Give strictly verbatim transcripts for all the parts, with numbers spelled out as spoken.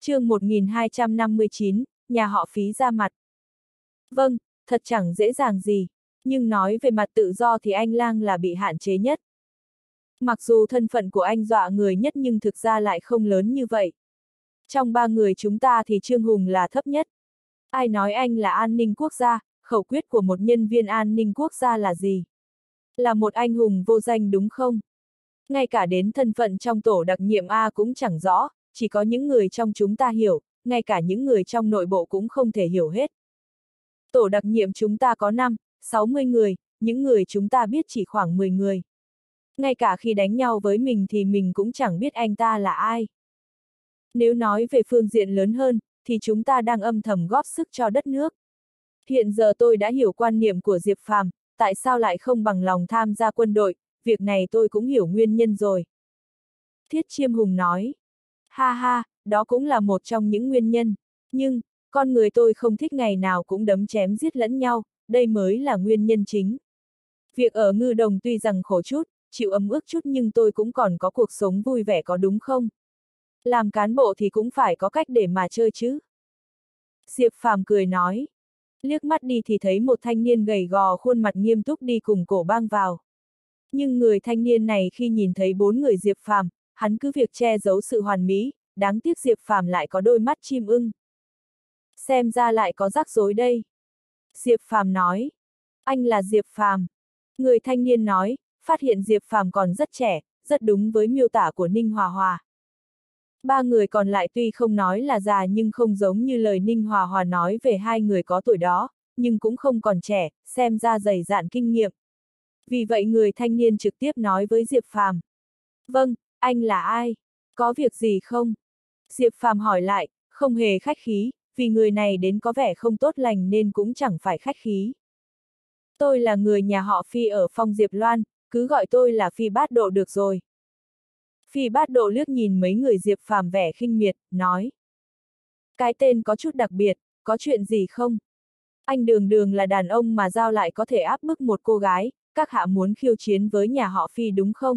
Chương một nghìn hai trăm năm mươi chín, nhà họ Phí ra mặt. Vâng, thật chẳng dễ dàng gì, nhưng nói về mặt tự do thì anh Lang là bị hạn chế nhất. Mặc dù thân phận của anh dọa người nhất nhưng thực ra lại không lớn như vậy. Trong ba người chúng ta thì Trương Hùng là thấp nhất. Ai nói anh là an ninh quốc gia, khẩu quyết của một nhân viên an ninh quốc gia là gì? Là một anh hùng vô danh đúng không? Ngay cả đến thân phận trong tổ đặc nhiệm A cũng chẳng rõ, chỉ có những người trong chúng ta hiểu, ngay cả những người trong nội bộ cũng không thể hiểu hết. Tổ đặc nhiệm chúng ta có năm, sáu mươi người, những người chúng ta biết chỉ khoảng mười người. Ngay cả khi đánh nhau với mình thì mình cũng chẳng biết anh ta là ai. Nếu nói về phương diện lớn hơn, thì chúng ta đang âm thầm góp sức cho đất nước. Hiện giờ tôi đã hiểu quan niệm của Diệp Phàm, tại sao lại không bằng lòng tham gia quân đội, việc này tôi cũng hiểu nguyên nhân rồi. Thiết Chiêm Hùng nói, ha ha, đó cũng là một trong những nguyên nhân, nhưng, con người tôi không thích ngày nào cũng đấm chém giết lẫn nhau, đây mới là nguyên nhân chính. Việc ở Ngư Đồng tuy rằng khổ chút, chịu ấm ức chút nhưng tôi cũng còn có cuộc sống vui vẻ có đúng không? Làm cán bộ thì cũng phải có cách để mà chơi chứ. Diệp Phàm cười nói. Liếc mắt đi thì thấy một thanh niên gầy gò khuôn mặt nghiêm túc đi cùng Cổ Bang vào. Nhưng người thanh niên này khi nhìn thấy bốn người Diệp Phàm, hắn cứ việc che giấu sự hoàn mỹ, đáng tiếc Diệp Phàm lại có đôi mắt chim ưng. Xem ra lại có rắc rối đây. Diệp Phàm nói. Anh là Diệp Phàm. Người thanh niên nói, phát hiện Diệp Phàm còn rất trẻ, rất đúng với miêu tả của Ninh Hòa Hòa. Ba người còn lại tuy không nói là già nhưng không giống như lời Ninh Hòa Hòa nói về hai người có tuổi đó, nhưng cũng không còn trẻ, xem ra dày dạn kinh nghiệm. Vì vậy người thanh niên trực tiếp nói với Diệp Phàm. Vâng, anh là ai? Có việc gì không? Diệp Phàm hỏi lại, không hề khách khí, vì người này đến có vẻ không tốt lành nên cũng chẳng phải khách khí. Tôi là người nhà họ Phi ở Phong Diệp Loan, cứ gọi tôi là Phi Bát Độ được rồi. Phi Bát Độ liếc nhìn mấy người Diệp Phàm vẻ khinh miệt, nói. Cái tên có chút đặc biệt, có chuyện gì không? Anh đường đường là đàn ông mà giao lại có thể áp bức một cô gái, các hạ muốn khiêu chiến với nhà họ Phi đúng không?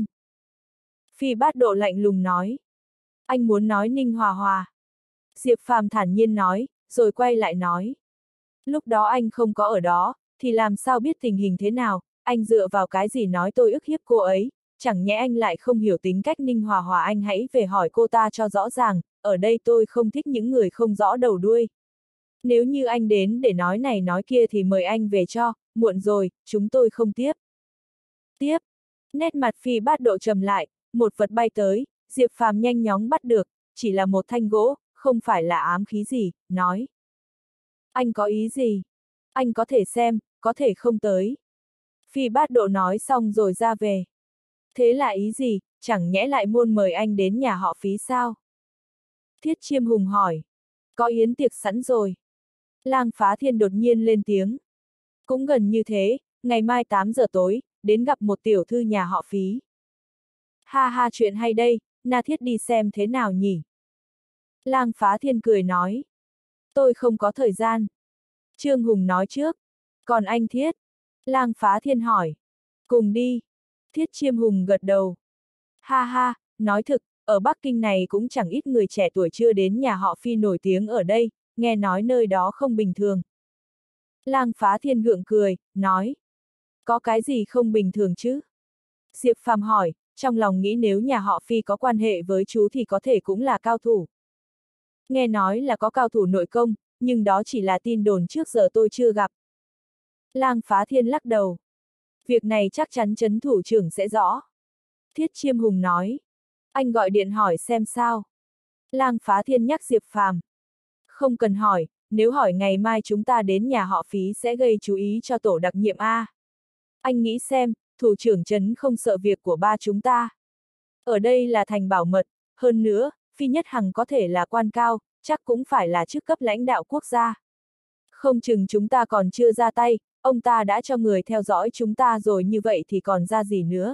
Phi Bát Độ lạnh lùng nói. Anh muốn nói Ninh Hòa Hòa. Diệp Phàm thản nhiên nói, rồi quay lại nói. Lúc đó anh không có ở đó, thì làm sao biết tình hình thế nào, anh dựa vào cái gì nói tôi ức hiếp cô ấy, chẳng nhẽ anh lại không hiểu tính cách Ninh Hòa Hòa, anh hãy về hỏi cô ta cho rõ ràng, ở đây tôi không thích những người không rõ đầu đuôi. Nếu như anh đến để nói này nói kia thì mời anh về cho, muộn rồi, chúng tôi không tiếp. Tiếp. Nét mặt Phi Bát Độ trầm lại, một vật bay tới, Diệp Phàm nhanh chóng bắt được, chỉ là một thanh gỗ, không phải là ám khí gì, nói. Anh có ý gì? Anh có thể xem, có thể không tới. Phi Bát Độ nói xong rồi ra về. Thế là ý gì, chẳng nhẽ lại muốn mời anh đến nhà họ Phí sao? Thiết Chiêm Hùng hỏi. Có yến tiệc sẵn rồi. Lang Phá Thiên đột nhiên lên tiếng. Cũng gần như thế, ngày mai tám giờ tối, đến gặp một tiểu thư nhà họ Phí. Ha ha, chuyện hay đây, Na Thiết đi xem thế nào nhỉ? Lang Phá Thiên cười nói. Tôi không có thời gian. Trương Hùng nói trước. Còn anh Thiết? Lang Phá Thiên hỏi. Cùng đi. Thiết Chiêm Hùng gật đầu. Ha ha, nói thực, ở Bắc Kinh này cũng chẳng ít người trẻ tuổi chưa đến nhà họ Phi nổi tiếng ở đây, nghe nói nơi đó không bình thường. Lang Phá Thiên gượng cười, nói. Có cái gì không bình thường chứ? Diệp Phàm hỏi, trong lòng nghĩ nếu nhà họ Phi có quan hệ với chú thì có thể cũng là cao thủ. Nghe nói là có cao thủ nội công, nhưng đó chỉ là tin đồn trước giờ tôi chưa gặp. Lang Phá Thiên lắc đầu. Việc này chắc chắn trấn thủ trưởng sẽ rõ. Thiết Chiêm Hùng nói. Anh gọi điện hỏi xem sao. Lang Phá Thiên nhắc Diệp Phàm. Không cần hỏi, nếu hỏi ngày mai chúng ta đến nhà họ Phí sẽ gây chú ý cho tổ đặc nhiệm A. Anh nghĩ xem, thủ trưởng trấn không sợ việc của ba chúng ta. Ở đây là thành bảo mật, hơn nữa, Phi Nhất Hằng có thể là quan cao, chắc cũng phải là chức cấp lãnh đạo quốc gia. Không chừng chúng ta còn chưa ra tay, ông ta đã cho người theo dõi chúng ta rồi, như vậy thì còn ra gì nữa.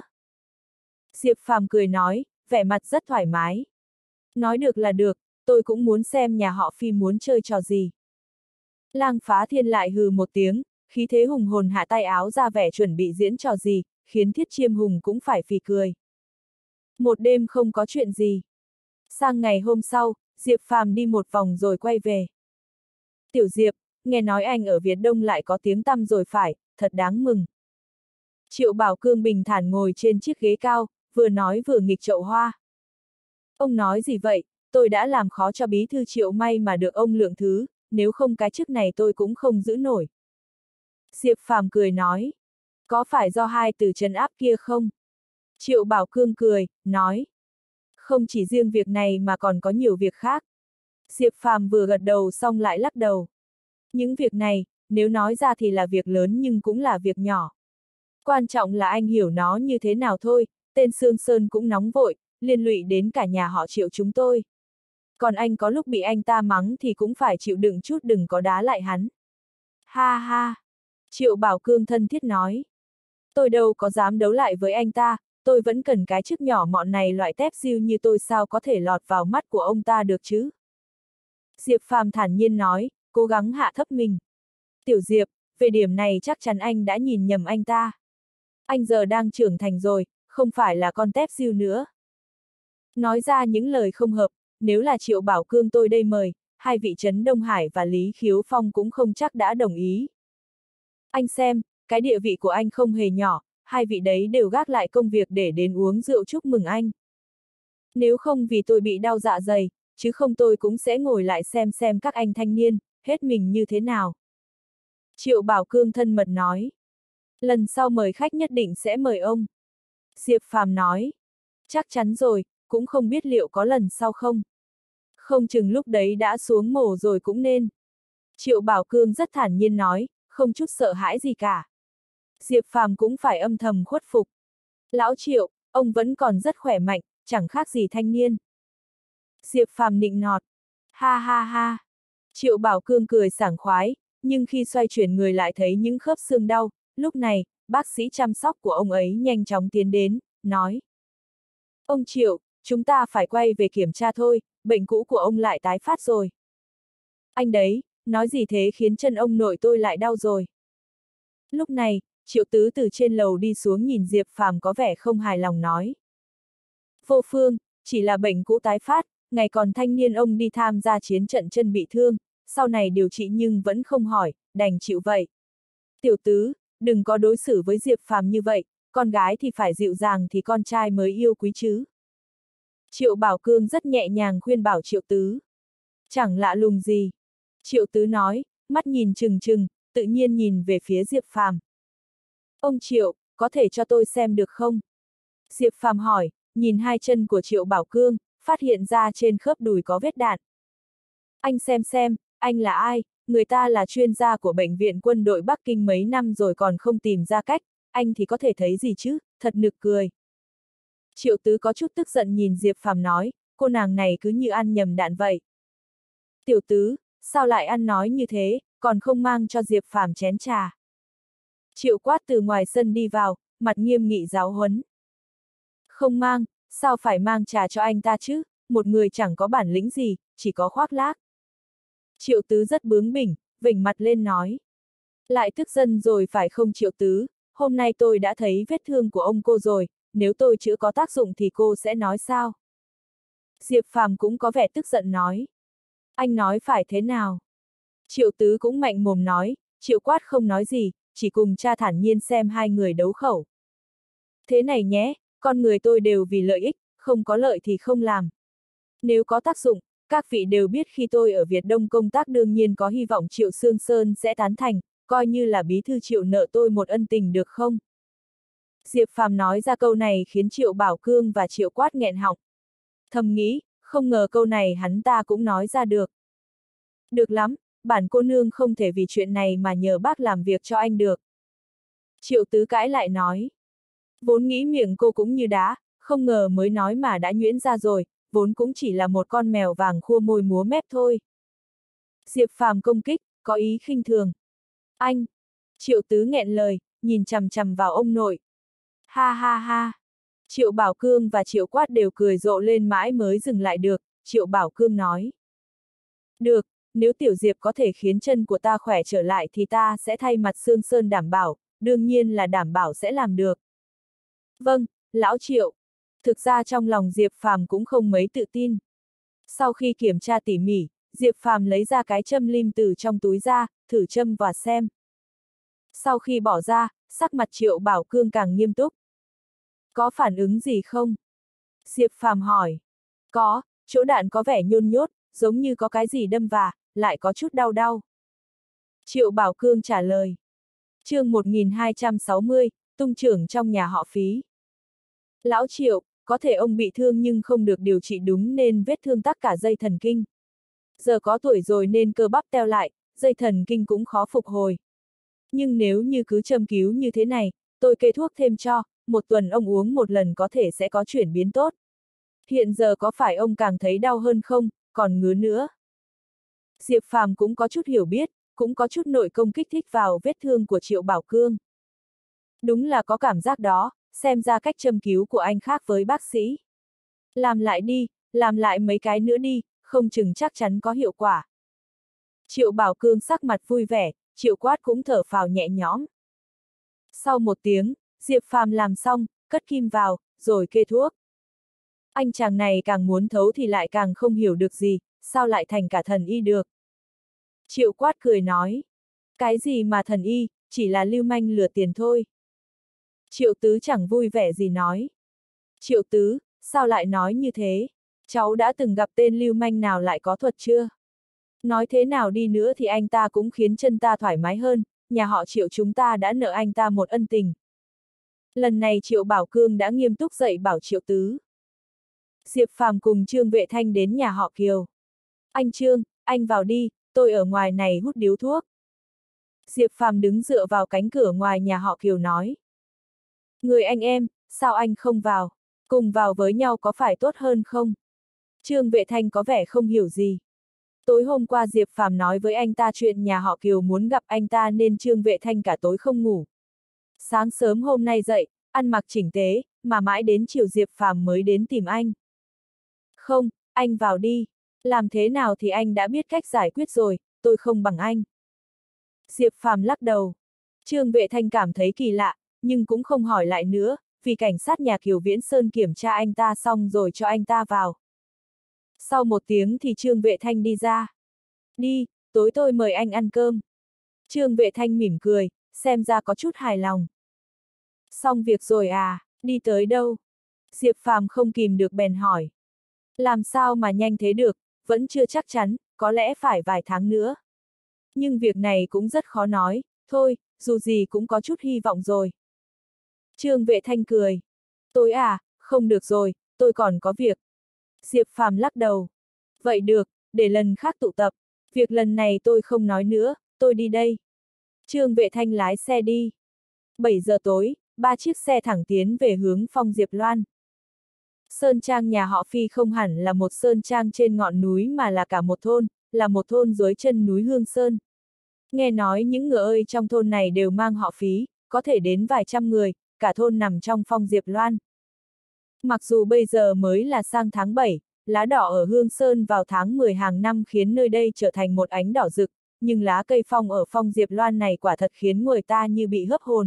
Diệp Phàm cười nói, vẻ mặt rất thoải mái. Nói được là được, tôi cũng muốn xem nhà họ Phi muốn chơi trò gì. Lang Phá Thiên lại hừ một tiếng, khí thế hùng hồn hạ tay áo ra vẻ chuẩn bị diễn trò gì, khiến Thiết Chiêm Hùng cũng phải phì cười. Một đêm không có chuyện gì. Sang ngày hôm sau, Diệp Phàm đi một vòng rồi quay về. Tiểu Diệp, nghe nói anh ở Việt Đông lại có tiếng tăm rồi phải, thật đáng mừng. Triệu Bảo Cương bình thản ngồi trên chiếc ghế cao, vừa nói vừa nghịch chậu hoa. Ông nói gì vậy, tôi đã làm khó cho bí thư Triệu may mà được ông lượng thứ, nếu không cái chức này tôi cũng không giữ nổi. Diệp Phàm cười nói, có phải do hai từ trấn áp kia không? Triệu Bảo Cương cười, nói, không chỉ riêng việc này mà còn có nhiều việc khác. Diệp Phàm vừa gật đầu xong lại lắc đầu. Những việc này, nếu nói ra thì là việc lớn nhưng cũng là việc nhỏ. Quan trọng là anh hiểu nó như thế nào thôi, tên Sương Sơn cũng nóng vội, liên lụy đến cả nhà họ Triệu chúng tôi. Còn anh có lúc bị anh ta mắng thì cũng phải chịu đựng chút, đừng có đá lại hắn. Ha ha! Triệu Bảo Cương thân thiết nói. Tôi đâu có dám đấu lại với anh ta, tôi vẫn cần cái chức nhỏ mọn này, loại tép diêu như tôi sao có thể lọt vào mắt của ông ta được chứ? Diệp Phàm thản nhiên nói, cố gắng hạ thấp mình. Tiểu Diệp, về điểm này chắc chắn anh đã nhìn nhầm anh ta. Anh giờ đang trưởng thành rồi, không phải là con tép diêu nữa. Nói ra những lời không hợp, nếu là Triệu Bảo Cương tôi đây mời, hai vị Trấn Đông Hải và Lý Khiếu Phong cũng không chắc đã đồng ý. Anh xem, cái địa vị của anh không hề nhỏ, hai vị đấy đều gác lại công việc để đến uống rượu chúc mừng anh. Nếu không vì tôi bị đau dạ dày, chứ không tôi cũng sẽ ngồi lại xem xem các anh thanh niên, hết mình như thế nào. Triệu Bảo Cương thân mật nói. Lần sau mời khách nhất định sẽ mời ông. Diệp Phàm nói. Chắc chắn rồi, cũng không biết liệu có lần sau không. Không chừng lúc đấy đã xuống mổ rồi cũng nên. Triệu Bảo Cương rất thản nhiên nói, không chút sợ hãi gì cả. Diệp Phàm cũng phải âm thầm khuất phục. Lão Triệu, ông vẫn còn rất khỏe mạnh, chẳng khác gì thanh niên. Diệp Phàm nịnh nọt. Ha ha ha. Triệu Bảo Cương cười sảng khoái, nhưng khi xoay chuyển người lại thấy những khớp xương đau, lúc này, bác sĩ chăm sóc của ông ấy nhanh chóng tiến đến, nói. Ông Triệu, chúng ta phải quay về kiểm tra thôi, bệnh cũ của ông lại tái phát rồi. Anh đấy, nói gì thế khiến chân ông nội tôi lại đau rồi. Lúc này, Triệu Tứ từ trên lầu đi xuống nhìn Diệp Phàm có vẻ không hài lòng nói. Vô Phương, chỉ là bệnh cũ tái phát, ngày còn thanh niên ông đi tham gia chiến trận chân bị thương, sau này điều trị nhưng vẫn không hỏi, đành chịu vậy. Tiểu Tứ, đừng có đối xử với Diệp Phàm như vậy, con gái thì phải dịu dàng thì con trai mới yêu quý chứ. Triệu Bảo Cương rất nhẹ nhàng khuyên bảo Triệu Tứ. Chẳng lạ lùng gì. Triệu Tứ nói, mắt nhìn trừng trừng, tự nhiên nhìn về phía Diệp Phàm. Ông Triệu, có thể cho tôi xem được không? Diệp Phàm hỏi, nhìn hai chân của Triệu Bảo Cương, phát hiện ra trên khớp đùi có vết đạn. Anh xem xem, anh là ai? Người ta là chuyên gia của bệnh viện quân đội Bắc Kinh mấy năm rồi còn không tìm ra cách, anh thì có thể thấy gì chứ, thật nực cười. Triệu Tứ có chút tức giận nhìn Diệp Phàm nói, cô nàng này cứ như ăn nhầm đạn vậy. Tiểu Tứ, sao lại ăn nói như thế, còn không mang cho Diệp Phàm chén trà. Triệu Quát từ ngoài sân đi vào, mặt nghiêm nghị giáo huấn. Không mang, sao phải mang trà cho anh ta chứ, một người chẳng có bản lĩnh gì, chỉ có khoác lác. Triệu Tứ rất bướng bỉnh, vểnh mặt lên nói. Lại tức giận rồi phải không Triệu Tứ, hôm nay tôi đã thấy vết thương của ông cô rồi, nếu tôi chữa có tác dụng thì cô sẽ nói sao? Diệp Phàm cũng có vẻ tức giận nói. Anh nói phải thế nào? Triệu Tứ cũng mạnh mồm nói, Triệu Quát không nói gì, chỉ cùng cha thản nhiên xem hai người đấu khẩu. Thế này nhé, con người tôi đều vì lợi ích, không có lợi thì không làm. Nếu có tác dụng, các vị đều biết khi tôi ở Việt Đông công tác đương nhiên có hy vọng Triệu Sương Sơn sẽ tán thành, coi như là bí thư Triệu nợ tôi một ân tình được không? Diệp Phàm nói ra câu này khiến Triệu Bảo Cương và Triệu Quát nghẹn họng. Thầm nghĩ, không ngờ câu này hắn ta cũng nói ra được. Được lắm, bản cô nương không thể vì chuyện này mà nhờ bác làm việc cho anh được. Triệu Tứ cãi lại nói. Vốn nghĩ miệng cô cũng như đá, không ngờ mới nói mà đã nhuyễn ra rồi, vốn cũng chỉ là một con mèo vàng khua môi múa mép thôi. Diệp Phàm công kích, có ý khinh thường. Anh! Triệu Tứ nghẹn lời, nhìn chằm chằm vào ông nội. Ha ha ha! Triệu Bảo Cương và Triệu Quát đều cười rộ lên mãi mới dừng lại được, Triệu Bảo Cương nói. Được, nếu Tiểu Diệp có thể khiến chân của ta khỏe trở lại thì ta sẽ thay mặt Sương Sơn đảm bảo, đương nhiên là đảm bảo sẽ làm được. Vâng, Lão Triệu. Thực ra trong lòng Diệp Phàm cũng không mấy tự tin. Sau khi kiểm tra tỉ mỉ, Diệp Phàm lấy ra cái châm lim từ trong túi ra, thử châm và xem. Sau khi bỏ ra, sắc mặt Triệu Bảo Cương càng nghiêm túc. Có phản ứng gì không? Diệp Phàm hỏi. Có, chỗ đạn có vẻ nhôn nhốt, giống như có cái gì đâm vào, lại có chút đau đau. Triệu Bảo Cương trả lời. Chương một nghìn hai trăm sáu mươi, tung trưởng trong nhà họ Phí. Lão Triệu, có thể ông bị thương nhưng không được điều trị đúng nên vết thương tắc cả dây thần kinh. Giờ có tuổi rồi nên cơ bắp teo lại, dây thần kinh cũng khó phục hồi. Nhưng nếu như cứ châm cứu như thế này, tôi kê thuốc thêm cho, một tuần ông uống một lần có thể sẽ có chuyển biến tốt. Hiện giờ có phải ông càng thấy đau hơn không, còn ngứa nữa? Diệp Phàm cũng có chút hiểu biết, cũng có chút nội công kích thích vào vết thương của Triệu Bảo Cương. Đúng là có cảm giác đó, xem ra cách châm cứu của anh khác với bác sĩ. Làm lại đi, làm lại mấy cái nữa đi, không chừng chắc chắn có hiệu quả. Triệu Bảo Cương sắc mặt vui vẻ, Triệu Quát cũng thở phào nhẹ nhõm. Sau một tiếng, Diệp Phàm làm xong, cất kim vào, rồi kê thuốc. Anh chàng này càng muốn thấu thì lại càng không hiểu được gì, sao lại thành cả thần y được. Triệu Quát cười nói. Cái gì mà thần y, chỉ là lưu manh lừa tiền thôi. Triệu Tứ chẳng vui vẻ gì nói. Triệu Tứ, sao lại nói như thế? Cháu đã từng gặp tên lưu manh nào lại có thuật chưa? Nói thế nào đi nữa thì anh ta cũng khiến chân ta thoải mái hơn, nhà họ Triệu chúng ta đã nợ anh ta một ân tình. Lần này Triệu Bảo Cương đã nghiêm túc dạy bảo Triệu Tứ. Diệp Phàm cùng Trương Vệ Thanh đến nhà họ Kiều. Anh Trương, anh vào đi, tôi ở ngoài này hút điếu thuốc. Diệp Phàm đứng dựa vào cánh cửa ngoài nhà họ Kiều nói. Người anh em, sao anh không vào? Cùng vào với nhau có phải tốt hơn không? Trương Vệ Thanh có vẻ không hiểu gì. Tối hôm qua Diệp Phàm nói với anh ta chuyện nhà họ Kiều muốn gặp anh ta nên Trương Vệ Thanh cả tối không ngủ. Sáng sớm hôm nay dậy, ăn mặc chỉnh tề, mà mãi đến chiều Diệp Phàm mới đến tìm anh. Không, anh vào đi. Làm thế nào thì anh đã biết cách giải quyết rồi, tôi không bằng anh. Diệp Phàm lắc đầu. Trương Vệ Thanh cảm thấy kỳ lạ, nhưng cũng không hỏi lại nữa, vì cảnh sát nhà Kiều Viễn Sơn kiểm tra anh ta xong rồi cho anh ta vào. Sau một tiếng thì Trương Vệ Thanh đi ra. Đi, tối tôi mời anh ăn cơm. Trương Vệ Thanh mỉm cười, xem ra có chút hài lòng. Xong việc rồi à, đi tới đâu? Diệp Phàm không kìm được bèn hỏi. Làm sao mà nhanh thế được, vẫn chưa chắc chắn, có lẽ phải vài tháng nữa. Nhưng việc này cũng rất khó nói, thôi, dù gì cũng có chút hy vọng rồi. Trương Vệ Thanh cười. Tôi à, không được rồi, tôi còn có việc. Diệp Phàm lắc đầu. Vậy được, để lần khác tụ tập. Việc lần này tôi không nói nữa, tôi đi đây. Trương Vệ Thanh lái xe đi. bảy giờ tối, ba chiếc xe thẳng tiến về hướng Phong Diệp Loan. Sơn trang nhà họ Phi không hẳn là một sơn trang trên ngọn núi mà là cả một thôn, là một thôn dưới chân núi Hương Sơn. Nghe nói những người ơi trong thôn này đều mang họ Phí, có thể đến vài trăm người, cả thôn nằm trong Phong Diệp Loan. Mặc dù bây giờ mới là sang tháng bảy, lá đỏ ở Hương Sơn vào tháng mười hàng năm khiến nơi đây trở thành một ánh đỏ rực, nhưng lá cây phong ở Phong Diệp Loan này quả thật khiến người ta như bị hớp hồn.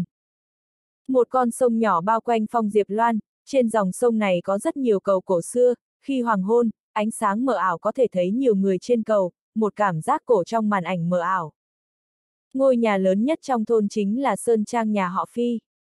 Một con sông nhỏ bao quanh Phong Diệp Loan, trên dòng sông này có rất nhiều cầu cổ xưa, khi hoàng hôn, ánh sáng mờ ảo có thể thấy nhiều người trên cầu, một cảm giác cổ trong màn ảnh mờ ảo. Ngôi nhà lớn nhất trong thôn chính là Sơn Trang nhà họ Phi.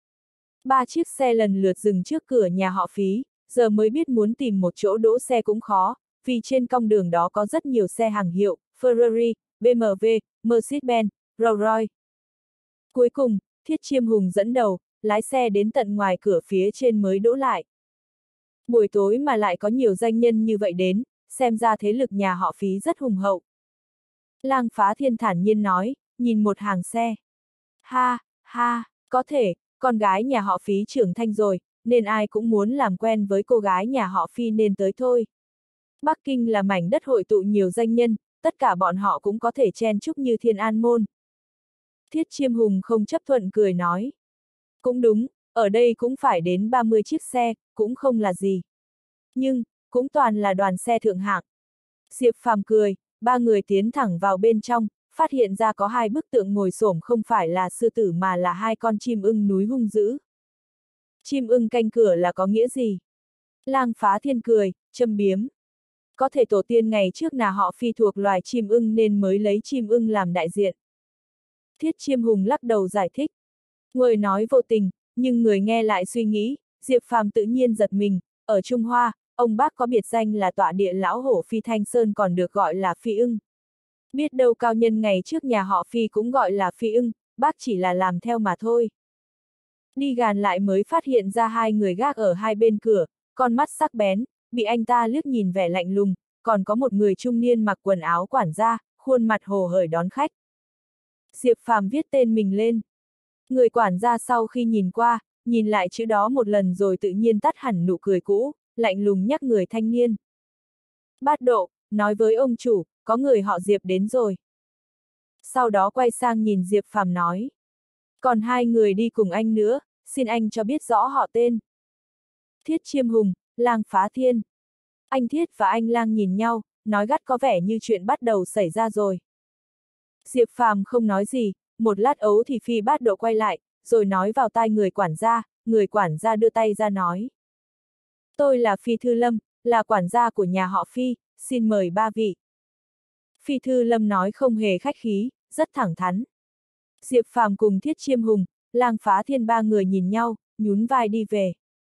Ba chiếc xe lần lượt dừng trước cửa nhà họ Phí, giờ mới biết muốn tìm một chỗ đỗ xe cũng khó, vì trên con đường đó có rất nhiều xe hàng hiệu, Ferrari, bê em vê, Mercedes-Benz, Rolls-Royce. Cuối cùng, Thiết Chiêm Hùng dẫn đầu, lái xe đến tận ngoài cửa phía trên mới đỗ lại. Buổi tối mà lại có nhiều danh nhân như vậy đến, xem ra thế lực nhà họ Phí rất hùng hậu. Lang Phá Thiên thản nhiên nói, nhìn một hàng xe. Ha, ha, có thể, con gái nhà họ Phí trưởng thành rồi, nên ai cũng muốn làm quen với cô gái nhà họ Phi nên tới thôi. Bắc Kinh là mảnh đất hội tụ nhiều danh nhân, tất cả bọn họ cũng có thể chen chúc như Thiên An Môn. Thiết Chiêm Hùng không chấp thuận cười nói. Cũng đúng, ở đây cũng phải đến ba mươi chiếc xe, cũng không là gì. Nhưng, cũng toàn là đoàn xe thượng hạng. Diệp Phàm cười, ba người tiến thẳng vào bên trong, phát hiện ra có hai bức tượng ngồi xổm không phải là sư tử mà là hai con chim ưng núi hung dữ. Chim ưng canh cửa là có nghĩa gì? Lang Phá Thiên cười, châm biếm. Có thể tổ tiên ngày trước nhà họ Phi thuộc loài chim ưng nên mới lấy chim ưng làm đại diện. Thiết Chiêm Hùng lắc đầu giải thích. Người nói vô tình, nhưng người nghe lại suy nghĩ, Diệp Phàm tự nhiên giật mình, ở Trung Hoa, ông bác có biệt danh là tọa địa lão hổ Phi Thanh Sơn còn được gọi là Phi ưng. Biết đâu cao nhân ngày trước nhà họ Phi cũng gọi là Phi ưng, bác chỉ là làm theo mà thôi. Đi gàn lại mới phát hiện ra hai người gác ở hai bên cửa, con mắt sắc bén, bị anh ta liếc nhìn vẻ lạnh lùng, còn có một người trung niên mặc quần áo quản gia, khuôn mặt hồ hởi đón khách. Diệp Phàm viết tên mình lên. Người quản gia sau khi nhìn qua, nhìn lại chữ đó một lần rồi tự nhiên tắt hẳn nụ cười cũ, lạnh lùng nhắc người thanh niên. Bát Độ, nói với ông chủ, có người họ Diệp đến rồi. Sau đó quay sang nhìn Diệp Phàm nói. Còn hai người đi cùng anh nữa, xin anh cho biết rõ họ tên. Thiết Chiêm Hùng, Lang Phá Thiên. Anh Thiết và anh Lang nhìn nhau, nói gắt có vẻ như chuyện bắt đầu xảy ra rồi. Diệp Phàm không nói gì, một lát ấu thì Phi Bát Độ quay lại, rồi nói vào tai người quản gia, người quản gia đưa tay ra nói. Tôi là Phi Thư Lâm, là quản gia của nhà họ Phi, xin mời ba vị. Phi Thư Lâm nói không hề khách khí, rất thẳng thắn. Diệp Phàm cùng Thiết Chiêm Hùng, Lang Phá Thiên ba người nhìn nhau, nhún vai đi về.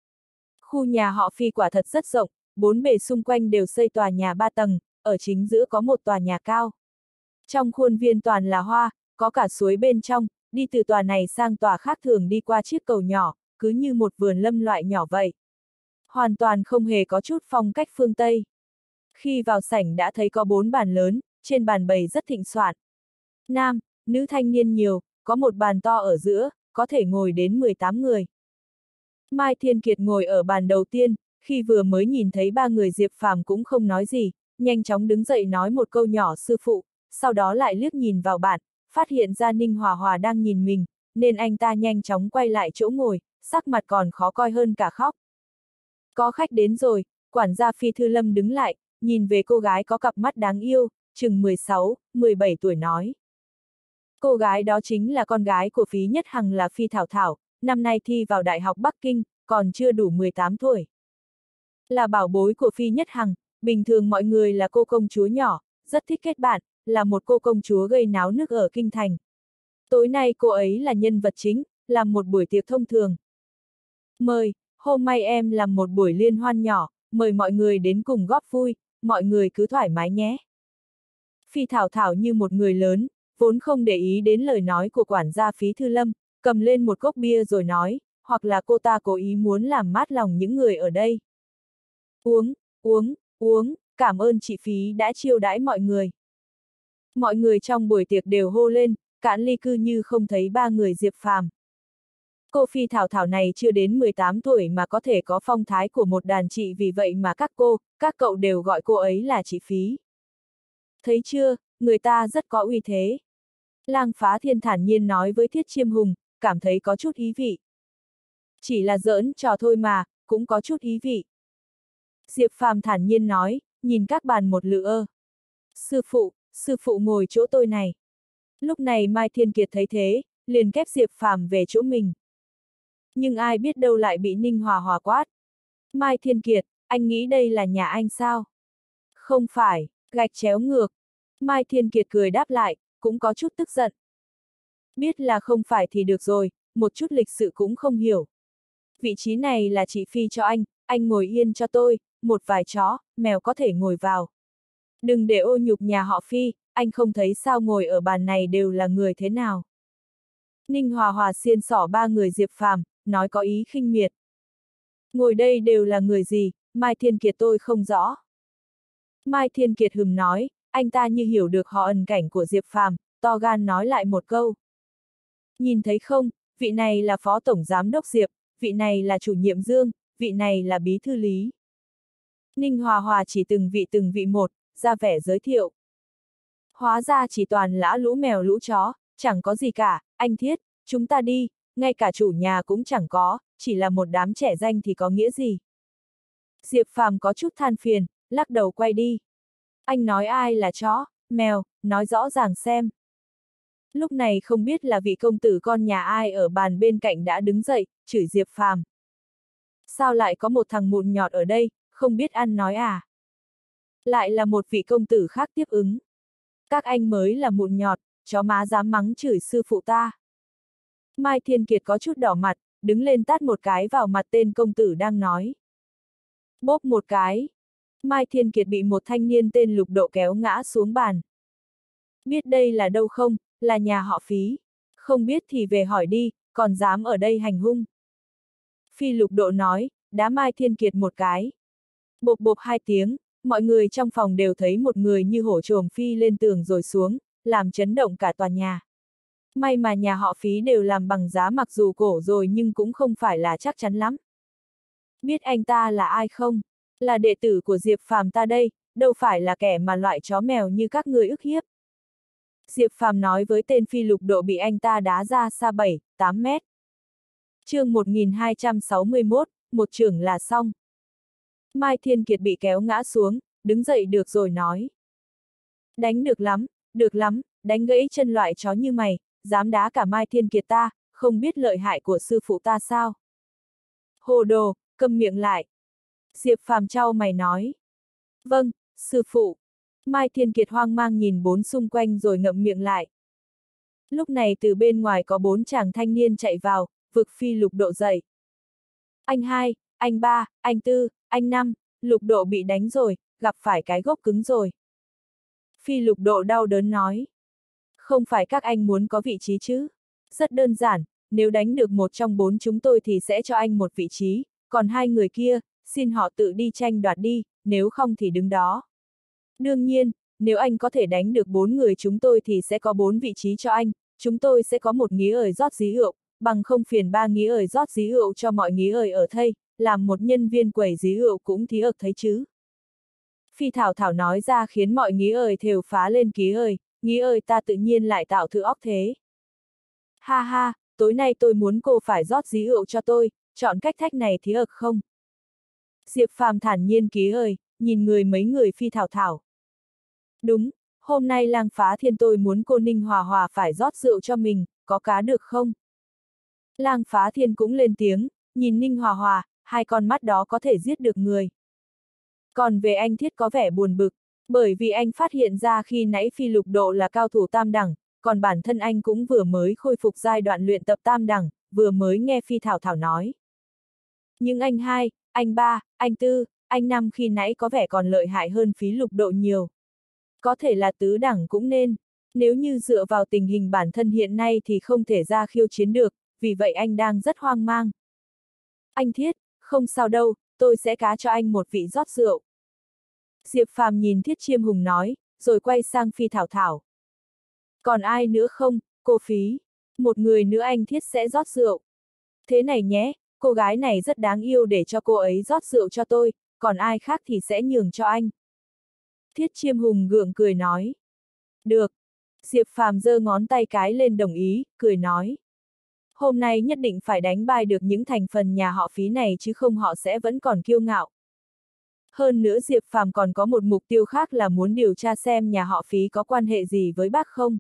Khu nhà họ Phi quả thật rất rộng, bốn bề xung quanh đều xây tòa nhà ba tầng, ở chính giữa có một tòa nhà cao. Trong khuôn viên toàn là hoa, có cả suối bên trong, đi từ tòa này sang tòa khác thường đi qua chiếc cầu nhỏ, cứ như một vườn lâm loại nhỏ vậy. Hoàn toàn không hề có chút phong cách phương Tây. Khi vào sảnh đã thấy có bốn bàn lớn, trên bàn bày rất thịnh soạn. Nam, nữ thanh niên nhiều, có một bàn to ở giữa, có thể ngồi đến mười tám người. Mai Thiên Kiệt ngồi ở bàn đầu tiên, khi vừa mới nhìn thấy ba người Diệp Phàm cũng không nói gì, nhanh chóng đứng dậy nói một câu nhỏ sư phụ, sau đó lại liếc nhìn vào bạn, phát hiện ra Ninh Hòa Hòa đang nhìn mình, nên anh ta nhanh chóng quay lại chỗ ngồi, sắc mặt còn khó coi hơn cả khóc. Có khách đến rồi, quản gia Phi Thư Lâm đứng lại, nhìn về cô gái có cặp mắt đáng yêu, chừng mười sáu, mười bảy tuổi nói. Cô gái đó chính là con gái của Phí Nhất Hằng là Phi Thảo Thảo, năm nay thi vào Đại học Bắc Kinh, còn chưa đủ mười tám tuổi. Là bảo bối của Phi Nhất Hằng, bình thường mọi người là cô công chúa nhỏ, rất thích kết bạn, là một cô công chúa gây náo nước ở Kinh Thành. Tối nay cô ấy là nhân vật chính, làm một buổi tiệc thông thường. Mời, hôm nay em làm một buổi liên hoan nhỏ, mời mọi người đến cùng góp vui, mọi người cứ thoải mái nhé. Phi Thảo Thảo như một người lớn, vốn không để ý đến lời nói của quản gia Phí Thư Lâm, cầm lên một cốc bia rồi nói, hoặc là cô ta cố ý muốn làm mát lòng những người ở đây. Uống, uống, uống, cảm ơn chị Phí đã chiêu đãi mọi người. Mọi người trong buổi tiệc đều hô lên, cạn ly cư như không thấy ba người Diệp Phàm. Cô Phi Thảo Thảo này chưa đến mười tám tuổi mà có thể có phong thái của một đàn chị, vì vậy mà các cô, các cậu đều gọi cô ấy là chị Phí. Thấy chưa, người ta rất có uy thế. Lang Phá Thiên thản nhiên nói với Thiết Chiêm Hùng, cảm thấy có chút ý vị. Chỉ là giỡn trò thôi mà, cũng có chút ý vị. Diệp Phàm thản nhiên nói, nhìn các bàn một lượt. Sư phụ, sư phụ ngồi chỗ tôi này. Lúc này Mai Thiên Kiệt thấy thế, liền kép Diệp Phàm về chỗ mình. Nhưng ai biết đâu lại bị Ninh Hòa Hòa quát. Mai Thiên Kiệt, anh nghĩ đây là nhà anh sao? Không phải, gạch chéo ngược. Mai Thiên Kiệt cười đáp lại, cũng có chút tức giận. Biết là không phải thì được rồi, một chút lịch sự cũng không hiểu. Vị trí này là chị Phi cho anh, anh ngồi yên cho tôi, một vài chó, mèo có thể ngồi vào. Đừng để ô nhục nhà họ Phi, anh không thấy sao ngồi ở bàn này đều là người thế nào. Ninh Hòa Hòa xiên xỏ ba người Diệp Phàm, nói có ý khinh miệt. Ngồi đây đều là người gì, Mai Thiên Kiệt tôi không rõ. Mai Thiên Kiệt hừm nói, anh ta như hiểu được họ ẩn cảnh của Diệp Phàm, to gan nói lại một câu. Nhìn thấy không, vị này là phó tổng giám đốc Diệp, vị này là chủ nhiệm Dương, vị này là bí thư Lý. Ninh Hòa Hòa chỉ từng vị từng vị một, ra vẻ giới thiệu. Hóa ra chỉ toàn lã lũ mèo lũ chó, chẳng có gì cả, anh Thiết, chúng ta đi, ngay cả chủ nhà cũng chẳng có, chỉ là một đám trẻ danh thì có nghĩa gì. Diệp Phàm có chút than phiền, lắc đầu quay đi. Anh nói ai là chó, mèo, nói rõ ràng xem. Lúc này không biết là vị công tử con nhà ai ở bàn bên cạnh đã đứng dậy, chửi Diệp Phàm. Sao lại có một thằng mụn nhọt ở đây, không biết ăn nói à? Lại là một vị công tử khác tiếp ứng. Các anh mới là mụn nhọt, chó má dám mắng chửi sư phụ ta. Mai Thiên Kiệt có chút đỏ mặt, đứng lên tát một cái vào mặt tên công tử đang nói. Bốp một cái. Mai Thiên Kiệt bị một thanh niên tên Lục Độ kéo ngã xuống bàn. Biết đây là đâu không, là nhà họ Phí. Không biết thì về hỏi đi, còn dám ở đây hành hung. Phi Lục Độ nói, đá Mai Thiên Kiệt một cái. Bộp bộp hai tiếng, mọi người trong phòng đều thấy một người như hổ trồm phi lên tường rồi xuống, làm chấn động cả tòa nhà. May mà nhà họ Phí đều làm bằng giá mặc dù cổ rồi nhưng cũng không phải là chắc chắn lắm. Biết anh ta là ai không? Là đệ tử của Diệp Phàm ta đây, đâu phải là kẻ mà loại chó mèo như các người ức hiếp. Diệp Phàm nói với tên Phi Lục Độ bị anh ta đá ra xa bảy, tám mét. Chương một nghìn hai trăm sáu mươi mốt, một chưởng là xong. Mai Thiên Kiệt bị kéo ngã xuống, đứng dậy được rồi nói. Đánh được lắm, được lắm, đánh gãy chân loại chó như mày, dám đá cả Mai Thiên Kiệt ta, không biết lợi hại của sư phụ ta sao? Hồ đồ, câm miệng lại. Diệp Phàm trao mày nói. Vâng, sư phụ. Mai Thiên Kiệt hoang mang nhìn bốn xung quanh rồi ngậm miệng lại. Lúc này từ bên ngoài có bốn chàng thanh niên chạy vào, vực Phi Lục Độ dậy. Anh hai, anh ba, anh tư, anh năm, Lục Độ bị đánh rồi, gặp phải cái gốc cứng rồi. Phi Lục Độ đau đớn nói. Không phải các anh muốn có vị trí chứ? Rất đơn giản, nếu đánh được một trong bốn chúng tôi thì sẽ cho anh một vị trí, còn hai người kia, xin họ tự đi tranh đoạt đi, nếu không thì đứng đó. Đương nhiên, nếu anh có thể đánh được bốn người chúng tôi thì sẽ có bốn vị trí cho anh, chúng tôi sẽ có một nghía ời rót dí rượu, bằng không phiền ba nghía ời rót dí rượu cho mọi nghía ời ở thây, làm một nhân viên quầy dí rượu cũng thí ực thấy chứ. Phi Thảo Thảo nói ra khiến mọi nghía ời thều phá lên ký ời, nghía ời ta tự nhiên lại tạo thử óc thế. Ha ha, tối nay tôi muốn cô phải rót dí rượu cho tôi, chọn cách thách này thí ực không? Diệp Phàm thản nhiên ký ời, nhìn người mấy người Phi Thảo Thảo. Đúng, hôm nay Lang Phá Thiên tôi muốn cô Ninh Hòa Hòa phải rót rượu cho mình, có cá được không? Lang Phá Thiên cũng lên tiếng, nhìn Ninh Hòa Hòa, hai con mắt đó có thể giết được người. Còn về anh Thiết có vẻ buồn bực, bởi vì anh phát hiện ra khi nãy Phi Lục Độ là cao thủ tam đẳng, còn bản thân anh cũng vừa mới khôi phục giai đoạn luyện tập tam đẳng, vừa mới nghe Phi Thảo Thảo nói. Nhưng anh hai, anh ba, anh tư, anh năm khi nãy có vẻ còn lợi hại hơn Phí Lục Độ nhiều. Có thể là tứ đẳng cũng nên, nếu như dựa vào tình hình bản thân hiện nay thì không thể ra khiêu chiến được, vì vậy anh đang rất hoang mang. Anh Thiết, không sao đâu, tôi sẽ cá cho anh một vị rót rượu. Diệp Phàm nhìn Thiết Chiêm Hùng nói, rồi quay sang Phi Thảo Thảo. Còn ai nữa không, cô Phí? Một người nữa anh Thiết sẽ rót rượu. Thế này nhé, cô gái này rất đáng yêu để cho cô ấy rót rượu cho tôi, còn ai khác thì sẽ nhường cho anh. Thiết Chiêm Hùng gượng cười nói. Được. Diệp Phàm giơ ngón tay cái lên đồng ý, cười nói. Hôm nay nhất định phải đánh bại được những thành phần nhà họ Phí này chứ không họ sẽ vẫn còn kiêu ngạo. Hơn nữa Diệp Phàm còn có một mục tiêu khác là muốn điều tra xem nhà họ Phí có quan hệ gì với bác không.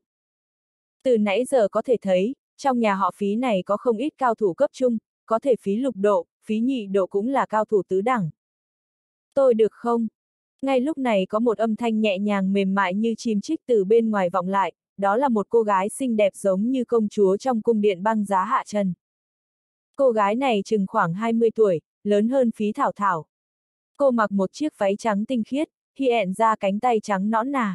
Từ nãy giờ có thể thấy, trong nhà họ Phí này có không ít cao thủ cấp trung, có thể Phí Lục Độ, Phí Nhị Độ cũng là cao thủ tứ đẳng. Tôi được không? Ngay lúc này có một âm thanh nhẹ nhàng mềm mại như chim chích từ bên ngoài vọng lại, đó là một cô gái xinh đẹp giống như công chúa trong cung điện băng giá hạ trần. Cô gái này chừng khoảng hai mươi tuổi, lớn hơn Phí Thảo Thảo. Cô mặc một chiếc váy trắng tinh khiết, hiện ra cánh tay trắng nõn nà.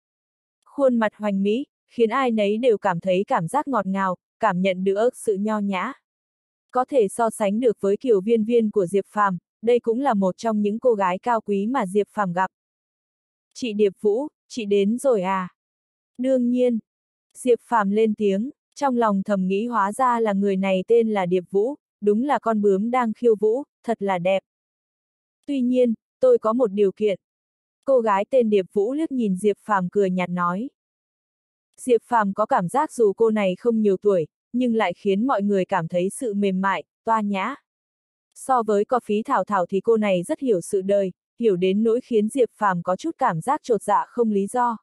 Khuôn mặt hoành mỹ, khiến ai nấy đều cảm thấy cảm giác ngọt ngào, cảm nhận được sự nho nhã. Có thể so sánh được với Kiều Viên Viên của Diệp Phàm, đây cũng là một trong những cô gái cao quý mà Diệp Phàm gặp. Chị Điệp Vũ, chị đến rồi à? Đương nhiên. Diệp Phàm lên tiếng, trong lòng thầm nghĩ hóa ra là người này tên là Điệp Vũ, đúng là con bướm đang khiêu vũ, thật là đẹp. Tuy nhiên, tôi có một điều kiện. Cô gái tên Điệp Vũ liếc nhìn Diệp Phàm cười nhạt nói. Diệp Phàm có cảm giác dù cô này không nhiều tuổi, nhưng lại khiến mọi người cảm thấy sự mềm mại, toa nhã. So với có Phí Thảo Thảo thì cô này rất hiểu sự đời, hiểu đến nỗi khiến Diệp Phàm có chút cảm giác chột dạ không lý do.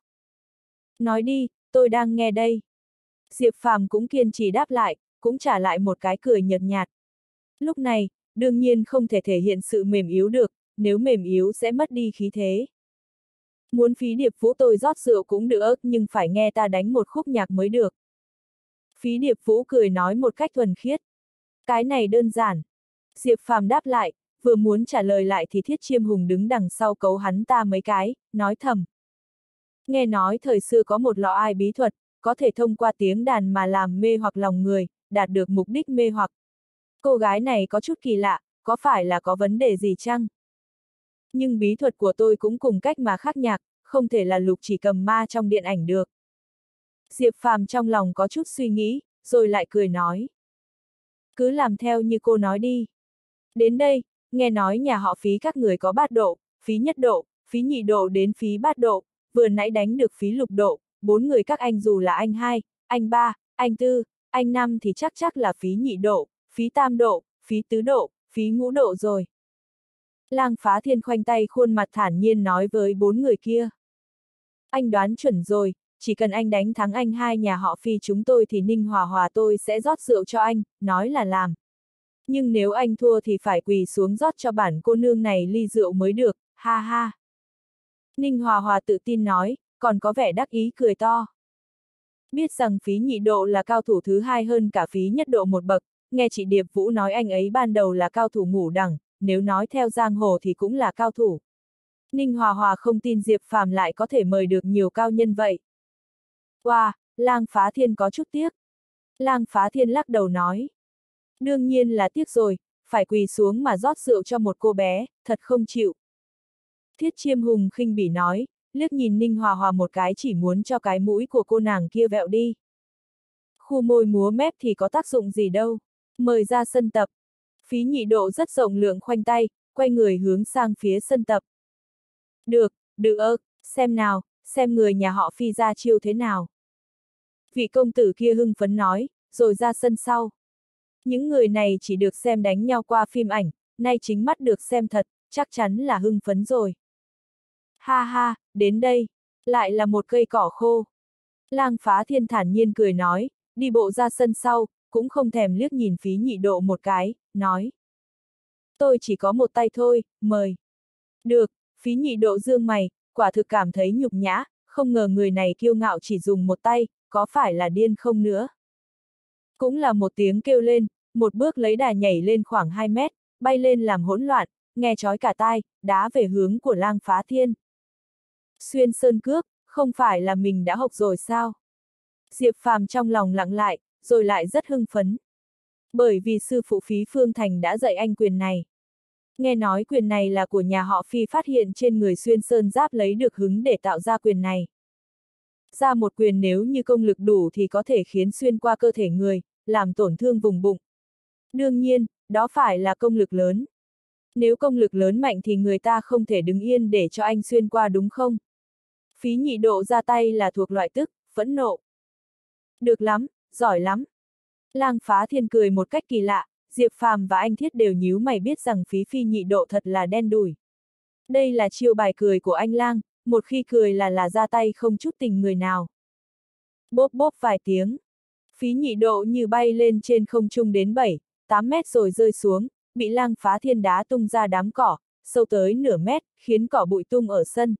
Nói đi, tôi đang nghe đây. Diệp Phàm cũng kiên trì đáp lại, cũng trả lại một cái cười nhợt nhạt. Lúc này, đương nhiên không thể thể hiện sự mềm yếu được, nếu mềm yếu sẽ mất đi khí thế. Muốn phí Điệp Vũ tôi rót rượu cũng được, nhưng phải nghe ta đánh một khúc nhạc mới được. Phí Điệp Vũ cười nói một cách thuần khiết. Cái này đơn giản. Diệp Phàm đáp lại, vừa muốn trả lời lại thì Thiết Chiêm Hùng đứng đằng sau cấu hắn ta mấy cái, nói thầm. Nghe nói thời xưa có một lọ ai bí thuật, có thể thông qua tiếng đàn mà làm mê hoặc lòng người, đạt được mục đích mê hoặc. Cô gái này có chút kỳ lạ, có phải là có vấn đề gì chăng? Nhưng bí thuật của tôi cũng cùng cách mà khác nhạc, không thể là Lục Chỉ Cầm ma trong điện ảnh được. Diệp Phàm trong lòng có chút suy nghĩ, rồi lại cười nói. Cứ làm theo như cô nói đi. Đến đây, nghe nói nhà họ Phí các người có bát độ, phí nhất độ, phí nhị độ đến phí bát độ, vừa nãy đánh được phí lục độ, bốn người các anh dù là anh hai, anh ba, anh tư, anh năm thì chắc chắc là phí nhị độ, phí tam độ, phí tứ độ, phí ngũ độ rồi. Lang Phá Thiên khoanh tay khuôn mặt thản nhiên nói với bốn người kia. Anh đoán chuẩn rồi, chỉ cần anh đánh thắng anh hai nhà họ Phi chúng tôi thì Ninh Hòa Hòa tôi sẽ rót rượu cho anh, nói là làm. Nhưng nếu anh thua thì phải quỳ xuống rót cho bản cô nương này ly rượu mới được, ha ha. Ninh Hòa Hòa tự tin nói, còn có vẻ đắc ý cười to. Biết rằng phí nhị độ là cao thủ thứ hai hơn cả phí nhất độ một bậc, nghe chị Điệp Vũ nói anh ấy ban đầu là cao thủ ngũ đẳng, nếu nói theo giang hồ thì cũng là cao thủ. Ninh Hòa Hòa không tin Diệp Phàm lại có thể mời được nhiều cao nhân vậy. Wow, Lang Phá Thiên có chút tiếc. Lang Phá Thiên lắc đầu nói. Đương nhiên là tiếc rồi, phải quỳ xuống mà rót rượu cho một cô bé, thật không chịu. Thiết Chiêm Hùng khinh bỉ nói, liếc nhìn Ninh Hòa Hòa một cái chỉ muốn cho cái mũi của cô nàng kia vẹo đi. Khu môi múa mép thì có tác dụng gì đâu, mời ra sân tập. Phí nhị độ rất rộng lượng khoanh tay, quay người hướng sang phía sân tập. Được, được, xem nào, xem người nhà họ Phi ra chiêu thế nào. Vị công tử kia hưng phấn nói, rồi ra sân sau. Những người này chỉ được xem đánh nhau qua phim ảnh, nay chính mắt được xem thật, chắc chắn là hưng phấn rồi. Ha ha, đến đây, lại là một cây cỏ khô. Lang Phá Thiên thản nhiên cười nói, đi bộ ra sân sau, cũng không thèm liếc nhìn phí nhị độ một cái, nói. Tôi chỉ có một tay thôi, mời. Được, phí nhị độ dương mày, quả thực cảm thấy nhục nhã, không ngờ người này kiêu ngạo chỉ dùng một tay, có phải là điên không nữa. Cũng là một tiếng kêu lên, một bước lấy đà nhảy lên khoảng hai mét, bay lên làm hỗn loạn, nghe chói cả tai, đá về hướng của Lang Phá Thiên. Xuyên sơn cước, không phải là mình đã học rồi sao? Diệp Phàm trong lòng lặng lại, rồi lại rất hưng phấn. Bởi vì sư phụ Phí Phương Thành đã dạy anh quyền này. Nghe nói quyền này là của nhà họ Phi phát hiện trên người xuyên sơn giáp lấy được hứng để tạo ra quyền này. Ra một quyền nếu như công lực đủ thì có thể khiến xuyên qua cơ thể người, làm tổn thương vùng bụng. Đương nhiên, đó phải là công lực lớn. Nếu công lực lớn mạnh thì người ta không thể đứng yên để cho anh xuyên qua đúng không? Phí nhị độ ra tay là thuộc loại tức, phẫn nộ. Được lắm, giỏi lắm. Lang Phá Thiên cười một cách kỳ lạ, Diệp Phàm và anh Thiết đều nhíu mày biết rằng phí phi nhị độ thật là đen đủi. Đây là chiêu bài cười của anh Lang, một khi cười là là ra tay không chút tình người nào. Bốp bốp vài tiếng. Phí nhị độ như bay lên trên không trung đến bảy, tám mét rồi rơi xuống, bị Lang Phá Thiên đá tung ra đám cỏ, sâu tới nửa mét, khiến cỏ bụi tung ở sân.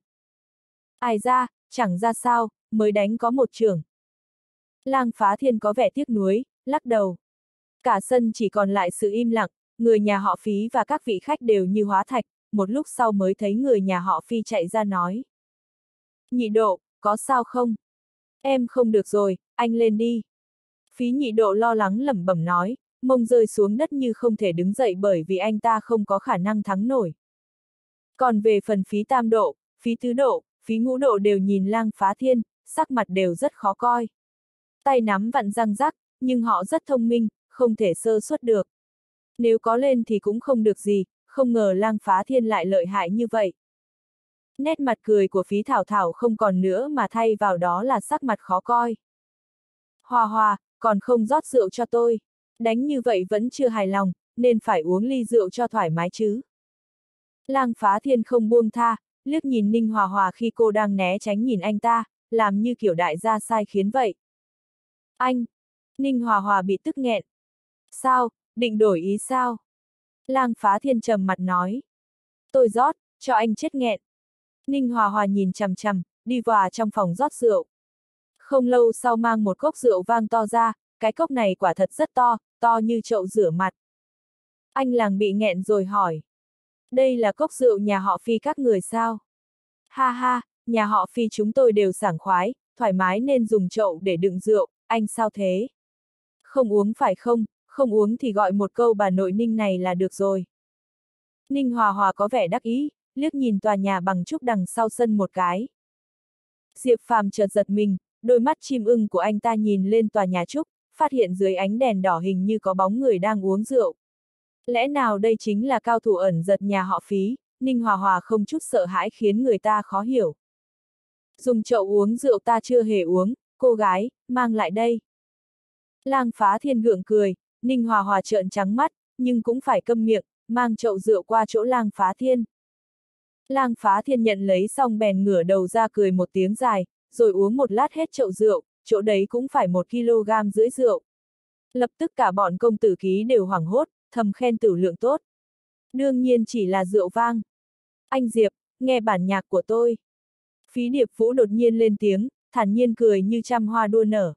Ai ra, chẳng ra sao, mới đánh có một chưởng. Lang Phá Thiên có vẻ tiếc nuối, lắc đầu. Cả sân chỉ còn lại sự im lặng, người nhà họ Phí và các vị khách đều như hóa thạch, một lúc sau mới thấy người nhà họ Phi chạy ra nói. Nhị độ, có sao không? Em không được rồi, anh lên đi. Phí nhị độ lo lắng lẩm bẩm nói, mông rơi xuống đất như không thể đứng dậy bởi vì anh ta không có khả năng thắng nổi. Còn về phần phí tam độ, phí tứ độ, phí ngũ độ đều nhìn Lang Phá Thiên, sắc mặt đều rất khó coi. Tay nắm vặn răng rắc, nhưng họ rất thông minh, không thể sơ suất được. Nếu có lên thì cũng không được gì, không ngờ Lang Phá Thiên lại lợi hại như vậy. Nét mặt cười của phí Thảo Thảo không còn nữa mà thay vào đó là sắc mặt khó coi. Hòa Hòa, còn không rót rượu cho tôi. Đánh như vậy vẫn chưa hài lòng, nên phải uống ly rượu cho thoải mái chứ. Lang Phá Thiên không buông tha, liếc nhìn Ninh Hòa Hòa khi cô đang né tránh nhìn anh ta, làm như kiểu đại gia sai khiến vậy. Anh! Ninh Hòa Hòa bị tức nghẹn. Sao, định đổi ý sao? Lang Phá Thiên trầm mặt nói. Tôi rót, cho anh chết nghẹn. Ninh Hòa Hòa nhìn chằm chằm, đi vào trong phòng rót rượu. Không lâu sau mang một cốc rượu vang to ra, cái cốc này quả thật rất to, to như chậu rửa mặt. Anh làng bị nghẹn rồi hỏi. Đây là cốc rượu nhà họ Phi các người sao? Ha ha, nhà họ Phi chúng tôi đều sảng khoái, thoải mái nên dùng chậu để đựng rượu, anh sao thế? Không uống phải không, không uống thì gọi một câu bà nội Ninh này là được rồi. Ninh Hòa Hòa có vẻ đắc ý, liếc nhìn tòa nhà bằng trúc đằng sau sân một cái. Diệp Phàm chợt giật mình, đôi mắt chim ưng của anh ta nhìn lên tòa nhà trúc, phát hiện dưới ánh đèn đỏ hình như có bóng người đang uống rượu. Lẽ nào đây chính là cao thủ ẩn giật nhà họ Phí? Ninh Hòa Hòa không chút sợ hãi khiến người ta khó hiểu. Dùng chậu uống rượu ta chưa hề uống, cô gái, mang lại đây. Lang Phá Thiên gượng cười, Ninh Hòa Hòa trợn trắng mắt, nhưng cũng phải câm miệng, mang chậu rượu qua chỗ Lang Phá Thiên. Lang Phá Thiên nhận lấy xong bèn ngửa đầu ra cười một tiếng dài, rồi uống một lát hết chậu rượu, chỗ đấy cũng phải một kg rưỡi rượu. Lập tức cả bọn công tử ký đều hoảng hốt, thầm khen tử lượng tốt. Đương nhiên chỉ là rượu vang. Anh Diệp, nghe bản nhạc của tôi. Phí Điệp Vũ đột nhiên lên tiếng, thản nhiên cười như trăm hoa đua nở.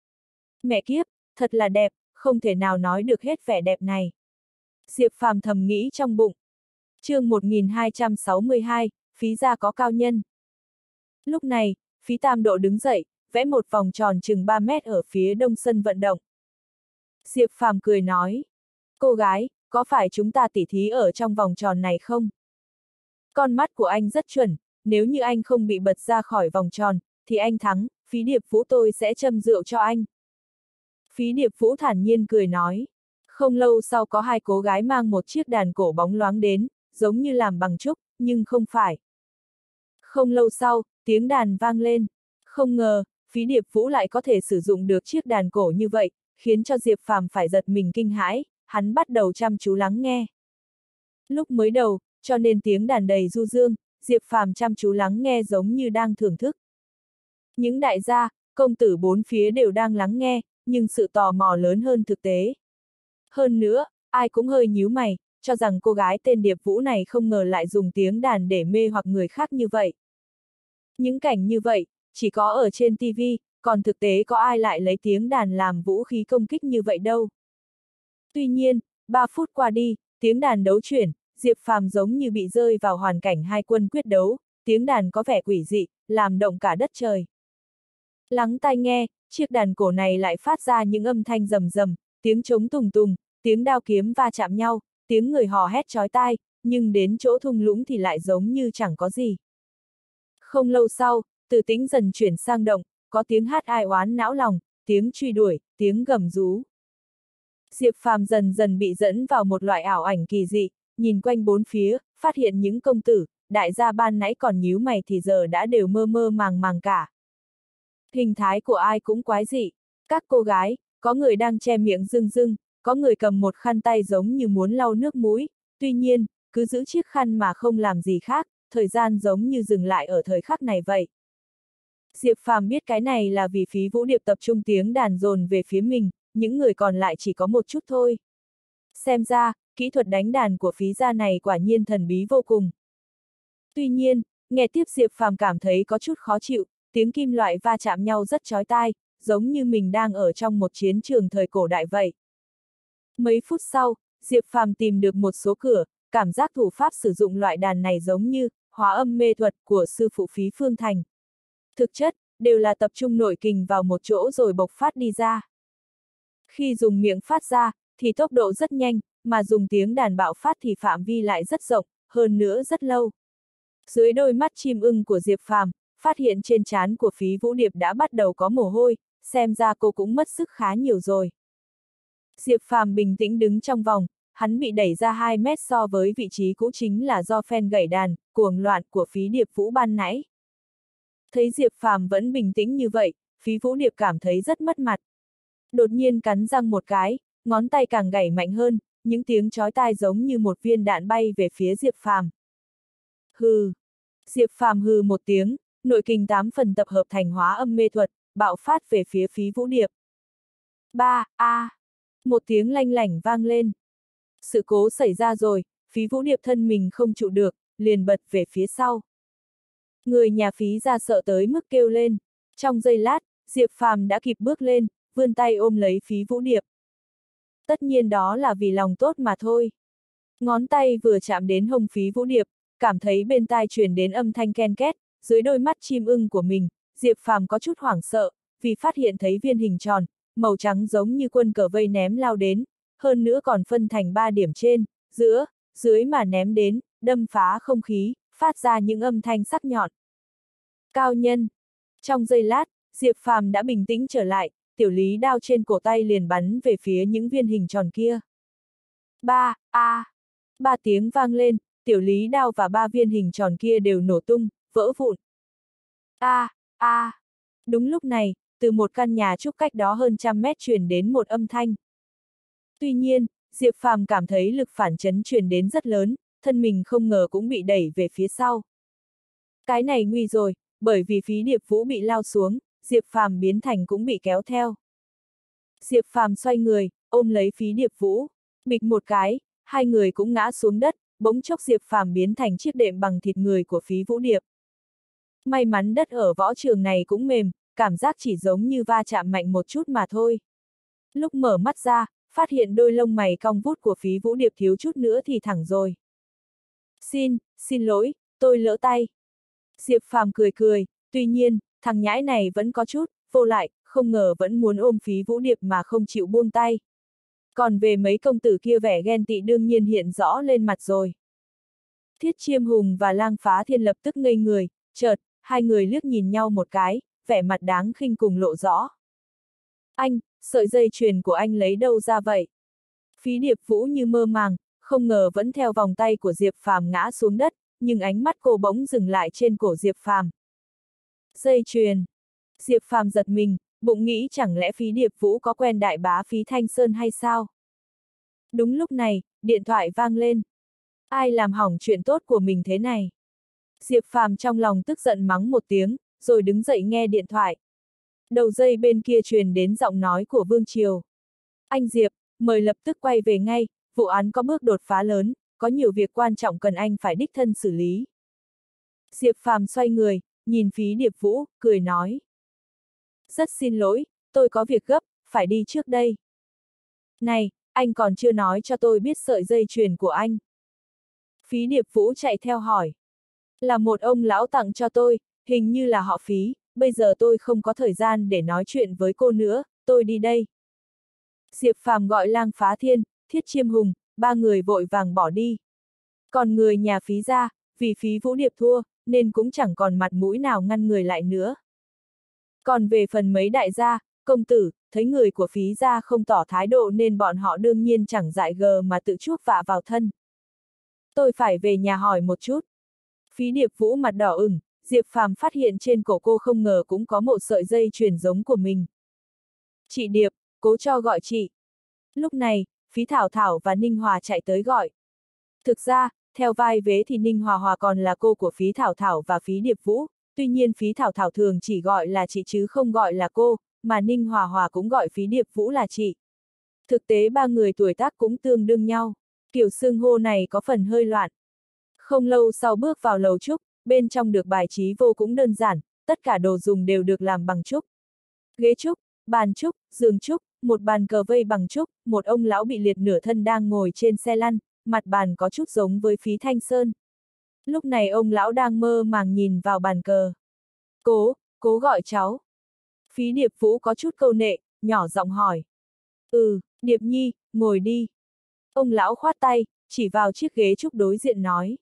Mẹ kiếp, thật là đẹp, không thể nào nói được hết vẻ đẹp này. Diệp Phàm thầm nghĩ trong bụng. Chương một nghìn hai trăm sáu mươi hai, Phí gia có cao nhân. Lúc này, Phí Tam Độ đứng dậy, vẽ một vòng tròn chừng ba mét ở phía đông sân vận động. Diệp Phàm cười nói, cô gái, có phải chúng ta tỉ thí ở trong vòng tròn này không? Con mắt của anh rất chuẩn, nếu như anh không bị bật ra khỏi vòng tròn, thì anh thắng, Phí Điệp Vũ tôi sẽ châm rượu cho anh. Phí Điệp Vũ thản nhiên cười nói. Không lâu sau có hai cô gái mang một chiếc đàn cổ bóng loáng đến, giống như làm bằng trúc, nhưng không phải. Không lâu sau, tiếng đàn vang lên. Không ngờ, Phí Điệp Vũ lại có thể sử dụng được chiếc đàn cổ như vậy, khiến cho Diệp Phàm phải giật mình kinh hãi, hắn bắt đầu chăm chú lắng nghe. Lúc mới đầu, cho nên tiếng đàn đầy du dương, Diệp Phàm chăm chú lắng nghe giống như đang thưởng thức. Những đại gia, công tử bốn phía đều đang lắng nghe, nhưng sự tò mò lớn hơn thực tế. Hơn nữa, ai cũng hơi nhíu mày, cho rằng cô gái tên Điệp Vũ này không ngờ lại dùng tiếng đàn để mê hoặc người khác như vậy. Những cảnh như vậy, chỉ có ở trên ti vi, còn thực tế có ai lại lấy tiếng đàn làm vũ khí công kích như vậy đâu. Tuy nhiên, ba phút qua đi, tiếng đàn đấu chuyển, Diệp Phàm giống như bị rơi vào hoàn cảnh hai quân quyết đấu, tiếng đàn có vẻ quỷ dị, làm động cả đất trời. Lắng tai nghe, chiếc đàn cổ này lại phát ra những âm thanh rầm rầm, tiếng trống tùng tùng, tiếng đao kiếm va chạm nhau, tiếng người hò hét chói tai, nhưng đến chỗ thung lũng thì lại giống như chẳng có gì. Không lâu sau, từ tĩnh dần chuyển sang động, có tiếng hát ai oán não lòng, tiếng truy đuổi, tiếng gầm rú. Diệp Phàm dần dần bị dẫn vào một loại ảo ảnh kỳ dị, nhìn quanh bốn phía, phát hiện những công tử, đại gia ban nãy còn nhíu mày thì giờ đã đều mơ mơ màng màng cả. Hình thái của ai cũng quái dị, các cô gái, có người đang che miệng rưng rưng, có người cầm một khăn tay giống như muốn lau nước mũi, tuy nhiên, cứ giữ chiếc khăn mà không làm gì khác, thời gian giống như dừng lại ở thời khắc này vậy. Diệp Phàm biết cái này là vì Phí Vũ Điệp tập trung tiếng đàn dồn về phía mình, những người còn lại chỉ có một chút thôi. Xem ra, kỹ thuật đánh đàn của Phí gia này quả nhiên thần bí vô cùng. Tuy nhiên, nghe tiếp Diệp Phàm cảm thấy có chút khó chịu, tiếng kim loại va chạm nhau rất chói tai, giống như mình đang ở trong một chiến trường thời cổ đại vậy. Mấy phút sau, Diệp Phàm tìm được một số cửa, cảm giác thủ pháp sử dụng loại đàn này giống như hóa âm mê thuật của sư phụ Phí Phương Thành. Thực chất, đều là tập trung nội kình vào một chỗ rồi bộc phát đi ra. Khi dùng miệng phát ra, thì tốc độ rất nhanh, mà dùng tiếng đàn bạo phát thì phạm vi lại rất rộng, hơn nữa rất lâu. Dưới đôi mắt chim ưng của Diệp Phàm, phát hiện trên trán của Phí Vũ Điệp đã bắt đầu có mồ hôi, xem ra cô cũng mất sức khá nhiều rồi. Diệp Phàm bình tĩnh đứng trong vòng, hắn bị đẩy ra hai mét so với vị trí cũ chính là do phen gảy đàn, cuồng loạn của Phí Điệp Vũ ban nãy. Thấy Diệp Phàm vẫn bình tĩnh như vậy, Phí Vũ Điệp cảm thấy rất mất mặt. Đột nhiên cắn răng một cái, ngón tay càng gảy mạnh hơn, những tiếng chói tai giống như một viên đạn bay về phía Diệp Phàm. Hừ. Diệp Phàm hừ một tiếng, nội kình tám phần tập hợp thành hóa âm mê thuật, bạo phát về phía Phí Vũ Điệp. Ba, a, à. Một tiếng lanh lảnh vang lên. Sự cố xảy ra rồi, Phí Vũ Điệp thân mình không trụ được, liền bật về phía sau. Người nhà Phí ra sợ tới mức kêu lên. Trong giây lát, Diệp Phàm đã kịp bước lên, vươn tay ôm lấy Phí Vũ Điệp. Tất nhiên đó là vì lòng tốt mà thôi. Ngón tay vừa chạm đến hông Phí Vũ Điệp, cảm thấy bên tai truyền đến âm thanh ken két, dưới đôi mắt chim ưng của mình, Diệp Phàm có chút hoảng sợ, vì phát hiện thấy viên hình tròn, màu trắng giống như quân cờ vây ném lao đến, hơn nữa còn phân thành ba điểm trên, giữa, dưới mà ném đến, đâm phá không khí, phát ra những âm thanh sắc nhọn. Cao nhân. Trong giây lát, Diệp Phàm đã bình tĩnh trở lại, tiểu lý đao trên cổ tay liền bắn về phía những viên hình tròn kia. Ba, a, à. Ba tiếng vang lên, tiểu lý đao và ba viên hình tròn kia đều nổ tung, vỡ vụn. A, a. À. Đúng lúc này, từ một căn nhà trúc cách đó hơn trăm mét truyền đến một âm thanh. Tuy nhiên, Diệp Phàm cảm thấy lực phản chấn truyền đến rất lớn, thân mình không ngờ cũng bị đẩy về phía sau. Cái này nguy rồi, bởi vì Phí Điệp Vũ bị lao xuống, Diệp Phàm biến thành cũng bị kéo theo. Diệp Phàm xoay người, ôm lấy Phí Điệp Vũ, bịch một cái, hai người cũng ngã xuống đất, bỗng chốc Diệp Phàm biến thành chiếc đệm bằng thịt người của Phí Vũ Điệp. May mắn đất ở võ trường này cũng mềm, cảm giác chỉ giống như va chạm mạnh một chút mà thôi. Lúc mở mắt ra, phát hiện đôi lông mày cong vút của Phí Vũ Điệp thiếu chút nữa thì thẳng rồi. Xin, xin lỗi, tôi lỡ tay. Diệp Phàm cười cười, tuy nhiên, thằng nhãi này vẫn có chút, vô lại, không ngờ vẫn muốn ôm Phí Vũ Điệp mà không chịu buông tay. Còn về mấy công tử kia vẻ ghen tị đương nhiên hiện rõ lên mặt rồi. Thiết Chiêm Hùng và Lang Phá Thiên lập tức ngây người, chợt, hai người liếc nhìn nhau một cái, vẻ mặt đáng khinh cùng lộ rõ. Anh, sợi dây chuyền của anh lấy đâu ra vậy? Phí Điệp Vũ như mơ màng, không ngờ vẫn theo vòng tay của Diệp Phàm ngã xuống đất, nhưng ánh mắt cô bỗng dừng lại trên cổ Diệp Phàm. Dây chuyền. Diệp Phàm giật mình, bụng nghĩ chẳng lẽ Phí Điệp Vũ có quen đại bá Phí Thanh Sơn hay sao? Đúng lúc này, điện thoại vang lên. Ai làm hỏng chuyện tốt của mình thế này? Diệp Phàm trong lòng tức giận mắng một tiếng, rồi đứng dậy nghe điện thoại. Đầu dây bên kia truyền đến giọng nói của Vương Triều. Anh Diệp, mời lập tức quay về ngay, vụ án có bước đột phá lớn, có nhiều việc quan trọng cần anh phải đích thân xử lý. Diệp Phàm xoay người, nhìn Phí Điệp Vũ, cười nói. Rất xin lỗi, tôi có việc gấp, phải đi trước đây. Này, anh còn chưa nói cho tôi biết sợi dây chuyền của anh. Phí Điệp Vũ chạy theo hỏi. Là một ông lão tặng cho tôi, hình như là họ Phí, bây giờ tôi không có thời gian để nói chuyện với cô nữa, tôi đi đây. Diệp Phàm gọi Lang Phá Thiên, Thiết Chiêm Hùng, ba người vội vàng bỏ đi. Còn người nhà Phí ra, vì Phí Vũ Điệp thua, nên cũng chẳng còn mặt mũi nào ngăn người lại nữa. Còn về phần mấy đại gia, công tử, thấy người của Phí ra không tỏ thái độ nên bọn họ đương nhiên chẳng dại gờ mà tự chuốc vạ vào thân. Tôi phải về nhà hỏi một chút. Phí Điệp Vũ mặt đỏ ửng, Diệp Phàm phát hiện trên cổ cô không ngờ cũng có một sợi dây chuyền giống của mình. Chị Điệp, cố cho gọi chị. Lúc này, Phí Thảo Thảo và Ninh Hòa chạy tới gọi. Thực ra, theo vai vế thì Ninh Hòa Hòa còn là cô của Phí Thảo Thảo và Phí Điệp Vũ, tuy nhiên Phí Thảo Thảo thường chỉ gọi là chị chứ không gọi là cô, mà Ninh Hòa Hòa cũng gọi Phí Điệp Vũ là chị. Thực tế ba người tuổi tác cũng tương đương nhau, kiểu xưng hô này có phần hơi loạn. Không lâu sau bước vào lầu trúc, bên trong được bài trí vô cùng đơn giản, tất cả đồ dùng đều được làm bằng trúc. Ghế trúc, bàn trúc, giường trúc, một bàn cờ vây bằng trúc, một ông lão bị liệt nửa thân đang ngồi trên xe lăn, mặt bàn có chút giống với Phí Thanh Sơn. Lúc này ông lão đang mơ màng nhìn vào bàn cờ. Cố, cố gọi cháu. Phí Điệp Vũ có chút câu nệ, nhỏ giọng hỏi. Ừ, Điệp Nhi, ngồi đi. Ông lão khoát tay, chỉ vào chiếc ghế trúc đối diện nói.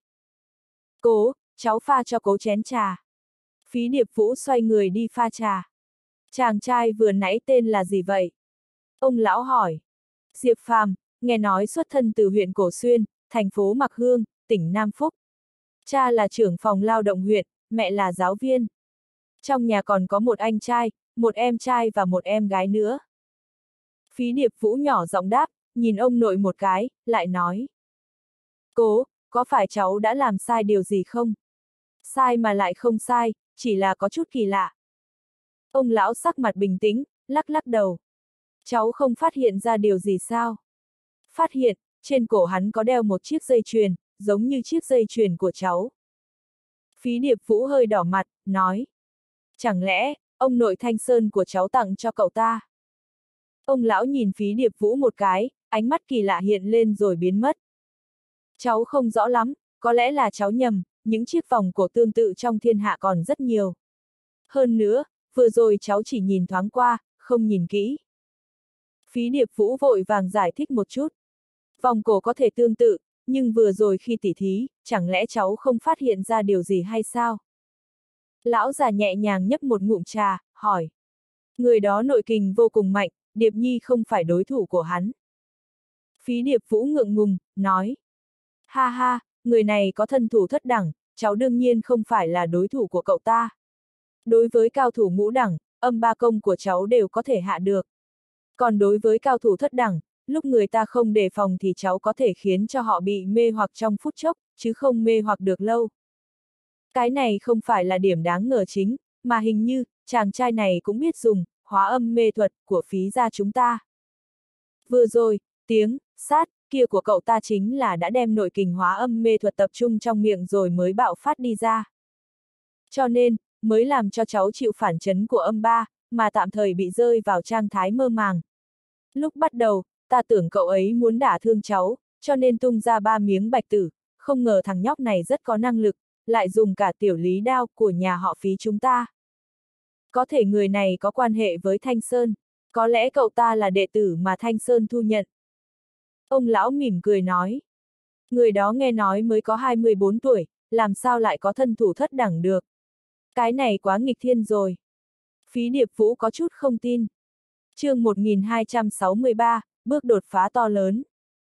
Cố, cháu pha cho cố chén trà. Phí Điệp Vũ xoay người đi pha trà. Chàng trai vừa nãy tên là gì vậy? Ông lão hỏi. Diệp Phàm, nghe nói xuất thân từ huyện Cổ Xuyên, thành phố Mạc Hương, tỉnh Nam Phúc. Cha là trưởng phòng lao động huyện, mẹ là giáo viên. Trong nhà còn có một anh trai, một em trai và một em gái nữa. Phí Điệp Vũ nhỏ giọng đáp, nhìn ông nội một cái, lại nói. Cố, có phải cháu đã làm sai điều gì không? Sai mà lại không sai, chỉ là có chút kỳ lạ. Ông lão sắc mặt bình tĩnh, lắc lắc đầu. Cháu không phát hiện ra điều gì sao? Phát hiện, trên cổ hắn có đeo một chiếc dây chuyền, giống như chiếc dây chuyền của cháu. Phí Điệp Vũ hơi đỏ mặt, nói. Chẳng lẽ, ông nội Thanh Sơn của cháu tặng cho cậu ta? Ông lão nhìn Phí Điệp Vũ một cái, ánh mắt kỳ lạ hiện lên rồi biến mất. Cháu không rõ lắm, có lẽ là cháu nhầm, những chiếc vòng cổ tương tự trong thiên hạ còn rất nhiều. Hơn nữa, vừa rồi cháu chỉ nhìn thoáng qua, không nhìn kỹ. Phí Điệp Vũ vội vàng giải thích một chút. Vòng cổ có thể tương tự, nhưng vừa rồi khi tỉ thí, chẳng lẽ cháu không phát hiện ra điều gì hay sao? Lão già nhẹ nhàng nhấp một ngụm trà, hỏi. Người đó nội kình vô cùng mạnh, Điệp Nhi không phải đối thủ của hắn. Phí Điệp Vũ ngượng ngùng, nói. Ha ha, người này có thân thủ thất đẳng, cháu đương nhiên không phải là đối thủ của cậu ta. Đối với cao thủ ngũ đẳng, âm ba công của cháu đều có thể hạ được. Còn đối với cao thủ thất đẳng, lúc người ta không đề phòng thì cháu có thể khiến cho họ bị mê hoặc trong phút chốc, chứ không mê hoặc được lâu. Cái này không phải là điểm đáng ngờ chính, mà hình như, chàng trai này cũng biết dùng, hóa âm mê thuật của Phí gia chúng ta. Vừa rồi, tiếng, sát, kia của cậu ta chính là đã đem nội kình hóa âm mê thuật tập trung trong miệng rồi mới bạo phát đi ra. Cho nên, mới làm cho cháu chịu phản chấn của âm ba, mà tạm thời bị rơi vào trạng thái mơ màng. Lúc bắt đầu, ta tưởng cậu ấy muốn đả thương cháu, cho nên tung ra ba miếng bạch tử, không ngờ thằng nhóc này rất có năng lực, lại dùng cả tiểu lý đao của nhà họ Phí chúng ta. Có thể người này có quan hệ với Thanh Sơn, có lẽ cậu ta là đệ tử mà Thanh Sơn thu nhận. Ông lão mỉm cười nói. Người đó nghe nói mới có hai mươi bốn tuổi, làm sao lại có thân thủ thất đẳng được. Cái này quá nghịch thiên rồi. Phí Điệp Vũ có chút không tin. Chương một nghìn hai trăm sáu mươi ba, bước đột phá to lớn.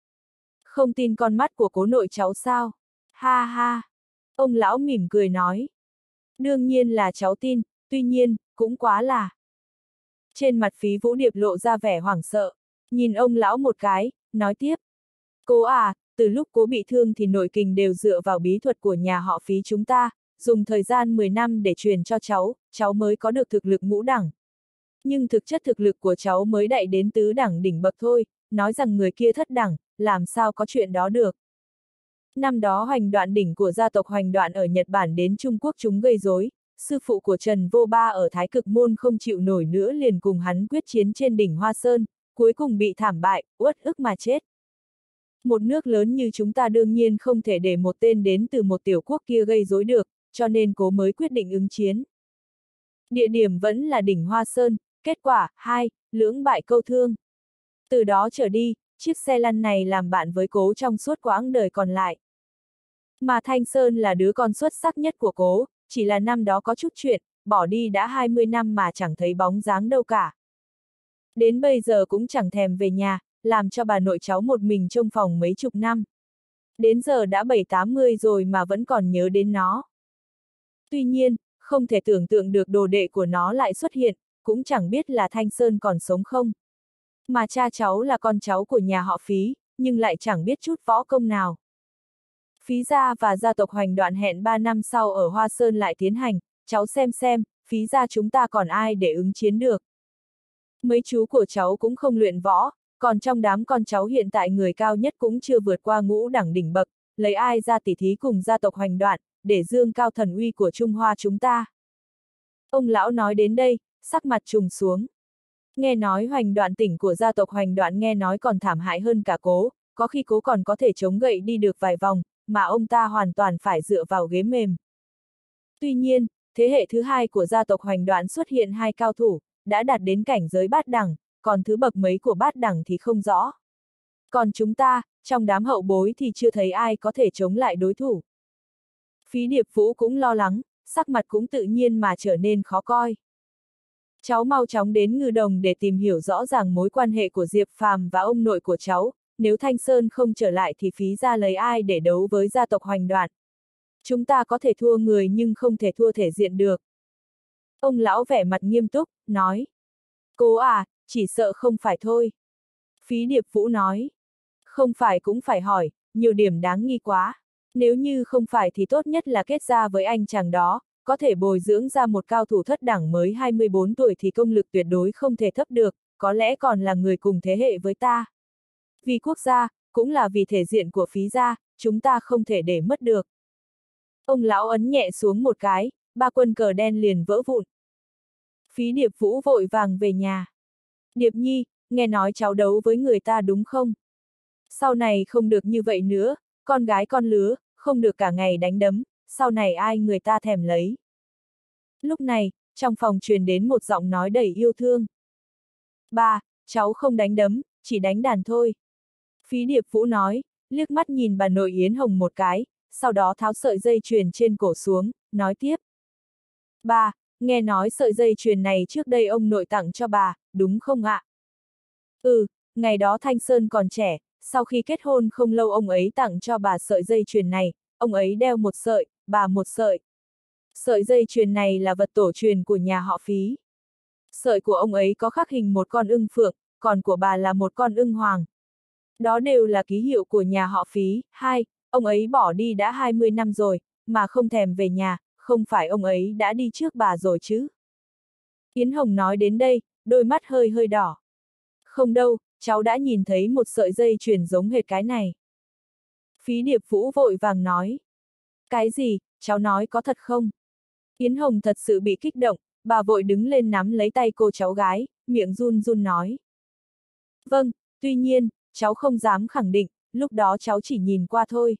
Không tin con mắt của cố nội cháu sao? Ha ha. Ông lão mỉm cười nói. Đương nhiên là cháu tin, tuy nhiên, cũng quá là. Trên mặt Phí Vũ Điệp lộ ra vẻ hoảng sợ, nhìn ông lão một cái, nói tiếp. Cố à, từ lúc cố bị thương thì nội kình đều dựa vào bí thuật của nhà họ Phí chúng ta, dùng thời gian mười năm để truyền cho cháu, cháu mới có được thực lực ngũ đẳng. Nhưng thực chất thực lực của cháu mới đậy đến tứ đẳng đỉnh bậc thôi, nói rằng người kia thất đẳng, làm sao có chuyện đó được. Năm đó Hoành Đoạn đỉnh của gia tộc Hoành Đoạn ở Nhật Bản đến Trung Quốc chúng gây rối, sư phụ của Trần Vô Ba ở Thái Cực Môn không chịu nổi nữa liền cùng hắn quyết chiến trên đỉnh Hoa Sơn, cuối cùng bị thảm bại, uất ức mà chết. Một nước lớn như chúng ta đương nhiên không thể để một tên đến từ một tiểu quốc kia gây rối được, cho nên cố mới quyết định ứng chiến. Địa điểm vẫn là đỉnh Hoa Sơn, kết quả, hai, lưỡng bại câu thương. Từ đó trở đi, chiếc xe lăn này làm bạn với cố trong suốt quãng đời còn lại. Mà Thanh Sơn là đứa con xuất sắc nhất của cố, chỉ là năm đó có chút chuyện, bỏ đi đã hai mươi năm mà chẳng thấy bóng dáng đâu cả. Đến bây giờ cũng chẳng thèm về nhà, làm cho bà nội cháu một mình trong phòng mấy chục năm. Đến giờ đã bảy tám mươi rồi mà vẫn còn nhớ đến nó. Tuy nhiên, không thể tưởng tượng được đồ đệ của nó lại xuất hiện, cũng chẳng biết là Thanh Sơn còn sống không. Mà cha cháu là con cháu của nhà họ Phí, nhưng lại chẳng biết chút võ công nào. Phí gia và gia tộc Hoành Đoạn hẹn ba năm sau ở Hoa Sơn lại tiến hành, cháu xem xem, Phí gia chúng ta còn ai để ứng chiến được. Mấy chú của cháu cũng không luyện võ, còn trong đám con cháu hiện tại người cao nhất cũng chưa vượt qua ngũ đẳng đỉnh bậc, lấy ai ra tỉ thí cùng gia tộc Hoành Đoạn, để dương cao thần uy của Trung Hoa chúng ta. Ông lão nói đến đây, sắc mặt trùng xuống. Nghe nói Hoành Đoạn tỉnh của gia tộc Hoành Đoạn nghe nói còn thảm hại hơn cả cố, có khi cố còn có thể chống gậy đi được vài vòng, mà ông ta hoàn toàn phải dựa vào ghế mềm. Tuy nhiên, thế hệ thứ hai của gia tộc Hoành Đoạn xuất hiện hai cao thủ, đã đạt đến cảnh giới bát đẳng, còn thứ bậc mấy của bát đẳng thì không rõ. Còn chúng ta, trong đám hậu bối thì chưa thấy ai có thể chống lại đối thủ. Phí Điệp Vũ cũng lo lắng, sắc mặt cũng tự nhiên mà trở nên khó coi. Cháu mau chóng đến Ngư Đồng để tìm hiểu rõ ràng mối quan hệ của Diệp Phàm và ông nội của cháu, nếu Thanh Sơn không trở lại thì Phí gia lấy ai để đấu với gia tộc Hoành Đoạn. Chúng ta có thể thua người nhưng không thể thua thể diện được. Ông lão vẻ mặt nghiêm túc, nói. Cố à, chỉ sợ không phải thôi. Phí Điệp Vũ nói. Không phải cũng phải hỏi, nhiều điểm đáng nghi quá. Nếu như không phải thì tốt nhất là kết gia với anh chàng đó, có thể bồi dưỡng ra một cao thủ thất đẳng mới hai mươi bốn tuổi thì công lực tuyệt đối không thể thấp được, có lẽ còn là người cùng thế hệ với ta. Vì quốc gia, cũng là vì thể diện của Phí gia, chúng ta không thể để mất được. Ông lão ấn nhẹ xuống một cái, ba quân cờ đen liền vỡ vụn. Phí Điệp Vũ vội vàng về nhà. Điệp Nhi, nghe nói cháu đấu với người ta đúng không? Sau này không được như vậy nữa, con gái con lứa, không được cả ngày đánh đấm, sau này ai người ta thèm lấy. Lúc này, trong phòng truyền đến một giọng nói đầy yêu thương. Ba, cháu không đánh đấm, chỉ đánh đàn thôi. Phí Điệp Vũ nói, liếc mắt nhìn bà nội Yến Hồng một cái, sau đó tháo sợi dây chuyền trên cổ xuống, nói tiếp. Ba, nghe nói sợi dây chuyền này trước đây ông nội tặng cho bà, đúng không ạ? Ừ, ngày đó Thanh Sơn còn trẻ, sau khi kết hôn không lâu ông ấy tặng cho bà sợi dây chuyền này, ông ấy đeo một sợi, bà một sợi. Sợi dây chuyền này là vật tổ truyền của nhà họ Phí. Sợi của ông ấy có khắc hình một con ưng phượng, còn của bà là một con ưng hoàng. Đó đều là ký hiệu của nhà họ Phí. Hai, ông ấy bỏ đi đã hai mươi năm rồi, mà không thèm về nhà, không phải ông ấy đã đi trước bà rồi chứ? Yến Hồng nói đến đây, đôi mắt hơi hơi đỏ. Không đâu, cháu đã nhìn thấy một sợi dây chuyền giống hệt cái này. Phí Điệp Vũ vội vàng nói. Cái gì, cháu nói có thật không? Yến Hồng thật sự bị kích động, bà vội đứng lên nắm lấy tay cô cháu gái, miệng run run nói. Vâng, tuy nhiên, cháu không dám khẳng định, lúc đó cháu chỉ nhìn qua thôi.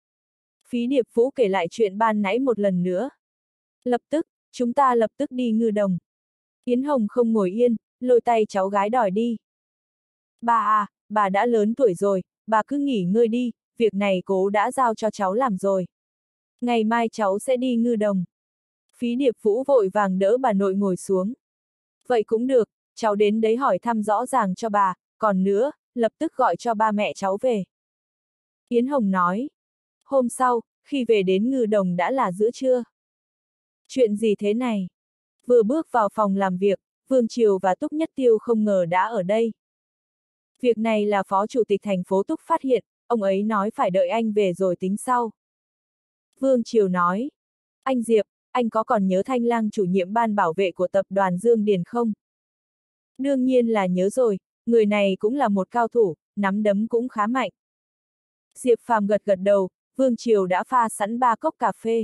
Phí Điệp Vũ kể lại chuyện ban nãy một lần nữa. Lập tức, chúng ta lập tức đi Ngư Đồng. Yến Hồng không ngồi yên, lôi tay cháu gái đòi đi. Bà à, bà đã lớn tuổi rồi, bà cứ nghỉ ngơi đi, việc này cố đã giao cho cháu làm rồi. Ngày mai cháu sẽ đi Ngư Đồng. Phí Điệp Vũ vội vàng đỡ bà nội ngồi xuống. Vậy cũng được, cháu đến đấy hỏi thăm rõ ràng cho bà, còn nữa, lập tức gọi cho ba mẹ cháu về. Yến Hồng nói. Hôm sau, khi về đến Ngư Đồng đã là giữa trưa. Chuyện gì thế này? Vừa bước vào phòng làm việc, Vương Triều và Túc Nhất Tiêu không ngờ đã ở đây. Việc này là Phó Chủ tịch thành phố Túc phát hiện, ông ấy nói phải đợi anh về rồi tính sau. Vương Triều nói. Anh Diệp, anh có còn nhớ Thanh Lang chủ nhiệm ban bảo vệ của tập đoàn Dương Điền không? Đương nhiên là nhớ rồi, người này cũng là một cao thủ, nắm đấm cũng khá mạnh. Diệp Phàm gật gật đầu, Vương Triều đã pha sẵn ba cốc cà phê.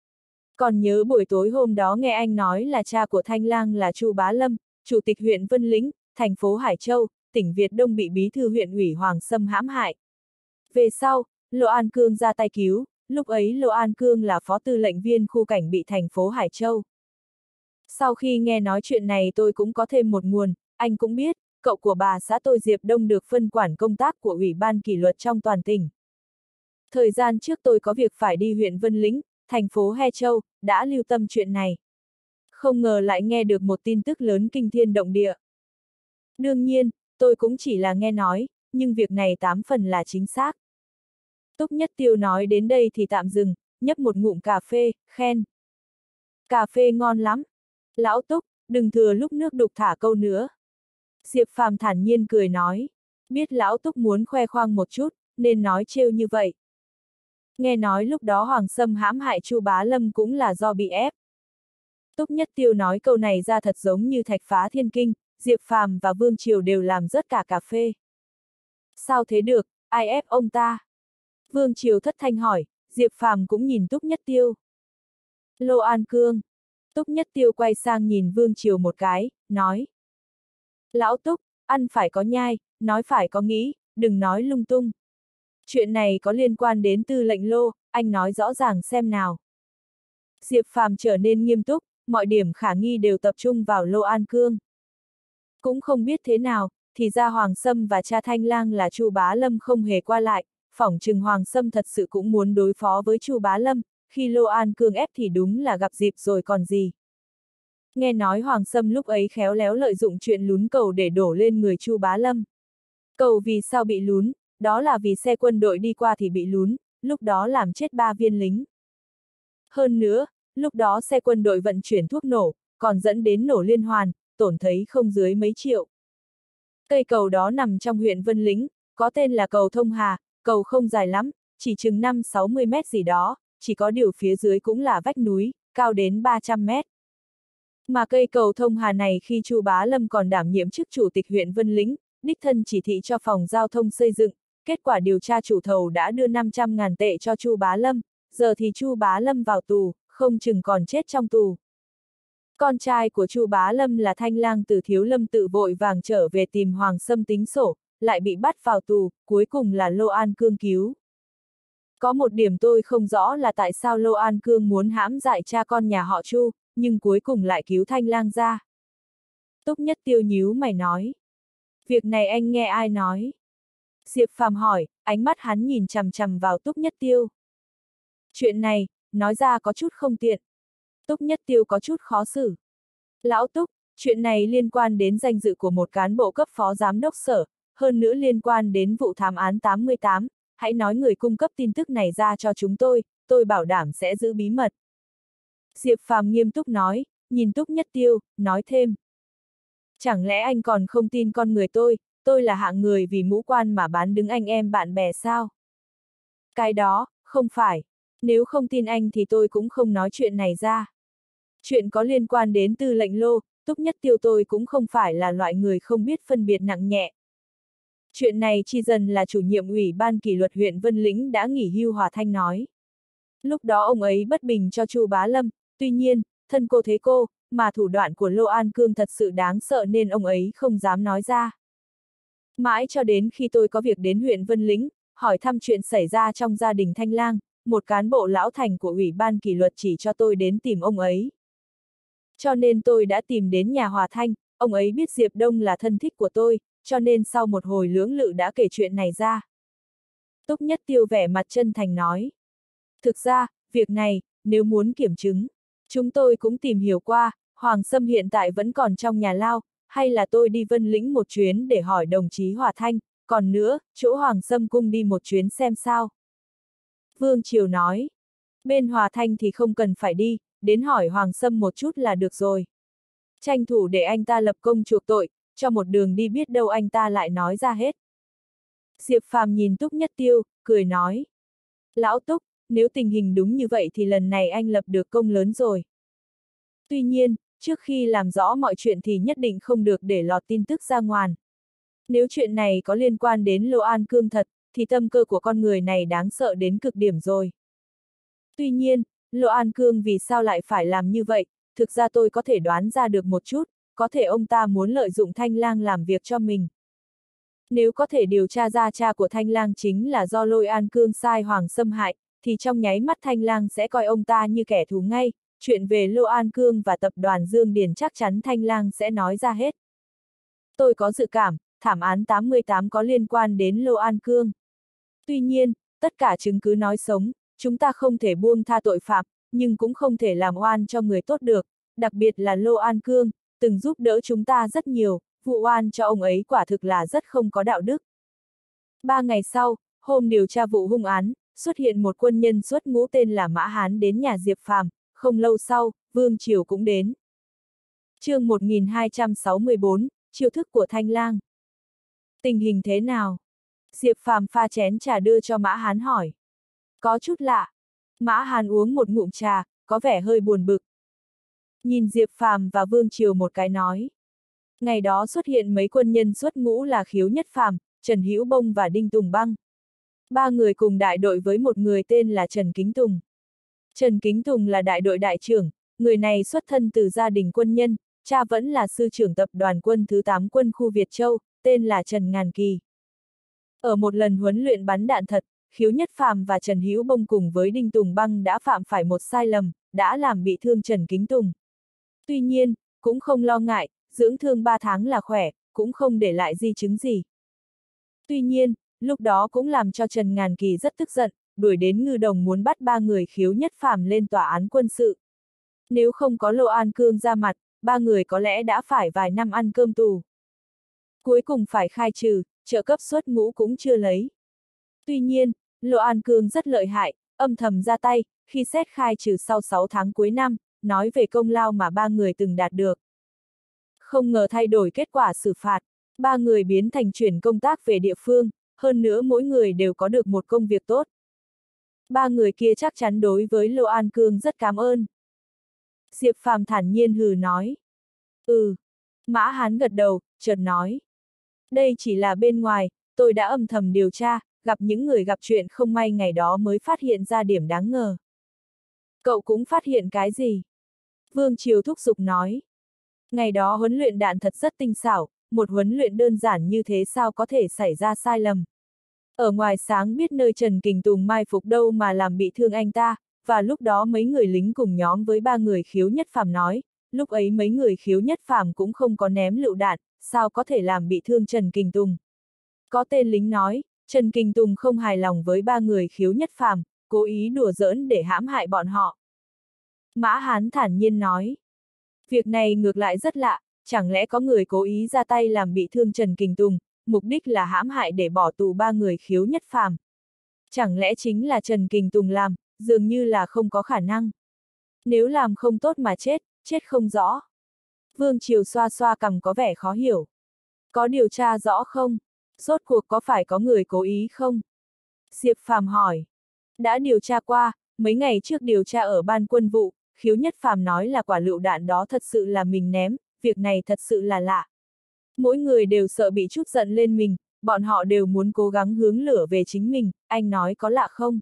Còn nhớ buổi tối hôm đó nghe anh nói là cha của Thanh Lang là Chu Bá Lâm, chủ tịch huyện Vân Lĩnh, thành phố Hải Châu, tỉnh Việt Đông bị bí thư huyện ủy Hoàng Sâm hãm hại. Về sau, Lô An Cương ra tay cứu, lúc ấy Lô An Cương là phó tư lệnh viên khu cảnh bị thành phố Hải Châu. Sau khi nghe nói chuyện này tôi cũng có thêm một nguồn, anh cũng biết, cậu của bà xã tôi Diệp Đông được phân quản công tác của Ủy ban kỷ luật trong toàn tỉnh. Thời gian trước tôi có việc phải đi huyện Vân Lĩnh, thành phố He Châu, đã lưu tâm chuyện này. Không ngờ lại nghe được một tin tức lớn kinh thiên động địa. Đương nhiên, tôi cũng chỉ là nghe nói, nhưng việc này tám phần là chính xác. Túc Nhất Tiêu nói đến đây thì tạm dừng, nhấp một ngụm cà phê, khen. Cà phê ngon lắm. Lão Túc, đừng thừa lúc nước đục thả câu nữa. Diệp Phàm thản nhiên cười nói, biết Lão Túc muốn khoe khoang một chút, nên nói trêu như vậy. Nghe nói lúc đó Hoàng Sâm hãm hại Chu Bá Lâm cũng là do bị ép. Túc Nhất Tiêu nói câu này ra thật giống như thạch phá thiên kinh, Diệp Phàm và Vương Triều đều làm rớt cả cà phê. Sao thế được, ai ép ông ta? Vương Triều thất thanh hỏi, Diệp Phàm cũng nhìn Túc Nhất Tiêu. Lô An Cương. Túc Nhất Tiêu quay sang nhìn Vương Triều một cái, nói. Lão Túc, ăn phải có nhai, nói phải có nghĩ, đừng nói lung tung. Chuyện này có liên quan đến tư lệnh Lô, anh nói rõ ràng xem nào. Diệp Phàm trở nên nghiêm túc, mọi điểm khả nghi đều tập trung vào Lô An Cương. Cũng không biết thế nào, thì ra Hoàng Sâm và cha Thanh Lang là Chu Bá Lâm không hề qua lại, phỏng chừng Hoàng Sâm thật sự cũng muốn đối phó với Chu Bá Lâm, khi Lô An Cương ép thì đúng là gặp dịp rồi còn gì. Nghe nói Hoàng Sâm lúc ấy khéo léo lợi dụng chuyện lún cầu để đổ lên người Chu Bá Lâm. Cầu vì sao bị lún, đó là vì xe quân đội đi qua thì bị lún, lúc đó làm chết ba viên lính. Hơn nữa, lúc đó xe quân đội vận chuyển thuốc nổ, còn dẫn đến nổ liên hoàn, tổn thấy không dưới mấy triệu. Cây cầu đó nằm trong huyện Vân Lĩnh, có tên là cầu Thông Hà, cầu không dài lắm, chỉ chừng năm sáu mươi mét gì đó, chỉ có điều phía dưới cũng là vách núi, cao đến ba trăm mét. Mà cây cầu Thông Hà này khi Chu Bá Lâm còn đảm nhiệm chức chủ tịch huyện Vân Lĩnh, đích thân chỉ thị cho phòng giao thông xây dựng, kết quả điều tra chủ thầu đã đưa năm trăm ngàn tệ cho Chu Bá Lâm, giờ thì Chu Bá Lâm vào tù, không chừng còn chết trong tù. Con trai của Chu Bá Lâm là Thanh lang Từ Thiếu Lâm tự vội vàng trở về tìm Hoàng Sâm tính sổ, lại bị bắt vào tù, cuối cùng là Lô An Cương cứu. Có một điểm tôi không rõ là tại sao Lô An Cương muốn hãm hại cha con nhà họ Chu, nhưng cuối cùng lại cứu Thanh lang ra. Túc Nhất Tiêu nhíu mày nói. Việc này anh nghe ai nói? Diệp Phàm hỏi, ánh mắt hắn nhìn chằm chằm vào Túc Nhất Tiêu. Chuyện này, nói ra có chút không tiện. Túc Nhất Tiêu có chút khó xử. Lão Túc, chuyện này liên quan đến danh dự của một cán bộ cấp phó giám đốc sở, hơn nữa liên quan đến vụ thảm án tám mươi tám, hãy nói người cung cấp tin tức này ra cho chúng tôi, tôi bảo đảm sẽ giữ bí mật. Diệp Phàm nghiêm túc nói, nhìn Túc Nhất Tiêu, nói thêm. Chẳng lẽ anh còn không tin con người tôi, tôi là hạng người vì mũ quan mà bán đứng anh em bạn bè sao? Cái đó, không phải. Nếu không tin anh thì tôi cũng không nói chuyện này ra. Chuyện có liên quan đến Tư lệnh Lô, Túc Nhất Tiêu tôi cũng không phải là loại người không biết phân biệt nặng nhẹ. Chuyện này chi dần là chủ nhiệm ủy ban kỷ luật huyện Vân Lĩnh đã nghỉ hưu Hòa Thanh nói. Lúc đó ông ấy bất bình cho Chu Bá Lâm, tuy nhiên, thân cô thế cô, mà thủ đoạn của Lô An Cương thật sự đáng sợ nên ông ấy không dám nói ra. Mãi cho đến khi tôi có việc đến huyện Vân Lĩnh, hỏi thăm chuyện xảy ra trong gia đình Thanh lang, một cán bộ lão thành của ủy ban kỷ luật chỉ cho tôi đến tìm ông ấy. Cho nên tôi đã tìm đến nhà Hòa Thanh, ông ấy biết Diệp Đông là thân thích của tôi, cho nên sau một hồi lưỡng lự đã kể chuyện này ra. Túc Nhất Tiêu vẻ mặt chân thành nói. Thực ra, việc này, nếu muốn kiểm chứng, chúng tôi cũng tìm hiểu qua, Hoàng Sâm hiện tại vẫn còn trong nhà lao, hay là tôi đi Vân Lĩnh một chuyến để hỏi đồng chí Hòa Thanh, còn nữa, chỗ Hoàng Sâm cung đi một chuyến xem sao. Vương Triều nói, bên Hòa Thanh thì không cần phải đi, đến hỏi Hoàng Sâm một chút là được rồi. Tranh thủ để anh ta lập công chuộc tội, cho một đường đi biết đâu anh ta lại nói ra hết. Diệp Phàm nhìn Túc Nhất Tiêu, cười nói. Lão Túc, nếu tình hình đúng như vậy thì lần này anh lập được công lớn rồi. Tuy nhiên, trước khi làm rõ mọi chuyện thì nhất định không được để lọt tin tức ra ngoài. Nếu chuyện này có liên quan đến Lô An Cương thật, thì tâm cơ của con người này đáng sợ đến cực điểm rồi. Tuy nhiên, Lô An Cương vì sao lại phải làm như vậy, thực ra tôi có thể đoán ra được một chút, có thể ông ta muốn lợi dụng Thanh lang làm việc cho mình. Nếu có thể điều tra ra cha của Thanh lang chính là do Lô An Cương sai Hoàng xâm hại, thì trong nháy mắt Thanh lang sẽ coi ông ta như kẻ thù ngay, chuyện về Lô An Cương và tập đoàn Dương Điền chắc chắn Thanh lang sẽ nói ra hết. Tôi có dự cảm, thảm án tám mươi tám có liên quan đến Lô An Cương. Tuy nhiên, tất cả chứng cứ nói sống, chúng ta không thể buông tha tội phạm, nhưng cũng không thể làm oan cho người tốt được, đặc biệt là Lô An Cương, từng giúp đỡ chúng ta rất nhiều, vụ oan cho ông ấy quả thực là rất không có đạo đức. Ba ngày sau, hôm điều tra vụ hung án, xuất hiện một quân nhân xuất ngũ tên là Mã Hán đến nhà Diệp Phàm, không lâu sau, Vương Triều cũng đến. Chương một nghìn hai trăm sáu mươi bốn, chiêu thức của Thanh lang. Tình hình thế nào? Diệp Phàm pha chén trà đưa cho Mã Hán hỏi. Có chút lạ. Mã Hán uống một ngụm trà, có vẻ hơi buồn bực. Nhìn Diệp Phàm và Vương Triều một cái nói. Ngày đó xuất hiện mấy quân nhân xuất ngũ là Khiếu Nhất Phàm, Trần Hữu Bông và Đinh Tùng Băng. Ba người cùng đại đội với một người tên là Trần Kính Tùng. Trần Kính Tùng là đại đội đại trưởng, người này xuất thân từ gia đình quân nhân, cha vẫn là sư trưởng tập đoàn quân thứ tám quân khu Việt Châu, tên là Trần Ngàn Kỳ. Ở một lần huấn luyện bắn đạn thật, Khiếu Nhất Phàm và Trần Hữu Bông cùng với Đinh Tùng Băng đã phạm phải một sai lầm, đã làm bị thương Trần Kính Tùng. Tuy nhiên, cũng không lo ngại, dưỡng thương ba tháng là khỏe, cũng không để lại di chứng gì. Tuy nhiên, lúc đó cũng làm cho Trần Ngàn Kỳ rất tức giận, đuổi đến Ngư Đồng muốn bắt ba người Khiếu Nhất Phàm lên tòa án quân sự. Nếu không có Lô An Cương ra mặt, ba người có lẽ đã phải vài năm ăn cơm tù. Cuối cùng phải khai trừ, trợ cấp xuất ngũ cũng chưa lấy. Tuy nhiên, Lô An Cương rất lợi hại, âm thầm ra tay, khi xét khai trừ sau sáu tháng cuối năm, nói về công lao mà ba người từng đạt được. Không ngờ thay đổi kết quả xử phạt, ba người biến thành chuyển công tác về địa phương, hơn nữa mỗi người đều có được một công việc tốt. Ba người kia chắc chắn đối với Lô An Cương rất cảm ơn. Diệp Phàm thản nhiên hừ nói. Ừ. Mã Hán gật đầu, chợt nói. Đây chỉ là bên ngoài, tôi đã âm thầm điều tra, gặp những người gặp chuyện không may ngày đó mới phát hiện ra điểm đáng ngờ. Cậu cũng phát hiện cái gì? Vương Triều thúc giục nói. Ngày đó huấn luyện đạn thật rất tinh xảo, một huấn luyện đơn giản như thế sao có thể xảy ra sai lầm. Ở ngoài sáng biết nơi Trần Kình Tùng mai phục đâu mà làm bị thương anh ta, và lúc đó mấy người lính cùng nhóm với ba người khiếu nhất phàm nói, lúc ấy mấy người khiếu nhất phàm cũng không có ném lựu đạn, sao có thể làm bị thương Trần Kình Tùng. Có tên lính nói, Trần Kình Tùng không hài lòng với ba người khiếu nhất phàm, cố ý đùa giỡn để hãm hại bọn họ. Mã Hán thản nhiên nói, việc này ngược lại rất lạ, chẳng lẽ có người cố ý ra tay làm bị thương Trần Kình Tùng, mục đích là hãm hại để bỏ tù ba người khiếu nhất phàm. Chẳng lẽ chính là Trần Kình Tùng làm, dường như là không có khả năng. Nếu làm không tốt mà chết, chết không rõ. Vương Triều xoa xoa cằm có vẻ khó hiểu. Có điều tra rõ không? Rốt cuộc có phải có người cố ý không? Diệp Phàm hỏi. Đã điều tra qua, mấy ngày trước điều tra ở ban quân vụ, khiếu nhất phàm nói là quả lựu đạn đó thật sự là mình ném, việc này thật sự là lạ. Mỗi người đều sợ bị chút giận lên mình, bọn họ đều muốn cố gắng hướng lửa về chính mình, anh nói có lạ không?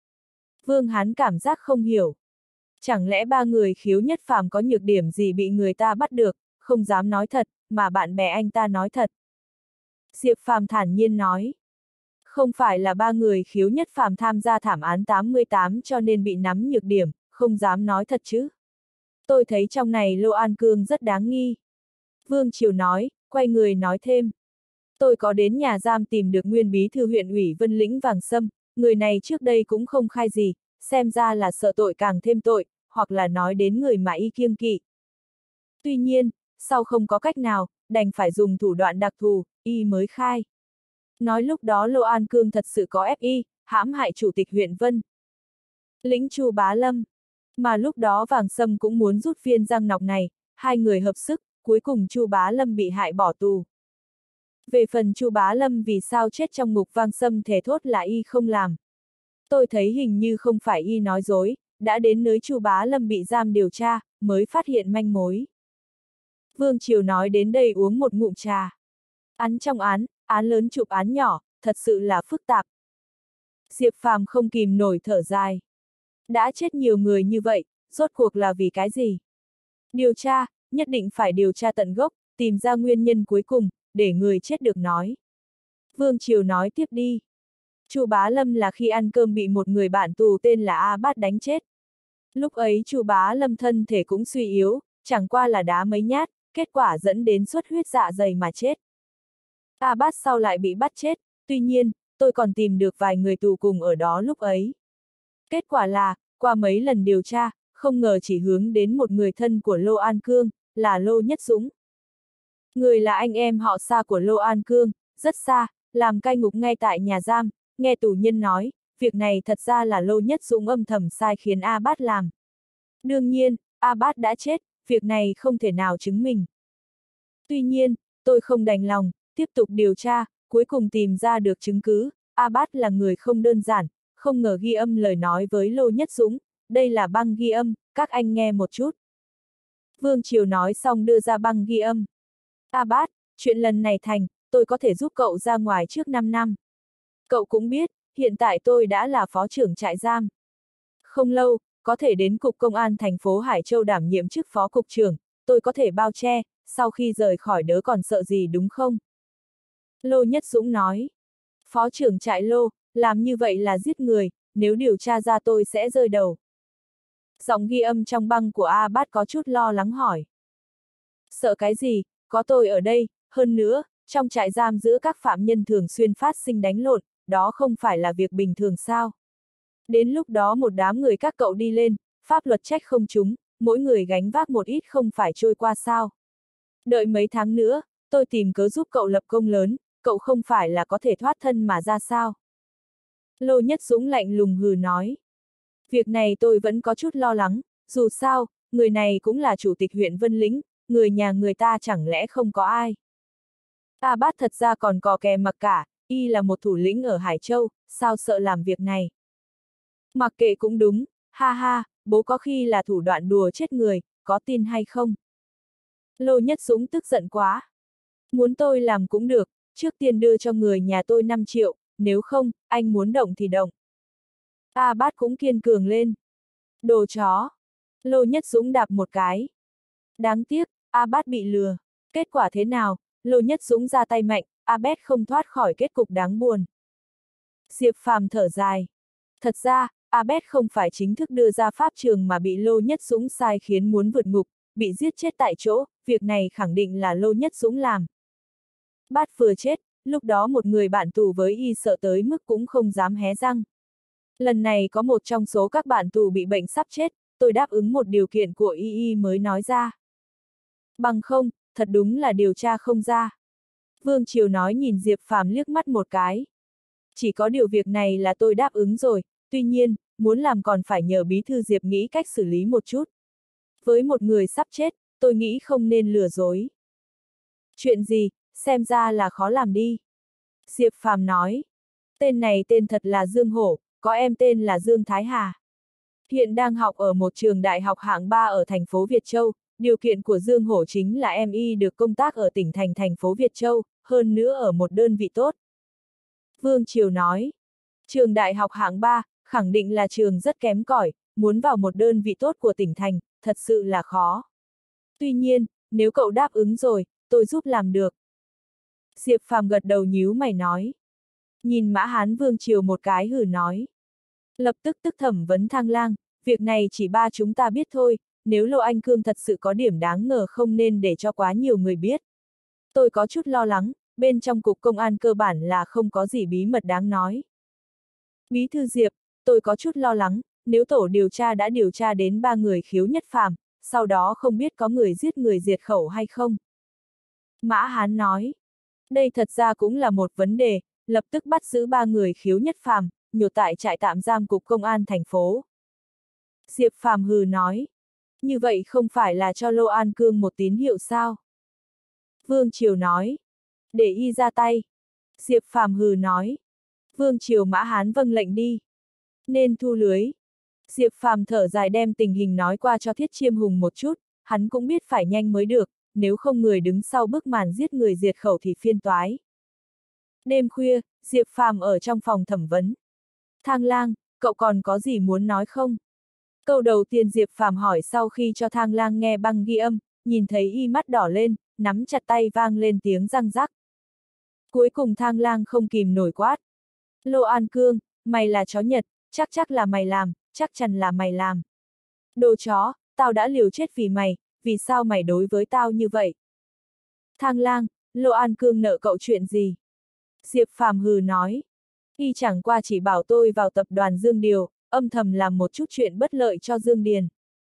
Vương Hán cảm giác không hiểu. Chẳng lẽ ba người khiếu nhất phàm có nhược điểm gì bị người ta bắt được, không dám nói thật, mà bạn bè anh ta nói thật? Diệp Phàm thản nhiên nói. Không phải là ba người khiếu nhất phàm tham gia thảm án tám mươi tám cho nên bị nắm nhược điểm, không dám nói thật chứ. Tôi thấy trong này Lô An Cương rất đáng nghi. Vương Triều nói, quay người nói thêm. Tôi có đến nhà giam tìm được nguyên bí thư huyện ủy Vân Lĩnh Vàng Sâm, người này trước đây cũng không khai gì, xem ra là sợ tội càng thêm tội, hoặc là nói đến người mà y kiêng kỵ. Tuy nhiên, sau không có cách nào, đành phải dùng thủ đoạn đặc thù, y mới khai. Nói lúc đó Lô An Cương thật sự có ép y, hãm hại chủ tịch huyện Vân Lĩnh Chu Bá Lâm. Mà lúc đó Vàng Sâm cũng muốn rút viên răng nọc này, hai người hợp sức, cuối cùng Chu Bá Lâm bị hại bỏ tù. Về phần Chu Bá Lâm vì sao chết trong ngục, Vàng Sâm thề thốt là y không làm. Tôi thấy hình như không phải y nói dối, đã đến nơi Chu Bá Lâm bị giam điều tra, mới phát hiện manh mối. Vương Triều nói đến đây uống một ngụm trà. Án trong án, án lớn chụp án nhỏ, thật sự là phức tạp. Diệp Phàm không kìm nổi thở dài. Đã chết nhiều người như vậy, rốt cuộc là vì cái gì? Điều tra, nhất định phải điều tra tận gốc, tìm ra nguyên nhân cuối cùng, để người chết được nói. Vương Triều nói tiếp đi. Chu Bá Lâm là khi ăn cơm bị một người bạn tù tên là A Bát đánh chết. Lúc ấy Chu Bá Lâm thân thể cũng suy yếu, chẳng qua là đá mấy nhát, kết quả dẫn đến xuất huyết dạ dày mà chết. A Bát sau lại bị bắt chết, tuy nhiên, tôi còn tìm được vài người tù cùng ở đó lúc ấy. Kết quả là, qua mấy lần điều tra, không ngờ chỉ hướng đến một người thân của Lô An Cương, là Lô Nhất Dũng. Người là anh em họ xa của Lô An Cương, rất xa, làm cai ngục ngay tại nhà giam, nghe tù nhân nói, việc này thật ra là Lô Nhất Dũng âm thầm sai khiến A Bát làm. Đương nhiên, A Bát đã chết, việc này không thể nào chứng minh. Tuy nhiên, tôi không đành lòng, tiếp tục điều tra, cuối cùng tìm ra được chứng cứ, A Bát là người không đơn giản, không ngờ ghi âm lời nói với Lô Nhất Dũng, đây là băng ghi âm, các anh nghe một chút. Vương Triều nói xong đưa ra băng ghi âm. A Bát, chuyện lần này thành, tôi có thể giúp cậu ra ngoài trước năm năm. Cậu cũng biết, hiện tại tôi đã là phó trưởng trại giam. Không lâu, có thể đến Cục Công an thành phố Hải Châu đảm nhiệm chức phó cục trưởng, tôi có thể bao che, sau khi rời khỏi đớ còn sợ gì đúng không? Lô Nhất Dũng nói. Phó trưởng trại Lô, làm như vậy là giết người, nếu điều tra ra tôi sẽ rơi đầu. Giọng ghi âm trong băng của A Bát có chút lo lắng hỏi. Sợ cái gì, có tôi ở đây, hơn nữa, trong trại giam giữa các phạm nhân thường xuyên phát sinh đánh lộn, đó không phải là việc bình thường sao? Đến lúc đó một đám người các cậu đi lên, pháp luật trách không chúng, mỗi người gánh vác một ít không phải trôi qua sao? Đợi mấy tháng nữa, tôi tìm cớ giúp cậu lập công lớn, cậu không phải là có thể thoát thân mà ra sao? Lô Nhất Dũng lạnh lùng hừ nói. Việc này tôi vẫn có chút lo lắng, dù sao, người này cũng là chủ tịch huyện Vân Lĩnh, người nhà người ta chẳng lẽ không có ai. A Bát thật ra còn có kè mặc cả, y là một thủ lĩnh ở Hải Châu, sao sợ làm việc này. Mặc kệ cũng đúng, ha ha, bố có khi là thủ đoạn đùa chết người, có tin hay không? Lô Nhất Dũng tức giận quá. Muốn tôi làm cũng được, trước tiên đưa cho người nhà tôi năm triệu, nếu không, anh muốn động thì động. A Bát cũng kiên cường lên. Đồ chó. Lô Nhất Dũng đạp một cái. Đáng tiếc, A Bát bị lừa. Kết quả thế nào? Lô Nhất Dũng ra tay mạnh, A Bát không thoát khỏi kết cục đáng buồn. Diệp Phàm thở dài. Thật ra, A Bát không phải chính thức đưa ra pháp trường mà bị Lô Nhất Dũng sai khiến muốn vượt ngục, bị giết chết tại chỗ, việc này khẳng định là Lô Nhất Dũng làm. Bát vừa chết, lúc đó một người bạn tù với y sợ tới mức cũng không dám hé răng. Lần này có một trong số các bạn tù bị bệnh sắp chết, tôi đáp ứng một điều kiện của y y mới nói ra. Bằng không, thật đúng là điều tra không ra. Vương Triều nói nhìn Diệp Phàm liếc mắt một cái. Chỉ có điều việc này là tôi đáp ứng rồi, tuy nhiên, muốn làm còn phải nhờ bí thư Diệp nghĩ cách xử lý một chút. Với một người sắp chết, tôi nghĩ không nên lừa dối. Chuyện gì, xem ra là khó làm đi. Diệp Phàm nói. Tên này tên thật là Dương Hổ, có em tên là Dương Thái Hà. Hiện đang học ở một trường đại học hạng ba ở thành phố Việt Châu, điều kiện của Dương Hổ chính là em y được công tác ở tỉnh thành thành phố Việt Châu, hơn nữa ở một đơn vị tốt. Vương Triều nói, trường đại học hạng ba, khẳng định là trường rất kém cỏi, muốn vào một đơn vị tốt của tỉnh thành, thật sự là khó. Tuy nhiên, nếu cậu đáp ứng rồi, tôi giúp làm được. Diệp Phàm gật đầu nhíu mày nói. Nhìn Mã Hán Vương Triều một cái hừ nói. Lập tức tức thẩm vấn Thang Lang, việc này chỉ ba chúng ta biết thôi, nếu Lô Anh Cương thật sự có điểm đáng ngờ không nên để cho quá nhiều người biết. Tôi có chút lo lắng, bên trong cục công an cơ bản là không có gì bí mật đáng nói. Bí thư Diệp, tôi có chút lo lắng, nếu tổ điều tra đã điều tra đến ba người khiếu nhất phàm, sau đó không biết có người giết người diệt khẩu hay không. Mã Hán nói, đây thật ra cũng là một vấn đề, lập tức bắt giữ ba người khiếu nhất phàm, nhốt tại trại tạm giam cục công an thành phố. Diệp Phàm hừ nói, như vậy không phải là cho Lô An Cương một tín hiệu sao? Vương Triều nói, để y ra tay. Diệp Phàm hừ nói, Vương Triều Mã Hán vâng lệnh đi. Nên thu lưới. Diệp Phàm thở dài đem tình hình nói qua cho Thiết Chiêm Hùng một chút, hắn cũng biết phải nhanh mới được, nếu không người đứng sau bức màn giết người diệt khẩu thì phiên toái. Đêm khuya, Diệp Phàm ở trong phòng thẩm vấn. Thang Lang, cậu còn có gì muốn nói không? Câu đầu tiên Diệp Phàm hỏi sau khi cho Thang Lang nghe băng ghi âm, nhìn thấy y mắt đỏ lên, nắm chặt tay vang lên tiếng răng rắc. Cuối cùng Thang Lang không kìm nổi quát. Lô An Cương, mày là chó Nhật, chắc chắc là mày làm, chắc chắn là mày làm. Đồ chó, tao đã liều chết vì mày, vì sao mày đối với tao như vậy? Thang Lang, Lô An Cương nợ cậu chuyện gì? Diệp Phàm hừ nói. Y chẳng qua chỉ bảo tôi vào tập đoàn Dương Điều, âm thầm làm một chút chuyện bất lợi cho Dương Điền.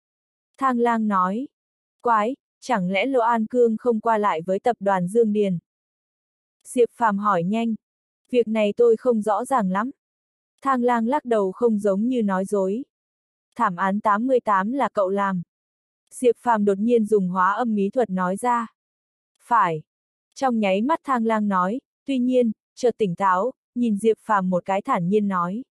Thang Lang nói. Quái, chẳng lẽ Lô An Cương không qua lại với tập đoàn Dương Điền? Diệp Phàm hỏi nhanh. Việc này tôi không rõ ràng lắm. Thang Lang lắc đầu không giống như nói dối. Thảm án tám mươi tám là cậu làm. Diệp Phàm đột nhiên dùng hóa âm mỹ thuật nói ra. Phải. Trong nháy mắt Thang Lang nói, tuy nhiên, chợt tỉnh táo, nhìn Diệp Phàm một cái thản nhiên nói.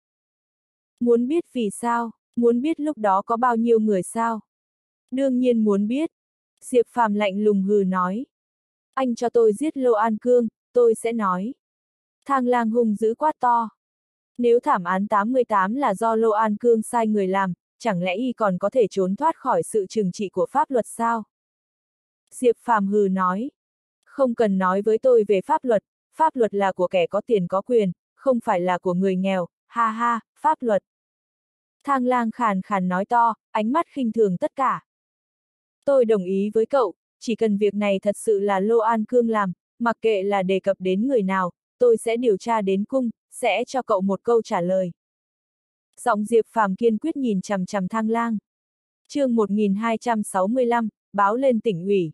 Muốn biết vì sao, muốn biết lúc đó có bao nhiêu người sao? Đương nhiên muốn biết. Diệp Phàm lạnh lùng hừ nói. Anh cho tôi giết Lô An Cương, tôi sẽ nói. Thang Lang hung dữ quát to. Nếu thảm án tám mươi tám là do Lô An Cương sai người làm, chẳng lẽ y còn có thể trốn thoát khỏi sự trừng trị của pháp luật sao? Diệp Phàm hừ nói. Không cần nói với tôi về pháp luật, pháp luật là của kẻ có tiền có quyền, không phải là của người nghèo, ha ha, pháp luật. Thang Lang khàn khàn nói to, ánh mắt khinh thường tất cả. Tôi đồng ý với cậu, chỉ cần việc này thật sự là Lô An Cương làm, mặc kệ là đề cập đến người nào, tôi sẽ điều tra đến cung, sẽ cho cậu một câu trả lời. Giọng Diệp Phàm kiên quyết nhìn chằm chằm Thang Lang. Chương một nghìn hai trăm sáu mươi lăm, báo lên tỉnh ủy.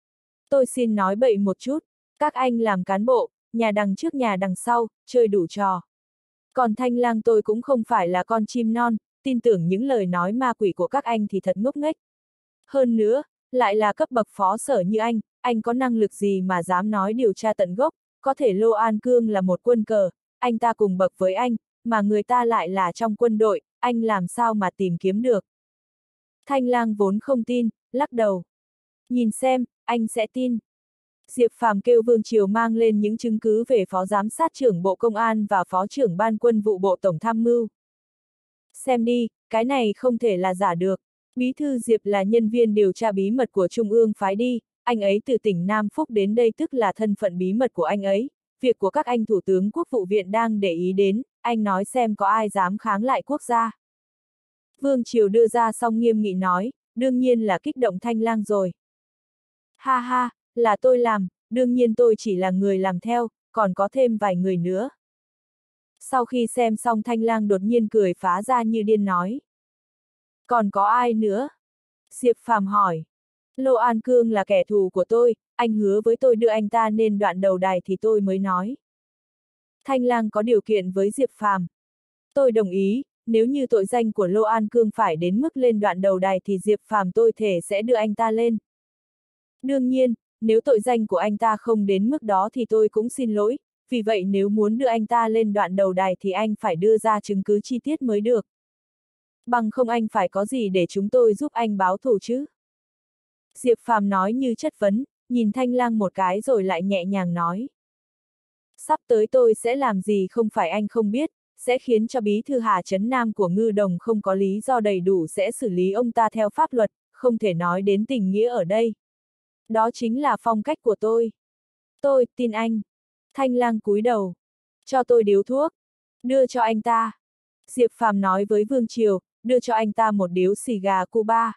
Tôi xin nói bậy một chút, các anh làm cán bộ, nhà đằng trước nhà đằng sau, chơi đủ trò. Còn Thanh Lang tôi cũng không phải là con chim non, tin tưởng những lời nói ma quỷ của các anh thì thật ngốc nghếch. Hơn nữa, lại là cấp bậc phó sở như anh, anh có năng lực gì mà dám nói điều tra tận gốc, có thể Lô An Cương là một quân cờ, anh ta cùng bậc với anh, mà người ta lại là trong quân đội, anh làm sao mà tìm kiếm được. Thanh Lang vốn không tin, lắc đầu. Nhìn xem, anh sẽ tin. Diệp Phàm kêu Vương Triều mang lên những chứng cứ về Phó Giám sát trưởng Bộ Công an và Phó trưởng Ban Quân vụ Bộ Tổng Tham mưu. Xem đi, cái này không thể là giả được. Bí thư Diệp là nhân viên điều tra bí mật của Trung ương phái đi, anh ấy từ tỉnh Nam Phúc đến đây tức là thân phận bí mật của anh ấy. Việc của các anh Thủ tướng Quốc vụ viện đang để ý đến, anh nói xem có ai dám kháng lại quốc gia. Vương Triều đưa ra xong nghiêm nghị nói, đương nhiên là kích động Thanh Lang rồi. Ha ha, là tôi làm, đương nhiên tôi chỉ là người làm theo, còn có thêm vài người nữa. Sau khi xem xong Thanh Lang đột nhiên cười phá ra như điên nói. Còn có ai nữa? Diệp Phàm hỏi. Lô An Cương là kẻ thù của tôi, anh hứa với tôi đưa anh ta lên đoạn đầu đài thì tôi mới nói. Thanh Lang có điều kiện với Diệp Phàm. Tôi đồng ý, nếu như tội danh của Lô An Cương phải đến mức lên đoạn đầu đài thì Diệp Phàm tôi thể sẽ đưa anh ta lên. Đương nhiên, nếu tội danh của anh ta không đến mức đó thì tôi cũng xin lỗi, vì vậy nếu muốn đưa anh ta lên đoạn đầu đài thì anh phải đưa ra chứng cứ chi tiết mới được. Bằng không anh phải có gì để chúng tôi giúp anh báo thù chứ? Diệp Phàm nói như chất vấn, nhìn Thanh Lang một cái rồi lại nhẹ nhàng nói. Sắp tới tôi sẽ làm gì không phải anh không biết, sẽ khiến cho bí thư Hà Trấn Nam của Ngư Đồng không có lý do đầy đủ sẽ xử lý ông ta theo pháp luật, không thể nói đến tình nghĩa ở đây. Đó chính là phong cách của tôi. Tôi tin anh. Thanh Lang cúi đầu. Cho tôi điếu thuốc. Đưa cho anh ta. Diệp Phàm nói với Vương Triều, đưa cho anh ta một điếu xì gà Cuba.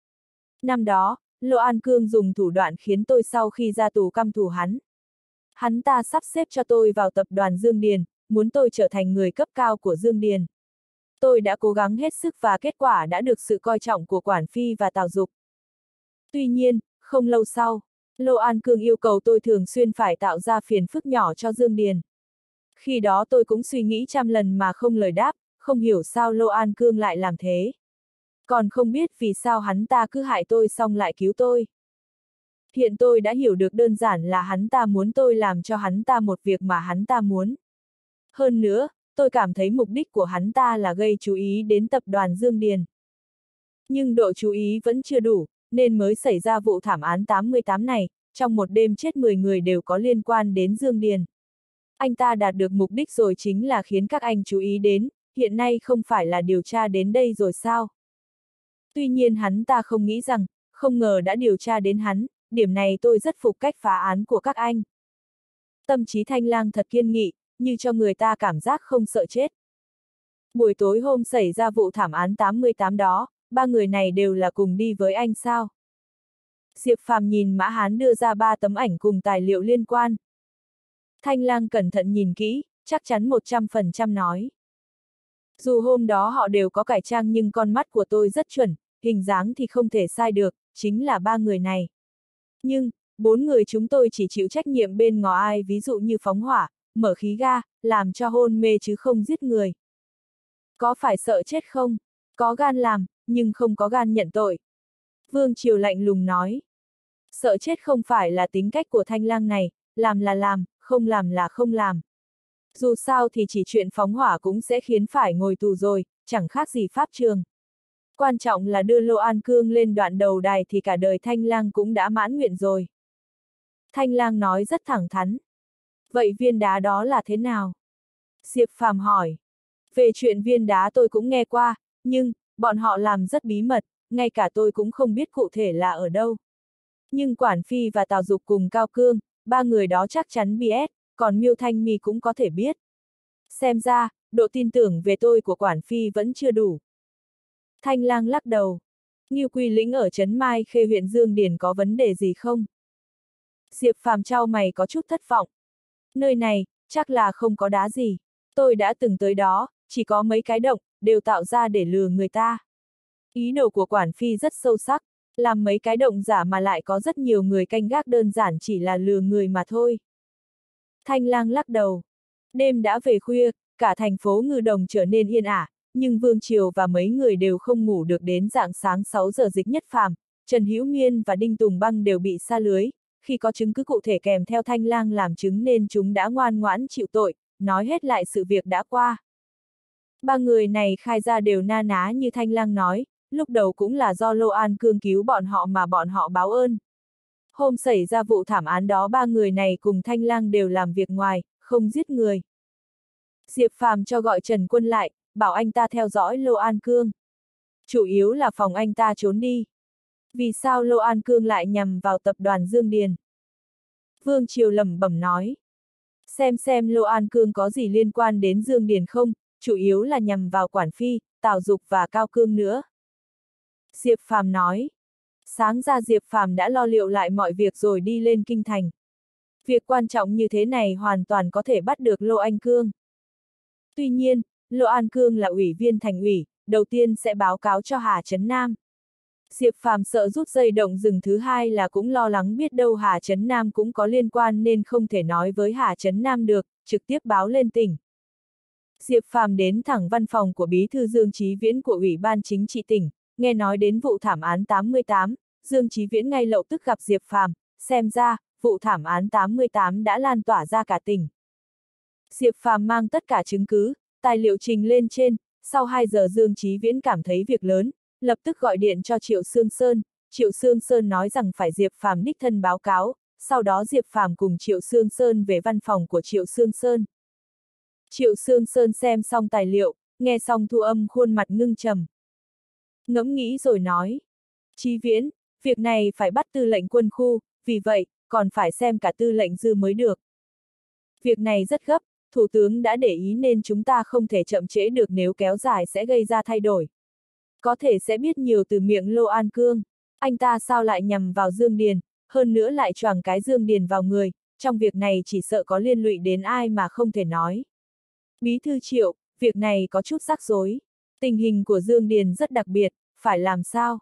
Năm đó, Lô An Cương dùng thủ đoạn khiến tôi sau khi ra tù căm thù hắn. Hắn ta sắp xếp cho tôi vào tập đoàn Dương Điền, muốn tôi trở thành người cấp cao của Dương Điền. Tôi đã cố gắng hết sức và kết quả đã được sự coi trọng của Quản Phi và Tào Dục. Tuy nhiên, không lâu sau, Lô An Cương yêu cầu tôi thường xuyên phải tạo ra phiền phức nhỏ cho Dương Điền. Khi đó tôi cũng suy nghĩ trăm lần mà không lời đáp, không hiểu sao Lô An Cương lại làm thế. Còn không biết vì sao hắn ta cứ hại tôi xong lại cứu tôi. Hiện tôi đã hiểu được đơn giản là hắn ta muốn tôi làm cho hắn ta một việc mà hắn ta muốn. Hơn nữa, tôi cảm thấy mục đích của hắn ta là gây chú ý đến tập đoàn Dương Điền. Nhưng độ chú ý vẫn chưa đủ, nên mới xảy ra vụ thảm án tám mươi tám này, trong một đêm chết mười người đều có liên quan đến Dương Điền. Anh ta đạt được mục đích rồi chính là khiến các anh chú ý đến, hiện nay không phải là điều tra đến đây rồi sao? Tuy nhiên hắn ta không nghĩ rằng, không ngờ đã điều tra đến hắn, điểm này tôi rất phục cách phá án của các anh. Tâm trí Thanh Lang thật kiên nghị, như cho người ta cảm giác không sợ chết. Buổi tối hôm xảy ra vụ thảm án tám mươi tám đó, ba người này đều là cùng đi với anh sao? Diệp Phàm nhìn Mã Hán đưa ra ba tấm ảnh cùng tài liệu liên quan. Thanh Lang cẩn thận nhìn kỹ, chắc chắn một trăm phần trăm nói. Dù hôm đó họ đều có cải trang nhưng con mắt của tôi rất chuẩn, hình dáng thì không thể sai được, chính là ba người này. Nhưng, bốn người chúng tôi chỉ chịu trách nhiệm bên ngò ai, ví dụ như phóng hỏa, mở khí ga, làm cho hôn mê chứ không giết người. Có phải sợ chết không? Có gan làm, nhưng không có gan nhận tội. Vương Triều lạnh lùng nói. Sợ chết không phải là tính cách của Thanh Lang này, làm là làm, không làm là không làm. Dù sao thì chỉ chuyện phóng hỏa cũng sẽ khiến phải ngồi tù rồi, chẳng khác gì pháp trường. Quan trọng là đưa Lô An Cương lên đoạn đầu đài thì cả đời Thanh Lang cũng đã mãn nguyện rồi. Thanh Lang nói rất thẳng thắn. Vậy viên đá đó là thế nào? Diệp Phàm hỏi. Về chuyện viên đá tôi cũng nghe qua, nhưng, bọn họ làm rất bí mật, ngay cả tôi cũng không biết cụ thể là ở đâu. Nhưng Quản Phi và Tào Dục cùng Cao Cương, ba người đó chắc chắn biết, còn Miêu Thanh Mi cũng có thể biết. Xem ra, độ tin tưởng về tôi của Quản Phi vẫn chưa đủ. Thanh Lang lắc đầu. Ngưu Quy Lĩnh ở trấn Mai Khê huyện Dương Điền có vấn đề gì không? Diệp Phàm trao mày có chút thất vọng. Nơi này, chắc là không có đá gì. Tôi đã từng tới đó, chỉ có mấy cái động, đều tạo ra để lừa người ta. Ý đồ của Quản Phi rất sâu sắc, làm mấy cái động giả mà lại có rất nhiều người canh gác đơn giản chỉ là lừa người mà thôi. Thanh Lang lắc đầu. Đêm đã về khuya, cả thành phố Ngư Đồng trở nên yên ả, nhưng Vương Triều và mấy người đều không ngủ được đến rạng sáng sáu giờ Dịch Nhất Phàm, Trần Hữu Miên và Đinh Tùng Băng đều bị sa lưới, khi có chứng cứ cụ thể kèm theo Thanh Lang làm chứng nên chúng đã ngoan ngoãn chịu tội, nói hết lại sự việc đã qua. Ba người này khai ra đều na ná như Thanh Lang nói, lúc đầu cũng là do Lô An Cương cứu bọn họ mà bọn họ báo ơn. Hôm xảy ra vụ thảm án đó ba người này cùng Thanh Lang đều làm việc ngoài, không giết người. Diệp Phàm cho gọi Trần Quân lại, bảo anh ta theo dõi Lô An Cương. Chủ yếu là phòng anh ta trốn đi. Vì sao Lô An Cương lại nhằm vào tập đoàn Dương Điền? Vương Triều lẩm bẩm nói. Xem xem Lô An Cương có gì liên quan đến Dương Điền không, chủ yếu là nhằm vào Quản Phi, Tào Dục và Cao Cương nữa. Diệp Phàm nói. Sáng ra Diệp Phàm đã lo liệu lại mọi việc rồi đi lên kinh thành. Việc quan trọng như thế này hoàn toàn có thể bắt được Lô Anh Cương. Tuy nhiên, Lô An Cương là ủy viên thành ủy, đầu tiên sẽ báo cáo cho Hà Trấn Nam. Diệp Phàm sợ rút dây động rừng thứ hai là cũng lo lắng biết đâu Hà Trấn Nam cũng có liên quan nên không thể nói với Hà Trấn Nam được, trực tiếp báo lên tỉnh. Diệp Phàm đến thẳng văn phòng của Bí thư Dương Chí Viễn của Ủy ban Chính trị tỉnh, nghe nói đến vụ thảm án tám mươi tám, Dương Chí Viễn ngay lập tức gặp Diệp Phàm, xem ra, vụ thảm án tám mươi tám đã lan tỏa ra cả tỉnh. Diệp Phàm mang tất cả chứng cứ, tài liệu trình lên trên, sau hai giờ Dương Chí Viễn cảm thấy việc lớn, lập tức gọi điện cho Triệu Sương Sơn, Triệu Sương Sơn nói rằng phải Diệp Phàm đích thân báo cáo, sau đó Diệp Phàm cùng Triệu Sương Sơn về văn phòng của Triệu Sương Sơn. Triệu Sương Sơn xem xong tài liệu, nghe xong thu âm khuôn mặt ngưng trầm. Ngẫm nghĩ rồi nói, Chí Viễn, việc này phải bắt tư lệnh quân khu, vì vậy, còn phải xem cả tư lệnh dư mới được. Việc này rất gấp, Thủ tướng đã để ý nên chúng ta không thể chậm trễ được, nếu kéo dài sẽ gây ra thay đổi. Có thể sẽ biết nhiều từ miệng Lô An Cương, anh ta sao lại nhằm vào Dương Điền, hơn nữa lại choàng cái Dương Điền vào người, trong việc này chỉ sợ có liên lụy đến ai mà không thể nói. Bí thư Triệu, việc này có chút rắc rối, tình hình của Dương Điền rất đặc biệt, phải làm sao?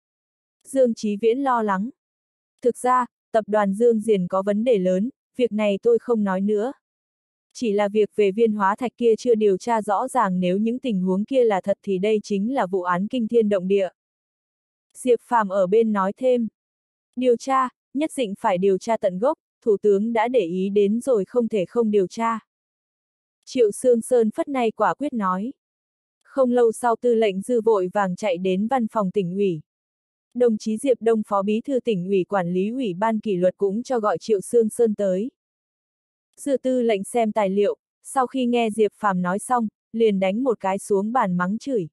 Dương Chí Viễn lo lắng. Thực ra, tập đoàn Dương Điền có vấn đề lớn, việc này tôi không nói nữa. Chỉ là việc về Viên Hóa Thạch kia chưa điều tra rõ ràng, nếu những tình huống kia là thật thì đây chính là vụ án kinh thiên động địa. Diệp Phàm ở bên nói thêm. Điều tra, nhất định phải điều tra tận gốc, Thủ tướng đã để ý đến rồi, không thể không điều tra. Triệu Sương Sơn phất nay quả quyết nói. Không lâu sau tư lệnh Dư vội vàng chạy đến văn phòng tỉnh ủy. Đồng chí Diệp Đông phó bí thư tỉnh ủy quản lý ủy ban kỷ luật cũng cho gọi Triệu Sương Sơn tới. Dư tư lệnh xem tài liệu, sau khi nghe Diệp Phàm nói xong, liền đánh một cái xuống bàn mắng chửi.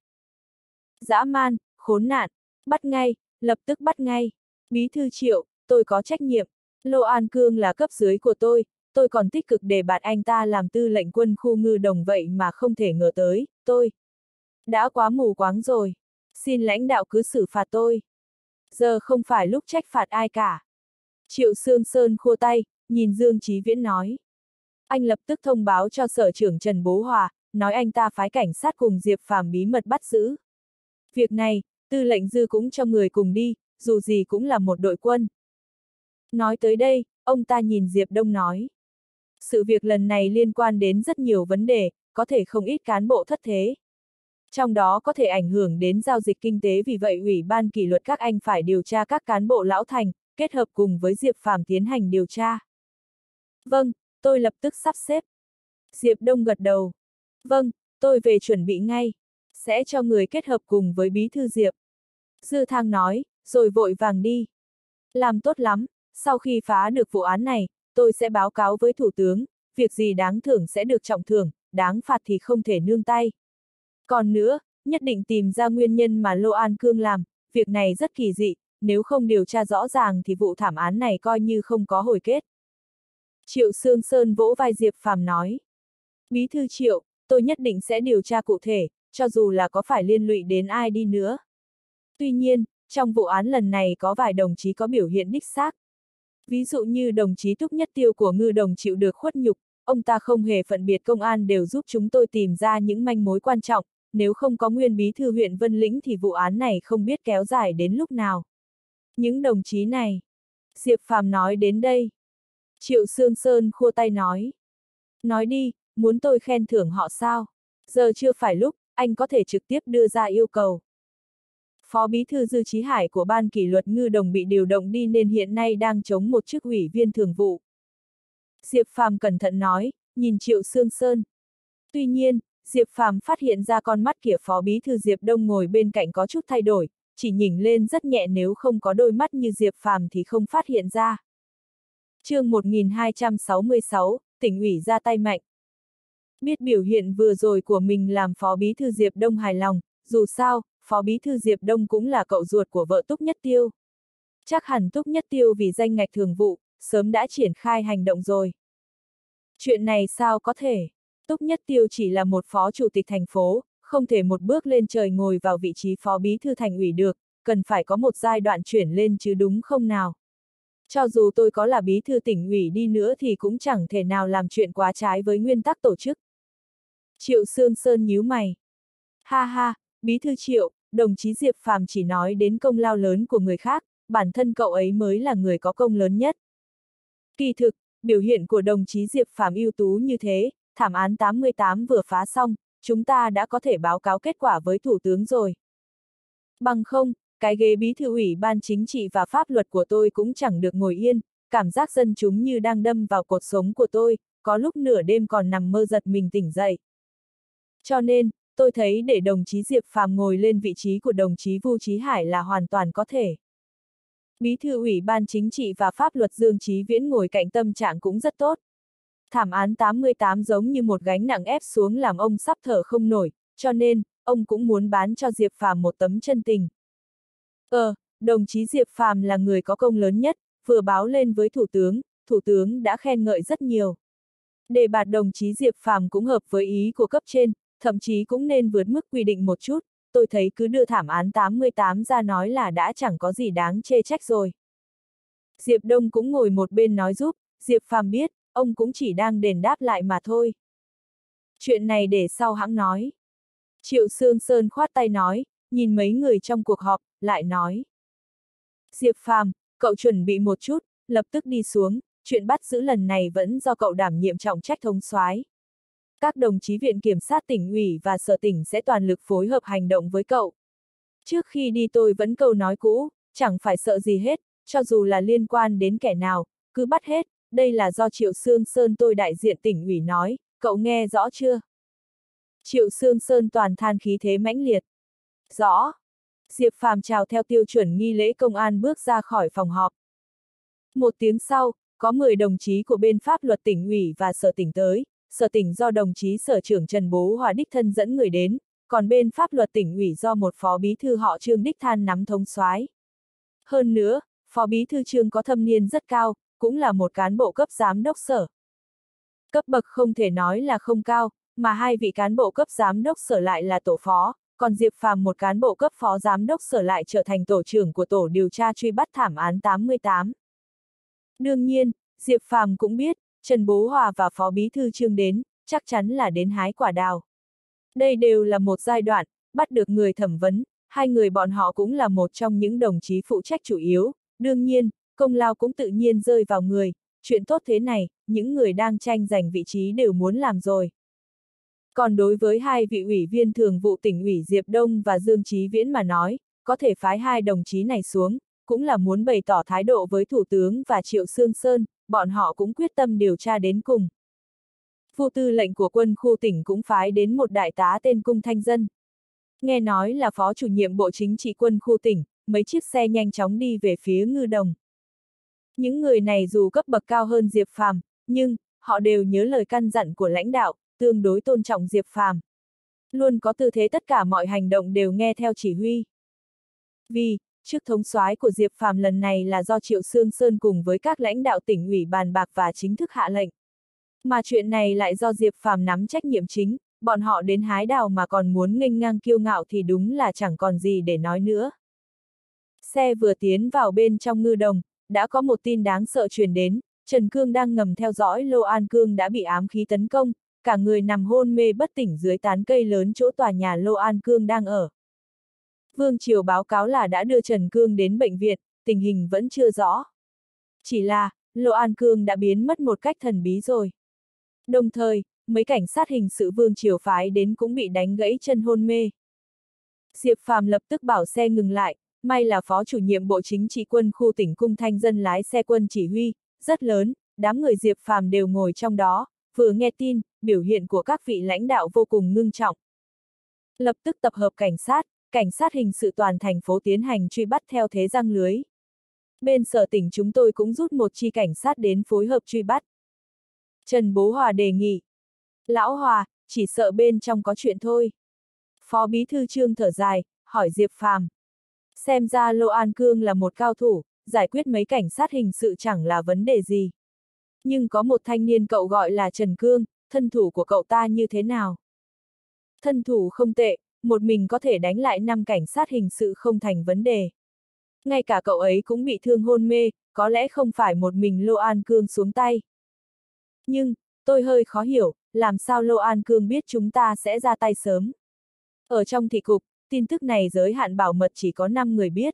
Dã man, khốn nạn, bắt ngay, lập tức bắt ngay. Bí thư Triệu, tôi có trách nhiệm. Lô An Cương là cấp dưới của tôi, tôi còn tích cực đề bạt anh ta làm tư lệnh quân khu Ngư Đồng, vậy mà không thể ngờ tới, tôi đã quá mù quáng rồi. Xin lãnh đạo cứ xử phạt tôi. Giờ không phải lúc trách phạt ai cả. Triệu Sương Sơn khua tay, nhìn Dương Chí Viễn nói. Anh lập tức thông báo cho sở trưởng Trần Bố Hòa, nói anh ta phái cảnh sát cùng Diệp Phàm bí mật bắt giữ. Việc này, tư lệnh Dư cũng cho người cùng đi, dù gì cũng là một đội quân. Nói tới đây, ông ta nhìn Diệp Đông nói. Sự việc lần này liên quan đến rất nhiều vấn đề, có thể không ít cán bộ thất thế. Trong đó có thể ảnh hưởng đến giao dịch kinh tế, vì vậy Ủy ban kỷ luật các anh phải điều tra các cán bộ lão thành, kết hợp cùng với Diệp Phàm tiến hành điều tra. Vâng, tôi lập tức sắp xếp. Diệp Đông gật đầu. Vâng, tôi về chuẩn bị ngay. Sẽ cho người kết hợp cùng với bí thư Diệp. Dư Thang nói, rồi vội vàng đi. Làm tốt lắm, sau khi phá được vụ án này, tôi sẽ báo cáo với Thủ tướng, việc gì đáng thưởng sẽ được trọng thưởng, đáng phạt thì không thể nương tay. Còn nữa, nhất định tìm ra nguyên nhân mà Lô An Cương làm, việc này rất kỳ dị, nếu không điều tra rõ ràng thì vụ thảm án này coi như không có hồi kết. Triệu Sương Sơn vỗ vai Diệp Phàm nói. Bí thư Triệu, tôi nhất định sẽ điều tra cụ thể, cho dù là có phải liên lụy đến ai đi nữa. Tuy nhiên, trong vụ án lần này có vài đồng chí có biểu hiện đích xác. Ví dụ như đồng chí Túc Nhất Tiêu của Ngư Đồng chịu được khuất nhục, ông ta không hề phân biệt, công an đều giúp chúng tôi tìm ra những manh mối quan trọng, nếu không có nguyên bí thư huyện Vân Lĩnh thì vụ án này không biết kéo dài đến lúc nào. Những đồng chí này. Diệp Phàm nói đến đây. Triệu Sương Sơn khua tay nói. Nói đi, muốn tôi khen thưởng họ sao? Giờ chưa phải lúc, anh có thể trực tiếp đưa ra yêu cầu. Phó bí thư Dư Chí Hải của ban kỷ luật Ngư Đồng bị điều động đi nên hiện nay đang chống một chức ủy viên thường vụ. Diệp Phàm cẩn thận nói, nhìn Triệu Sương Sơn. Tuy nhiên, Diệp Phàm phát hiện ra con mắt của phó bí thư Diệp Đông ngồi bên cạnh có chút thay đổi, chỉ nhỉnh lên rất nhẹ, nếu không có đôi mắt như Diệp Phàm thì không phát hiện ra. chương một nghìn hai trăm sáu mươi sáu, tỉnh ủy ra tay mạnh. Biết biểu hiện vừa rồi của mình làm Phó Bí thư Diệp Đông hài lòng, dù sao, Phó Bí thư Diệp Đông cũng là cậu ruột của vợ Túc Nhất Tiêu. Chắc hẳn Túc Nhất Tiêu vì danh ngạch thường vụ, sớm đã triển khai hành động rồi. Chuyện này sao có thể? Túc Nhất Tiêu chỉ là một phó chủ tịch thành phố, không thể một bước lên trời ngồi vào vị trí phó bí thư thành ủy được, cần phải có một giai đoạn chuyển lên chứ đúng không nào? Cho dù tôi có là bí thư tỉnh ủy đi nữa thì cũng chẳng thể nào làm chuyện quá trái với nguyên tắc tổ chức. Triệu Sương Sơn nhíu mày. Ha ha, bí thư Triệu, đồng chí Diệp Phàm chỉ nói đến công lao lớn của người khác, bản thân cậu ấy mới là người có công lớn nhất. Kỳ thực, biểu hiện của đồng chí Diệp Phàm ưu tú như thế, thảm án tám mươi tám vừa phá xong, chúng ta đã có thể báo cáo kết quả với Thủ tướng rồi. Bằng không, cái ghế bí thư ủy ban chính trị và pháp luật của tôi cũng chẳng được ngồi yên, cảm giác dân chúng như đang đâm vào cột sống của tôi, có lúc nửa đêm còn nằm mơ giật mình tỉnh dậy. Cho nên, tôi thấy để đồng chí Diệp Phàm ngồi lên vị trí của đồng chí Vu Chí Hải là hoàn toàn có thể. Bí thư ủy ban chính trị và pháp luật Dương Chí Viễn ngồi cạnh tâm trạng cũng rất tốt. Thảm án tám mươi tám giống như một gánh nặng ép xuống làm ông sắp thở không nổi, cho nên, ông cũng muốn bán cho Diệp Phàm một tấm chân tình. Ờ, đồng chí Diệp Phàm là người có công lớn nhất, vừa báo lên với Thủ tướng, Thủ tướng đã khen ngợi rất nhiều. Đề bạt đồng chí Diệp Phàm cũng hợp với ý của cấp trên, thậm chí cũng nên vượt mức quy định một chút, tôi thấy cứ đưa thảm án tám mươi tám ra nói là đã chẳng có gì đáng chê trách rồi. Diệp Đông cũng ngồi một bên nói giúp, Diệp Phàm biết, ông cũng chỉ đang đền đáp lại mà thôi. Chuyện này để sau hãng nói. Triệu Sương Sơn khoát tay nói, nhìn mấy người trong cuộc họp, lại nói. Diệp Phàm, cậu chuẩn bị một chút, lập tức đi xuống, chuyện bắt giữ lần này vẫn do cậu đảm nhiệm trọng trách thống soái. Các đồng chí viện kiểm sát tỉnh ủy và sở tỉnh sẽ toàn lực phối hợp hành động với cậu. Trước khi đi tôi vẫn câu nói cũ, chẳng phải sợ gì hết, cho dù là liên quan đến kẻ nào, cứ bắt hết, đây là do Triệu Sương Sơn tôi đại diện tỉnh ủy nói, cậu nghe rõ chưa? Triệu Sương Sơn toàn than khí thế mãnh liệt. Rõ. Diệp Phàm chào theo tiêu chuẩn nghi lễ công an bước ra khỏi phòng họp. Một tiếng sau, có mười đồng chí của bên pháp luật tỉnh ủy và sở tỉnh tới, sở tỉnh do đồng chí sở trưởng Trần Bố Hòa đích thân dẫn người đến, còn bên pháp luật tỉnh ủy do một phó bí thư họ Trương đích than nắm thống soái. Hơn nữa, phó bí thư Trương có thâm niên rất cao, cũng là một cán bộ cấp giám đốc sở. Cấp bậc không thể nói là không cao, mà hai vị cán bộ cấp giám đốc sở lại là tổ phó, còn Diệp Phàm một cán bộ cấp phó giám đốc sở lại trở thành tổ trưởng của tổ điều tra truy bắt thảm án tám mươi tám. Đương nhiên, Diệp Phàm cũng biết, Trần Bố Hòa và phó bí thư Trương đến, chắc chắn là đến hái quả đào. Đây đều là một giai đoạn, bắt được người thẩm vấn, hai người bọn họ cũng là một trong những đồng chí phụ trách chủ yếu, đương nhiên, công lao cũng tự nhiên rơi vào người, chuyện tốt thế này, những người đang tranh giành vị trí đều muốn làm rồi. Còn đối với hai vị ủy viên thường vụ tỉnh ủy Diệp Đông và Dương Chí Viễn mà nói, có thể phái hai đồng chí này xuống, cũng là muốn bày tỏ thái độ với Thủ tướng và Triệu Sương Sơn, bọn họ cũng quyết tâm điều tra đến cùng.副tư lệnh của quân khu tỉnh cũng phái đến một đại tá tên Cung Thanh Dân. Nghe nói là phó chủ nhiệm bộ chính trị quân khu tỉnh, mấy chiếc xe nhanh chóng đi về phía Ngư Đồng. Những người này dù cấp bậc cao hơn Diệp Phàm, nhưng, họ đều nhớ lời căn dặn của lãnh đạo, tương đối tôn trọng Diệp Phàm. Luôn có tư thế tất cả mọi hành động đều nghe theo chỉ huy. Vì, chức thống soái của Diệp Phàm lần này là do Triệu Sương Sơn cùng với các lãnh đạo tỉnh ủy bàn bạc và chính thức hạ lệnh. Mà chuyện này lại do Diệp Phàm nắm trách nhiệm chính, bọn họ đến hái đào mà còn muốn nghênh ngang kiêu ngạo thì đúng là chẳng còn gì để nói nữa. Xe vừa tiến vào bên trong Ngư Đồng, đã có một tin đáng sợ truyền đến, Trần Cương đang ngầm theo dõi Lô An Cương đã bị ám khí tấn công, cả người nằm hôn mê bất tỉnh dưới tán cây lớn chỗ tòa nhà Lô An Cương đang ở. Vương Triều báo cáo là đã đưa Trần Cương đến bệnh viện, tình hình vẫn chưa rõ. Chỉ là, Lô An Cương đã biến mất một cách thần bí rồi. Đồng thời, mấy cảnh sát hình sự Vương Triều phái đến cũng bị đánh gãy chân hôn mê. Diệp Phàm lập tức bảo xe ngừng lại, may là phó chủ nhiệm bộ chính trị quân khu tỉnh Cung Thanh Dân lái xe quân chỉ huy, rất lớn, đám người Diệp Phàm đều ngồi trong đó, vừa nghe tin, biểu hiện của các vị lãnh đạo vô cùng ngưng trọng. Lập tức tập hợp cảnh sát, cảnh sát hình sự toàn thành phố tiến hành truy bắt theo thế răng lưới. Bên sở tỉnh chúng tôi cũng rút một chi cảnh sát đến phối hợp truy bắt. Trần Bố Hòa đề nghị. Lão Hòa, chỉ sợ bên trong có chuyện thôi. Phó Bí thư Trương thở dài, hỏi Diệp Phàm. Xem ra Lô An Cương là một cao thủ, giải quyết mấy cảnh sát hình sự chẳng là vấn đề gì. Nhưng có một thanh niên cậu gọi là Trần Cương, thân thủ của cậu ta như thế nào? Thân thủ không tệ, một mình có thể đánh lại năm cảnh sát hình sự không thành vấn đề. Ngay cả cậu ấy cũng bị thương hôn mê, có lẽ không phải một mình Lô An Cương xuống tay. Nhưng, tôi hơi khó hiểu, làm sao Lô An Cương biết chúng ta sẽ ra tay sớm? Ở trong thị cục, tin tức này giới hạn bảo mật chỉ có năm người biết.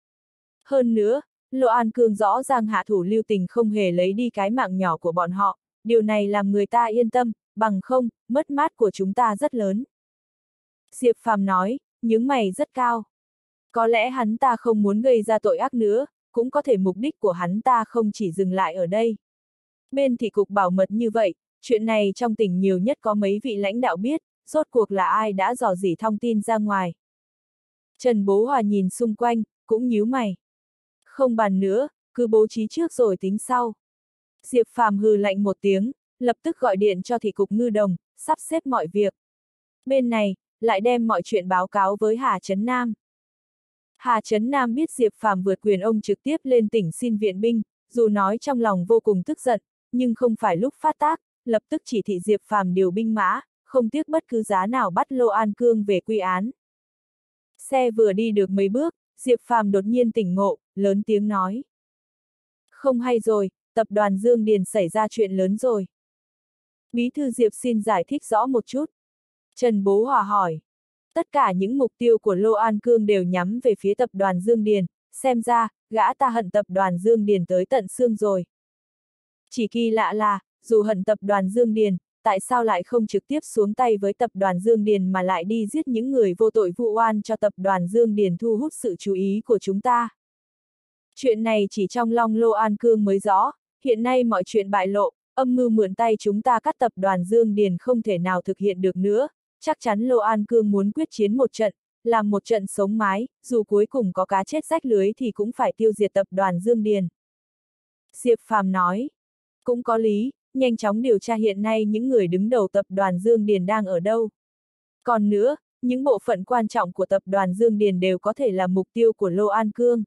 Hơn nữa, Lô An Cương rõ ràng hạ thủ lưu tình không hề lấy đi cái mạng nhỏ của bọn họ, điều này làm người ta yên tâm, bằng không, mất mát của chúng ta rất lớn. Diệp Phàm nói, nhướng mày rất cao. Có lẽ hắn ta không muốn gây ra tội ác nữa, cũng có thể mục đích của hắn ta không chỉ dừng lại ở đây. Bên thị cục bảo mật như vậy, chuyện này trong tỉnh nhiều nhất có mấy vị lãnh đạo biết, rốt cuộc là ai đã dò dỉ thông tin ra ngoài. Trần Bố Hòa nhìn xung quanh, cũng nhíu mày. Không bàn nữa, cứ bố trí trước rồi tính sau. Diệp Phàm hừ lạnh một tiếng, lập tức gọi điện cho thị cục Ngư Đồng, sắp xếp mọi việc. Bên này, lại đem mọi chuyện báo cáo với Hà Trấn Nam. Hà Trấn Nam biết Diệp Phàm vượt quyền ông trực tiếp lên tỉnh xin viện binh, dù nói trong lòng vô cùng tức giận, nhưng không phải lúc phát tác, lập tức chỉ thị Diệp Phàm điều binh mã, không tiếc bất cứ giá nào bắt Lô An Cương về quy án. Xe vừa đi được mấy bước, Diệp Phàm đột nhiên tỉnh ngộ, lớn tiếng nói. Không hay rồi, tập đoàn Dương Điền xảy ra chuyện lớn rồi. Bí thư Diệp xin giải thích rõ một chút. Trần Bố Hòa hỏi. Tất cả những mục tiêu của Lô An Cương đều nhắm về phía tập đoàn Dương Điền, xem ra, gã ta hận tập đoàn Dương Điền tới tận xương rồi. Chỉ kỳ lạ là, dù hận tập đoàn Dương Điền, tại sao lại không trực tiếp xuống tay với tập đoàn Dương Điền mà lại đi giết những người vô tội vụ oan cho tập đoàn Dương Điền thu hút sự chú ý của chúng ta. Chuyện này chỉ trong lòng Lô An Cương mới rõ, hiện nay mọi chuyện bại lộ, âm mưu mượn tay chúng ta cắt tập đoàn Dương Điền không thể nào thực hiện được nữa, chắc chắn Lô An Cương muốn quyết chiến một trận, làm một trận sống mái, dù cuối cùng có cá chết rách lưới thì cũng phải tiêu diệt tập đoàn Dương Điền. Diệp Phàm nói, cũng có lý, nhanh chóng điều tra hiện nay những người đứng đầu tập đoàn Dương Điền đang ở đâu. Còn nữa, những bộ phận quan trọng của tập đoàn Dương Điền đều có thể là mục tiêu của Lô An Cương.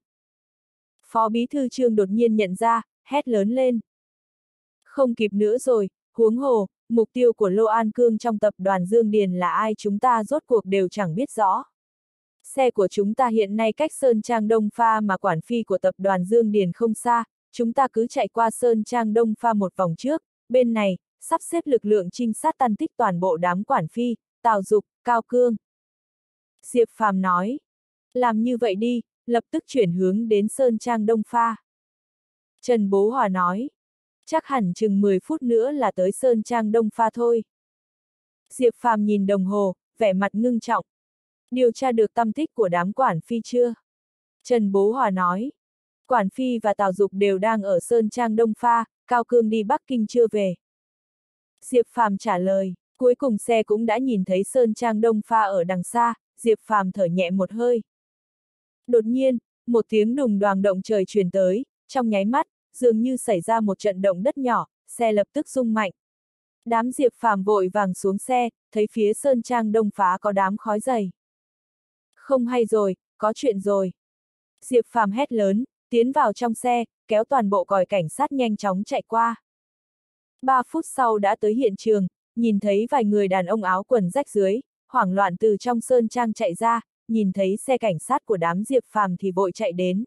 Phó Bí thư Trương đột nhiên nhận ra, hét lớn lên. Không kịp nữa rồi, huống hồ, mục tiêu của Lô An Cương trong tập đoàn Dương Điền là ai chúng ta rốt cuộc đều chẳng biết rõ. Xe của chúng ta hiện nay cách Sơn Trang Đông Pha mà quản phi của tập đoàn Dương Điền không xa, chúng ta cứ chạy qua Sơn Trang Đông Pha một vòng trước, bên này, sắp xếp lực lượng trinh sát tan tích toàn bộ đám quản phi, Tào Dục, Cao Cương. Diệp Phàm nói, làm như vậy đi, lập tức chuyển hướng đến Sơn Trang Đông Pha. Trần Bố Hòa nói, chắc hẳn chừng mười phút nữa là tới Sơn Trang Đông Pha thôi. Diệp Phàm nhìn đồng hồ, vẻ mặt ngưng trọng. Điều tra được tâm tích của đám quản phi chưa? Trần Bố Hòa nói, quản phi và Tào Dục đều đang ở Sơn Trang Đông Pha, Cao Cương đi Bắc Kinh chưa về. Diệp Phàm trả lời, cuối cùng xe cũng đã nhìn thấy Sơn Trang Đông Pha ở đằng xa, Diệp Phàm thở nhẹ một hơi. Đột nhiên, một tiếng đùng đoàng động trời truyền tới, trong nháy mắt, dường như xảy ra một trận động đất nhỏ, xe lập tức rung mạnh. Đám Diệp Phàm vội vàng xuống xe, thấy phía Sơn Trang Đông Pha có đám khói dày. Không hay rồi, có chuyện rồi. Diệp Phàm hét lớn, tiến vào trong xe, kéo toàn bộ còi cảnh sát nhanh chóng chạy qua. Ba phút sau đã tới hiện trường, nhìn thấy vài người đàn ông áo quần rách dưới, hoảng loạn từ trong Sơn Trang chạy ra, nhìn thấy xe cảnh sát của đám Diệp Phàm thì vội chạy đến.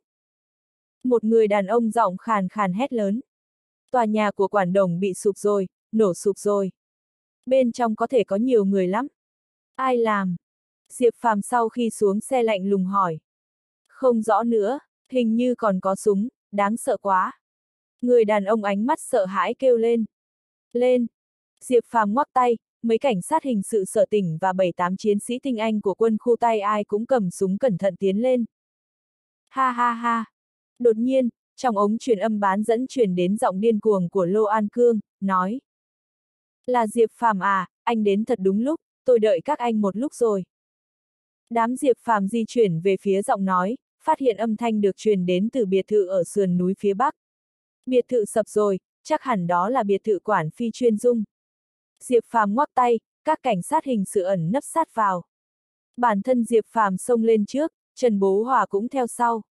Một người đàn ông giọng khàn khàn hét lớn. Tòa nhà của quản đồng bị sụp rồi, nổ sụp rồi. Bên trong có thể có nhiều người lắm. Ai làm? Diệp Phàm sau khi xuống xe lạnh lùng hỏi. Không rõ nữa, hình như còn có súng, đáng sợ quá. Người đàn ông ánh mắt sợ hãi kêu lên. Lên! Diệp Phàm ngoắc tay, mấy cảnh sát hình sự sở tỉnh và bảy tám chiến sĩ tinh anh của quân khu tay ai cũng cầm súng cẩn thận tiến lên. Ha ha ha! Đột nhiên, trong ống truyền âm bán dẫn truyền đến giọng điên cuồng của Lô An Cương, nói. Là Diệp Phàm à, anh đến thật đúng lúc, tôi đợi các anh một lúc rồi. Đám Diệp Phàm di chuyển về phía giọng nói, phát hiện âm thanh được truyền đến từ biệt thự ở sườn núi phía bắc. Biệt thự sập rồi, chắc hẳn đó là biệt thự quản phi chuyên dung. Diệp Phàm ngoắc tay, các cảnh sát hình sự ẩn nấp sát vào. Bản thân Diệp Phàm xông lên trước, Trần Bố Hòa cũng theo sau.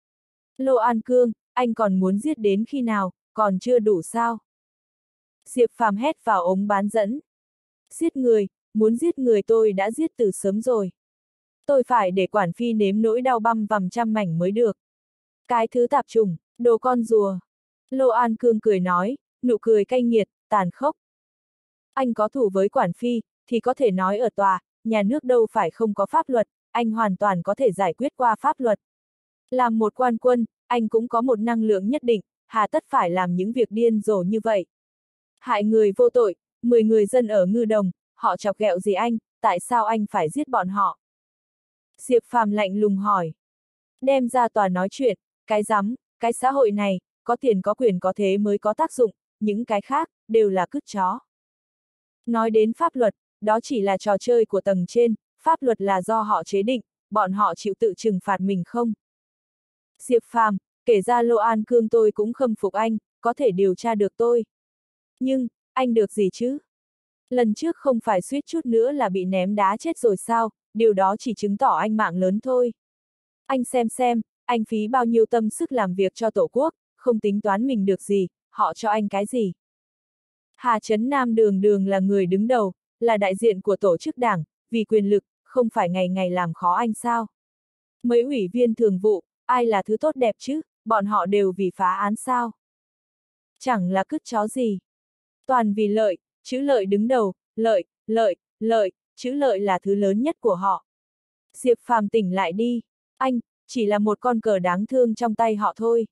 Lô An Cương, anh còn muốn giết đến khi nào, còn chưa đủ sao? Diệp Phàm hét vào ống bán dẫn. Giết người, muốn giết người tôi đã giết từ sớm rồi. Tôi phải để quản phi nếm nỗi đau băm vằm trăm mảnh mới được. Cái thứ tạp chủng, đồ con rùa. Lô An Cương cười nói, nụ cười cay nghiệt, tàn khốc. Anh có thù với quản phi, thì có thể nói ở tòa, nhà nước đâu phải không có pháp luật, anh hoàn toàn có thể giải quyết qua pháp luật. Làm một quan quân, anh cũng có một năng lượng nhất định, hà tất phải làm những việc điên rồ như vậy. Hại người vô tội, mười người dân ở Ngư Đồng, họ chọc ghẹo gì anh, tại sao anh phải giết bọn họ? Diệp Phàm lạnh lùng hỏi. Đem ra tòa nói chuyện, cái rắm, cái xã hội này, có tiền có quyền có thế mới có tác dụng, những cái khác, đều là cứt chó. Nói đến pháp luật, đó chỉ là trò chơi của tầng trên, pháp luật là do họ chế định, bọn họ chịu tự trừng phạt mình không? Diệp Phàm, kể ra Lô An Cương tôi cũng khâm phục anh, có thể điều tra được tôi. Nhưng, anh được gì chứ? Lần trước không phải suýt chút nữa là bị ném đá chết rồi sao, điều đó chỉ chứng tỏ anh mạng lớn thôi. Anh xem xem, anh phí bao nhiêu tâm sức làm việc cho Tổ quốc, không tính toán mình được gì, họ cho anh cái gì? Hà Trấn Nam đường đường là người đứng đầu, là đại diện của tổ chức đảng, vì quyền lực, không phải ngày ngày làm khó anh sao? Mấy ủy viên thường vụ, ai là thứ tốt đẹp chứ, bọn họ đều vì phá án sao? Chẳng là cứt chó gì. Toàn vì lợi, chữ lợi đứng đầu, lợi, lợi, lợi, chữ lợi là thứ lớn nhất của họ. Diệp Phàm tỉnh lại đi, anh, chỉ là một con cờ đáng thương trong tay họ thôi.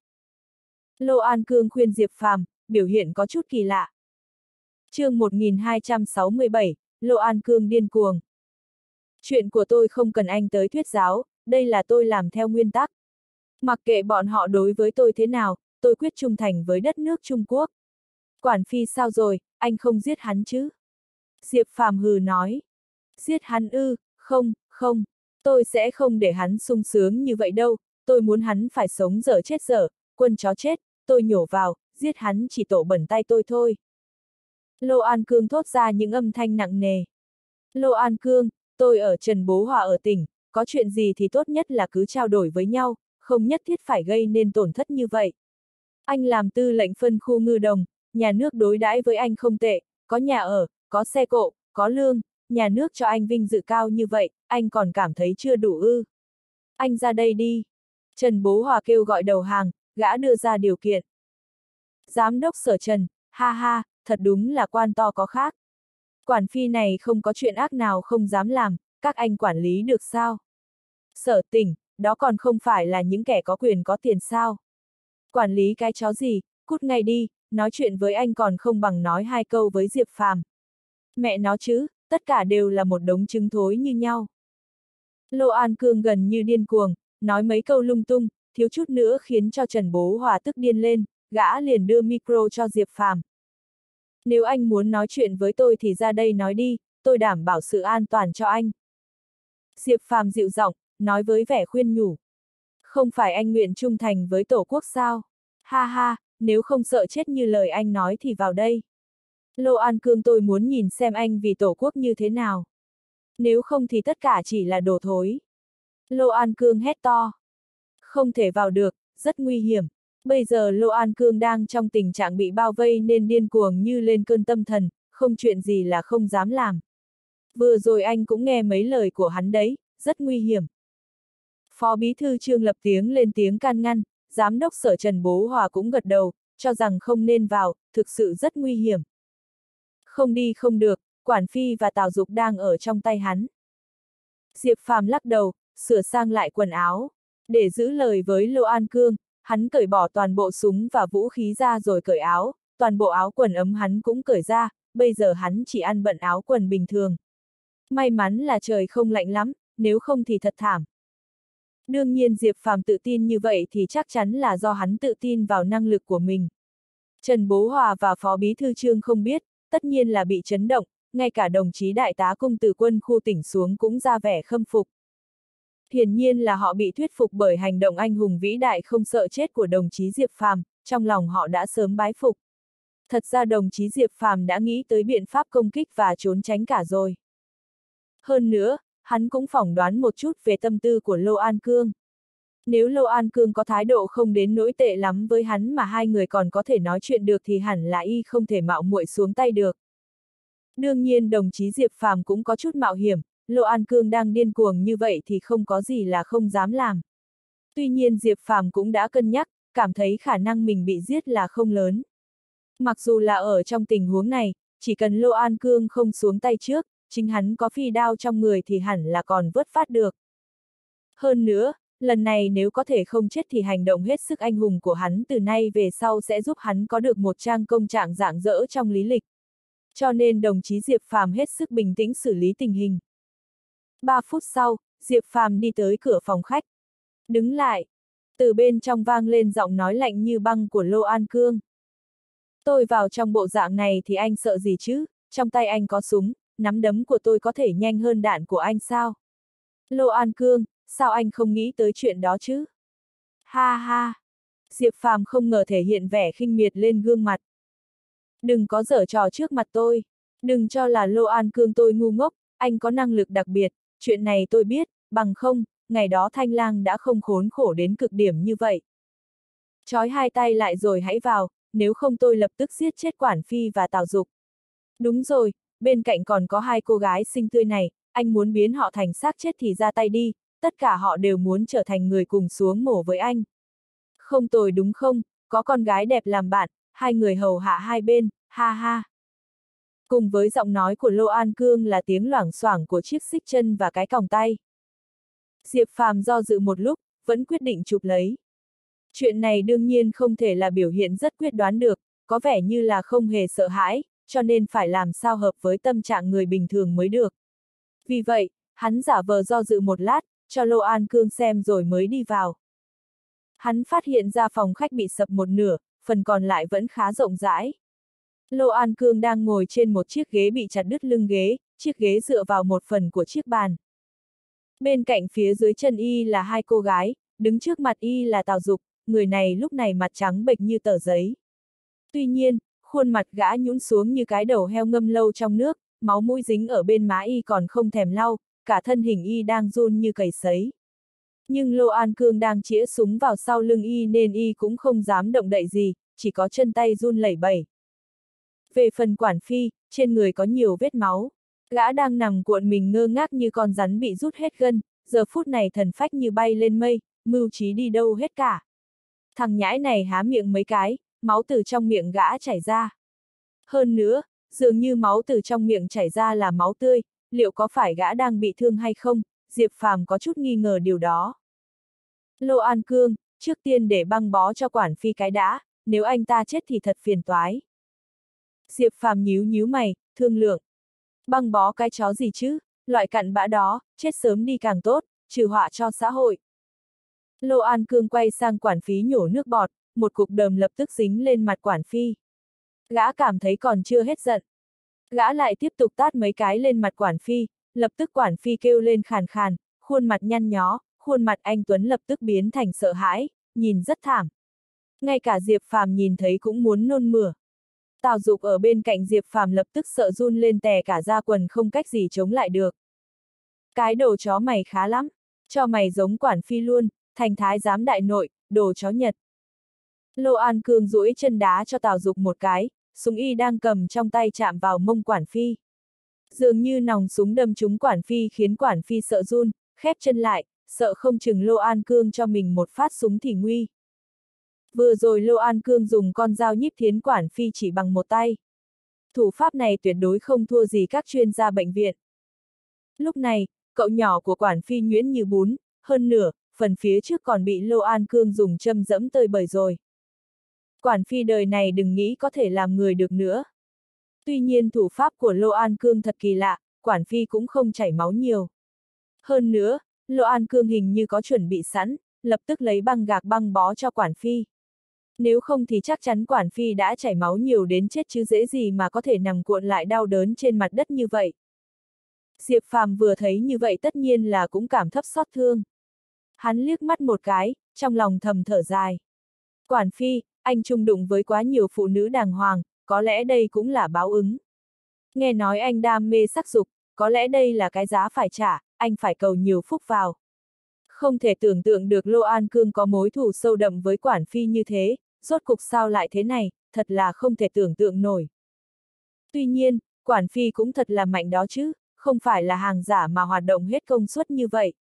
Lô An Cương khuyên Diệp Phàm, biểu hiện có chút kỳ lạ. Chương một nghìn hai trăm sáu mươi bảy, Lô An Cương điên cuồng. Chuyện của tôi không cần anh tới thuyết giáo, đây là tôi làm theo nguyên tắc. Mặc kệ bọn họ đối với tôi thế nào, tôi quyết trung thành với đất nước Trung Quốc. Quản phi sao rồi, anh không giết hắn chứ? Diệp Phàm hừ nói. Giết hắn ư, không, không, tôi sẽ không để hắn sung sướng như vậy đâu, tôi muốn hắn phải sống dở chết dở, quân chó chết, tôi nhổ vào, giết hắn chỉ tổ bẩn tay tôi thôi. Lô An Cương thốt ra những âm thanh nặng nề. Lô An Cương, tôi ở Trần Bố Hòa ở tỉnh, có chuyện gì thì tốt nhất là cứ trao đổi với nhau, không nhất thiết phải gây nên tổn thất như vậy. Anh làm tư lệnh phân khu Ngư Đồng, nhà nước đối đãi với anh không tệ, có nhà ở, có xe cộ, có lương, nhà nước cho anh vinh dự cao như vậy, anh còn cảm thấy chưa đủ ư. Anh ra đây đi. Trần Bố Hòa kêu gọi đầu hàng, gã đưa ra điều kiện. Giám đốc Sở Trần, ha ha, thật đúng là quan to có khác. Quản phi này không có chuyện ác nào không dám làm, các anh quản lý được sao? Sở Tỉnh, đó còn không phải là những kẻ có quyền có tiền sao? Quản lý cái chó gì, cút ngay đi, nói chuyện với anh còn không bằng nói hai câu với Diệp Phàm. Mẹ nó chứ, tất cả đều là một đống trứng thối như nhau. Lô An Cương gần như điên cuồng, nói mấy câu lung tung, thiếu chút nữa khiến cho Trần Bố Hòa tức điên lên, gã liền đưa micro cho Diệp Phàm. Nếu anh muốn nói chuyện với tôi thì ra đây nói đi, tôi đảm bảo sự an toàn cho anh. Diệp Phàm dịu giọng, nói với vẻ khuyên nhủ. Không phải anh nguyện trung thành với Tổ quốc sao? Ha ha, nếu không sợ chết như lời anh nói thì vào đây. Lô An Cương tôi muốn nhìn xem anh vì Tổ quốc như thế nào. Nếu không thì tất cả chỉ là đồ thối. Lô An Cương hét to. Không thể vào được, rất nguy hiểm. Bây giờ Lô An Cương đang trong tình trạng bị bao vây nên điên cuồng như lên cơn tâm thần, không chuyện gì là không dám làm. Vừa rồi anh cũng nghe mấy lời của hắn đấy, rất nguy hiểm. Phó Bí thư Trương Lập Tiếng lên tiếng can ngăn, Giám đốc Sở Trần Bố Hòa cũng gật đầu, cho rằng không nên vào, thực sự rất nguy hiểm. Không đi không được, Quản Phi và Tào Dục đang ở trong tay hắn. Diệp Phàm lắc đầu, sửa sang lại quần áo. Để giữ lời với Lô An Cương, hắn cởi bỏ toàn bộ súng và vũ khí ra rồi cởi áo, toàn bộ áo quần ấm hắn cũng cởi ra, bây giờ hắn chỉ ăn bận áo quần bình thường. May mắn là trời không lạnh lắm, nếu không thì thật thảm. Đương nhiên Diệp Phàm tự tin như vậy thì chắc chắn là do hắn tự tin vào năng lực của mình. Trần Bố Hòa và Phó Bí thư Trương không biết, tất nhiên là bị chấn động, ngay cả đồng chí đại tá cung từ quân khu tỉnh xuống cũng ra vẻ khâm phục. Hiển nhiên là họ bị thuyết phục bởi hành động anh hùng vĩ đại không sợ chết của đồng chí Diệp Phàm, trong lòng họ đã sớm bái phục. Thật ra đồng chí Diệp Phàm đã nghĩ tới biện pháp công kích và trốn tránh cả rồi. Hơn nữa, hắn cũng phỏng đoán một chút về tâm tư của Lô An Cương. Nếu Lô An Cương có thái độ không đến nỗi tệ lắm với hắn mà hai người còn có thể nói chuyện được thì hẳn là y không thể mạo muội xuống tay được. Đương nhiên đồng chí Diệp Phàm cũng có chút mạo hiểm, Lô An Cương đang điên cuồng như vậy thì không có gì là không dám làm. Tuy nhiên Diệp Phàm cũng đã cân nhắc, cảm thấy khả năng mình bị giết là không lớn. Mặc dù là ở trong tình huống này, chỉ cần Lô An Cương không xuống tay trước, chính hắn có phi đao trong người thì hẳn là còn vớt phát được. Hơn nữa, lần này nếu có thể không chết thì hành động hết sức anh hùng của hắn từ nay về sau sẽ giúp hắn có được một trang công trạng rạng rỡ trong lý lịch. Cho nên đồng chí Diệp Phàm hết sức bình tĩnh xử lý tình hình. Ba phút sau, Diệp Phàm đi tới cửa phòng khách. Đứng lại. Từ bên trong vang lên giọng nói lạnh như băng của Lô An Cương. Tôi vào trong bộ dạng này thì anh sợ gì chứ, trong tay anh có súng, nắm đấm của tôi có thể nhanh hơn đạn của anh sao? Lô An Cương, sao anh không nghĩ tới chuyện đó chứ? Ha ha! Diệp Phàm không ngờ thể hiện vẻ khinh miệt lên gương mặt. Đừng có giở trò trước mặt tôi, đừng cho là Lô An Cương tôi ngu ngốc, anh có năng lực đặc biệt, chuyện này tôi biết, bằng không, ngày đó Thanh Lang đã không khốn khổ đến cực điểm như vậy. Chói hai tay lại rồi hãy vào, nếu không tôi lập tức giết chết Quản Phi và Tào Dục. Đúng rồi, bên cạnh còn có hai cô gái xinh tươi này, anh muốn biến họ thành xác chết thì ra tay đi, tất cả họ đều muốn trở thành người cùng xuống mổ với anh. Không tồi đúng không, có con gái đẹp làm bạn, hai người hầu hạ hai bên, ha ha. Cùng với giọng nói của Lô An Cương là tiếng loảng xoảng của chiếc xích chân và cái còng tay. Diệp Phàm do dự một lúc, vẫn quyết định chụp lấy. Chuyện này đương nhiên không thể là biểu hiện rất quyết đoán được, có vẻ như là không hề sợ hãi, cho nên phải làm sao hợp với tâm trạng người bình thường mới được. Vì vậy, hắn giả vờ do dự một lát, cho Lô An Cương xem rồi mới đi vào. Hắn phát hiện ra phòng khách bị sập một nửa, phần còn lại vẫn khá rộng rãi. Lô An Cương đang ngồi trên một chiếc ghế bị chặt đứt lưng ghế, chiếc ghế dựa vào một phần của chiếc bàn. Bên cạnh phía dưới chân y là hai cô gái, đứng trước mặt y là Tào Dục, người này lúc này mặt trắng bệch như tờ giấy. Tuy nhiên, khuôn mặt gã nhũn xuống như cái đầu heo ngâm lâu trong nước, máu mũi dính ở bên má y còn không thèm lau, cả thân hình y đang run như cầy sấy. Nhưng Lô An Cương đang chĩa súng vào sau lưng y nên y cũng không dám động đậy gì, chỉ có chân tay run lẩy bẩy. Về phần Quản Phi, trên người có nhiều vết máu. Gã đang nằm cuộn mình ngơ ngác như con rắn bị rút hết gân, giờ phút này thần phách như bay lên mây, mưu trí đi đâu hết cả. Thằng nhãi này há miệng mấy cái, máu từ trong miệng gã chảy ra. Hơn nữa, dường như máu từ trong miệng chảy ra là máu tươi, liệu có phải gã đang bị thương hay không? Diệp Phàm có chút nghi ngờ điều đó. Lô An Cương, trước tiên để băng bó cho Quản Phi cái đã, nếu anh ta chết thì thật phiền toái. Diệp Phàm nhíu nhíu mày, thương lượng. Băng bó cái chó gì chứ, loại cặn bã đó, chết sớm đi càng tốt, trừ họa cho xã hội. Lô An Cương quay sang Quản Phi nhổ nước bọt, một cục đờm lập tức dính lên mặt Quản Phi. Gã cảm thấy còn chưa hết giận. Gã lại tiếp tục tát mấy cái lên mặt Quản Phi, lập tức Quản Phi kêu lên khàn khàn, khuôn mặt nhăn nhó, khuôn mặt anh Tuấn lập tức biến thành sợ hãi, nhìn rất thảm. Ngay cả Diệp Phàm nhìn thấy cũng muốn nôn mửa. Tào Dục ở bên cạnh Diệp Phàm lập tức sợ run lên tè cả da quần không cách gì chống lại được. Cái đồ chó mày khá lắm, cho mày giống Quản Phi luôn, thành thái giám đại nội, đồ chó Nhật. Lô An Cương duỗi chân đá cho Tào Dục một cái, súng y đang cầm trong tay chạm vào mông Quản Phi. Dường như nòng súng đâm trúng Quản Phi khiến Quản Phi sợ run, khép chân lại, sợ không chừng Lô An Cương cho mình một phát súng thì nguy. Vừa rồi Lô An Cương dùng con dao nhíp thiến Quản Phi chỉ bằng một tay. Thủ pháp này tuyệt đối không thua gì các chuyên gia bệnh viện. Lúc này, cậu nhỏ của Quản Phi nhuyễn như bún, hơn nửa, phần phía trước còn bị Lô An Cương dùng châm dẫm tơi bời rồi. Quản Phi đời này đừng nghĩ có thể làm người được nữa. Tuy nhiên thủ pháp của Lô An Cương thật kỳ lạ, Quản Phi cũng không chảy máu nhiều. Hơn nữa, Lô An Cương hình như có chuẩn bị sẵn, lập tức lấy băng gạc băng bó cho Quản Phi. Nếu không thì chắc chắn Quản Phi đã chảy máu nhiều đến chết chứ dễ gì mà có thể nằm cuộn lại đau đớn trên mặt đất như vậy. Diệp Phàm vừa thấy như vậy tất nhiên là cũng cảm thấp xót thương. Hắn liếc mắt một cái, trong lòng thầm thở dài. Quản phi, anh chung đụng với quá nhiều phụ nữ đàng hoàng, có lẽ đây cũng là báo ứng. Nghe nói anh đam mê sắc dục, có lẽ đây là cái giá phải trả, anh phải cầu nhiều phúc vào. Không thể tưởng tượng được Lô An Cương có mối thù sâu đậm với Quản phi như thế, rốt cục sao lại thế này, thật là không thể tưởng tượng nổi. Tuy nhiên, Quản phi cũng thật là mạnh đó chứ, không phải là hàng giả mà hoạt động hết công suất như vậy.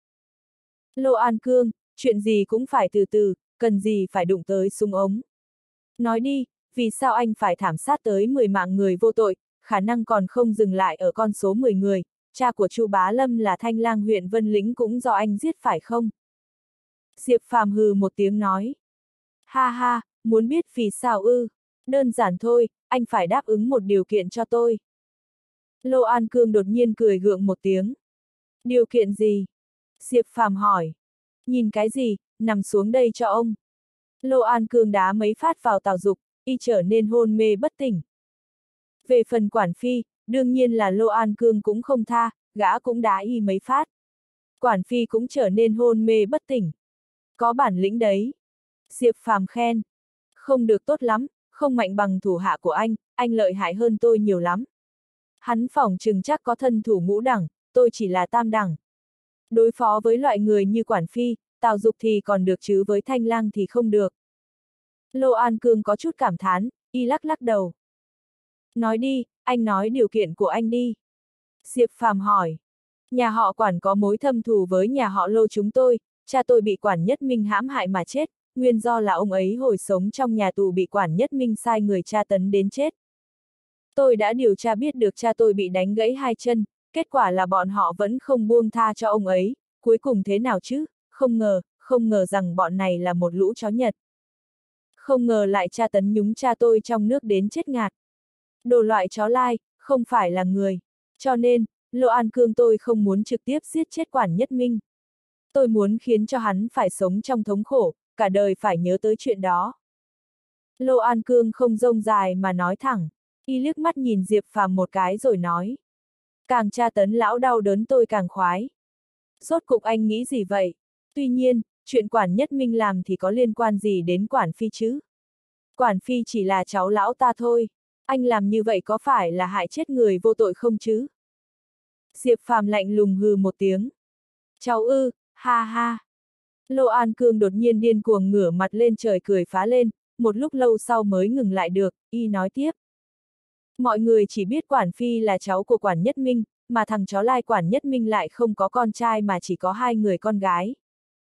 Lô An Cương, chuyện gì cũng phải từ từ, cần gì phải đụng tới súng ống. Nói đi, vì sao anh phải thảm sát tới mười mạng người vô tội, khả năng còn không dừng lại ở con số mười người, cha của Chu Bá Lâm là Thanh Lang huyện Vân Lĩnh cũng do anh giết phải không? Diệp Phàm hừ một tiếng nói. Ha ha, muốn biết vì sao ư? Đơn giản thôi, anh phải đáp ứng một điều kiện cho tôi. Lô An Cương đột nhiên cười gượng một tiếng. Điều kiện gì? Diệp Phàm hỏi. Nhìn cái gì, nằm xuống đây cho ông. Lô An Cương đá mấy phát vào Tào Dục, y trở nên hôn mê bất tỉnh. Về phần Quản phi, đương nhiên là Lô An Cương cũng không tha, gã cũng đá y mấy phát. Quản phi cũng trở nên hôn mê bất tỉnh. Có bản lĩnh đấy. Diệp Phàm khen. Không được tốt lắm, không mạnh bằng thủ hạ của anh, anh lợi hại hơn tôi nhiều lắm. Hắn phỏng chừng chắc có thân thủ ngũ đẳng, tôi chỉ là tam đẳng. Đối phó với loại người như Quản phi, Tào Dục thì còn được chứ với Thanh Lang thì không được. Lô An Cương có chút cảm thán, y lắc lắc đầu. Nói đi, anh nói điều kiện của anh đi. Diệp Phàm hỏi. Nhà họ Quản có mối thâm thù với nhà họ Lô chúng tôi, cha tôi bị Quản Nhất Minh hãm hại mà chết, nguyên do là ông ấy hồi sống trong nhà tù bị Quản Nhất Minh sai người tra tấn đến chết. Tôi đã điều tra biết được cha tôi bị đánh gãy hai chân, kết quả là bọn họ vẫn không buông tha cho ông ấy, cuối cùng thế nào chứ, không ngờ, không ngờ rằng bọn này là một lũ chó Nhật. Không ngờ lại tra tấn nhúng cha tôi trong nước đến chết ngạt. Đồ loại chó lai, không phải là người. Cho nên, Lô An Cương tôi không muốn trực tiếp giết chết Quản Nhất Minh. Tôi muốn khiến cho hắn phải sống trong thống khổ, cả đời phải nhớ tới chuyện đó. Lô An Cương không rông dài mà nói thẳng, y liếc mắt nhìn Diệp Phàm một cái rồi nói. Càng tra tấn lão đau đớn tôi càng khoái. Rốt cục anh nghĩ gì vậy? Tuy nhiên, chuyện Quản Nhất Minh làm thì có liên quan gì đến Quản phi chứ? Quản phi chỉ là cháu lão ta thôi. Anh làm như vậy có phải là hại chết người vô tội không chứ? Diệp Phàm lạnh lùng hừ một tiếng. Cháu ư, ha ha. Lô An Cương đột nhiên điên cuồng ngửa mặt lên trời cười phá lên, một lúc lâu sau mới ngừng lại được, y nói tiếp. Mọi người chỉ biết Quản phi là cháu của Quản Nhất Minh, mà thằng chó lai Quản Nhất Minh lại không có con trai mà chỉ có hai người con gái.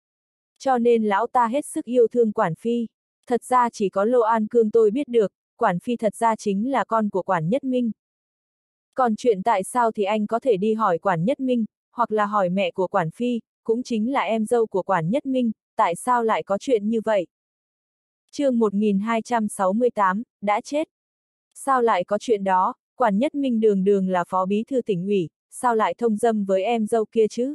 Cho nên lão ta hết sức yêu thương Quản phi. Thật ra chỉ có Lô An Cương tôi biết được, Quản phi thật ra chính là con của Quản Nhất Minh. Còn chuyện tại sao thì anh có thể đi hỏi Quản Nhất Minh, hoặc là hỏi mẹ của Quản phi, cũng chính là em dâu của Quản Nhất Minh, tại sao lại có chuyện như vậy? Chương một nghìn hai trăm sáu mươi tám, đã chết. Sao lại có chuyện đó, Quản Nhất Minh đường đường là phó bí thư tỉnh ủy, sao lại thông dâm với em dâu kia chứ?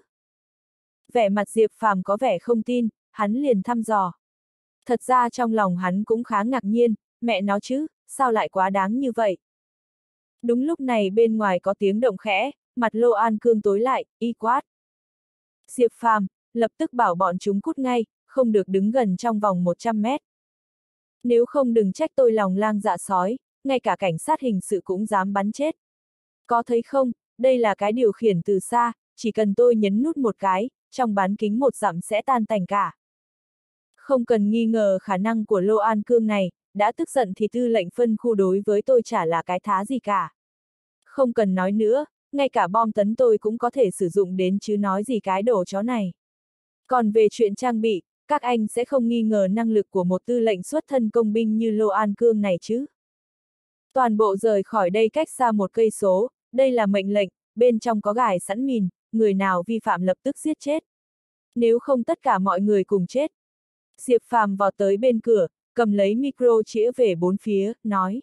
Vẻ mặt Diệp Phàm có vẻ không tin, hắn liền thăm dò. Thật ra trong lòng hắn cũng khá ngạc nhiên, mẹ nó chứ, sao lại quá đáng như vậy? Đúng lúc này bên ngoài có tiếng động khẽ, mặt Lô An Cương tối lại, y quát. Diệp Phàm, lập tức bảo bọn chúng cút ngay, không được đứng gần trong vòng một trăm mét. Nếu không đừng trách tôi lòng lang dạ sói, ngay cả cảnh sát hình sự cũng dám bắn chết. Có thấy không, đây là cái điều khiển từ xa, chỉ cần tôi nhấn nút một cái, trong bán kính một dặm sẽ tan tành cả. Không cần nghi ngờ khả năng của Lô An Cương này, đã tức giận thì tư lệnh phân khu đối với tôi chả là cái thá gì cả. Không cần nói nữa, ngay cả bom tấn tôi cũng có thể sử dụng đến chứ nói gì cái đồ chó này. Còn về chuyện trang bị, các anh sẽ không nghi ngờ năng lực của một tư lệnh xuất thân công binh như Lô An Cương này chứ. Toàn bộ rời khỏi đây cách xa một cây số, đây là mệnh lệnh, bên trong có gài sẵn mìn, người nào vi phạm lập tức giết chết. Nếu không tất cả mọi người cùng chết. Diệp Phàm vào tới bên cửa, cầm lấy micro chĩa về bốn phía, nói.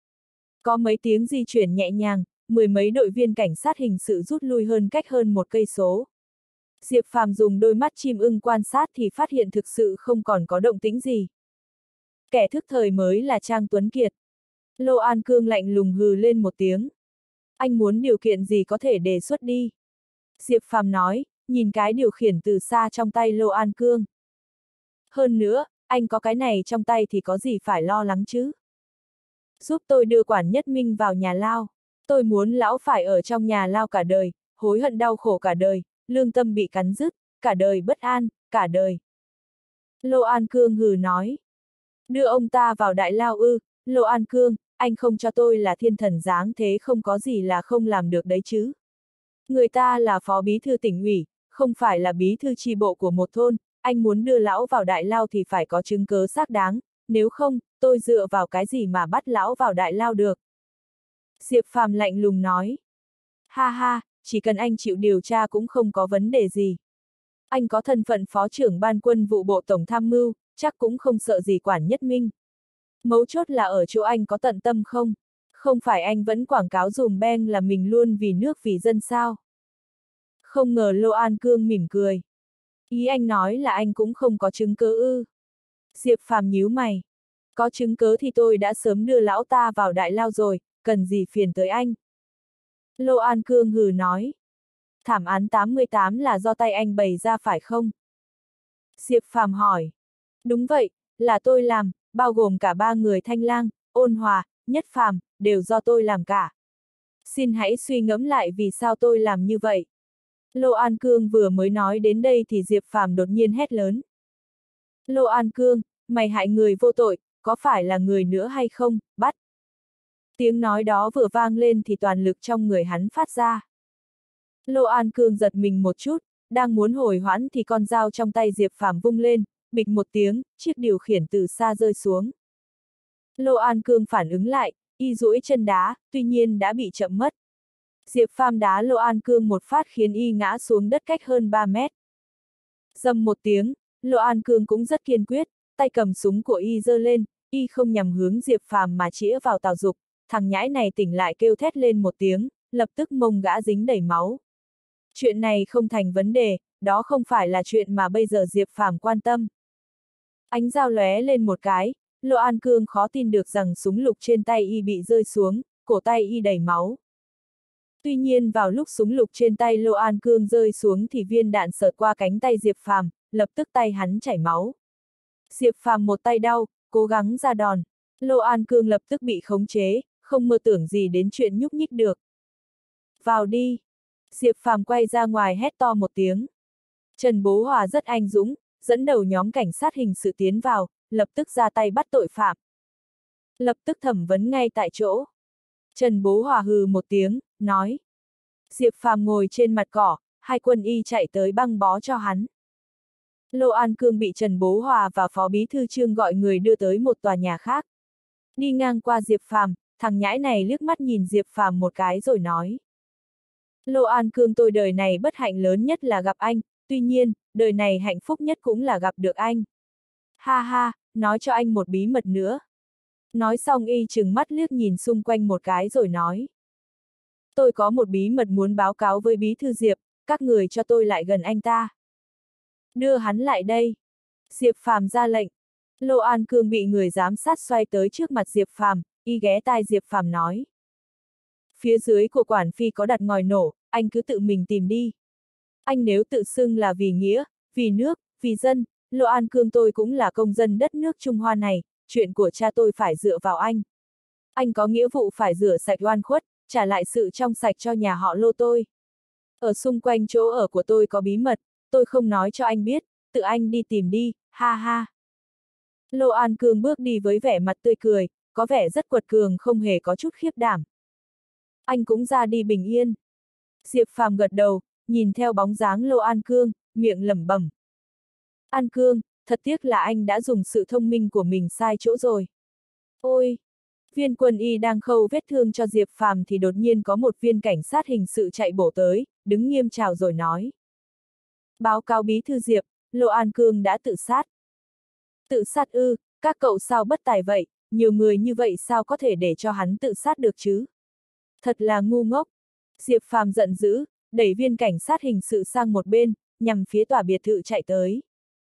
Có mấy tiếng di chuyển nhẹ nhàng, mười mấy đội viên cảnh sát hình sự rút lui hơn cách hơn một cây số. Diệp Phàm dùng đôi mắt chim ưng quan sát thì phát hiện thực sự không còn có động tĩnh gì. Kẻ thức thời mới là Trang Tuấn Kiệt. Lô An Cương lạnh lùng hừ lên một tiếng. Anh muốn điều kiện gì có thể đề xuất đi. Diệp Phàm nói, nhìn cái điều khiển từ xa trong tay Lô An Cương. Hơn nữa, anh có cái này trong tay thì có gì phải lo lắng chứ? Giúp tôi đưa Quản Nhất Minh vào nhà lao. Tôi muốn lão phải ở trong nhà lao cả đời, hối hận đau khổ cả đời, lương tâm bị cắn rứt, cả đời bất an, cả đời. Lô An Cương hừ nói. Đưa ông ta vào đại lao ư, Lô An Cương, anh không cho tôi là thiên thần dáng thế không có gì là không làm được đấy chứ. Người ta là phó bí thư tỉnh ủy, không phải là bí thư chi bộ của một thôn, anh muốn đưa lão vào đại lao thì phải có chứng cớ xác đáng, nếu không, tôi dựa vào cái gì mà bắt lão vào đại lao được. Diệp Phàm lạnh lùng nói. Ha ha, chỉ cần anh chịu điều tra cũng không có vấn đề gì. Anh có thân phận phó trưởng ban quân vụ bộ tổng tham mưu, chắc cũng không sợ gì Quản Nhất Minh. Mấu chốt là ở chỗ anh có tận tâm không? Không phải anh vẫn quảng cáo dùm beng là mình luôn vì nước vì dân sao? Không ngờ Lô An Cương mỉm cười. Ý anh nói là anh cũng không có chứng cớ ư. Diệp Phàm nhíu mày. Có chứng cớ thì tôi đã sớm đưa lão ta vào đại lao rồi, cần gì phiền tới anh. Lô An Cương hừ nói. Thảm án tám mươi tám là do tay anh bày ra phải không? Diệp Phàm hỏi. Đúng vậy, là tôi làm, bao gồm cả ba người Thanh Lang, Ôn Hòa, Nhất Phàm, đều do tôi làm cả. Xin hãy suy ngẫm lại vì sao tôi làm như vậy. Lô An Cương vừa mới nói đến đây thì Diệp Phàm đột nhiên hét lớn. Lô An Cương, mày hại người vô tội, có phải là người nữa hay không, bắt. Tiếng nói đó vừa vang lên thì toàn lực trong người hắn phát ra. Lô An Cương giật mình một chút, đang muốn hồi hoãn thì con dao trong tay Diệp Phàm vung lên, bịch một tiếng, chiếc điều khiển từ xa rơi xuống. Lô An Cương phản ứng lại, y duỗi chân đá, tuy nhiên đã bị chậm mất. Diệp Phàm đá Lô An Cương một phát khiến y ngã xuống đất cách hơn ba mét. Dầm một tiếng, Lô An Cương cũng rất kiên quyết, tay cầm súng của y giơ lên, y không nhằm hướng Diệp Phàm mà chĩa vào Tào Dục, thằng nhãi này tỉnh lại kêu thét lên một tiếng, lập tức mông gã dính đầy máu. Chuyện này không thành vấn đề, đó không phải là chuyện mà bây giờ Diệp Phàm quan tâm. Ánh dao lóe lên một cái, Lô An Cương khó tin được rằng súng lục trên tay y bị rơi xuống, cổ tay y đầy máu. Tuy nhiên vào lúc súng lục trên tay Lô An Cương rơi xuống thì viên đạn sượt qua cánh tay Diệp Phàm, lập tức tay hắn chảy máu. Diệp Phàm một tay đau, cố gắng ra đòn. Lô An Cương lập tức bị khống chế, không mơ tưởng gì đến chuyện nhúc nhích được. Vào đi! Diệp Phàm quay ra ngoài hét to một tiếng. Trần Bố Hòa rất anh dũng, dẫn đầu nhóm cảnh sát hình sự tiến vào, lập tức ra tay bắt tội phạm. Lập tức thẩm vấn ngay tại chỗ. Trần Bố Hòa hừ một tiếng, nói. Diệp Phàm ngồi trên mặt cỏ, hai quân y chạy tới băng bó cho hắn. Lô An Cương bị Trần Bố Hòa và Phó Bí Thư Trương gọi người đưa tới một tòa nhà khác. Đi ngang qua Diệp Phàm, thằng nhãi này liếc mắt nhìn Diệp Phàm một cái rồi nói. Lô An Cương, tôi đời này bất hạnh lớn nhất là gặp anh, tuy nhiên, đời này hạnh phúc nhất cũng là gặp được anh. Ha ha, nói cho anh một bí mật nữa. Nói xong y trừng mắt liếc nhìn xung quanh một cái rồi nói. Tôi có một bí mật muốn báo cáo với Bí Thư Diệp, các người cho tôi lại gần anh ta. Đưa hắn lại đây. Diệp Phàm ra lệnh. Lô An Cương bị người giám sát xoay tới trước mặt Diệp Phàm, y ghé tai Diệp Phàm nói. Phía dưới của quản phi có đặt ngòi nổ, anh cứ tự mình tìm đi. Anh nếu tự xưng là vì nghĩa, vì nước, vì dân, Lô An Cương tôi cũng là công dân đất nước Trung Hoa này, chuyện của cha tôi phải dựa vào anh. Anh có nghĩa vụ phải rửa sạch oan khuất, trả lại sự trong sạch cho nhà họ Lô tôi. Ở xung quanh chỗ ở của tôi có bí mật, tôi không nói cho anh biết, tự anh đi tìm đi, ha ha. Lô An Cương bước đi với vẻ mặt tươi cười, có vẻ rất quật cường không hề có chút khiếp đảm. Anh cũng ra đi bình yên. Diệp Phàm gật đầu, nhìn theo bóng dáng Lô An Cương, miệng lẩm bẩm. An Cương, thật tiếc là anh đã dùng sự thông minh của mình sai chỗ rồi. Ôi! Viên quân y đang khâu vết thương cho Diệp Phàm thì đột nhiên có một viên cảnh sát hình sự chạy bổ tới, đứng nghiêm chào rồi nói. Báo cáo Bí Thư Diệp, Lô An Cương đã tự sát. Tự sát ư, các cậu sao bất tài vậy, nhiều người như vậy sao có thể để cho hắn tự sát được chứ? Thật là ngu ngốc. Diệp Phàm giận dữ, đẩy viên cảnh sát hình sự sang một bên, nhằm phía tòa biệt thự chạy tới.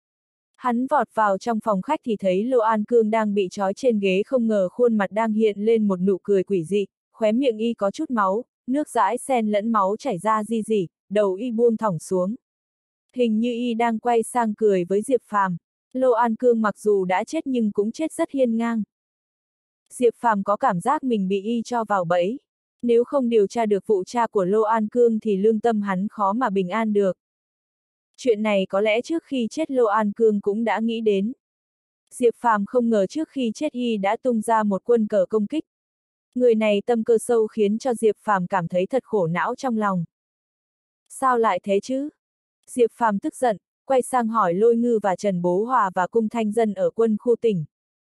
Hắn vọt vào trong phòng khách thì thấy Lô An Cương đang bị trói trên ghế, không ngờ khuôn mặt đang hiện lên một nụ cười quỷ dị, khóe miệng y có chút máu, nước dãi xen lẫn máu chảy ra ri rỉ, đầu y buông thõng xuống. Hình như y đang quay sang cười với Diệp Phàm. Lô An Cương mặc dù đã chết nhưng cũng chết rất hiên ngang. Diệp Phàm có cảm giác mình bị y cho vào bẫy. Nếu không điều tra được vụ cha của Lô An Cương thì lương tâm hắn khó mà bình an được. Chuyện này có lẽ trước khi chết Lô An Cương cũng đã nghĩ đến. Diệp Phàm không ngờ trước khi chết y đã tung ra một quân cờ công kích. Người này tâm cơ sâu khiến cho Diệp Phàm cảm thấy thật khổ não trong lòng. Sao lại thế chứ? Diệp Phàm tức giận, quay sang hỏi Lôi Ngư và Trần Bố Hòa và Cung Thanh Dân ở quân khu tỉnh.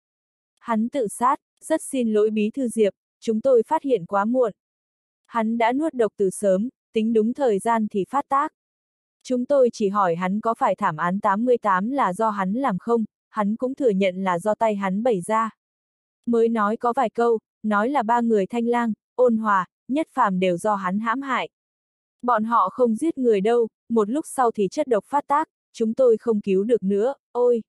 Hắn tự sát, rất xin lỗi bí thư Diệp, chúng tôi phát hiện quá muộn. Hắn đã nuốt độc từ sớm, tính đúng thời gian thì phát tác. Chúng tôi chỉ hỏi hắn có phải thảm án tám mươi tám là do hắn làm không, hắn cũng thừa nhận là do tay hắn bày ra. Mới nói có vài câu, nói là ba người Thanh Lang, Ôn Hòa, Nhất Phàm đều do hắn hãm hại. Bọn họ không giết người đâu, một lúc sau thì chất độc phát tác, chúng tôi không cứu được nữa, ôi!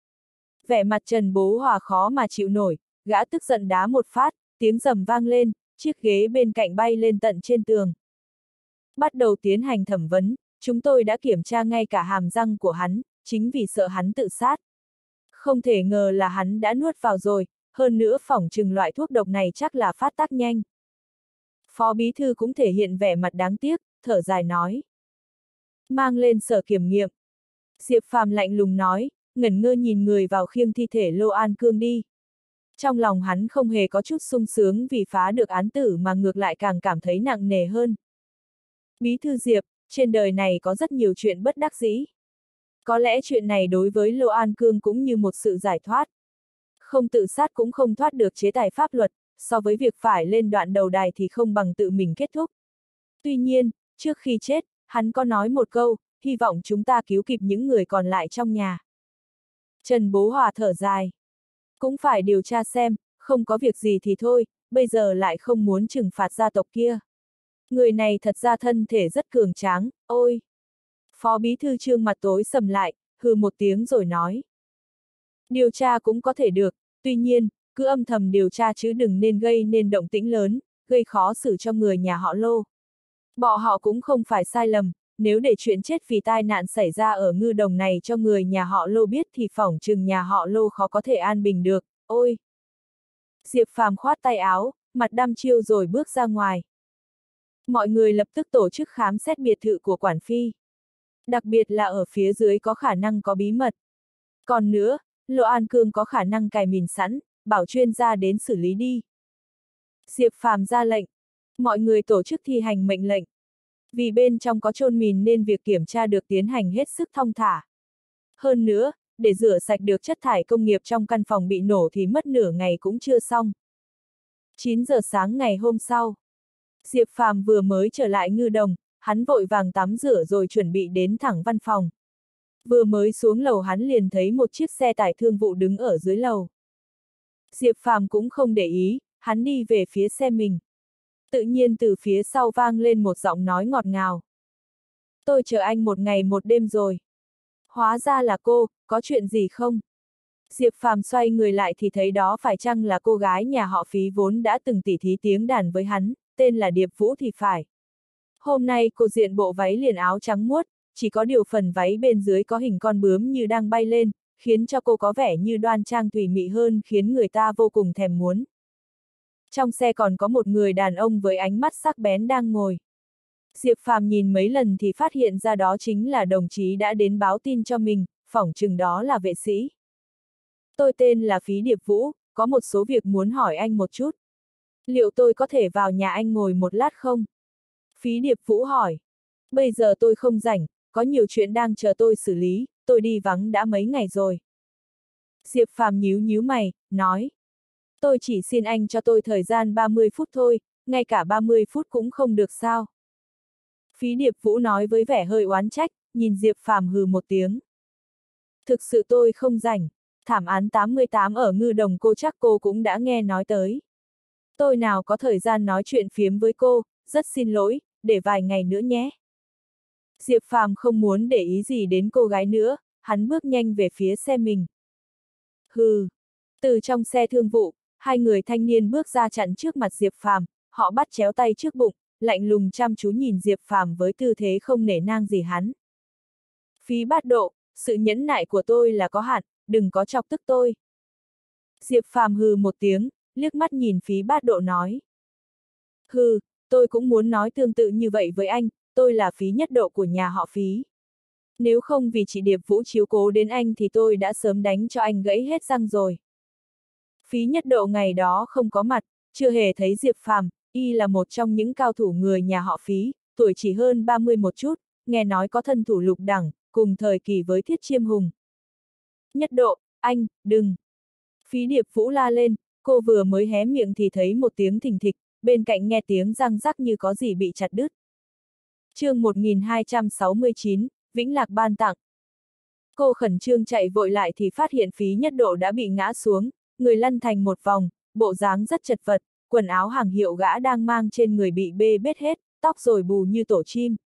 Vẻ mặt Trần Bố Hòa khó mà chịu nổi, gã tức giận đá một phát, tiếng rầm vang lên, chiếc ghế bên cạnh bay lên tận trên tường. Bắt đầu tiến hành thẩm vấn, chúng tôi đã kiểm tra ngay cả hàm răng của hắn, chính vì sợ hắn tự sát. Không thể ngờ là hắn đã nuốt vào rồi, hơn nữa phỏng chừng loại thuốc độc này chắc là phát tác nhanh. Phó bí thư cũng thể hiện vẻ mặt đáng tiếc, thở dài nói. Mang lên sở kiểm nghiệm. Diệp Phàm lạnh lùng nói, ngẩn ngơ nhìn người vào khiêng thi thể Lô An Cương đi. Trong lòng hắn không hề có chút sung sướng vì phá được án tử mà ngược lại càng cảm thấy nặng nề hơn. Bí thư Diệp, trên đời này có rất nhiều chuyện bất đắc dĩ. Có lẽ chuyện này đối với Lô An Cương cũng như một sự giải thoát. Không tự sát cũng không thoát được chế tài pháp luật, so với việc phải lên đoạn đầu đài thì không bằng tự mình kết thúc. Tuy nhiên, trước khi chết, hắn có nói một câu, hy vọng chúng ta cứu kịp những người còn lại trong nhà. Trần Bố Hòa thở dài. Cũng phải điều tra xem, không có việc gì thì thôi, bây giờ lại không muốn trừng phạt gia tộc kia. Người này thật ra thân thể rất cường tráng, ôi! Phó bí thư Trương mặt tối sầm lại, hừ một tiếng rồi nói. Điều tra cũng có thể được, tuy nhiên, cứ âm thầm điều tra chứ đừng nên gây nên động tĩnh lớn, gây khó xử cho người nhà họ Lô. Bọn họ cũng không phải sai lầm, nếu để chuyện chết vì tai nạn xảy ra ở ngư đồng này cho người nhà họ Lô biết thì phỏng chừng nhà họ Lô khó có thể an bình được, ôi! Diệp Phàm khoát tay áo, mặt đăm chiêu rồi bước ra ngoài. Mọi người lập tức tổ chức khám xét biệt thự của quản phi. Đặc biệt là ở phía dưới có khả năng có bí mật. Còn nữa, Lô An Cương có khả năng cài mìn sẵn, bảo chuyên gia đến xử lý đi. Diệp Phàm ra lệnh. Mọi người tổ chức thi hành mệnh lệnh. Vì bên trong có chôn mìn nên việc kiểm tra được tiến hành hết sức thong thả. Hơn nữa, để rửa sạch được chất thải công nghiệp trong căn phòng bị nổ thì mất nửa ngày cũng chưa xong. chín giờ sáng ngày hôm sau, Diệp Phàm vừa mới trở lại ngư đồng, hắn vội vàng tắm rửa rồi chuẩn bị đến thẳng văn phòng. Vừa mới xuống lầu hắn liền thấy một chiếc xe tải thương vụ đứng ở dưới lầu. Diệp Phàm cũng không để ý, hắn đi về phía xe mình. Tự nhiên từ phía sau vang lên một giọng nói ngọt ngào. Tôi chờ anh một ngày một đêm rồi. Hóa ra là cô, có chuyện gì không? Diệp Phàm xoay người lại thì thấy đó phải chăng là cô gái nhà họ Phí vốn đã từng tỉ thí tiếng đàn với hắn, tên là Điệp Vũ thì phải. Hôm nay cô diện bộ váy liền áo trắng muốt, chỉ có điều phần váy bên dưới có hình con bướm như đang bay lên, khiến cho cô có vẻ như đoan trang thùy mị hơn khiến người ta vô cùng thèm muốn. Trong xe còn có một người đàn ông với ánh mắt sắc bén đang ngồi. Diệp Phàm nhìn mấy lần thì phát hiện ra đó chính là đồng chí đã đến báo tin cho mình, phỏng chừng đó là vệ sĩ. Tôi tên là Phí Điệp Vũ, có một số việc muốn hỏi anh một chút. Liệu tôi có thể vào nhà anh ngồi một lát không? Phí Điệp Vũ hỏi. Bây giờ tôi không rảnh, có nhiều chuyện đang chờ tôi xử lý, tôi đi vắng đã mấy ngày rồi. Diệp Phàm nhíu nhíu mày, nói. Tôi chỉ xin anh cho tôi thời gian ba mươi phút thôi, ngay cả ba mươi phút cũng không được sao? Phí Điệp Vũ nói với vẻ hơi oán trách, nhìn Diệp Phàm hừ một tiếng. Thực sự tôi không rảnh, thảm án tám mươi tám ở ngư đồng cô chắc cô cũng đã nghe nói tới. Tôi nào có thời gian nói chuyện phiếm với cô, rất xin lỗi, để vài ngày nữa nhé. Diệp Phàm không muốn để ý gì đến cô gái nữa, hắn bước nhanh về phía xe mình. Hừ, từ trong xe thương vụ, hai người thanh niên bước ra chặn trước mặt Diệp Phàm, họ bắt chéo tay trước bụng, lạnh lùng chăm chú nhìn Diệp Phàm với tư thế không nể nang gì hắn. Phí Bát Độ, sự nhẫn nại của tôi là có hạn, đừng có chọc tức tôi. Diệp Phàm hừ một tiếng, liếc mắt nhìn Phí Bát Độ nói. Hừ, tôi cũng muốn nói tương tự như vậy với anh, tôi là Phí Nhất Độ của nhà họ Phí. Nếu không vì chị Điệp Vũ chiếu cố đến anh thì tôi đã sớm đánh cho anh gãy hết răng rồi. Phí Nhất Độ ngày đó không có mặt, chưa hề thấy Diệp Phàm, y là một trong những cao thủ người nhà họ Phí, tuổi chỉ hơn ba mươi một chút, nghe nói có thân thủ lục đẳng, cùng thời kỳ với Thiết Chiêm Hùng. Nhất Độ, anh, đừng! Phí Điệp Vũ la lên, cô vừa mới hé miệng thì thấy một tiếng thình thịch, bên cạnh nghe tiếng răng rắc như có gì bị chặt đứt. chương một nghìn hai trăm sáu mươi chín, Vĩnh Lạc ban tặng. Cô khẩn trương chạy vội lại thì phát hiện Phí Nhất Độ đã bị ngã xuống, người lăn thành một vòng, bộ dáng rất chật vật, quần áo hàng hiệu gã đang mang trên người bị bê bết hết, tóc rồi bù như tổ chim.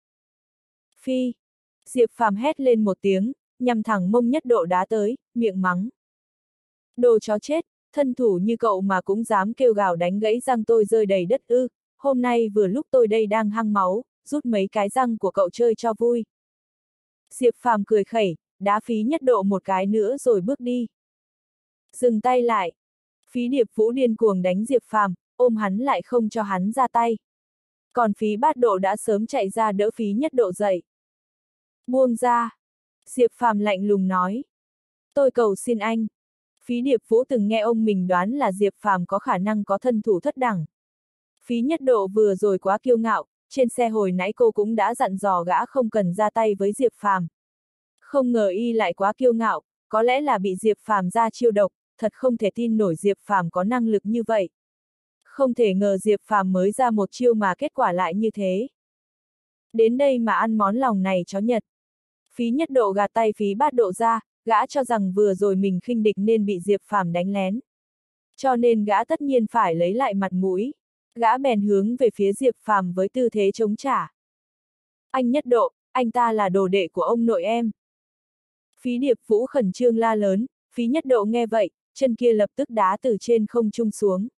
Phi! Diệp Phàm hét lên một tiếng, nhằm thẳng mông Nhất Độ đá tới, miệng mắng. Đồ chó chết, thân thủ như cậu mà cũng dám kêu gào đánh gãy răng tôi rơi đầy đất ư, hôm nay vừa lúc tôi đây đang hăng máu, rút mấy cái răng của cậu chơi cho vui. Diệp Phàm cười khẩy, đá Phí Nhất Độ một cái nữa rồi bước đi. Dừng tay lại. Phí Điệp Vũ điên cuồng đánh Diệp Phàm, ôm hắn lại không cho hắn ra tay. Còn Phí Bát Độ đã sớm chạy ra đỡ Phí Nhất Độ dậy. Buông ra. Diệp Phàm lạnh lùng nói. Tôi cầu xin anh. Phí Điệp Vũ từng nghe ông mình đoán là Diệp Phàm có khả năng có thân thủ thất đẳng. Phí Nhất Độ vừa rồi quá kiêu ngạo, trên xe hồi nãy cô cũng đã dặn dò gã không cần ra tay với Diệp Phàm. Không ngờ y lại quá kiêu ngạo, có lẽ là bị Diệp Phàm ra chiêu độc, thật không thể tin nổi Diệp Phàm có năng lực như vậy. Không thể ngờ Diệp Phàm mới ra một chiêu mà kết quả lại như thế. Đến đây mà ăn món lòng này chó Nhật. Phí Nhất Độ gạt tay Phí Bát Độ ra, gã cho rằng vừa rồi mình khinh địch nên bị Diệp Phàm đánh lén. Cho nên gã tất nhiên phải lấy lại mặt mũi. Gã bèn hướng về phía Diệp Phàm với tư thế chống trả. Anh Nhất Độ, anh ta là đồ đệ của ông nội em. Phí Điệp Vũ khẩn trương la lớn, Phí Nhất Độ nghe vậy, chân kia lập tức đá từ trên không trung xuống.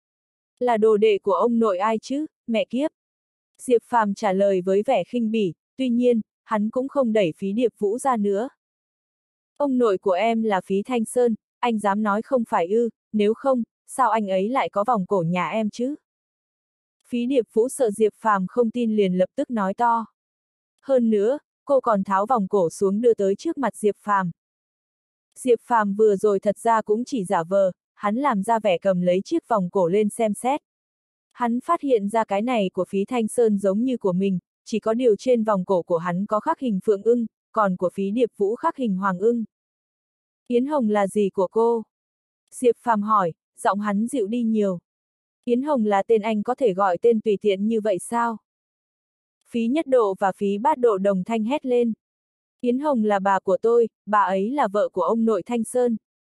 Là đồ đệ của ông nội ai chứ, mẹ kiếp. Diệp Phàm trả lời với vẻ khinh bỉ, tuy nhiên, hắn cũng không đẩy Phí Điệp Vũ ra nữa. Ông nội của em là Phí Thanh Sơn, anh dám nói không phải ư, nếu không, sao anh ấy lại có vòng cổ nhà em chứ? Phí Điệp Vũ sợ Diệp Phàm không tin liền lập tức nói to. Hơn nữa, cô còn tháo vòng cổ xuống đưa tới trước mặt Diệp Phàm. Diệp Phàm vừa rồi thật ra cũng chỉ giả vờ, hắn làm ra vẻ cầm lấy chiếc vòng cổ lên xem xét. Hắn phát hiện ra cái này của Phí Thanh Sơn giống như của mình, chỉ có điều trên vòng cổ của hắn có khắc hình phượng ưng, còn của Phí Điệp Vũ khắc hình hoàng ưng. Yến Hồng là gì của cô? Diệp Phàm hỏi, giọng hắn dịu đi nhiều. Yến Hồng là tên anh có thể gọi tên tùy tiện như vậy sao? Phí Nhất Độ và Phí Bát Độ đồng thanh hét lên. Yến Hồng là bà của tôi, bà ấy là vợ của ông nội Thanh Sơn.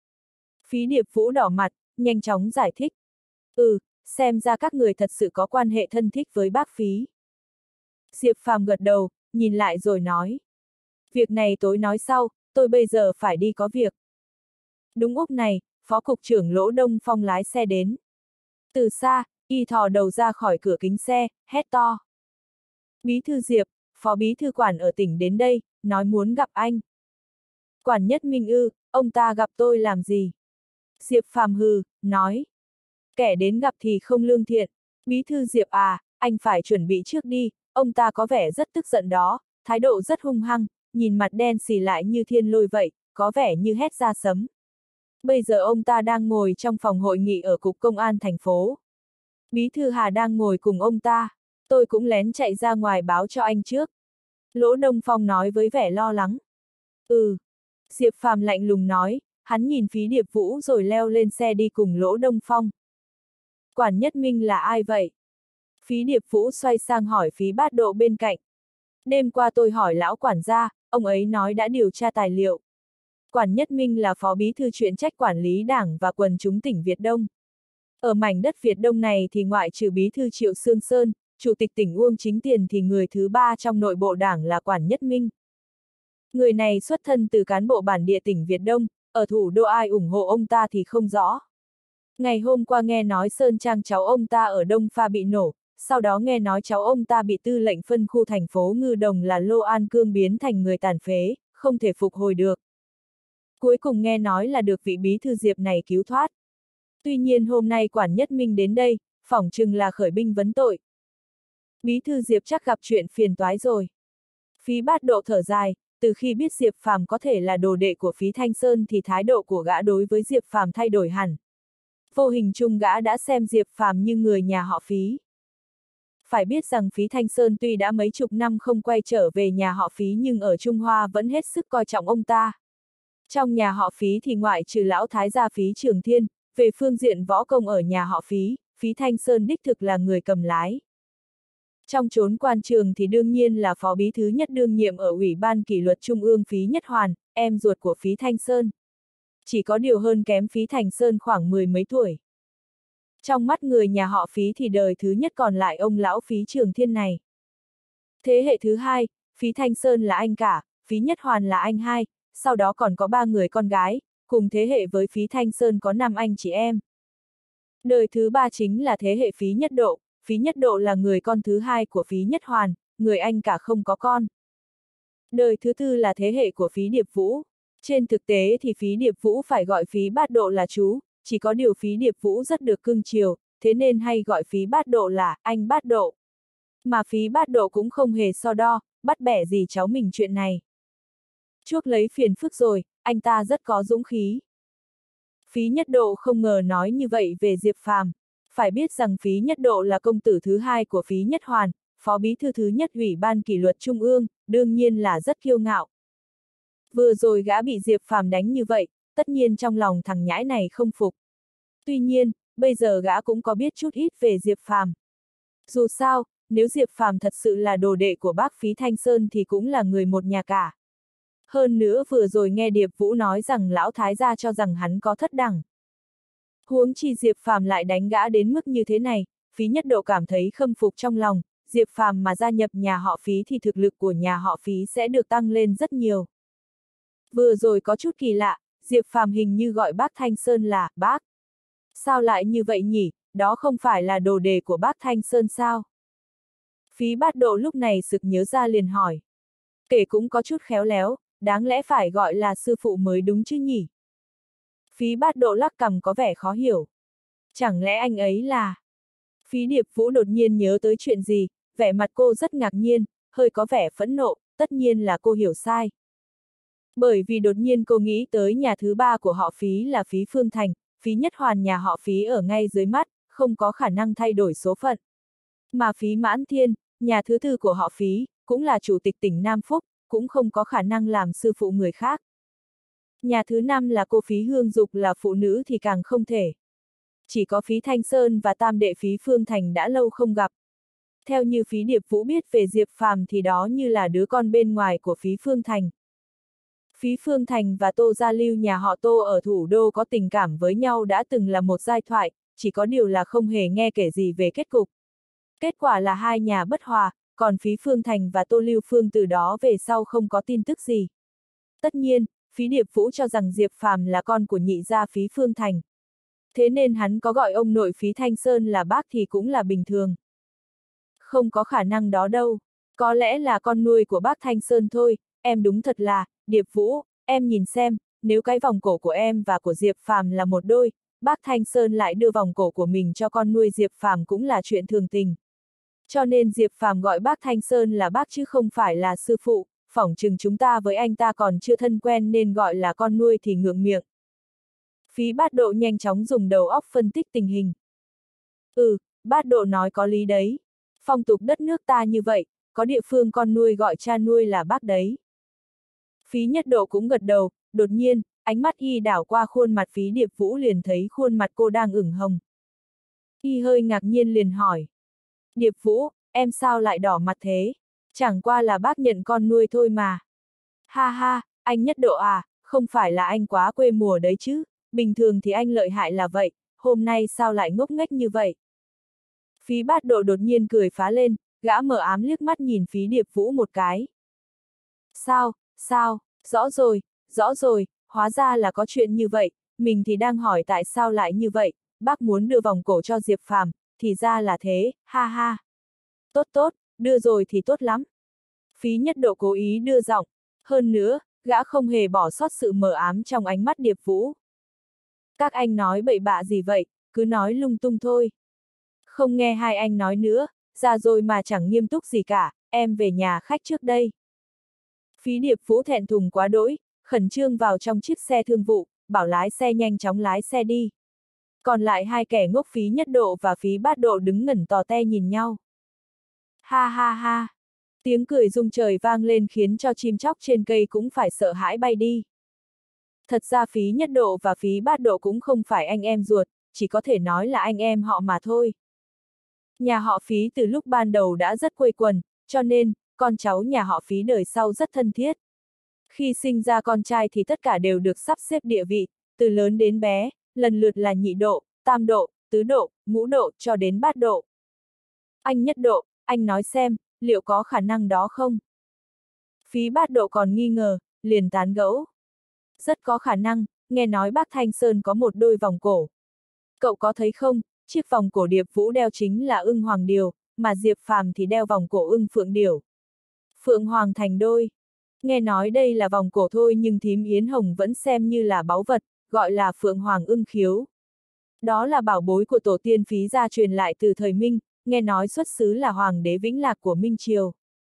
Phí Điệp Vũ đỏ mặt, nhanh chóng giải thích. Ừ, xem ra các người thật sự có quan hệ thân thích với bác Phí. Diệp Phàm gật đầu, nhìn lại rồi nói. Việc này tối nói sau, tôi bây giờ phải đi có việc. Đúng lúc này, Phó Cục trưởng Lỗ Đông Phong lái xe đến. Từ xa, y thò đầu ra khỏi cửa kính xe, hét to. Bí thư Diệp, Phó Bí thư Quản ở tỉnh đến đây, nói muốn gặp anh. Quản Nhất Minh ư, ông ta gặp tôi làm gì? Diệp Phàm hừ, nói. Kẻ đến gặp thì không lương thiện. Bí thư Diệp à, anh phải chuẩn bị trước đi, ông ta có vẻ rất tức giận đó, thái độ rất hung hăng, nhìn mặt đen xì lại như thiên lôi vậy, có vẻ như hét ra sấm. Bây giờ ông ta đang ngồi trong phòng hội nghị ở Cục Công an thành phố. Bí thư Hà đang ngồi cùng ông ta, tôi cũng lén chạy ra ngoài báo cho anh trước. Lỗ Đông Phong nói với vẻ lo lắng. Ừ. Diệp Phàm lạnh lùng nói, hắn nhìn Phí Điệp Vũ rồi leo lên xe đi cùng Lỗ Đông Phong. Quản Nhất Minh là ai vậy? Phí Điệp Vũ xoay sang hỏi Phí Bát Độ bên cạnh. Đêm qua tôi hỏi lão quản gia, ông ấy nói đã điều tra tài liệu. Quản Nhất Minh là phó bí thư chuyên trách quản lý đảng và quần chúng tỉnh Việt Đông. Ở mảnh đất Việt Đông này thì ngoại trừ bí thư Triệu Sương Sơn, chủ tịch tỉnh Uông Chính Tiền thì người thứ ba trong nội bộ đảng là Quản Nhất Minh. Người này xuất thân từ cán bộ bản địa tỉnh Việt Đông, ở thủ đô ai ủng hộ ông ta thì không rõ. Ngày hôm qua nghe nói Sơn Trang cháu ông ta ở Đông Pha bị nổ, sau đó nghe nói cháu ông ta bị tư lệnh phân khu thành phố Ngư Đồng là Lô An Cương biến thành người tàn phế, không thể phục hồi được. Cuối cùng nghe nói là được vị bí thư Diệp này cứu thoát. Tuy nhiên hôm nay quản nhất Minh đến đây, phỏng chừng là khởi binh vấn tội. Bí thư Diệp chắc gặp chuyện phiền toái rồi. Phí Bát Độ thở dài, từ khi biết Diệp Phàm có thể là đồ đệ của Phí Thanh Sơn thì thái độ của gã đối với Diệp Phàm thay đổi hẳn. Vô hình chung gã đã xem Diệp Phàm như người nhà họ Phí. Phải biết rằng Phí Thanh Sơn tuy đã mấy chục năm không quay trở về nhà họ Phí nhưng ở Trung Hoa vẫn hết sức coi trọng ông ta. Trong nhà họ Phí thì ngoại trừ lão thái gia Phí Trường Thiên, về phương diện võ công ở nhà họ Phí, Phí Thanh Sơn đích thực là người cầm lái. Trong chốn quan trường thì đương nhiên là phó bí thứ nhất đương nhiệm ở Ủy ban kỷ luật Trung ương Phí Nhất Hoàn, em ruột của Phí Thanh Sơn. Chỉ có điều hơn kém Phí Thanh Sơn khoảng mười mấy tuổi. Trong mắt người nhà họ Phí thì đời thứ nhất còn lại ông lão Phí Trường Thiên này. Thế hệ thứ hai, Phí Thanh Sơn là anh cả, Phí Nhất Hoàn là anh hai, sau đó còn có ba người con gái, cùng thế hệ với Phí Thanh Sơn có năm anh chị em. Đời thứ ba chính là thế hệ Phí Nhất Độ, Phí Nhất Độ là người con thứ hai của Phí Nhất Hoàn, người anh cả không có con. Đời thứ tư là thế hệ của Phí Điệp Vũ. Trên thực tế thì Phí Điệp Vũ phải gọi Phí Bát Độ là chú, chỉ có điều Phí Điệp Vũ rất được cưng chiều, thế nên hay gọi Phí Bát Độ là anh Bát Độ. Mà Phí Bát Độ cũng không hề so đo, bắt bẻ gì cháu mình chuyện này. Chuốc lấy phiền phức rồi, anh ta rất có dũng khí. Phí Nhất Độ không ngờ nói như vậy về Diệp Phàm. Phải biết rằng Phí Nhất Độ là công tử thứ hai của Phí Nhất Hoàn, phó bí thư thứ nhất Ủy ban kỷ luật Trung ương, đương nhiên là rất kiêu ngạo. Vừa rồi gã bị Diệp Phàm đánh như vậy, tất nhiên trong lòng thằng nhãi này không phục. Tuy nhiên, bây giờ gã cũng có biết chút ít về Diệp Phàm. Dù sao, nếu Diệp Phàm thật sự là đồ đệ của bác Phí Thanh Sơn thì cũng là người một nhà cả. Hơn nữa vừa rồi nghe Điệp Vũ nói rằng lão thái gia cho rằng hắn có thất đẳng. Huống chi Diệp Phàm lại đánh gã đến mức như thế này, Phí Nhất Độ cảm thấy khâm phục trong lòng, Diệp Phàm mà gia nhập nhà họ Phí thì thực lực của nhà họ Phí sẽ được tăng lên rất nhiều. Vừa rồi có chút kỳ lạ, Diệp Phàm hình như gọi bác Thanh Sơn là bác. Sao lại như vậy nhỉ, đó không phải là đồ đề của bác Thanh Sơn sao? Phí Bát Độ lúc này sực nhớ ra liền hỏi. Kể cũng có chút khéo léo, đáng lẽ phải gọi là sư phụ mới đúng chứ nhỉ? Phí Bát Độ lắc cằm có vẻ khó hiểu. Chẳng lẽ anh ấy là... Phí Điệp Vũ đột nhiên nhớ tới chuyện gì, vẻ mặt cô rất ngạc nhiên, hơi có vẻ phẫn nộ, tất nhiên là cô hiểu sai. Bởi vì đột nhiên cô nghĩ tới nhà thứ ba của họ Phí là Phí Phương Thành, Phí Nhất Hoàn nhà họ Phí ở ngay dưới mắt, không có khả năng thay đổi số phận. Mà Phí Mãn Thiên, nhà thứ tư của họ Phí, cũng là chủ tịch tỉnh Nam Phúc, cũng không có khả năng làm sư phụ người khác. Nhà thứ năm là cô Phí Hương Dục là phụ nữ thì càng không thể. Chỉ có Phí Thanh Sơn và tam đệ Phí Phương Thành đã lâu không gặp. Theo như Phí Điệp Vũ biết về Diệp Phàm thì đó như là đứa con bên ngoài của Phí Phương Thành. Phí Phương Thành và Tô Gia Lưu nhà họ Tô ở thủ đô có tình cảm với nhau đã từng là một giai thoại, chỉ có điều là không hề nghe kể gì về kết cục. Kết quả là hai nhà bất hòa, còn Phí Phương Thành và Tô Lưu Phương từ đó về sau không có tin tức gì. Tất nhiên, Phí Điệp Vũ cho rằng Diệp Phàm là con của nhị gia Phí Phương Thành. Thế nên hắn có gọi ông nội Phí Thanh Sơn là bác thì cũng là bình thường. Không có khả năng đó đâu, có lẽ là con nuôi của bác Thanh Sơn thôi, em đúng thật là, Điệp Vũ, em nhìn xem, nếu cái vòng cổ của em và của Diệp Phàm là một đôi, bác Thanh Sơn lại đưa vòng cổ của mình cho con nuôi Diệp Phàm cũng là chuyện thường tình. Cho nên Diệp Phàm gọi bác Thanh Sơn là bác chứ không phải là sư phụ, phỏng chừng chúng ta với anh ta còn chưa thân quen nên gọi là con nuôi thì ngượng miệng. Phí Bát Độ nhanh chóng dùng đầu óc phân tích tình hình. Ừ, Bát Độ nói có lý đấy. Phong tục đất nước ta như vậy, có địa phương con nuôi gọi cha nuôi là bác đấy. Phí Nhất Độ cũng gật đầu, đột nhiên, ánh mắt y đảo qua khuôn mặt Phí Điệp Vũ liền thấy khuôn mặt cô đang ửng hồng. Y hơi ngạc nhiên liền hỏi. Điệp Vũ, em sao lại đỏ mặt thế? Chẳng qua là bác nhận con nuôi thôi mà. Ha ha, anh Nhất Độ à, không phải là anh quá quê mùa đấy chứ, bình thường thì anh lợi hại là vậy, hôm nay sao lại ngốc nghếch như vậy? Phí Bát Độ đột nhiên cười phá lên, gã mở ám liếc mắt nhìn Phí Điệp Vũ một cái. Sao, sao, rõ rồi, rõ rồi, hóa ra là có chuyện như vậy, mình thì đang hỏi tại sao lại như vậy, bác muốn đưa vòng cổ cho Diệp Phàm, thì ra là thế, ha ha. Tốt tốt, đưa rồi thì tốt lắm. Phí Nhất Độ cố ý đưa giọng, hơn nữa, gã không hề bỏ sót sự mờ ám trong ánh mắt Điệp Vũ. Các anh nói bậy bạ gì vậy, cứ nói lung tung thôi. Không nghe hai anh nói nữa, ra rồi mà chẳng nghiêm túc gì cả, em về nhà khách trước đây. Phí Điệp Vũ thẹn thùng quá đỗi, khẩn trương vào trong chiếc xe thương vụ, bảo lái xe nhanh chóng lái xe đi. Còn lại hai kẻ ngốc Phí Nhất Độ và Phí Bát Độ đứng ngẩn tò te nhìn nhau. Ha ha ha! Tiếng cười rung trời vang lên khiến cho chim chóc trên cây cũng phải sợ hãi bay đi. Thật ra Phí Nhất Độ và Phí Bát Độ cũng không phải anh em ruột, chỉ có thể nói là anh em họ mà thôi. Nhà họ Phí từ lúc ban đầu đã rất quây quần, cho nên, con cháu nhà họ Phí đời sau rất thân thiết. Khi sinh ra con trai thì tất cả đều được sắp xếp địa vị, từ lớn đến bé, lần lượt là nhị độ, tam độ, tứ độ, ngũ độ, cho đến bát độ. Anh Nhất Độ, anh nói xem, liệu có khả năng đó không? Phí Bát Độ còn nghi ngờ, liền tán gẫu. Rất có khả năng, nghe nói bác Thanh Sơn có một đôi vòng cổ. Cậu có thấy không, chiếc vòng cổ Điệp Vũ đeo chính là ưng hoàng điểu, mà Diệp Phàm thì đeo vòng cổ ưng phượng điểu. Phượng hoàng thành đôi. Nghe nói đây là vòng cổ thôi nhưng thím Yến Hồng vẫn xem như là báu vật, gọi là Phượng hoàng ưng khiếu. Đó là bảo bối của tổ tiên Phí gia truyền lại từ thời Minh, nghe nói xuất xứ là Hoàng đế Vĩnh Lạc của Minh Triều.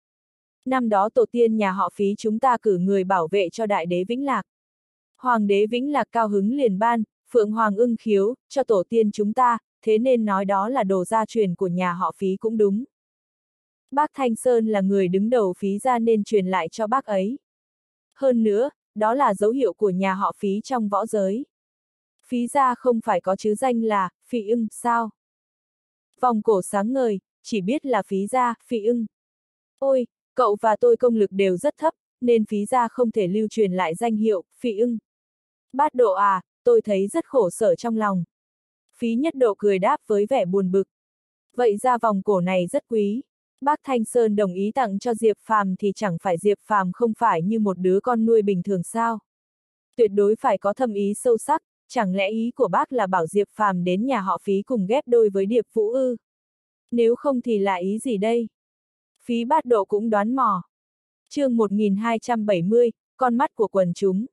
Năm đó tổ tiên nhà họ Phí chúng ta cử người bảo vệ cho đại đế Vĩnh Lạc. Hoàng đế Vĩnh Lạc cao hứng liền ban, Phượng Hoàng ưng khiếu, cho tổ tiên chúng ta, thế nên nói đó là đồ gia truyền của nhà họ Phí cũng đúng. Bác Thanh Sơn là người đứng đầu Phí gia nên truyền lại cho bác ấy. Hơn nữa, đó là dấu hiệu của nhà họ Phí trong võ giới. Phí gia không phải có chứ danh là Phỉ ưng sao? Vòng cổ sáng ngời, chỉ biết là Phí gia, Phỉ ưng. Ôi, cậu và tôi công lực đều rất thấp, nên Phí gia không thể lưu truyền lại danh hiệu Phỉ ưng. Bát Độ à, tôi thấy rất khổ sở trong lòng. Phí Nhất Độ cười đáp với vẻ buồn bực. Vậy ra vòng cổ này rất quý. Bác Thanh Sơn đồng ý tặng cho Diệp Phàm thì chẳng phải Diệp Phàm không phải như một đứa con nuôi bình thường sao? Tuyệt đối phải có thâm ý sâu sắc, chẳng lẽ ý của bác là bảo Diệp Phàm đến nhà họ Phí cùng ghép đôi với Điệp Vũ ư? Nếu không thì là ý gì đây? Phí Bát Độ cũng đoán mò. Chương một nghìn hai trăm bảy mươi, con mắt của quần chúng.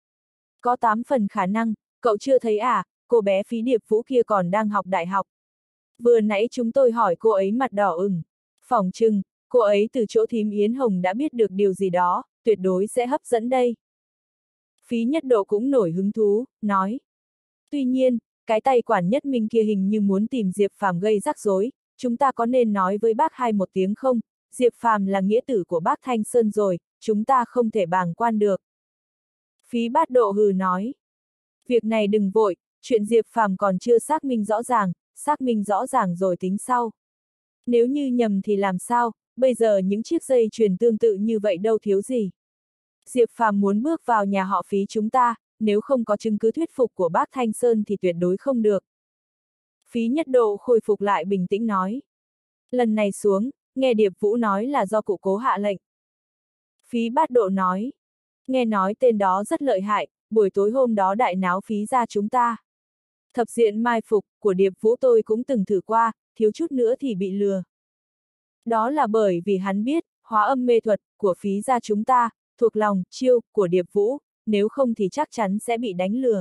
Có tám phần khả năng, cậu chưa thấy à, cô bé Phí Điệp Vũ kia còn đang học đại học. Vừa nãy chúng tôi hỏi cô ấy mặt đỏ ửng. Phỏng chừng, cô ấy từ chỗ thím Yến Hồng đã biết được điều gì đó, tuyệt đối sẽ hấp dẫn đây. Phí Nhất Độ cũng nổi hứng thú, nói. Tuy nhiên, cái tay quản Nhất Minh kia hình như muốn tìm Diệp Phàm gây rắc rối, chúng ta có nên nói với bác hai một tiếng không? Diệp Phàm là nghĩa tử của bác Thanh Sơn rồi, chúng ta không thể bàng quan được. Phí Bát Độ hừ nói. Việc này đừng vội, chuyện Diệp Phàm còn chưa xác minh rõ ràng, xác minh rõ ràng rồi tính sau. Nếu như nhầm thì làm sao, bây giờ những chiếc dây chuyền tương tự như vậy đâu thiếu gì. Diệp Phàm muốn bước vào nhà họ Phí chúng ta, nếu không có chứng cứ thuyết phục của bác Thanh Sơn thì tuyệt đối không được. Phí Nhất Độ khôi phục lại bình tĩnh nói. Lần này xuống, nghe Điệp Vũ nói là do cụ cố hạ lệnh. Phí Bát Độ nói. Nghe nói tên đó rất lợi hại, buổi tối hôm đó đại náo Phí gia chúng ta. Thập diện mai phục của Điệp Vũ tôi cũng từng thử qua, thiếu chút nữa thì bị lừa. Đó là bởi vì hắn biết, hóa âm mê thuật của Phí gia chúng ta, thuộc lòng, chiêu, của Điệp Vũ, nếu không thì chắc chắn sẽ bị đánh lừa.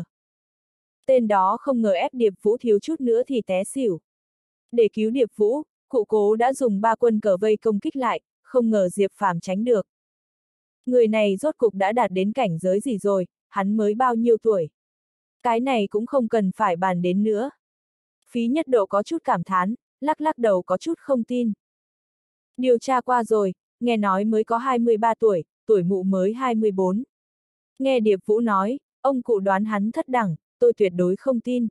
Tên đó không ngờ ép Điệp Vũ thiếu chút nữa thì té xỉu. Để cứu Điệp Vũ, cụ cố đã dùng ba quân cờ vây công kích lại, không ngờ Diệp Phàm tránh được. Người này rốt cục đã đạt đến cảnh giới gì rồi, hắn mới bao nhiêu tuổi. Cái này cũng không cần phải bàn đến nữa. Phí Nhất Độ có chút cảm thán, lắc lắc đầu có chút không tin. Điều tra qua rồi, nghe nói mới có hai mươi ba tuổi, tuổi mụ mới hai mươi bốn. Nghe Điệp Vũ nói, ông cụ đoán hắn thất đẳng, tôi tuyệt đối không tin.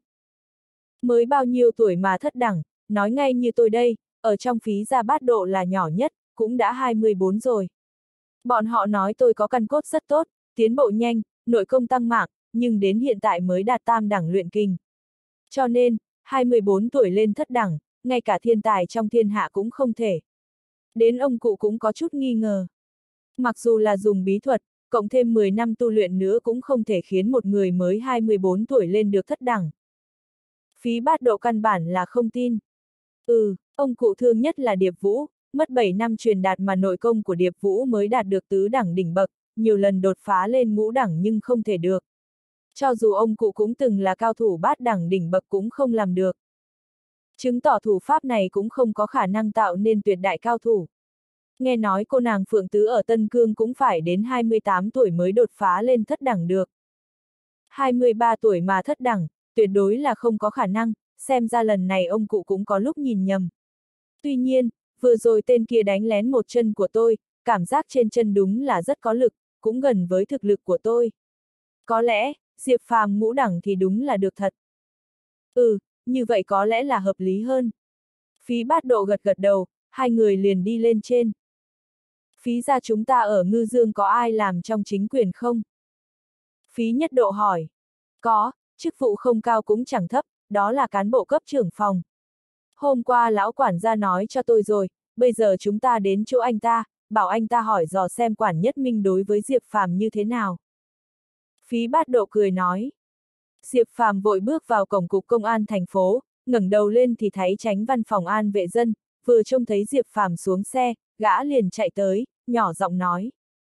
Mới bao nhiêu tuổi mà thất đẳng, nói ngay như tôi đây, ở trong Phí gia Bát Độ là nhỏ nhất, cũng đã hai mươi bốn rồi. Bọn họ nói tôi có căn cốt rất tốt, tiến bộ nhanh, nội công tăng mạng, nhưng đến hiện tại mới đạt tam đẳng luyện kinh. Cho nên, hai mươi bốn tuổi lên thất đẳng, ngay cả thiên tài trong thiên hạ cũng không thể. Đến ông cụ cũng có chút nghi ngờ. Mặc dù là dùng bí thuật, cộng thêm mười năm tu luyện nữa cũng không thể khiến một người mới hai mươi bốn tuổi lên được thất đẳng. Phí Bát Độ căn bản là không tin. Ừ, ông cụ thương nhất là Điệp Vũ, mất bảy năm truyền đạt mà nội công của Điệp Vũ mới đạt được tứ đẳng đỉnh bậc, nhiều lần đột phá lên ngũ đẳng nhưng không thể được. Cho dù ông cụ cũng từng là cao thủ bát đẳng đỉnh bậc cũng không làm được. Chứng tỏ thủ pháp này cũng không có khả năng tạo nên tuyệt đại cao thủ. Nghe nói cô nàng Phượng Tứ ở Tân Cương cũng phải đến hai mươi tám tuổi mới đột phá lên thất đẳng được. hai mươi ba tuổi mà thất đẳng, tuyệt đối là không có khả năng, xem ra lần này ông cụ cũng có lúc nhìn nhầm. Tuy nhiên, vừa rồi tên kia đánh lén một chân của tôi, cảm giác trên chân đúng là rất có lực, cũng gần với thực lực của tôi. Có lẽ, Diệp Phàm ngũ đẳng thì đúng là được thật. Ừ, như vậy có lẽ là hợp lý hơn. Phí Bát Độ gật gật đầu, hai người liền đi lên trên. Phí gia chúng ta ở Ngư Dương có ai làm trong chính quyền không? Phí Nhất Độ hỏi. Có, chức vụ không cao cũng chẳng thấp, đó là cán bộ cấp trưởng phòng. Hôm qua lão quản gia nói cho tôi rồi, bây giờ chúng ta đến chỗ anh ta, bảo anh ta hỏi dò xem Quản Nhất Minh đối với Diệp Phàm như thế nào. Phí Bát Độ cười nói. Diệp Phàm vội bước vào cổng cục công an thành phố, ngẩng đầu lên thì thấy Chánh văn phòng an vệ dân, vừa trông thấy Diệp Phàm xuống xe, gã liền chạy tới, nhỏ giọng nói.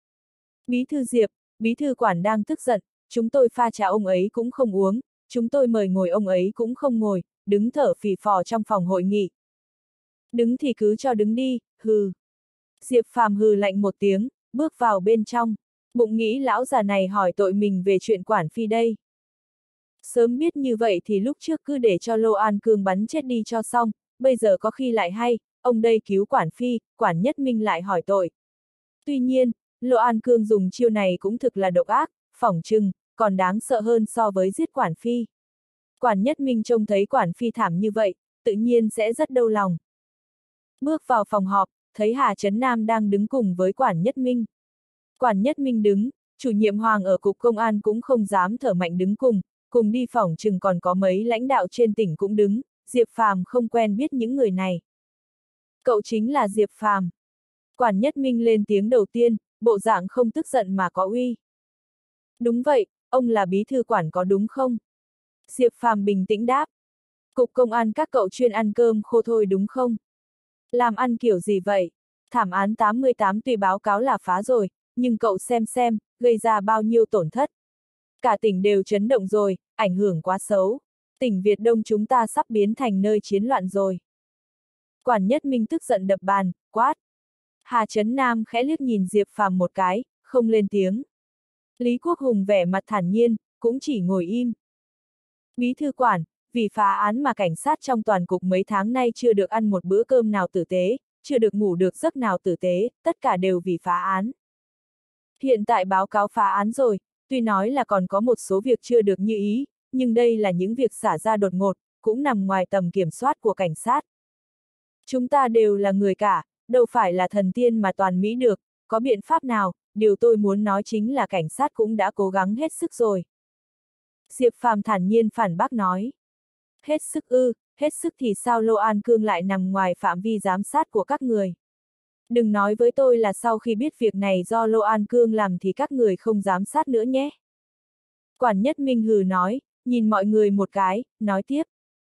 Bí thư Diệp, bí thư quản đang tức giận, chúng tôi pha trà ông ấy cũng không uống, chúng tôi mời ngồi ông ấy cũng không ngồi, đứng thở phì phò trong phòng hội nghị. Đứng thì cứ cho đứng đi, hừ. Diệp Phàm hừ lạnh một tiếng, bước vào bên trong, bụng nghĩ lão già này hỏi tội mình về chuyện Quản Phi đây. Sớm biết như vậy thì lúc trước cứ để cho Lô An Cương bắn chết đi cho xong, bây giờ có khi lại hay, ông đây cứu Quản Phi, Quản Nhất Minh lại hỏi tội. Tuy nhiên, Lô An Cương dùng chiêu này cũng thực là độc ác, phỏng chừng, còn đáng sợ hơn so với giết Quản Phi. Quản Nhất Minh trông thấy Quản Phi thảm như vậy, tự nhiên sẽ rất đau lòng. Bước vào phòng họp, thấy Hà Trấn Nam đang đứng cùng với Quản Nhất Minh. Quản Nhất Minh đứng, chủ nhiệm Hoàng ở cục công an cũng không dám thở mạnh đứng cùng, cùng đi phỏng chừng còn có mấy lãnh đạo trên tỉnh cũng đứng, Diệp Phàm không quen biết những người này. Cậu chính là Diệp Phàm. Quản Nhất Minh lên tiếng đầu tiên, bộ dạng không tức giận mà có uy. Đúng vậy, ông là bí thư Quản có đúng không? Diệp Phàm bình tĩnh đáp. Cục công an các cậu chuyên ăn cơm khô thôi đúng không? Làm ăn kiểu gì vậy? Thảm án tám mươi tám tuy báo cáo là phá rồi, nhưng cậu xem xem, gây ra bao nhiêu tổn thất. Cả tỉnh đều chấn động rồi, ảnh hưởng quá xấu. Tỉnh Việt Đông chúng ta sắp biến thành nơi chiến loạn rồi. Quản Nhất Minh tức giận đập bàn, quát. Hà Trấn Nam khẽ liếc nhìn Diệp Phàm một cái, không lên tiếng. Lý Quốc Hùng vẻ mặt thản nhiên, cũng chỉ ngồi im. Bí thư Quản, vì phá án mà cảnh sát trong toàn cục mấy tháng nay chưa được ăn một bữa cơm nào tử tế, chưa được ngủ được giấc nào tử tế, tất cả đều vì phá án. Hiện tại báo cáo phá án rồi, tuy nói là còn có một số việc chưa được như ý, nhưng đây là những việc xả ra đột ngột, cũng nằm ngoài tầm kiểm soát của cảnh sát. Chúng ta đều là người cả, đâu phải là thần tiên mà toàn mỹ được, có biện pháp nào, điều tôi muốn nói chính là cảnh sát cũng đã cố gắng hết sức rồi. Diệp Phàm thản nhiên phản bác nói. Hết sức ư, hết sức thì sao Lô An Cương lại nằm ngoài phạm vi giám sát của các người. Đừng nói với tôi là sau khi biết việc này do Lô An Cương làm thì các người không giám sát nữa nhé. Quản Nhất Minh hừ nói, nhìn mọi người một cái, nói tiếp.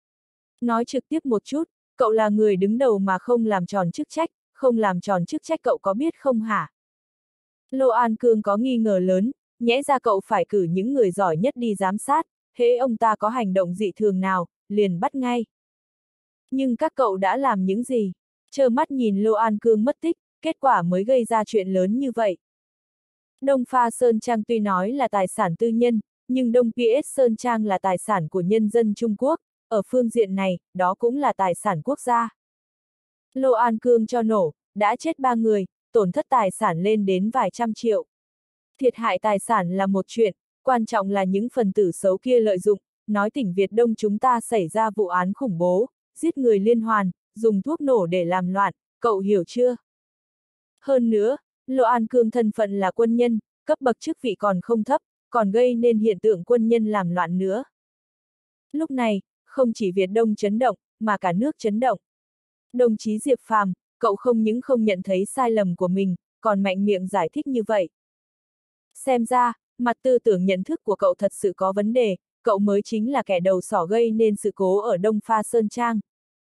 Nói trực tiếp một chút, cậu là người đứng đầu mà không làm tròn chức trách, không làm tròn chức trách cậu có biết không hả? Lô An Cương có nghi ngờ lớn, nhẽ ra cậu phải cử những người giỏi nhất đi giám sát, hễ ông ta có hành động dị thường nào, liền bắt ngay. Nhưng các cậu đã làm những gì? Trơ mắt nhìn Lô An Cương mất tích, kết quả mới gây ra chuyện lớn như vậy. Đông Pha Sơn Trang tuy nói là tài sản tư nhân, nhưng Đông pê ét Sơn Trang là tài sản của nhân dân Trung Quốc, ở phương diện này, đó cũng là tài sản quốc gia. Lô An Cương cho nổ, đã chết ba người, tổn thất tài sản lên đến vài trăm triệu. Thiệt hại tài sản là một chuyện, quan trọng là những phần tử xấu kia lợi dụng, nói tỉnh Việt Đông chúng ta xảy ra vụ án khủng bố, giết người liên hoàn, dùng thuốc nổ để làm loạn, cậu hiểu chưa? Hơn nữa, Lô An Cương thân phận là quân nhân, cấp bậc chức vị còn không thấp, còn gây nên hiện tượng quân nhân làm loạn nữa. Lúc này, không chỉ Việt Đông chấn động, mà cả nước chấn động. Đồng chí Diệp Phàm, cậu không những không nhận thấy sai lầm của mình, còn mạnh miệng giải thích như vậy. Xem ra, mặt tư tưởng nhận thức của cậu thật sự có vấn đề, cậu mới chính là kẻ đầu sỏ gây nên sự cố ở Đông Pha Sơn Trang.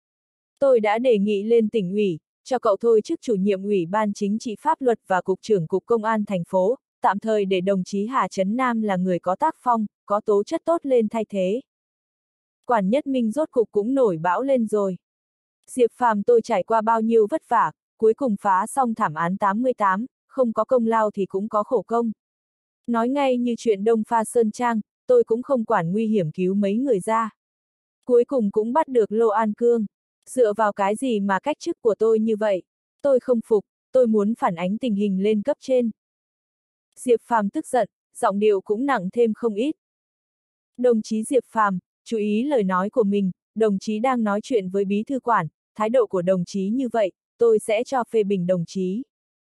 Tôi đã đề nghị lên tỉnh ủy, cho cậu thôi chức chủ nhiệm ủy ban chính trị pháp luật và cục trưởng cục công an thành phố, tạm thời để đồng chí Hà Trấn Nam là người có tác phong, có tố chất tốt lên thay thế. Quản Nhất Minh rốt cục cũng nổi bão lên rồi. Diệp Phàm tôi trải qua bao nhiêu vất vả, cuối cùng phá xong thảm án tám mươi tám, không có công lao thì cũng có khổ công. Nói ngay như chuyện Đông Pha Sơn Trang, tôi cũng không quản nguy hiểm cứu mấy người ra. Cuối cùng cũng bắt được Lô An Cương. Dựa vào cái gì mà cách chức của tôi như vậy? Tôi không phục, tôi muốn phản ánh tình hình lên cấp trên. Diệp Phàm tức giận, giọng điệu cũng nặng thêm không ít. Đồng chí Diệp Phàm, chú ý lời nói của mình, đồng chí đang nói chuyện với bí thư quản, thái độ của đồng chí như vậy, tôi sẽ cho phê bình đồng chí.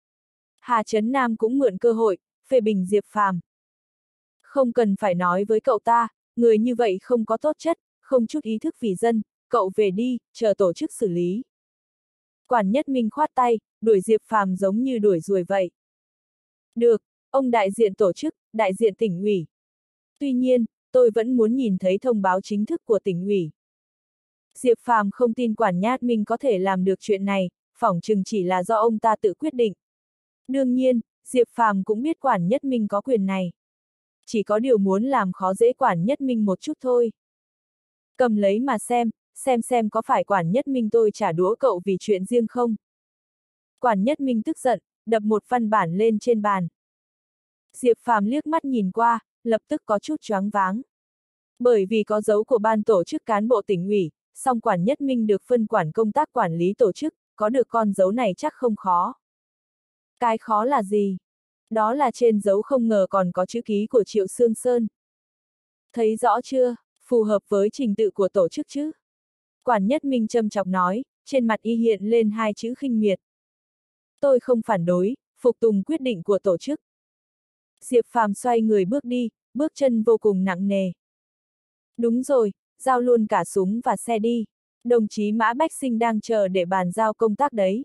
Hà Trấn Nam cũng mượn cơ hội, phê bình Diệp Phàm. Không cần phải nói với cậu ta, người như vậy không có tốt chất, không chút ý thức vì dân, cậu về đi, chờ tổ chức xử lý. Quản Nhất Minh khoát tay, đuổi Diệp Phàm giống như đuổi ruồi vậy. Được, ông đại diện tổ chức, đại diện tỉnh ủy. Tuy nhiên, tôi vẫn muốn nhìn thấy thông báo chính thức của tỉnh ủy. Diệp Phàm không tin Quản Nhất Minh có thể làm được chuyện này, phỏng chừng chỉ là do ông ta tự quyết định. Đương nhiên, Diệp Phàm cũng biết Quản Nhất Minh có quyền này. Chỉ có điều muốn làm khó dễ Quản Nhất Minh một chút thôi. Cầm lấy mà xem, xem xem có phải Quản Nhất Minh tôi trả đũa cậu vì chuyện riêng không? Quản Nhất Minh tức giận, đập một văn bản lên trên bàn. Diệp Phàm liếc mắt nhìn qua, lập tức có chút choáng váng. Bởi vì có dấu của ban tổ chức cán bộ tỉnh ủy, song Quản Nhất Minh được phân quản công tác quản lý tổ chức, có được con dấu này chắc không khó. Cái khó là gì? Đó là trên dấu không ngờ còn có chữ ký của Triệu Sương Sơn. Thấy rõ chưa? Phù hợp với trình tự của tổ chức chứ? Quản Nhất Minh châm chọc nói, trên mặt y hiện lên hai chữ khinh miệt. Tôi không phản đối, phục tùng quyết định của tổ chức. Diệp Phàm xoay người bước đi, bước chân vô cùng nặng nề. Đúng rồi, giao luôn cả súng và xe đi. Đồng chí Mã Bách Sinh đang chờ để bàn giao công tác đấy.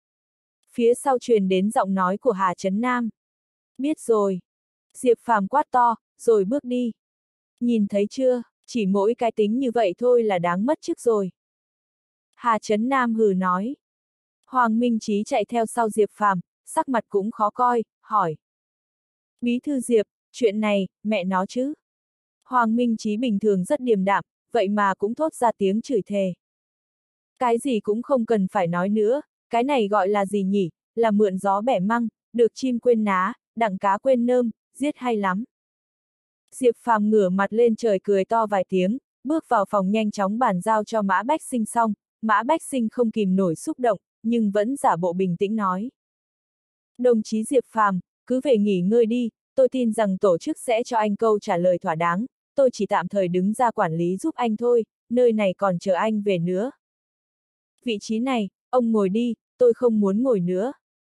Phía sau truyền đến giọng nói của Hà Trấn Nam. Biết rồi. Diệp Phàm quát to, rồi bước đi. Nhìn thấy chưa, chỉ mỗi cái tính như vậy thôi là đáng mất chức rồi. Hà Trấn Nam hừ nói. Hoàng Minh Chí chạy theo sau Diệp Phàm, sắc mặt cũng khó coi, hỏi. Bí thư Diệp, chuyện này, mẹ nó chứ. Hoàng Minh Chí bình thường rất điềm đạm, vậy mà cũng thốt ra tiếng chửi thề. Cái gì cũng không cần phải nói nữa, cái này gọi là gì nhỉ, là mượn gió bẻ măng, được chim quên ná, đặng cá quên nơm, giết hay lắm. Diệp Phàm ngửa mặt lên trời cười to vài tiếng, bước vào phòng nhanh chóng bàn giao cho Mã Bách Sinh xong, Mã Bách Sinh không kìm nổi xúc động, nhưng vẫn giả bộ bình tĩnh nói. Đồng chí Diệp Phàm, cứ về nghỉ ngơi đi, tôi tin rằng tổ chức sẽ cho anh câu trả lời thỏa đáng, tôi chỉ tạm thời đứng ra quản lý giúp anh thôi, nơi này còn chờ anh về nữa. Vị trí này, ông ngồi đi, tôi không muốn ngồi nữa.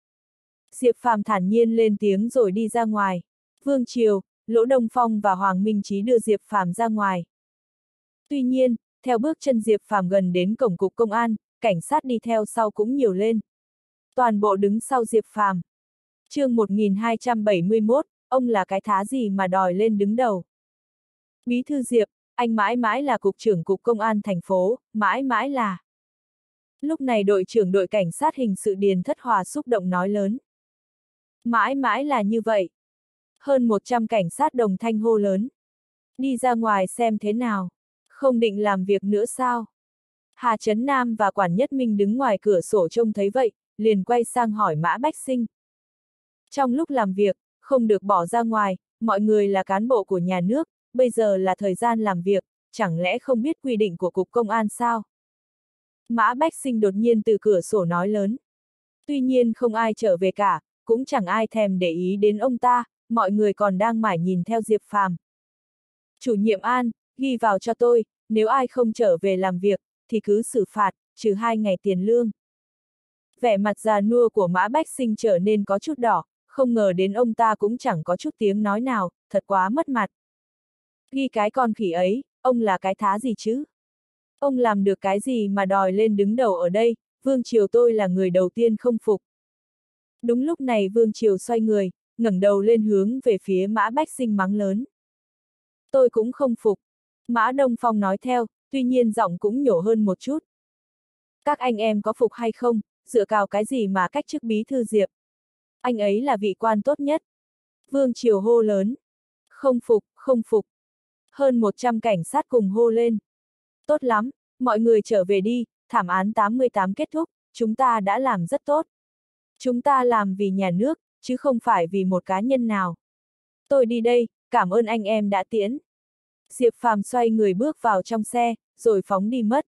Diệp Phàm thản nhiên lên tiếng rồi đi ra ngoài. Vương Triều, Lỗ Đông Phong và Hoàng Minh Chí đưa Diệp Phàm ra ngoài. Tuy nhiên, theo bước chân Diệp Phàm gần đến cổng cục công an, cảnh sát đi theo sau cũng nhiều lên. Toàn bộ đứng sau Diệp Phàm. Chương một nghìn hai trăm bảy mươi mốt, ông là cái thá gì mà đòi lên đứng đầu. Bí thư Diệp, anh mãi mãi là cục trưởng cục công an thành phố, mãi mãi là. Lúc này đội trưởng đội cảnh sát hình sự Điền Thất Hòa xúc động nói lớn. Mãi mãi là như vậy. Hơn một trăm cảnh sát đồng thanh hô lớn. Đi ra ngoài xem thế nào. Không định làm việc nữa sao? Hà Trấn Nam và Quản Nhất Minh đứng ngoài cửa sổ trông thấy vậy, liền quay sang hỏi Mã Bách Sinh. Trong lúc làm việc, không được bỏ ra ngoài, mọi người là cán bộ của nhà nước, bây giờ là thời gian làm việc, chẳng lẽ không biết quy định của cục công an sao? Mã Bách Sinh đột nhiên từ cửa sổ nói lớn. Tuy nhiên không ai trở về cả, cũng chẳng ai thèm để ý đến ông ta, mọi người còn đang mải nhìn theo Diệp Phàm. Chủ nhiệm An, ghi vào cho tôi, nếu ai không trở về làm việc, thì cứ xử phạt, trừ hai ngày tiền lương. Vẻ mặt già nua của Mã Bách Sinh trở nên có chút đỏ, không ngờ đến ông ta cũng chẳng có chút tiếng nói nào, thật quá mất mặt. Ghi cái con khỉ ấy, ông là cái thá gì chứ? Ông làm được cái gì mà đòi lên đứng đầu ở đây, Vương Triều tôi là người đầu tiên không phục. Đúng lúc này Vương Triều xoay người, ngẩng đầu lên hướng về phía Mã Bách Sinh mắng lớn. Tôi cũng không phục. Mã Đông Phong nói theo, tuy nhiên giọng cũng nhổ hơn một chút. Các anh em có phục hay không, dựa vào cái gì mà cách chức bí thư Diệp? Anh ấy là vị quan tốt nhất. Vương Triều hô lớn. Không phục, không phục. Hơn một trăm cảnh sát cùng hô lên. Tốt lắm, mọi người trở về đi, thảm án tám mươi tám kết thúc, chúng ta đã làm rất tốt. Chúng ta làm vì nhà nước, chứ không phải vì một cá nhân nào. Tôi đi đây, cảm ơn anh em đã tiễn. Diệp Phàm xoay người bước vào trong xe, rồi phóng đi mất.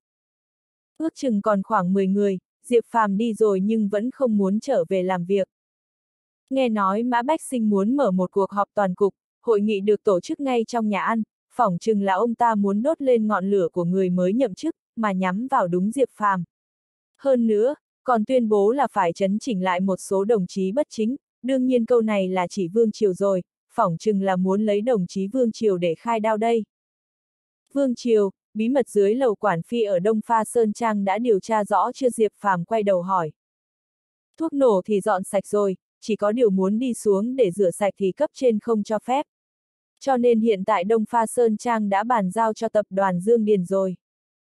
Ước chừng còn khoảng mười người, Diệp Phàm đi rồi nhưng vẫn không muốn trở về làm việc. Nghe nói Mã Bách Sinh muốn mở một cuộc họp toàn cục, hội nghị được tổ chức ngay trong nhà ăn, phỏng chừng là ông ta muốn đốt lên ngọn lửa của người mới nhậm chức, mà nhắm vào đúng Diệp Phàm. Hơn nữa, còn tuyên bố là phải chấn chỉnh lại một số đồng chí bất chính, đương nhiên câu này là chỉ Vương Triều rồi, phỏng chừng là muốn lấy đồng chí Vương Triều để khai đao đây. Vương Triều, bí mật dưới lầu quản phi ở Đông Pha Sơn Trang đã điều tra rõ chưa? Diệp Phàm quay đầu hỏi. Thuốc nổ thì dọn sạch rồi, chỉ có điều muốn đi xuống để rửa sạch thì cấp trên không cho phép. Cho nên hiện tại Đông Pha Sơn Trang đã bàn giao cho tập đoàn Dương Điền rồi.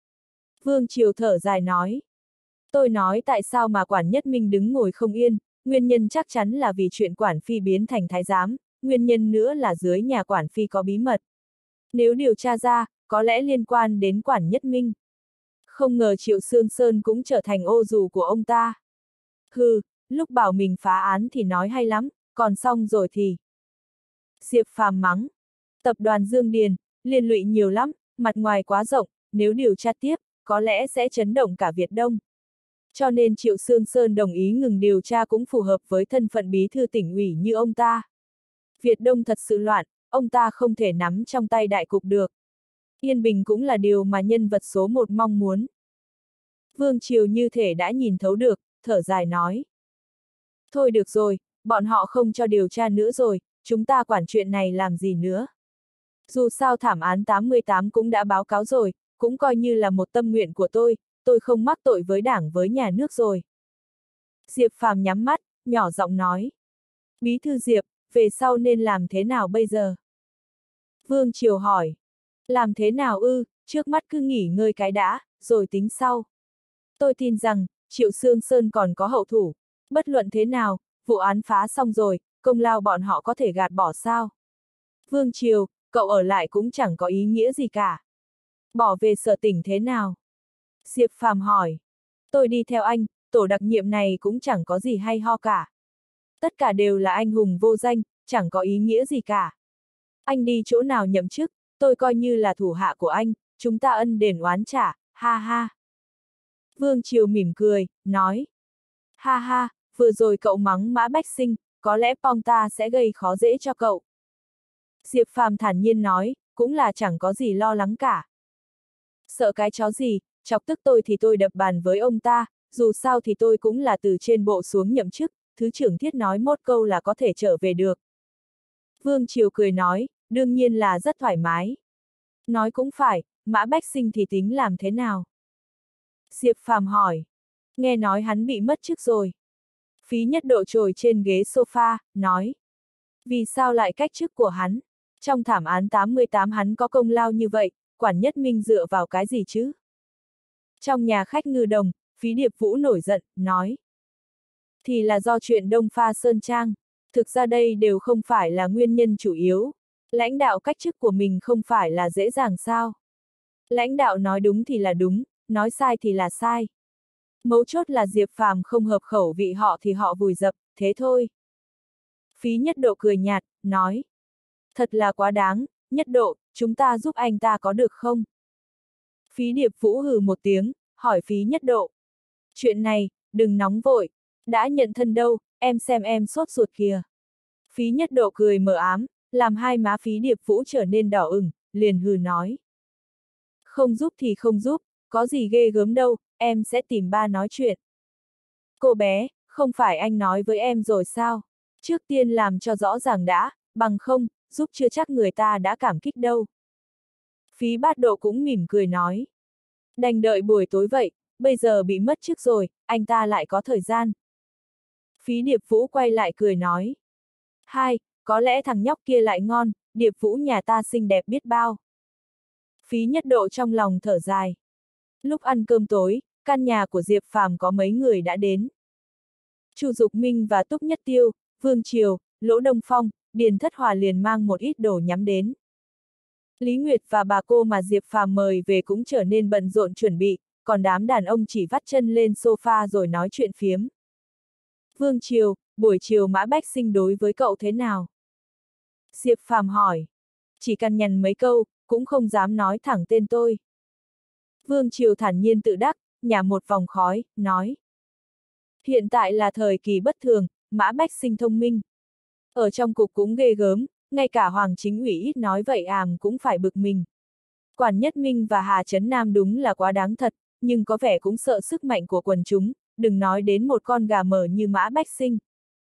Vương Triều thở dài nói. Tôi nói tại sao mà Quản Nhất Minh đứng ngồi không yên, nguyên nhân chắc chắn là vì chuyện Quản Phi biến thành thái giám, nguyên nhân nữa là dưới nhà Quản Phi có bí mật. Nếu điều tra ra, có lẽ liên quan đến Quản Nhất Minh. Không ngờ Triệu Sương Sơn cũng trở thành ô dù của ông ta. Hừ, lúc bảo mình phá án thì nói hay lắm, còn xong rồi thì... Diệp Phàm mắng. Tập đoàn Dương Điền, liên lụy nhiều lắm, mặt ngoài quá rộng, nếu điều tra tiếp, có lẽ sẽ chấn động cả Việt Đông. Cho nên Triệu Sương Sơn đồng ý ngừng điều tra cũng phù hợp với thân phận bí thư tỉnh ủy như ông ta. Việt Đông thật sự loạn, ông ta không thể nắm trong tay đại cục được. Yên bình cũng là điều mà nhân vật số một mong muốn. Vương Triều như thể đã nhìn thấu được, thở dài nói. Thôi được rồi, bọn họ không cho điều tra nữa rồi, chúng ta quản chuyện này làm gì nữa. Dù sao thảm án tám mươi tám cũng đã báo cáo rồi, cũng coi như là một tâm nguyện của tôi, tôi không mắc tội với đảng với nhà nước rồi. Diệp Phàm nhắm mắt, nhỏ giọng nói. Bí thư Diệp, về sau nên làm thế nào bây giờ? Vương Triều hỏi. Làm thế nào ư, trước mắt cứ nghỉ ngơi cái đã, rồi tính sau. Tôi tin rằng, Triệu Sương Sơn còn có hậu thủ. Bất luận thế nào, vụ án phá xong rồi, công lao bọn họ có thể gạt bỏ sao? Vương Triều, cậu ở lại cũng chẳng có ý nghĩa gì cả. Bỏ về sở tỉnh thế nào? Diệp Phàm hỏi. Tôi đi theo anh, tổ đặc nhiệm này cũng chẳng có gì hay ho cả. Tất cả đều là anh hùng vô danh, chẳng có ý nghĩa gì cả. Anh đi chỗ nào nhậm chức, tôi coi như là thủ hạ của anh, chúng ta ân đền oán trả, ha ha. Vương Triều mỉm cười, nói. Ha ha, vừa rồi cậu mắng Mã Bách Sinh, có lẽ Pong ta sẽ gây khó dễ cho cậu. Diệp Phàm thản nhiên nói, cũng là chẳng có gì lo lắng cả. Sợ cái chó gì, chọc tức tôi thì tôi đập bàn với ông ta, dù sao thì tôi cũng là từ trên bộ xuống nhậm chức, thứ trưởng Thiết nói một câu là có thể trở về được. Vương Triều cười nói, đương nhiên là rất thoải mái. Nói cũng phải, Mã Bách Sinh thì tính làm thế nào? Diệp Phàm hỏi. Nghe nói hắn bị mất chức rồi. Phí Nhất Độ trồi trên ghế sofa, nói. Vì sao lại cách chức của hắn? Trong thảm án tám mươi tám hắn có công lao như vậy, Quản Nhất Minh dựa vào cái gì chứ? Trong nhà khách Ngư Đồng, Phí Điệp Vũ nổi giận, nói. Thì là do chuyện Đông Pha Sơn Trang. Thực ra đây đều không phải là nguyên nhân chủ yếu. Lãnh đạo cách chức của mình không phải là dễ dàng sao? Lãnh đạo nói đúng thì là đúng, nói sai thì là sai. Mấu chốt là Diệp Phàm không hợp khẩu vị họ thì họ vùi dập, thế thôi. Phí Nhất Độ cười nhạt, nói. Thật là quá đáng, Nhất Độ, chúng ta giúp anh ta có được không? Phí Điệp Vũ hừ một tiếng, hỏi Phí Nhất Độ. Chuyện này, đừng nóng vội, đã nhận thân đâu, em xem em sốt ruột kìa. Phí Nhất Độ cười mờ ám, làm hai má Phí Điệp Vũ trở nên đỏ ửng, liền hừ nói. Không giúp thì không giúp, có gì ghê gớm đâu, em sẽ tìm ba nói chuyện. Cô bé, không phải anh nói với em rồi sao? Trước tiên làm cho rõ ràng đã, bằng không, giúp chưa chắc người ta đã cảm kích đâu. Phí Bát Độ cũng mỉm cười nói. Đành đợi buổi tối vậy, bây giờ bị mất chức rồi, anh ta lại có thời gian. Phí Điệp Vũ quay lại cười nói. Hai, có lẽ thằng nhóc kia lại ngon, Điệp Vũ nhà ta xinh đẹp biết bao. Phí Nhất Độ trong lòng thở dài. Lúc ăn cơm tối, căn nhà của Diệp Phàm có mấy người đã đến. Chu Dục Minh và Túc Nhất Tiêu, Vương Triều, Lỗ Đông Phong, Điền Thất Hòa liền mang một ít đồ nhắm đến. Lý Nguyệt và bà cô mà Diệp Phàm mời về cũng trở nên bận rộn chuẩn bị, còn đám đàn ông chỉ vắt chân lên sofa rồi nói chuyện phiếm. Vương Triều, buổi chiều Mã Bách Sinh đối với cậu thế nào? Diệp Phàm hỏi. Chỉ cần nhằn mấy câu, cũng không dám nói thẳng tên tôi. Vương Triều thản nhiên tự đắc, nhả một vòng khói, nói. Hiện tại là thời kỳ bất thường, Mã Bách Sinh thông minh. Ở trong cục cũng ghê gớm, ngay cả Hoàng Chính ủy ít nói vậy àm cũng phải bực mình. Quản Nhất Minh và Hà Trấn Nam đúng là quá đáng thật, nhưng có vẻ cũng sợ sức mạnh của quần chúng, đừng nói đến một con gà mờ như Mã Bách Sinh.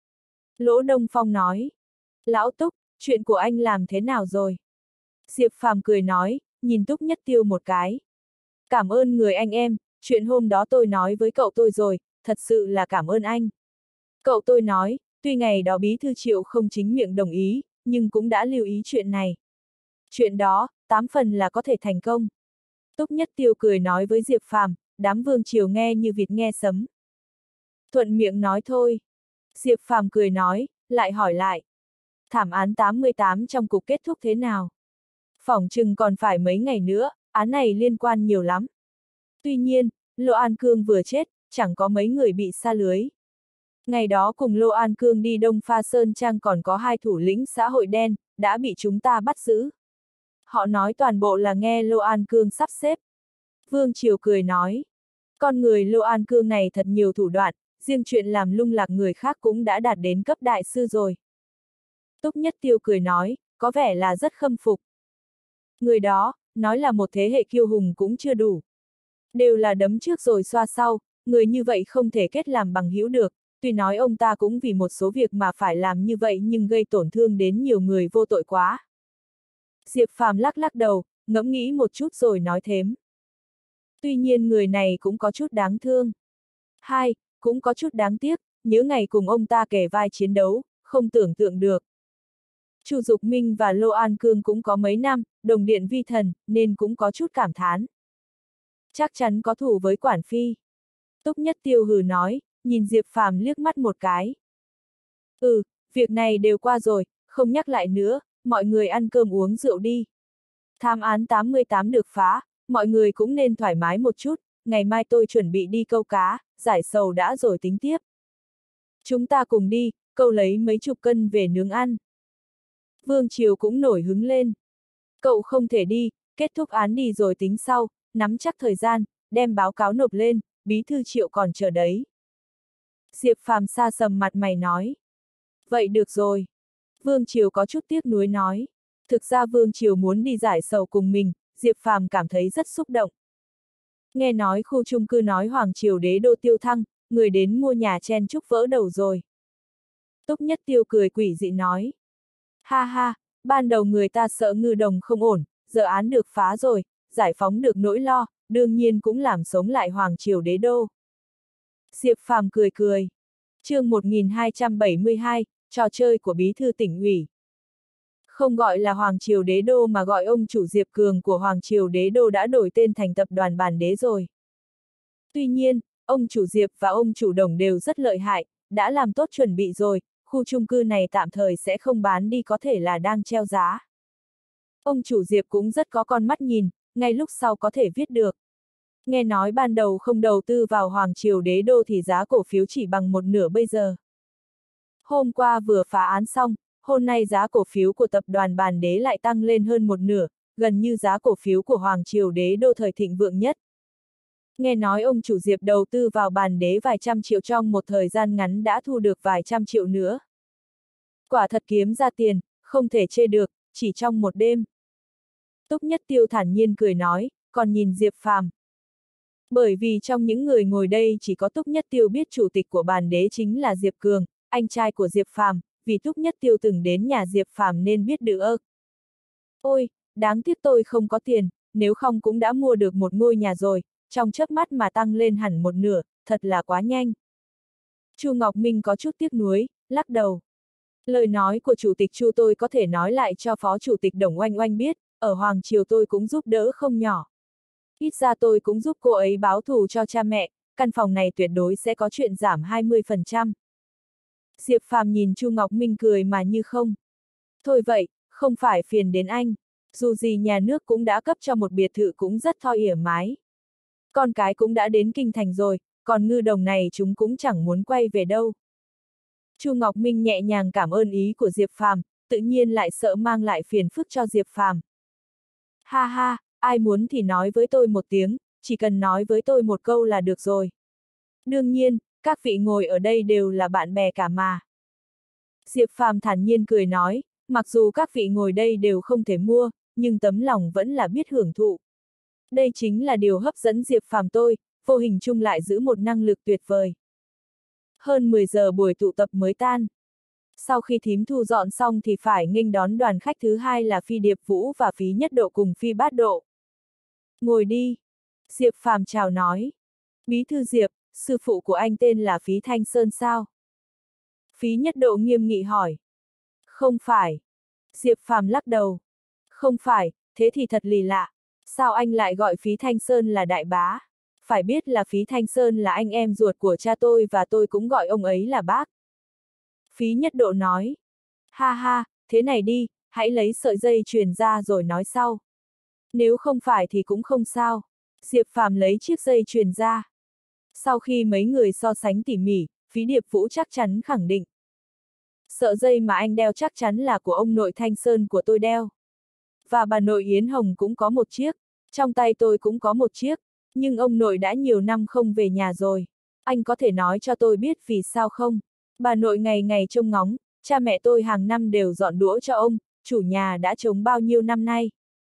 Lỗ Đông Phong nói. Lão Túc, chuyện của anh làm thế nào rồi? Diệp Phàm cười nói, nhìn Túc Nhất Tiêu một cái. Cảm ơn người anh em, chuyện hôm đó tôi nói với cậu tôi rồi, thật sự là cảm ơn anh. Cậu tôi nói, tuy ngày đó Bí thư Triệu không chính miệng đồng ý, nhưng cũng đã lưu ý chuyện này. Chuyện đó, tám phần là có thể thành công. Túc Nhất Tiêu cười nói với Diệp Phàm, đám Vương Triều nghe như vịt nghe sấm. Thuận miệng nói thôi. Diệp Phàm cười nói, lại hỏi lại. Thảm án tám mươi tám trong cục kết thúc thế nào? Phỏng chừng còn phải mấy ngày nữa, án này liên quan nhiều lắm. Tuy nhiên, Lô An Cương vừa chết, chẳng có mấy người bị sa lưới. Ngày đó cùng Lô An Cương đi Đông Pha Sơn Trang còn có hai thủ lĩnh xã hội đen, đã bị chúng ta bắt giữ. Họ nói toàn bộ là nghe Lô An Cương sắp xếp. Vương Triều cười nói. Con người Lô An Cương này thật nhiều thủ đoạn, riêng chuyện làm lung lạc người khác cũng đã đạt đến cấp đại sư rồi. Túc Nhất Tiêu cười nói, có vẻ là rất khâm phục. Người đó, nói là một thế hệ kiêu hùng cũng chưa đủ. Đều là đấm trước rồi xoa sau, người như vậy không thể kết làm bằng hữu được, tuy nói ông ta cũng vì một số việc mà phải làm như vậy nhưng gây tổn thương đến nhiều người vô tội quá. Diệp Phàm lắc lắc đầu, ngẫm nghĩ một chút rồi nói thêm. Tuy nhiên người này cũng có chút đáng thương. Hai, cũng có chút đáng tiếc, nhớ ngày cùng ông ta kề vai chiến đấu, không tưởng tượng được. Chu Dục Minh và Lô An Cương cũng có mấy năm, đồng điện vi thần, nên cũng có chút cảm thán. Chắc chắn có thù với Quản Phi. Túc Nhất Tiêu hừ nói, nhìn Diệp Phàm liếc mắt một cái. Ừ, việc này đều qua rồi, không nhắc lại nữa, mọi người ăn cơm uống rượu đi. Thảm án tám mươi tám được phá, mọi người cũng nên thoải mái một chút, ngày mai tôi chuẩn bị đi câu cá, giải sầu đã rồi tính tiếp. Chúng ta cùng đi, câu lấy mấy chục cân về nướng ăn. Vương Triều cũng nổi hứng lên. Cậu không thể đi, kết thúc án đi rồi tính sau, nắm chắc thời gian, đem báo cáo nộp lên, Bí thư Triệu còn chờ đấy. Diệp Phàm xa sầm mặt mày nói. Vậy được rồi. Vương Triều có chút tiếc nuối nói. Thực ra Vương Triều muốn đi giải sầu cùng mình, Diệp Phàm cảm thấy rất xúc động. Nghe nói khu chung cư nói Hoàng Triều đế đô tiêu thăng, người đến mua nhà chen chúc vỡ đầu rồi. Túc Nhất Tiêu cười quỷ dị nói. Ha ha, ban đầu người ta sợ ngư đồng không ổn, giờ án được phá rồi, giải phóng được nỗi lo, đương nhiên cũng làm sống lại Hoàng Triều đế đô. Diệp Phàm cười cười. Chương một nghìn hai trăm bảy mươi hai, trò chơi của Bí thư tỉnh ủy. Không gọi là Hoàng Triều đế đô mà gọi ông chủ Diệp Cường của Hoàng Triều đế đô đã đổi tên thành tập đoàn Bàn Đế rồi. Tuy nhiên, ông chủ Diệp và ông chủ Đồng đều rất lợi hại, đã làm tốt chuẩn bị rồi, khu chung cư này tạm thời sẽ không bán đi, có thể là đang treo giá. Ông chủ Diệp cũng rất có con mắt nhìn, ngay lúc sau có thể viết được. Nghe nói ban đầu không đầu tư vào Hoàng Triều đế đô thì giá cổ phiếu chỉ bằng một nửa bây giờ. Hôm qua vừa phá án xong, hôm nay giá cổ phiếu của tập đoàn Bàn Đế lại tăng lên hơn một nửa, gần như giá cổ phiếu của Hoàng Triều đế đô thời thịnh vượng nhất. Nghe nói ông chủ Diệp đầu tư vào Bàn Đế vài trăm triệu trong một thời gian ngắn đã thu được vài trăm triệu nữa. Quả thật kiếm ra tiền, không thể chê được, chỉ trong một đêm. Túc Nhất Tiêu thản nhiên cười nói, còn nhìn Diệp Phàm. Bởi vì trong những người ngồi đây chỉ có Túc Nhất Tiêu biết chủ tịch của Bàn Đế chính là Diệp Cường, anh trai của Diệp Phàm, vì Túc Nhất Tiêu từng đến nhà Diệp Phàm nên biết được. Ôi, đáng tiếc tôi không có tiền, nếu không cũng đã mua được một ngôi nhà rồi, trong chớp mắt mà tăng lên hẳn một nửa, thật là quá nhanh. Chu Ngọc Minh có chút tiếc nuối, lắc đầu. Lời nói của chủ tịch Chu tôi có thể nói lại cho phó chủ tịch Đồng Oanh Oanh biết, ở Hoàng Triều tôi cũng giúp đỡ không nhỏ. Ít ra tôi cũng giúp cô ấy báo thù cho cha mẹ, căn phòng này tuyệt đối sẽ có chuyện giảm hai mươi phần trăm. Diệp Phàm nhìn Chu Ngọc Minh cười mà như không. Thôi vậy, không phải phiền đến anh. Dù gì nhà nước cũng đã cấp cho một biệt thự cũng rất thoi ỉa mái. Con cái cũng đã đến kinh thành rồi, còn ngư đồng này chúng cũng chẳng muốn quay về đâu. Chu Ngọc Minh nhẹ nhàng cảm ơn ý của Diệp Phàm, tự nhiên lại sợ mang lại phiền phức cho Diệp Phàm. Ha ha, ai muốn thì nói với tôi một tiếng, chỉ cần nói với tôi một câu là được rồi. Đương nhiên, các vị ngồi ở đây đều là bạn bè cả mà. Diệp Phàm thản nhiên cười nói, mặc dù các vị ngồi đây đều không thể mua, nhưng tấm lòng vẫn là biết hưởng thụ. Đây chính là điều hấp dẫn Diệp Phàm tôi, vô hình chung lại giữ một năng lực tuyệt vời. Hơn mười giờ buổi tụ tập mới tan. Sau khi thím thu dọn xong thì phải nghênh đón đoàn khách thứ hai là Phi Điệp Vũ và Phí Nhất Độ cùng Phi Bát Độ. Ngồi đi. Diệp Phàm chào nói. Bí thư Diệp, sư phụ của anh tên là Phí Thanh Sơn sao? Phí Nhất Độ nghiêm nghị hỏi. Không phải. Diệp Phàm lắc đầu. Không phải, thế thì thật lì lạ. Sao anh lại gọi Phí Thanh Sơn là đại bá? Phải biết là Phí Thanh Sơn là anh em ruột của cha tôi và tôi cũng gọi ông ấy là bác. Phí Nhất Độ nói. Ha ha, thế này đi, hãy lấy sợi dây chuyền ra rồi nói sau. Nếu không phải thì cũng không sao. Diệp Phàm lấy chiếc dây chuyền ra. Sau khi mấy người so sánh tỉ mỉ, Phí Điệp Vũ chắc chắn khẳng định. Sợi dây mà anh đeo chắc chắn là của ông nội Thanh Sơn của tôi đeo. Và bà nội Yến Hồng cũng có một chiếc, trong tay tôi cũng có một chiếc, nhưng ông nội đã nhiều năm không về nhà rồi. Anh có thể nói cho tôi biết vì sao không? Bà nội ngày ngày trông ngóng, cha mẹ tôi hàng năm đều dọn đũa cho ông, chủ nhà đã trống bao nhiêu năm nay.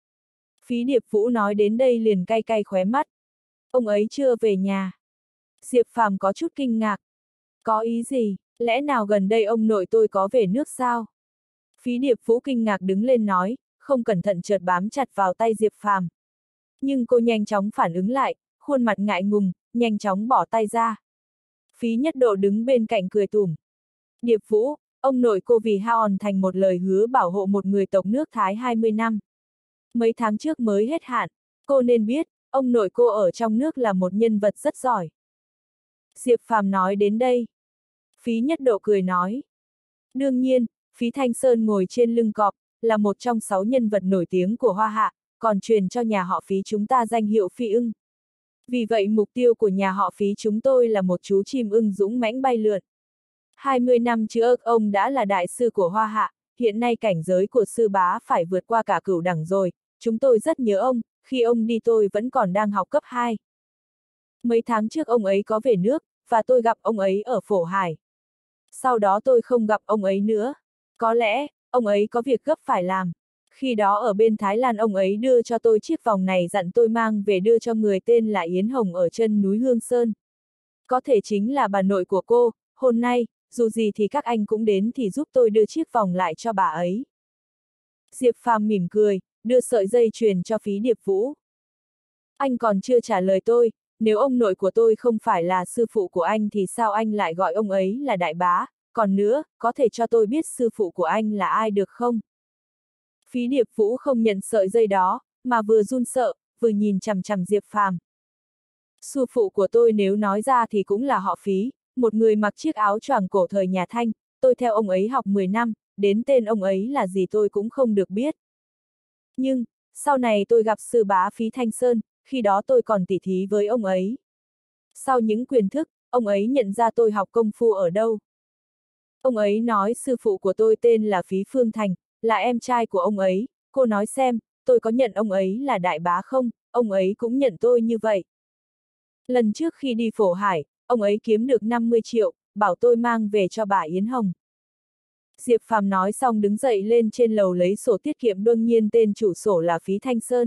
Phí Điệp Vũ nói đến đây liền cay cay khóe mắt. Ông ấy chưa về nhà. Diệp Phàm có chút kinh ngạc. Có ý gì, lẽ nào gần đây ông nội tôi có về nước sao? Phí Điệp Vũ kinh ngạc đứng lên nói, không cẩn thận chợt bám chặt vào tay Diệp Phàm. Nhưng cô nhanh chóng phản ứng lại, khuôn mặt ngại ngùng, nhanh chóng bỏ tay ra. Phí Nhất Độ đứng bên cạnh cười tủm. Điệp Vũ, ông nội cô vì hoàn thành một lời hứa bảo hộ một người tộc nước Thái hai mươi năm. Mấy tháng trước mới hết hạn, cô nên biết, ông nội cô ở trong nước là một nhân vật rất giỏi. Diệp Phàm nói đến đây. Phí Nhất Độ cười nói. Đương nhiên, Phí Thanh Sơn ngồi trên lưng cọp, là một trong sáu nhân vật nổi tiếng của Hoa Hạ, còn truyền cho nhà họ Phí chúng ta danh hiệu Phi ưng. Vì vậy mục tiêu của nhà họ Phí chúng tôi là một chú chim ưng dũng mãnh bay lượn. hai mươi năm trước ông đã là đại sư của Hoa Hạ, hiện nay cảnh giới của sư bá phải vượt qua cả cửu đẳng rồi, chúng tôi rất nhớ ông, khi ông đi tôi vẫn còn đang học cấp hai. Mấy tháng trước ông ấy có về nước, và tôi gặp ông ấy ở Phổ Hải. Sau đó tôi không gặp ông ấy nữa. Có lẽ, ông ấy có việc gấp phải làm. Khi đó ở bên Thái Lan ông ấy đưa cho tôi chiếc vòng này dặn tôi mang về đưa cho người tên là Yến Hồng ở chân núi Hương Sơn. Có thể chính là bà nội của cô, hôm nay, dù gì thì các anh cũng đến thì giúp tôi đưa chiếc vòng lại cho bà ấy. Diệp Phàm mỉm cười, đưa sợi dây chuyền cho Phí Điệp Vũ. Anh còn chưa trả lời tôi, nếu ông nội của tôi không phải là sư phụ của anh thì sao anh lại gọi ông ấy là đại bá, còn nữa, có thể cho tôi biết sư phụ của anh là ai được không? Phí Điệp Vũ không nhận sợi dây đó, mà vừa run sợ, vừa nhìn chằm chằm Diệp Phàm. Sư phụ của tôi nếu nói ra thì cũng là họ Phí, một người mặc chiếc áo choàng cổ thời nhà Thanh, tôi theo ông ấy học mười năm, đến tên ông ấy là gì tôi cũng không được biết. Nhưng, sau này tôi gặp sư bá Phí Thanh Sơn, khi đó tôi còn tỉ thí với ông ấy. Sau những quyền thức, ông ấy nhận ra tôi học công phu ở đâu. Ông ấy nói sư phụ của tôi tên là Phí Phương Thành, là em trai của ông ấy, cô nói xem, tôi có nhận ông ấy là đại bá không, ông ấy cũng nhận tôi như vậy. Lần trước khi đi Phổ Hải, ông ấy kiếm được năm mươi triệu, bảo tôi mang về cho bà Yến Hồng. Diệp Phàm nói xong đứng dậy lên trên lầu lấy sổ tiết kiệm, đương nhiên tên chủ sổ là Phí Thanh Sơn.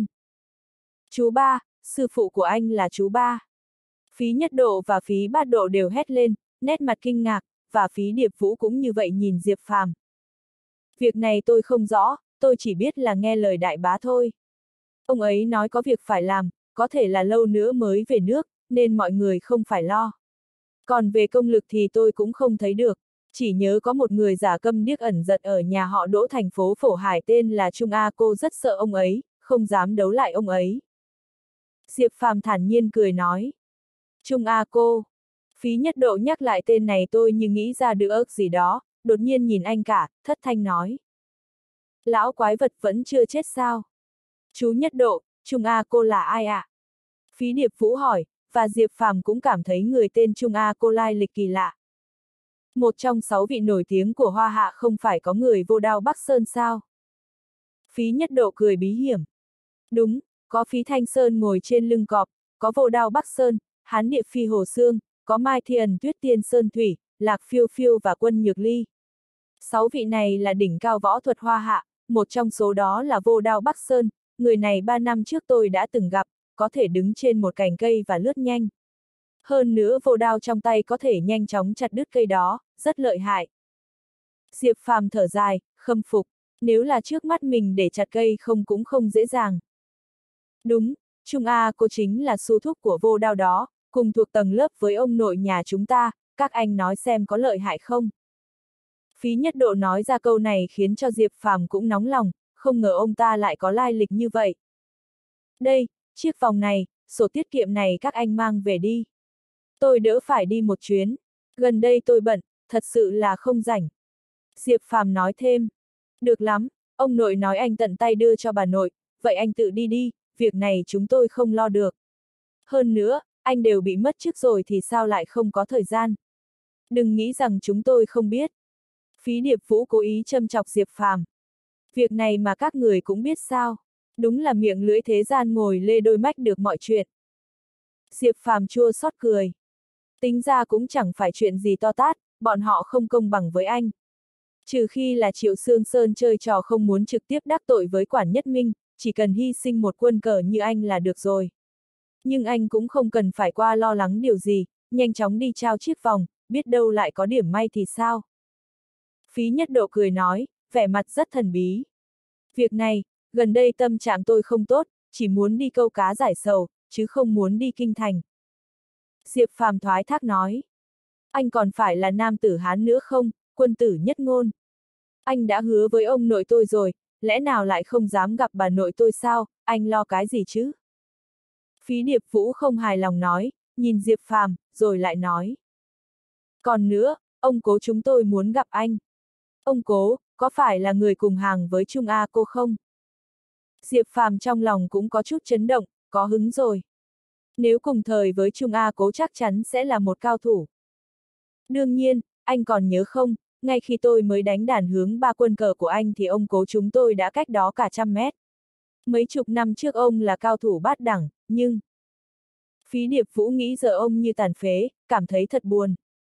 Chú ba, sư phụ của anh là chú ba. Phí Nhất Độ và Phí Bát Độ đều hét lên, nét mặt kinh ngạc, và Phí Điệp Vũ cũng như vậy nhìn Diệp Phàm. Việc này tôi không rõ, tôi chỉ biết là nghe lời đại bá thôi. Ông ấy nói có việc phải làm, có thể là lâu nữa mới về nước, nên mọi người không phải lo. Còn về công lực thì tôi cũng không thấy được, chỉ nhớ có một người giả câm điếc ẩn giật ở nhà họ Đỗ thành phố Phổ Hải tên là Trung A Cô rất sợ ông ấy, không dám đấu lại ông ấy. Diệp Phàm thản nhiên cười nói. Trung A Cô. Phí Nhất Độ nhắc lại tên này tôi như nghĩ ra được ức gì đó, đột nhiên nhìn anh cả, thất thanh nói. Lão quái vật vẫn chưa chết sao? Chú Nhất Độ, Trung A cô là ai ạ? À? Phí Điệp Vũ hỏi, và Diệp Phàm cũng cảm thấy người tên Trung A cô lai lịch kỳ lạ. Một trong sáu vị nổi tiếng của Hoa Hạ không phải có người Vô Đao Bắc Sơn sao? Phí Nhất Độ cười bí hiểm. Đúng, có Phí Thanh Sơn ngồi trên lưng cọp, có Vô Đao Bắc Sơn, Hán Địa Phi Hồ Sương, có Mai Thiên Tuyết Tiên Sơn Thủy, Lạc Phiêu Phiêu và Quân Nhược Ly. Sáu vị này là đỉnh cao võ thuật Hoa Hạ, một trong số đó là Vô Đao Bắc Sơn, người này ba năm trước tôi đã từng gặp, có thể đứng trên một cành cây và lướt nhanh. Hơn nữa vô đao trong tay có thể nhanh chóng chặt đứt cây đó, rất lợi hại. Diệp Phàm thở dài, khâm phục, nếu là trước mắt mình để chặt cây không cũng không dễ dàng. Đúng, Trung A cô chính là sư thúc của vô đao đó, cùng thuộc tầng lớp với ông nội nhà chúng ta, các anh nói xem có lợi hại không? Phí Nhất Độ nói ra câu này khiến cho Diệp Phàm cũng nóng lòng, không ngờ ông ta lại có lai lịch như vậy. Đây, chiếc vòng này, sổ tiết kiệm này các anh mang về đi. Tôi đỡ phải đi một chuyến, gần đây tôi bận, thật sự là không rảnh. Diệp Phàm nói thêm, được lắm, ông nội nói anh tận tay đưa cho bà nội, vậy anh tự đi đi, việc này chúng tôi không lo được. Hơn nữa, anh đều bị mất chức rồi thì sao lại không có thời gian. Đừng nghĩ rằng chúng tôi không biết. Phí Điệp Vũ cố ý châm chọc Diệp Phàm. Việc này mà các người cũng biết sao, đúng là miệng lưỡi thế gian ngồi lê đôi mách được mọi chuyện. Diệp Phàm chua xót cười. Tính ra cũng chẳng phải chuyện gì to tát, bọn họ không công bằng với anh. Trừ khi là Triệu Sương Sơn chơi trò không muốn trực tiếp đắc tội với Quản Nhất Minh, chỉ cần hy sinh một quân cờ như anh là được rồi. Nhưng anh cũng không cần phải qua lo lắng điều gì, nhanh chóng đi trao chiếc vòng, biết đâu lại có điểm may thì sao. Phí Nhất Độ cười nói, vẻ mặt rất thần bí. Việc này, gần đây tâm trạng tôi không tốt, chỉ muốn đi câu cá giải sầu, chứ không muốn đi kinh thành. Diệp Phàm thoái thác nói. Anh còn phải là nam tử Hán nữa không, quân tử nhất ngôn. Anh đã hứa với ông nội tôi rồi, lẽ nào lại không dám gặp bà nội tôi sao, anh lo cái gì chứ? Phí Điệp Vũ không hài lòng nói, nhìn Diệp Phàm, rồi lại nói. Còn nữa, ông cố chúng tôi muốn gặp anh. Ông cố, có phải là người cùng hàng với Trung A cô không? Diệp Phàm trong lòng cũng có chút chấn động, có hứng rồi. Nếu cùng thời với Trung A cố chắc chắn sẽ là một cao thủ. Đương nhiên, anh còn nhớ không, ngay khi tôi mới đánh đàn hướng ba quân cờ của anh thì ông cố chúng tôi đã cách đó cả trăm mét. Mấy chục năm trước ông là cao thủ bát đẳng, nhưng... Phí Điệp Vũ nghĩ giờ ông như tàn phế, cảm thấy thật buồn.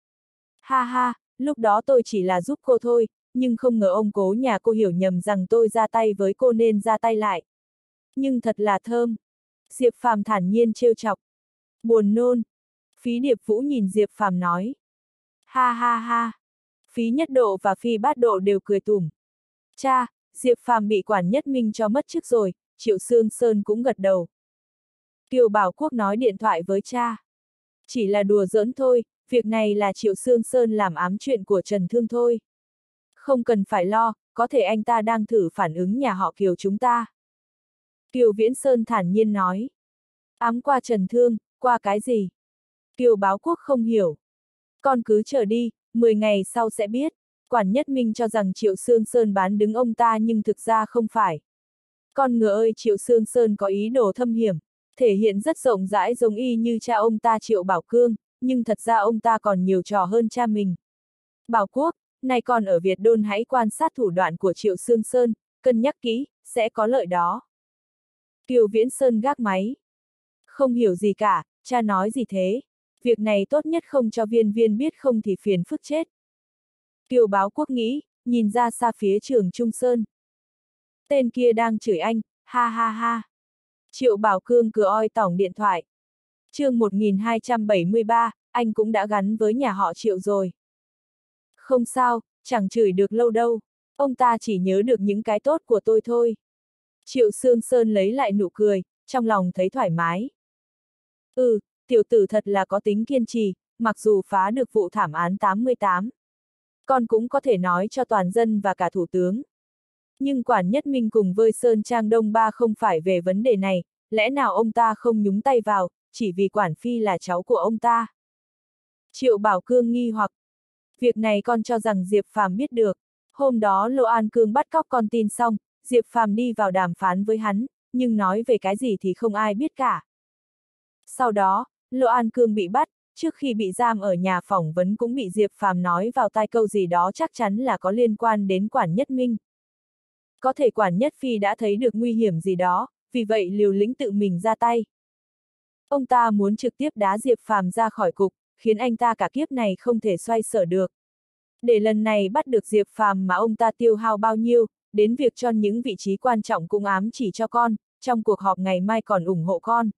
Ha ha, lúc đó tôi chỉ là giúp cô thôi, nhưng không ngờ ông cố nhà cô hiểu nhầm rằng tôi ra tay với cô nên ra tay lại. Nhưng thật là thơm. Diệp Phàm thản nhiên trêu chọc. Buồn nôn. Phí Điệp Vũ nhìn Diệp Phàm nói. Ha ha ha. Phí Nhất Độ và Phi Bát Độ đều cười tủm. Cha, Diệp Phàm bị Quản Nhất Minh cho mất chức rồi, Triệu Sương Sơn cũng gật đầu. Kiều Bảo Quốc nói điện thoại với cha. Chỉ là đùa giỡn thôi, việc này là Triệu Sương Sơn làm ám chuyện của Trần Thương thôi. Không cần phải lo, có thể anh ta đang thử phản ứng nhà họ Kiều chúng ta. Kiều Viễn Sơn thản nhiên nói. Ám qua Trần Thương, qua cái gì? Kiều Báo Quốc không hiểu. Con cứ chờ đi, mười ngày sau sẽ biết. Quản Nhất Minh cho rằng Triệu Sương Sơn bán đứng ông ta nhưng thực ra không phải. Con ngựa ơi, Triệu Sương Sơn có ý đồ thâm hiểm, thể hiện rất rộng rãi giống y như cha ông ta Triệu Bảo Cương, nhưng thật ra ông ta còn nhiều trò hơn cha mình. Bảo Quốc, này còn ở Việt Đôn hãy quan sát thủ đoạn của Triệu Sương Sơn, cân nhắc kỹ, sẽ có lợi đó. Kiều Viễn Sơn gác máy. Không hiểu gì cả, cha nói gì thế? Việc này tốt nhất không cho Viên Viên biết không thì phiền phức chết. Kiều Báo Quốc nghĩ, nhìn ra xa phía Trường Trung Sơn. Tên kia đang chửi anh, ha ha ha. Triệu Bảo Cương cửa oi tỏng điện thoại. Chương một nghìn hai trăm bảy mươi ba, anh cũng đã gắn với nhà họ Triệu rồi. Không sao, chẳng chửi được lâu đâu. Ông ta chỉ nhớ được những cái tốt của tôi thôi. Triệu Sương Sơn lấy lại nụ cười, trong lòng thấy thoải mái. Ừ, tiểu tử thật là có tính kiên trì, mặc dù phá được vụ thảm án tám mươi tám. Con cũng có thể nói cho toàn dân và cả thủ tướng. Nhưng Quản Nhất Minh cùng với Sơn Trang Đông Ba không phải về vấn đề này, lẽ nào ông ta không nhúng tay vào, chỉ vì Quản Phi là cháu của ông ta? Triệu Bảo Cương nghi hoặc. Việc này con cho rằng Diệp Phàm biết được. Hôm đó Lô An Cương bắt cóc con tin xong, Diệp Phàm đi vào đàm phán với hắn, nhưng nói về cái gì thì không ai biết cả. Sau đó, Lô An Cương bị bắt, trước khi bị giam ở nhà phỏng vấn cũng bị Diệp Phàm nói vào tai câu gì đó chắc chắn là có liên quan đến Quản Nhất Minh. Có thể Quản Nhất Phi đã thấy được nguy hiểm gì đó, vì vậy liều lĩnh tự mình ra tay. Ông ta muốn trực tiếp đá Diệp Phàm ra khỏi cục, khiến anh ta cả kiếp này không thể xoay sở được. Để lần này bắt được Diệp Phàm mà ông ta tiêu hao bao nhiêu, đến việc cho những vị trí quan trọng cũng ám chỉ cho con, trong cuộc họp ngày mai còn ủng hộ con.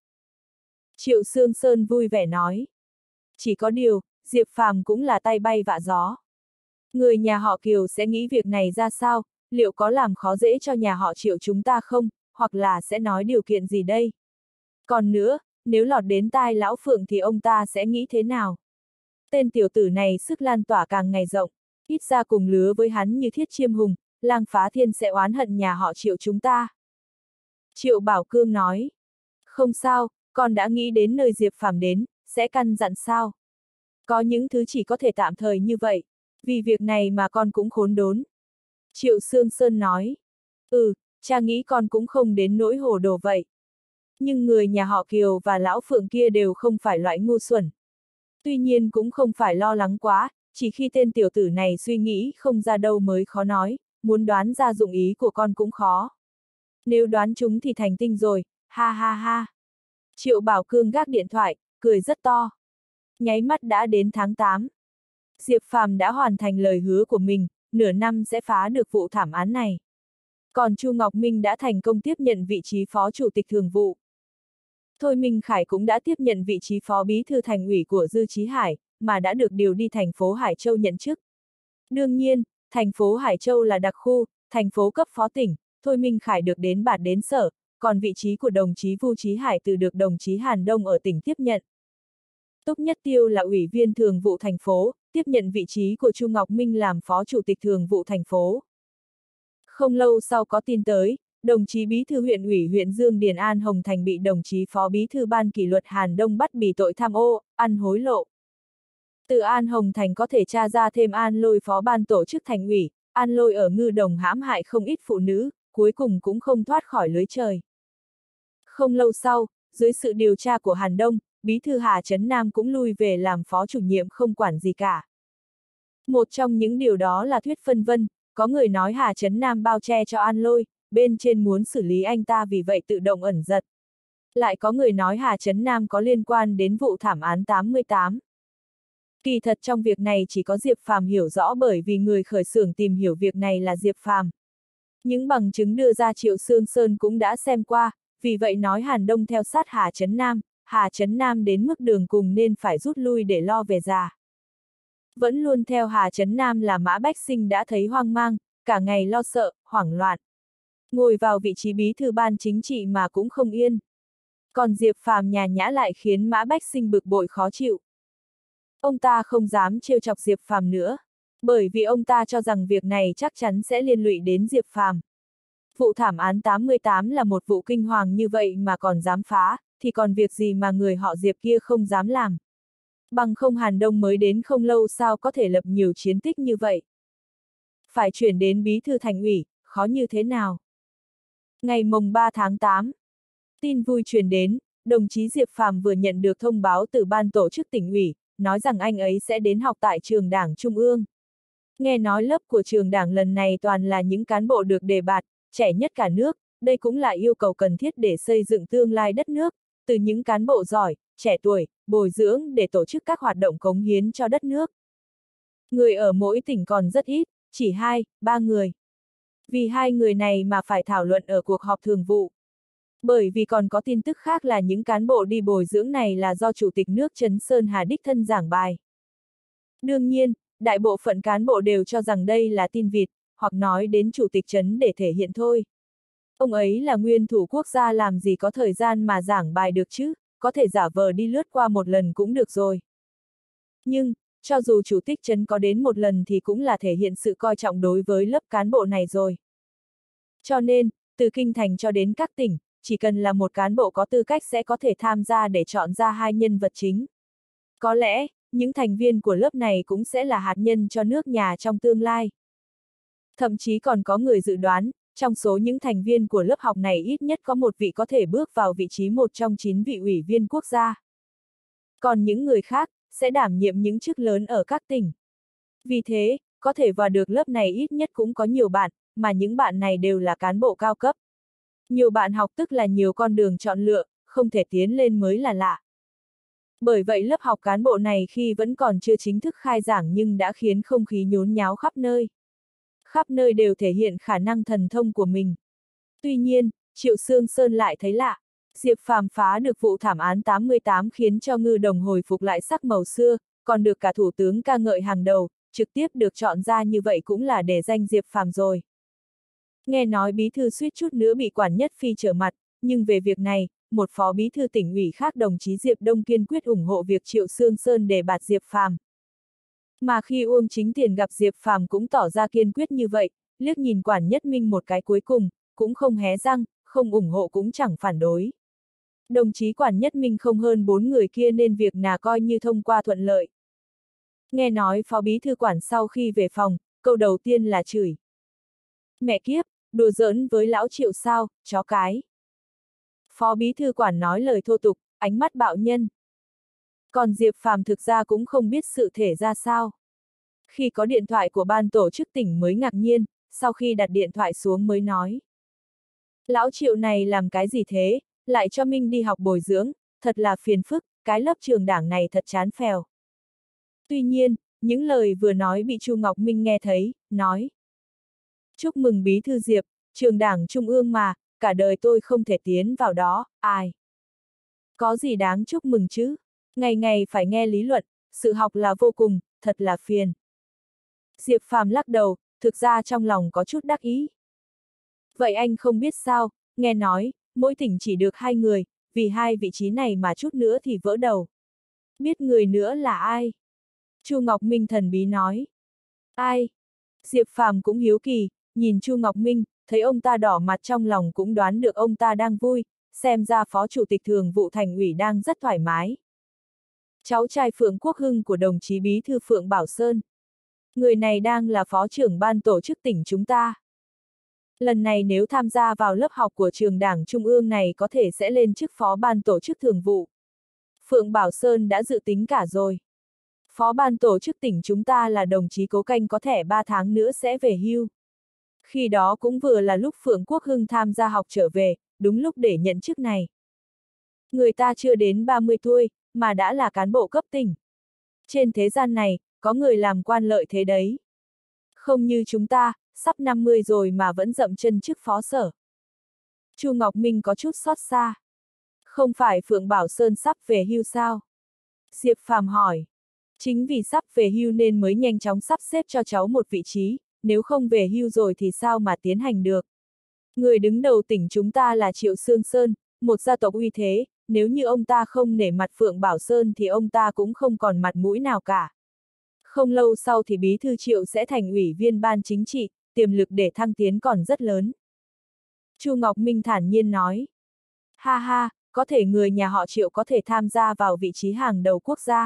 Triệu Sương Sơn vui vẻ nói. Chỉ có điều, Diệp Phàm cũng là tay bay vạ gió. Người nhà họ Kiều sẽ nghĩ việc này ra sao, liệu có làm khó dễ cho nhà họ Triệu chúng ta không, hoặc là sẽ nói điều kiện gì đây? Còn nữa, nếu lọt đến tai lão Phượng thì ông ta sẽ nghĩ thế nào? Tên tiểu tử này sức lan tỏa càng ngày rộng, ít ra cùng lứa với hắn như Thiết Chiêm Hùng, Lang Phá Thiên sẽ oán hận nhà họ Triệu chúng ta. Triệu Bảo Cương nói. Không sao, con đã nghĩ đến nơi Diệp Phàm đến, sẽ căn dặn sao? Có những thứ chỉ có thể tạm thời như vậy, vì việc này mà con cũng khốn đốn. Triệu Sương Sơn nói. Ừ, cha nghĩ con cũng không đến nỗi hồ đồ vậy. Nhưng người nhà họ Kiều và lão Phượng kia đều không phải loại ngu xuẩn. Tuy nhiên cũng không phải lo lắng quá, chỉ khi tên tiểu tử này suy nghĩ không ra đâu mới khó nói, muốn đoán ra dụng ý của con cũng khó. Nếu đoán chúng thì thành tinh rồi, ha ha ha. Triệu Bảo Cương gác điện thoại, cười rất to. Nháy mắt đã đến tháng tám. Diệp Phàm đã hoàn thành lời hứa của mình, nửa năm sẽ phá được vụ thảm án này. Còn Chu Ngọc Minh đã thành công tiếp nhận vị trí phó chủ tịch thường vụ. Thôi Minh Khải cũng đã tiếp nhận vị trí phó bí thư thành ủy của Dư Chí Hải, mà đã được điều đi thành phố Hải Châu nhận chức. Đương nhiên, thành phố Hải Châu là đặc khu, thành phố cấp phó tỉnh, Thôi Minh Khải được đến bản đến sở, còn vị trí của đồng chí Vu Chí Hải từ được đồng chí Hàn Đông ở tỉnh tiếp nhận. Túc Nhất Tiêu là ủy viên thường vụ thành phố, tiếp nhận vị trí của Chu Ngọc Minh làm phó chủ tịch thường vụ thành phố. Không lâu sau có tin tới, đồng chí bí thư huyện ủy huyện Dương Điền An Hồng Thành bị đồng chí phó bí thư ban kỷ luật Hàn Đông bắt vì tội tham ô, ăn hối lộ. Từ An Hồng Thành có thể tra ra thêm An Lôi phó ban tổ chức thành ủy, An Lôi ở Ngư Đồng hãm hại không ít phụ nữ, cuối cùng cũng không thoát khỏi lưới trời. Không lâu sau, dưới sự điều tra của Hàn Đông, bí thư Hà Trấn Nam cũng lui về làm phó chủ nhiệm không quản gì cả. Một trong những điều đó là thuyết phân vân, có người nói Hà Trấn Nam bao che cho An Lôi, bên trên muốn xử lý anh ta vì vậy tự động ẩn giật. Lại có người nói Hà Trấn Nam có liên quan đến vụ thảm án tám mươi tám. Kỳ thật trong việc này chỉ có Diệp Phàm hiểu rõ bởi vì người khởi xướng tìm hiểu việc này là Diệp Phàm. Những bằng chứng đưa ra Triệu Sương Sơn cũng đã xem qua, vì vậy nói Hàn Đông theo sát Hà Trấn Nam, Hà Trấn Nam đến mức đường cùng nên phải rút lui để lo về già. Vẫn luôn theo Hà Trấn Nam là Mã Bách Sinh đã thấy hoang mang, cả ngày lo sợ, hoảng loạn. Ngồi vào vị trí bí thư ban chính trị mà cũng không yên. Còn Diệp Phàm nhàn nhã lại khiến Mã Bách Sinh bực bội khó chịu. Ông ta không dám trêu chọc Diệp Phàm nữa, bởi vì ông ta cho rằng việc này chắc chắn sẽ liên lụy đến Diệp Phàm. Vụ thảm án tám mươi tám là một vụ kinh hoàng như vậy mà còn dám phá, thì còn việc gì mà người họ Diệp kia không dám làm. Bằng không Hàn Đông mới đến không lâu sao có thể lập nhiều chiến tích như vậy. Phải chuyển đến bí thư thành ủy, khó như thế nào. Ngày mồng ba tháng tám, tin vui truyền đến, đồng chí Diệp Phàm vừa nhận được thông báo từ ban tổ chức tỉnh ủy, nói rằng anh ấy sẽ đến học tại trường Đảng Trung ương. Nghe nói lớp của trường Đảng lần này toàn là những cán bộ được đề bạt, trẻ nhất cả nước, đây cũng là yêu cầu cần thiết để xây dựng tương lai đất nước, từ những cán bộ giỏi, trẻ tuổi, bồi dưỡng để tổ chức các hoạt động cống hiến cho đất nước. Người ở mỗi tỉnh còn rất ít, chỉ hai, ba người. Vì hai người này mà phải thảo luận ở cuộc họp thường vụ. Bởi vì còn có tin tức khác là những cán bộ đi bồi dưỡng này là do Chủ tịch nước Trấn Sơn Hà đích thân giảng bài. Đương nhiên, đại bộ phận cán bộ đều cho rằng đây là tin vịt, hoặc nói đến Chủ tịch Trấn để thể hiện thôi. Ông ấy là nguyên thủ quốc gia làm gì có thời gian mà giảng bài được chứ, có thể giả vờ đi lướt qua một lần cũng được rồi. Nhưng, cho dù Chủ tịch Trấn có đến một lần thì cũng là thể hiện sự coi trọng đối với lớp cán bộ này rồi. Cho nên, từ kinh thành cho đến các tỉnh, chỉ cần là một cán bộ có tư cách sẽ có thể tham gia để chọn ra hai nhân vật chính. Có lẽ, những thành viên của lớp này cũng sẽ là hạt nhân cho nước nhà trong tương lai. Thậm chí còn có người dự đoán, trong số những thành viên của lớp học này ít nhất có một vị có thể bước vào vị trí một trong chín vị ủy viên quốc gia. Còn những người khác, sẽ đảm nhiệm những chức lớn ở các tỉnh. Vì thế, có thể vào được lớp này ít nhất cũng có nhiều bạn, mà những bạn này đều là cán bộ cao cấp. Nhiều bạn học tức là nhiều con đường chọn lựa, không thể tiến lên mới là lạ. Bởi vậy lớp học cán bộ này khi vẫn còn chưa chính thức khai giảng nhưng đã khiến không khí nhốn nháo khắp nơi. Khắp nơi đều thể hiện khả năng thần thông của mình. Tuy nhiên, Triệu Sương Sơn lại thấy lạ. Diệp Phàm phá được vụ thảm án tám mươi tám khiến cho Ngư Đồng hồi phục lại sắc màu xưa, còn được cả thủ tướng ca ngợi hàng đầu, trực tiếp được chọn ra như vậy cũng là để danh Diệp Phàm rồi. Nghe nói bí thư suýt chút nữa bị Quản Nhất Phi trở mặt, nhưng về việc này, một phó bí thư tỉnh ủy khác đồng chí Diệp Đông kiên quyết ủng hộ việc Triệu Sương Sơn đề bạt Diệp Phàm. Mà khi Uông Chính Tiền gặp Diệp Phàm cũng tỏ ra kiên quyết như vậy, liếc nhìn Quản Nhất Minh một cái cuối cùng, cũng không hé răng, không ủng hộ cũng chẳng phản đối. Đồng chí Quản Nhất Minh không hơn bốn người kia nên việc nào coi như thông qua thuận lợi. Nghe nói phó bí thư Quản sau khi về phòng, câu đầu tiên là chửi. Mẹ kiếp, đùa giỡn với lão Triệu sao, chó cái. Phó bí thư Quản nói lời thô tục, ánh mắt bạo nhân. Còn Diệp Phàm thực ra cũng không biết sự thể ra sao. Khi có điện thoại của ban tổ chức tỉnh mới ngạc nhiên, sau khi đặt điện thoại xuống mới nói. Lão Triệu này làm cái gì thế, lại cho Minh đi học bồi dưỡng, thật là phiền phức, cái lớp trường đảng này thật chán phèo. Tuy nhiên, những lời vừa nói bị Chu Ngọc Minh nghe thấy, nói. Chúc mừng bí thư Diệp, trường đảng trung ương mà, cả đời tôi không thể tiến vào đó, ai. Có gì đáng chúc mừng chứ, ngày ngày phải nghe lý luận, sự học là vô cùng, thật là phiền. Diệp Phàm lắc đầu, thực ra trong lòng có chút đắc ý. Vậy anh không biết sao, nghe nói, mỗi tỉnh chỉ được hai người, vì hai vị trí này mà chút nữa thì vỡ đầu. Biết người nữa là ai? Chu Ngọc Minh thần bí nói. Ai? Diệp Phàm cũng hiếu kỳ, nhìn Chu Ngọc Minh, thấy ông ta đỏ mặt trong lòng cũng đoán được ông ta đang vui, xem ra phó chủ tịch thường vụ thành ủy đang rất thoải mái. Cháu trai Phượng Quốc Hưng của đồng chí bí thư Phượng Bảo Sơn. Người này đang là phó trưởng ban tổ chức tỉnh chúng ta. Lần này nếu tham gia vào lớp học của trường đảng trung ương này có thể sẽ lên chức phó ban tổ chức thường vụ. Phượng Bảo Sơn đã dự tính cả rồi. Phó ban tổ chức tỉnh chúng ta là đồng chí Cố Canh có thẻ ba tháng nữa sẽ về hưu. Khi đó cũng vừa là lúc Phượng Quốc Hưng tham gia học trở về, đúng lúc để nhận chức này. Người ta chưa đến ba mươi tuổi, mà đã là cán bộ cấp tỉnh. Trên thế gian này, có người làm quan lợi thế đấy. Không như chúng ta, sắp năm mươi rồi mà vẫn dậm chân chức phó sở. Chu Ngọc Minh có chút xót xa. Không phải Phượng Bảo Sơn sắp về hưu sao? Diệp Phàm hỏi. Chính vì sắp về hưu nên mới nhanh chóng sắp xếp cho cháu một vị trí, nếu không về hưu rồi thì sao mà tiến hành được. Người đứng đầu tỉnh chúng ta là Triệu Sương Sơn, một gia tộc uy thế, nếu như ông ta không nể mặt Phượng Bảo Sơn thì ông ta cũng không còn mặt mũi nào cả. Không lâu sau thì bí thư Triệu sẽ thành ủy viên ban chính trị, tiềm lực để thăng tiến còn rất lớn. Chu Ngọc Minh thản nhiên nói. Ha ha, có thể người nhà họ Triệu có thể tham gia vào vị trí hàng đầu quốc gia.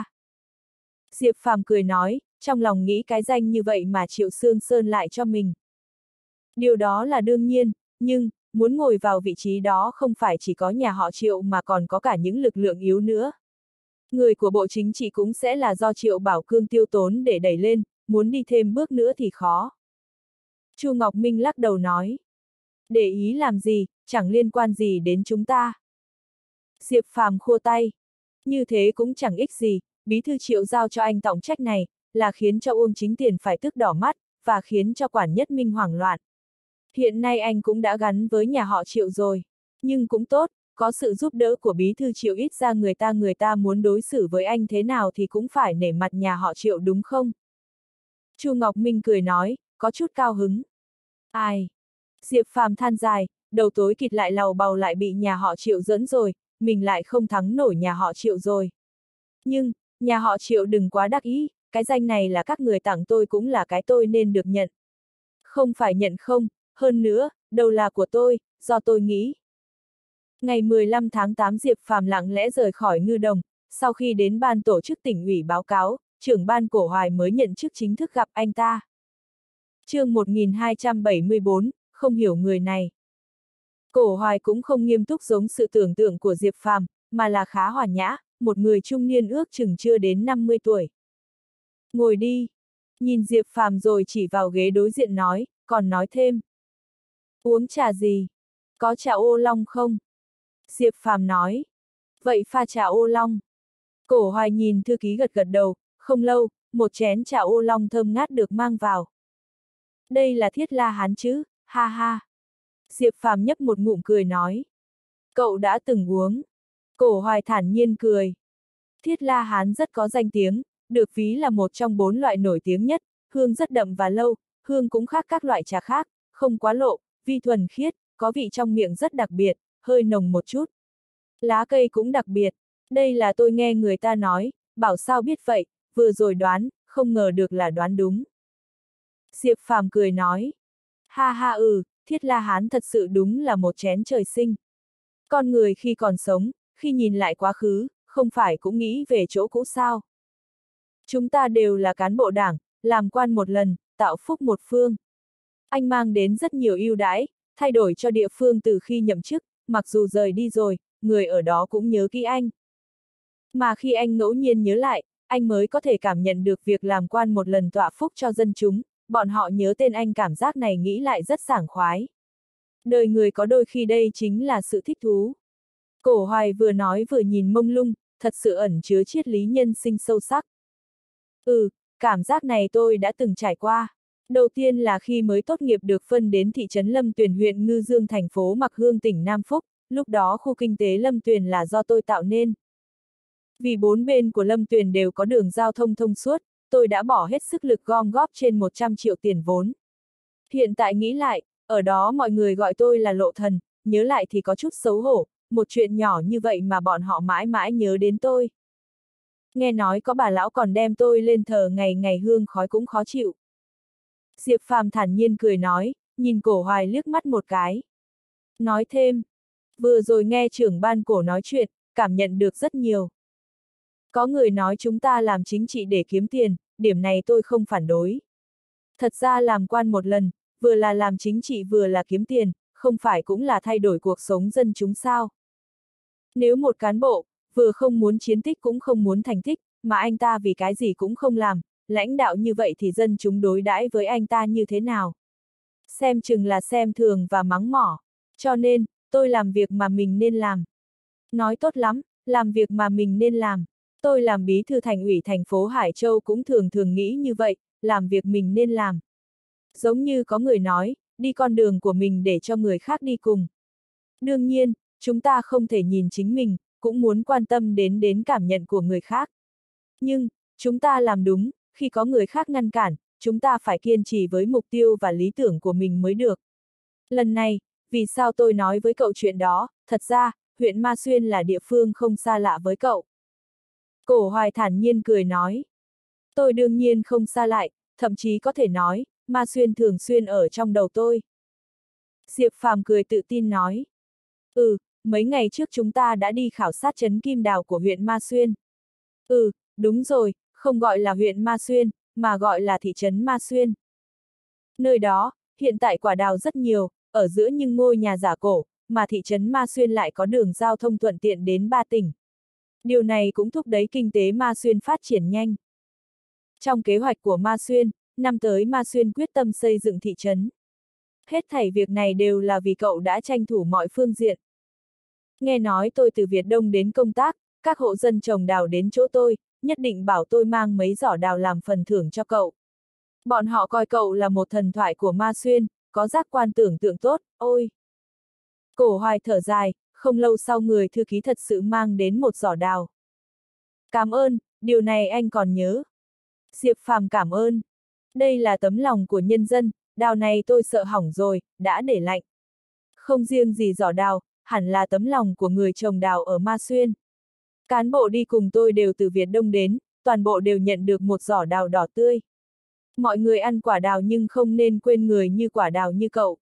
Diệp Phàm cười nói, trong lòng nghĩ cái danh như vậy mà Triệu Sương Sơn lại cho mình. Điều đó là đương nhiên, nhưng, muốn ngồi vào vị trí đó không phải chỉ có nhà họ Triệu mà còn có cả những lực lượng yếu nữa. Người của Bộ Chính trị cũng sẽ là do Triệu Bảo Cương tiêu tốn để đẩy lên, muốn đi thêm bước nữa thì khó. Chu Ngọc Minh lắc đầu nói. Để ý làm gì, chẳng liên quan gì đến chúng ta. Diệp Phàm khua tay. Như thế cũng chẳng ích gì, bí thư Triệu giao cho anh trọng trách này, là khiến cho Uông Chính Tiền phải tức đỏ mắt, và khiến cho Quản Nhất Minh hoảng loạn. Hiện nay anh cũng đã gắn với nhà họ Triệu rồi. Nhưng cũng tốt, có sự giúp đỡ của bí thư Triệu ít ra người ta người ta muốn đối xử với anh thế nào thì cũng phải nể mặt nhà họ Triệu đúng không? Chu Ngọc Minh cười nói, có chút cao hứng. Ai? Diệp Phàm than dài, đầu tối kịt lại lầu bầu lại bị nhà họ Triệu dẫn rồi, mình lại không thắng nổi nhà họ Triệu rồi. Nhưng, nhà họ Triệu đừng quá đắc ý, cái danh này là các người tặng tôi cũng là cái tôi nên được nhận. Không phải nhận không, hơn nữa, đâu là của tôi, do tôi nghĩ. Ngày mười lăm tháng tám Diệp Phàm lặng lẽ rời khỏi Ngư Đồng, sau khi đến ban tổ chức tỉnh ủy báo cáo, trưởng ban Cổ Hoài mới nhận chức chính thức gặp anh ta. Chương một nghìn hai trăm bảy mươi bốn, không hiểu người này. Cổ Hoài cũng không nghiêm túc giống sự tưởng tượng của Diệp Phàm, mà là khá hòa nhã, một người trung niên ước chừng chưa đến năm mươi tuổi. Ngồi đi. Nhìn Diệp Phàm rồi chỉ vào ghế đối diện nói, còn nói thêm. Uống trà gì? Có trà ô long không? Diệp Phàm nói. Vậy pha trà ô long. Cổ Hoài nhìn thư ký gật gật đầu, không lâu, một chén trà ô long thơm ngát được mang vào. Đây là Thiết La Hán chứ, ha ha. Diệp Phàm nhấp một ngụm cười nói. Cậu đã từng uống. Cổ Hoài thản nhiên cười. Thiết La Hán rất có danh tiếng, được ví là một trong bốn loại nổi tiếng nhất, hương rất đậm và lâu, hương cũng khác các loại trà khác, không quá lộ, vi thuần khiết, có vị trong miệng rất đặc biệt, hơi nồng một chút. Lá cây cũng đặc biệt, đây là tôi nghe người ta nói, bảo sao biết vậy, vừa rồi đoán, không ngờ được là đoán đúng. Diệp Phàm cười nói. Ha ha ừ, Thiết La Hán thật sự đúng là một chén trời sinh. Con người khi còn sống, khi nhìn lại quá khứ, không phải cũng nghĩ về chỗ cũ sao. Chúng ta đều là cán bộ đảng, làm quan một lần, tạo phúc một phương. Anh mang đến rất nhiều ưu đãi, thay đổi cho địa phương từ khi nhậm chức, mặc dù rời đi rồi, người ở đó cũng nhớ kỹ anh. Mà khi anh ngẫu nhiên nhớ lại, anh mới có thể cảm nhận được việc làm quan một lần tọa phúc cho dân chúng, bọn họ nhớ tên anh cảm giác này nghĩ lại rất sảng khoái. Đời người có đôi khi đây chính là sự thích thú. Cổ Hoài vừa nói vừa nhìn mông lung, thật sự ẩn chứa triết lý nhân sinh sâu sắc. Ừ, cảm giác này tôi đã từng trải qua. Đầu tiên là khi mới tốt nghiệp được phân đến thị trấn Lâm Tuyền huyện Ngư Dương thành phố Mặc Hương tỉnh Nam Phúc, lúc đó khu kinh tế Lâm Tuyền là do tôi tạo nên. Vì bốn bên của Lâm Tuyền đều có đường giao thông thông suốt, tôi đã bỏ hết sức lực gom góp trên một trăm triệu tiền vốn. Hiện tại nghĩ lại, ở đó mọi người gọi tôi là lộ thần, nhớ lại thì có chút xấu hổ, một chuyện nhỏ như vậy mà bọn họ mãi mãi nhớ đến tôi. Nghe nói có bà lão còn đem tôi lên thờ ngày ngày hương khói cũng khó chịu. Diệp Phàm thản nhiên cười nói, nhìn Cổ Hoài liếc mắt một cái. Nói thêm, vừa rồi nghe trưởng ban Cổ nói chuyện, cảm nhận được rất nhiều. Có người nói chúng ta làm chính trị để kiếm tiền, điểm này tôi không phản đối. Thật ra làm quan một lần, vừa là làm chính trị vừa là kiếm tiền, không phải cũng là thay đổi cuộc sống dân chúng sao. Nếu một cán bộ, vừa không muốn chiến tích cũng không muốn thành tích, mà anh ta vì cái gì cũng không làm, lãnh đạo như vậy thì dân chúng đối đãi với anh ta như thế nào? Xem chừng là xem thường và mắng mỏ. Cho nên, tôi làm việc mà mình nên làm. Nói tốt lắm, làm việc mà mình nên làm. Tôi làm bí thư thành ủy thành phố Hải Châu cũng thường thường nghĩ như vậy, làm việc mình nên làm. Giống như có người nói, đi con đường của mình để cho người khác đi cùng. Đương nhiên, chúng ta không thể nhìn chính mình, cũng muốn quan tâm đến đến cảm nhận của người khác. Nhưng, chúng ta làm đúng, khi có người khác ngăn cản, chúng ta phải kiên trì với mục tiêu và lý tưởng của mình mới được. Lần này, vì sao tôi nói với cậu chuyện đó, thật ra, huyện Ma Xuyên là địa phương không xa lạ với cậu. Cổ Hoài thản nhiên cười nói. Tôi đương nhiên không xa lại, thậm chí có thể nói, Ma Xuyên thường xuyên ở trong đầu tôi. Diệp Phàm cười tự tin nói. Ừ, mấy ngày trước chúng ta đã đi khảo sát trấn Kim Đào của huyện Ma Xuyên. Ừ, đúng rồi, không gọi là huyện Ma Xuyên, mà gọi là thị trấn Ma Xuyên. Nơi đó, hiện tại quả đào rất nhiều, ở giữa những ngôi nhà giả cổ, mà thị trấn Ma Xuyên lại có đường giao thông thuận tiện đến ba tỉnh. Điều này cũng thúc đẩy kinh tế Ma Xuyên phát triển nhanh. Trong kế hoạch của Ma Xuyên, năm tới Ma Xuyên quyết tâm xây dựng thị trấn. Hết thảy việc này đều là vì cậu đã tranh thủ mọi phương diện. Nghe nói tôi từ Việt Đông đến công tác, các hộ dân trồng đào đến chỗ tôi, nhất định bảo tôi mang mấy giỏ đào làm phần thưởng cho cậu. Bọn họ coi cậu là một thần thoại của Ma Xuyên, có giác quan tưởng tượng tốt, ôi. Cổ Hoài thở dài, không lâu sau người thư ký thật sự mang đến một giỏ đào. Cảm ơn, điều này anh còn nhớ. Diệp Phàm cảm ơn. Đây là tấm lòng của nhân dân, đào này tôi sợ hỏng rồi, đã để lạnh. Không riêng gì giỏ đào, hẳn là tấm lòng của người trồng đào ở Ma Xuyên. Cán bộ đi cùng tôi đều từ Việt Đông đến, toàn bộ đều nhận được một giỏ đào đỏ tươi. Mọi người ăn quả đào nhưng không nên quên người như quả đào như cậu.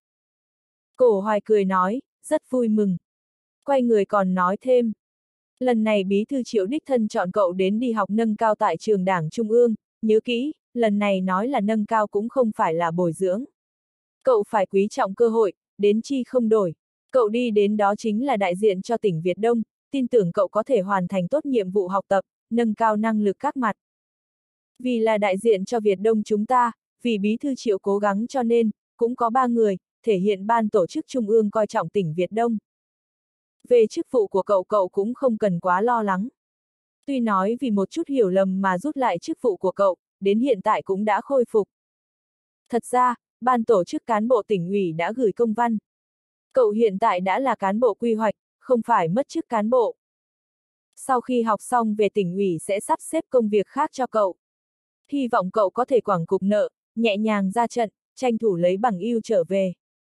Cổ Hoài cười nói, rất vui mừng. Quay người còn nói thêm. Lần này bí thư Triệu đích thân chọn cậu đến đi học nâng cao tại trường Đảng Trung ương, nhớ kỹ, lần này nói là nâng cao cũng không phải là bồi dưỡng. Cậu phải quý trọng cơ hội, đến chi không đổi. Cậu đi đến đó chính là đại diện cho tỉnh Việt Đông, tin tưởng cậu có thể hoàn thành tốt nhiệm vụ học tập, nâng cao năng lực các mặt. Vì là đại diện cho Việt Đông chúng ta, vì Bí thư Triệu cố gắng cho nên, cũng có ba người, thể hiện ban tổ chức Trung ương coi trọng tỉnh Việt Đông. Về chức vụ của cậu cậu cũng không cần quá lo lắng. Tuy nói vì một chút hiểu lầm mà rút lại chức vụ của cậu, đến hiện tại cũng đã khôi phục. Thật ra, ban tổ chức cán bộ tỉnh ủy đã gửi công văn. Cậu hiện tại đã là cán bộ quy hoạch, không phải mất chức cán bộ. Sau khi học xong về tỉnh ủy sẽ sắp xếp công việc khác cho cậu. Hy vọng cậu có thể quẳng cục nợ, nhẹ nhàng ra trận, tranh thủ lấy bằng ưu trở về.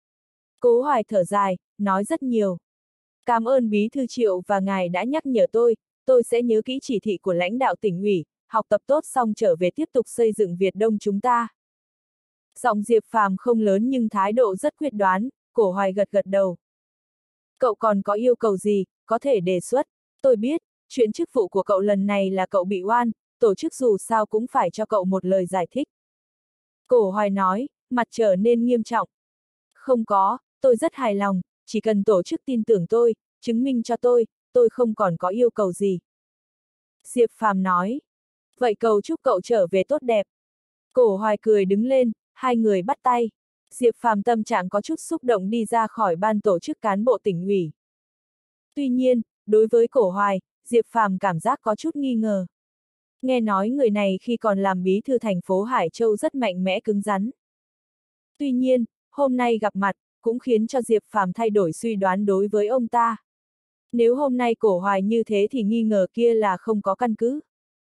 Cố Hoài thở dài, nói rất nhiều. Cảm ơn Bí thư Triệu và ngài đã nhắc nhở tôi, tôi sẽ nhớ kỹ chỉ thị của lãnh đạo tỉnh ủy, học tập tốt xong trở về tiếp tục xây dựng Việt Đông chúng ta. Giọng Diệp Phàm không lớn nhưng thái độ rất quyết đoán, Cố Hoài gật gật đầu. Cậu còn có yêu cầu gì, có thể đề xuất. Tôi biết, chuyện chức vụ của cậu lần này là cậu bị oan, tổ chức dù sao cũng phải cho cậu một lời giải thích. Cố Hoài nói, mặt trở nên nghiêm trọng. Không có, tôi rất hài lòng, chỉ cần tổ chức tin tưởng tôi, chứng minh cho tôi, tôi không còn có yêu cầu gì. Diệp Phàm nói. Vậy cầu chúc cậu trở về tốt đẹp. Cố Hoài cười đứng lên, hai người bắt tay. Diệp Phàm tâm trạng có chút xúc động đi ra khỏi ban tổ chức cán bộ tỉnh ủy. Tuy nhiên, đối với Cố Hoài, Diệp Phàm cảm giác có chút nghi ngờ. Nghe nói người này khi còn làm bí thư thành phố Hải Châu rất mạnh mẽ cứng rắn. Tuy nhiên, hôm nay gặp mặt, cũng khiến cho Diệp Phàm thay đổi suy đoán đối với ông ta. Nếu hôm nay Cố Hoài như thế thì nghi ngờ kia là không có căn cứ.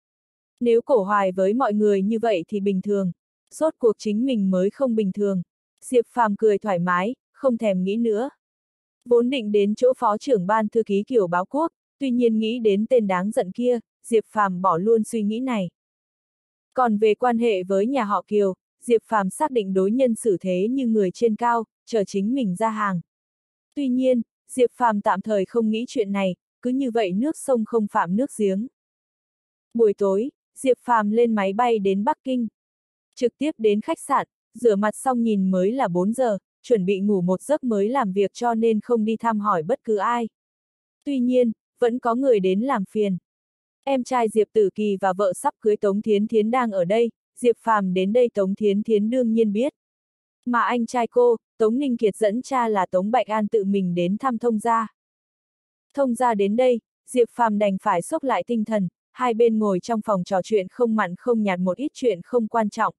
Nếu Cố Hoài với mọi người như vậy thì bình thường, rốt cuộc chính mình mới không bình thường. Diệp Phàm cười thoải mái, không thèm nghĩ nữa. Vốn định đến chỗ phó trưởng ban thư ký Kiều Báo Quốc, tuy nhiên nghĩ đến tên đáng giận kia, Diệp Phàm bỏ luôn suy nghĩ này. Còn về quan hệ với nhà họ Kiều, Diệp Phàm xác định đối nhân xử thế như người trên cao, chờ chính mình ra hàng. Tuy nhiên, Diệp Phàm tạm thời không nghĩ chuyện này, cứ như vậy nước sông không phạm nước giếng. Buổi tối, Diệp Phàm lên máy bay đến Bắc Kinh. Trực tiếp đến khách sạn, rửa mặt xong nhìn mới là bốn giờ, chuẩn bị ngủ một giấc mới làm việc cho nên không đi thăm hỏi bất cứ ai. Tuy nhiên, vẫn có người đến làm phiền. Em trai Diệp Tử Kỳ và vợ sắp cưới Tống Thiến Thiến đang ở đây, Diệp Phàm đến đây Tống Thiến Thiến đương nhiên biết. Mà anh trai cô, Tống Ninh Kiệt dẫn cha là Tống Bạch An tự mình đến thăm thông gia. Thông gia đến đây, Diệp Phàm đành phải xốc lại tinh thần, hai bên ngồi trong phòng trò chuyện không mặn không nhạt một ít chuyện không quan trọng.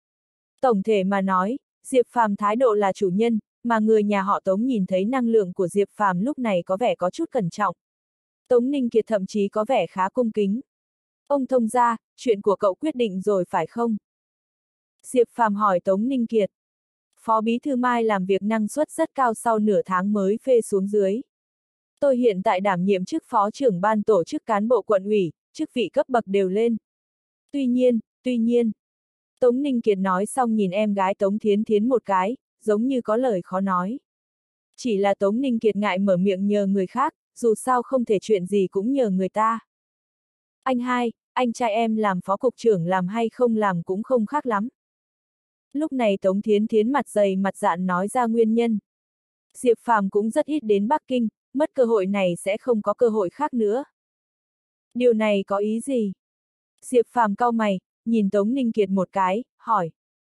Tổng thể mà nói, Diệp Phàm thái độ là chủ nhân, mà người nhà họ Tống nhìn thấy năng lượng của Diệp Phàm lúc này có vẻ có chút cẩn trọng. Tống Ninh Kiệt thậm chí có vẻ khá cung kính. Ông thông gia, chuyện của cậu quyết định rồi phải không? Diệp Phàm hỏi Tống Ninh Kiệt. Phó Bí thư Mai làm việc năng suất rất cao sau nửa tháng mới phê xuống dưới. Tôi hiện tại đảm nhiệm chức phó trưởng ban tổ chức cán bộ quận ủy, chức vị cấp bậc đều lên. Tuy nhiên, tuy nhiên. Tống Ninh Kiệt nói xong nhìn em gái Tống Thiến Thiến một cái, giống như có lời khó nói. Chỉ là Tống Ninh Kiệt ngại mở miệng nhờ người khác, dù sao không thể chuyện gì cũng nhờ người ta. Anh hai, anh trai em làm phó cục trưởng làm hay không làm cũng không khác lắm. Lúc này Tống Thiến Thiến mặt dày mặt dạn nói ra nguyên nhân. Diệp Phàm cũng rất ít đến Bắc Kinh, mất cơ hội này sẽ không có cơ hội khác nữa. Điều này có ý gì? Diệp Phàm cau mày, nhìn Tống Ninh Kiệt một cái, hỏi.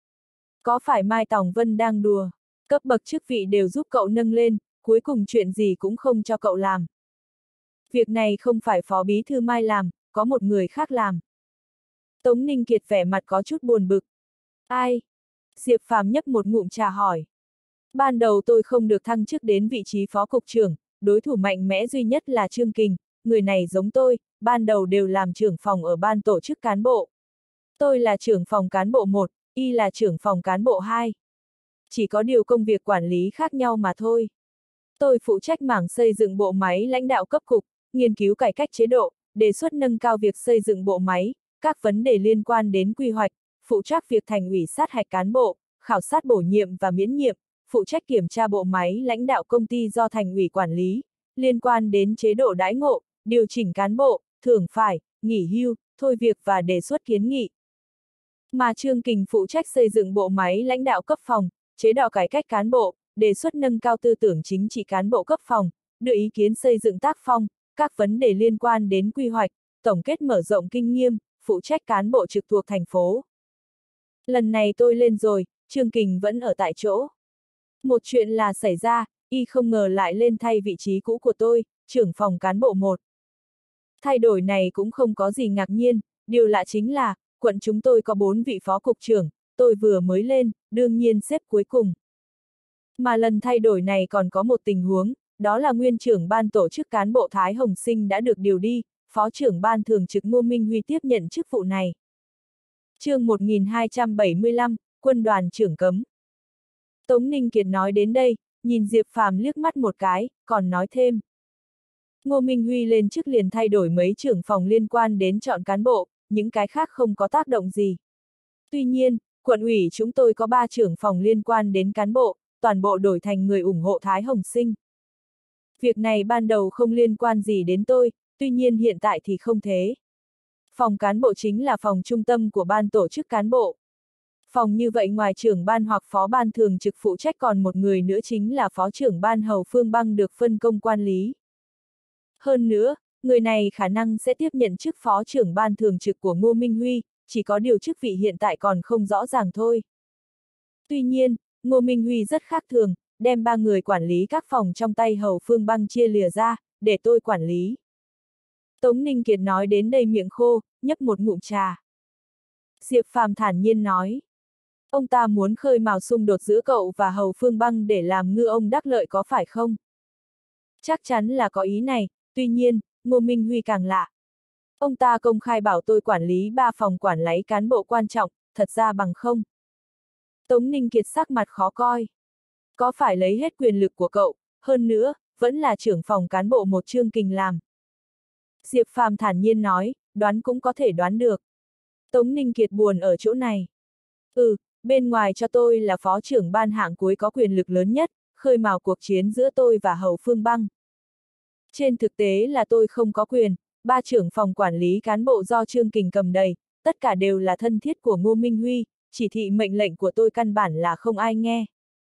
Có phải Mai Tòng Vân đang đùa? Cấp bậc chức vị đều giúp cậu nâng lên, cuối cùng chuyện gì cũng không cho cậu làm. Việc này không phải phó bí thư Mai làm, có một người khác làm. Tống Ninh Kiệt vẻ mặt có chút buồn bực. Ai? Diệp Phàm nhấp một ngụm trà hỏi. Ban đầu tôi không được thăng chức đến vị trí phó cục trưởng, đối thủ mạnh mẽ duy nhất là Trương Kình, người này giống tôi, ban đầu đều làm trưởng phòng ở ban tổ chức cán bộ. Tôi là trưởng phòng cán bộ một, y là trưởng phòng cán bộ hai. Chỉ có điều công việc quản lý khác nhau mà thôi. Tôi phụ trách mảng xây dựng bộ máy lãnh đạo cấp cục, nghiên cứu cải cách chế độ, đề xuất nâng cao việc xây dựng bộ máy, các vấn đề liên quan đến quy hoạch, phụ trách việc thành ủy sát hạch cán bộ, khảo sát bổ nhiệm và miễn nhiệm, phụ trách kiểm tra bộ máy lãnh đạo công ty do thành ủy quản lý, liên quan đến chế độ đãi ngộ, điều chỉnh cán bộ, thưởng phải, nghỉ hưu, thôi việc và đề xuất kiến nghị. Mà Trương Kình phụ trách xây dựng bộ máy lãnh đạo cấp phòng, chế độ cải cách cán bộ, đề xuất nâng cao tư tưởng chính trị cán bộ cấp phòng, đưa ý kiến xây dựng tác phong, các vấn đề liên quan đến quy hoạch, tổng kết mở rộng kinh nghiệm, phụ trách cán bộ trực thuộc thành phố. Lần này tôi lên rồi, Trương Kình vẫn ở tại chỗ. Một chuyện là xảy ra, y không ngờ lại lên thay vị trí cũ của tôi, trưởng phòng cán bộ một. Thay đổi này cũng không có gì ngạc nhiên, điều lạ chính là, quận chúng tôi có bốn vị phó cục trưởng, tôi vừa mới lên, đương nhiên xếp cuối cùng. Mà lần thay đổi này còn có một tình huống, đó là nguyên trưởng ban tổ chức cán bộ Thái Hồng Sinh đã được điều đi, phó trưởng ban thường trực Ngô Minh Huy tiếp nhận chức vụ này. Chương một nghìn hai trăm bảy mươi lăm, Quân đoàn trưởng cấm. Tống Ninh Kiệt nói đến đây, nhìn Diệp Phàm liếc mắt một cái, còn nói thêm. Ngô Minh Huy lên chức liền thay đổi mấy trưởng phòng liên quan đến chọn cán bộ, những cái khác không có tác động gì. Tuy nhiên, quận ủy chúng tôi có ba trưởng phòng liên quan đến cán bộ, toàn bộ đổi thành người ủng hộ Thái Hồng Sinh. Việc này ban đầu không liên quan gì đến tôi, tuy nhiên hiện tại thì không thế. Phòng cán bộ chính là phòng trung tâm của ban tổ chức cán bộ. Phòng như vậy ngoài trưởng ban hoặc phó ban thường trực phụ trách còn một người nữa chính là phó trưởng ban Hầu Phương Băng được phân công quản lý. Hơn nữa, người này khả năng sẽ tiếp nhận chức phó trưởng ban thường trực của Ngô Minh Huy, chỉ có điều chức vị hiện tại còn không rõ ràng thôi. Tuy nhiên, Ngô Minh Huy rất khác thường, đem ba người quản lý các phòng trong tay Hầu Phương Băng chia lìa ra, để tôi quản lý. Tống Ninh Kiệt nói đến đây miệng khô, nhấp một ngụm trà. Diệp Phàm thản nhiên nói. Ông ta muốn khơi mào xung đột giữa cậu và Hầu Phương Băng để làm ngư ông đắc lợi có phải không? Chắc chắn là có ý này, tuy nhiên, Ngô Minh Huy càng lạ. Ông ta công khai bảo tôi quản lý ba phòng quản lý cán bộ quan trọng, thật ra bằng không. Tống Ninh Kiệt sắc mặt khó coi. Có phải lấy hết quyền lực của cậu, hơn nữa, vẫn là trưởng phòng cán bộ một Trương Kình làm. Diệp Phàm thản nhiên nói, đoán cũng có thể đoán được. Tống Ninh Kiệt buồn ở chỗ này. Ừ, bên ngoài cho tôi là phó trưởng ban hạng cuối có quyền lực lớn nhất, khơi mào cuộc chiến giữa tôi và Hầu Phương Băng. Trên thực tế là tôi không có quyền, ba trưởng phòng quản lý cán bộ do Trương Kình cầm đầy, tất cả đều là thân thiết của Ngô Minh Huy, chỉ thị mệnh lệnh của tôi căn bản là không ai nghe.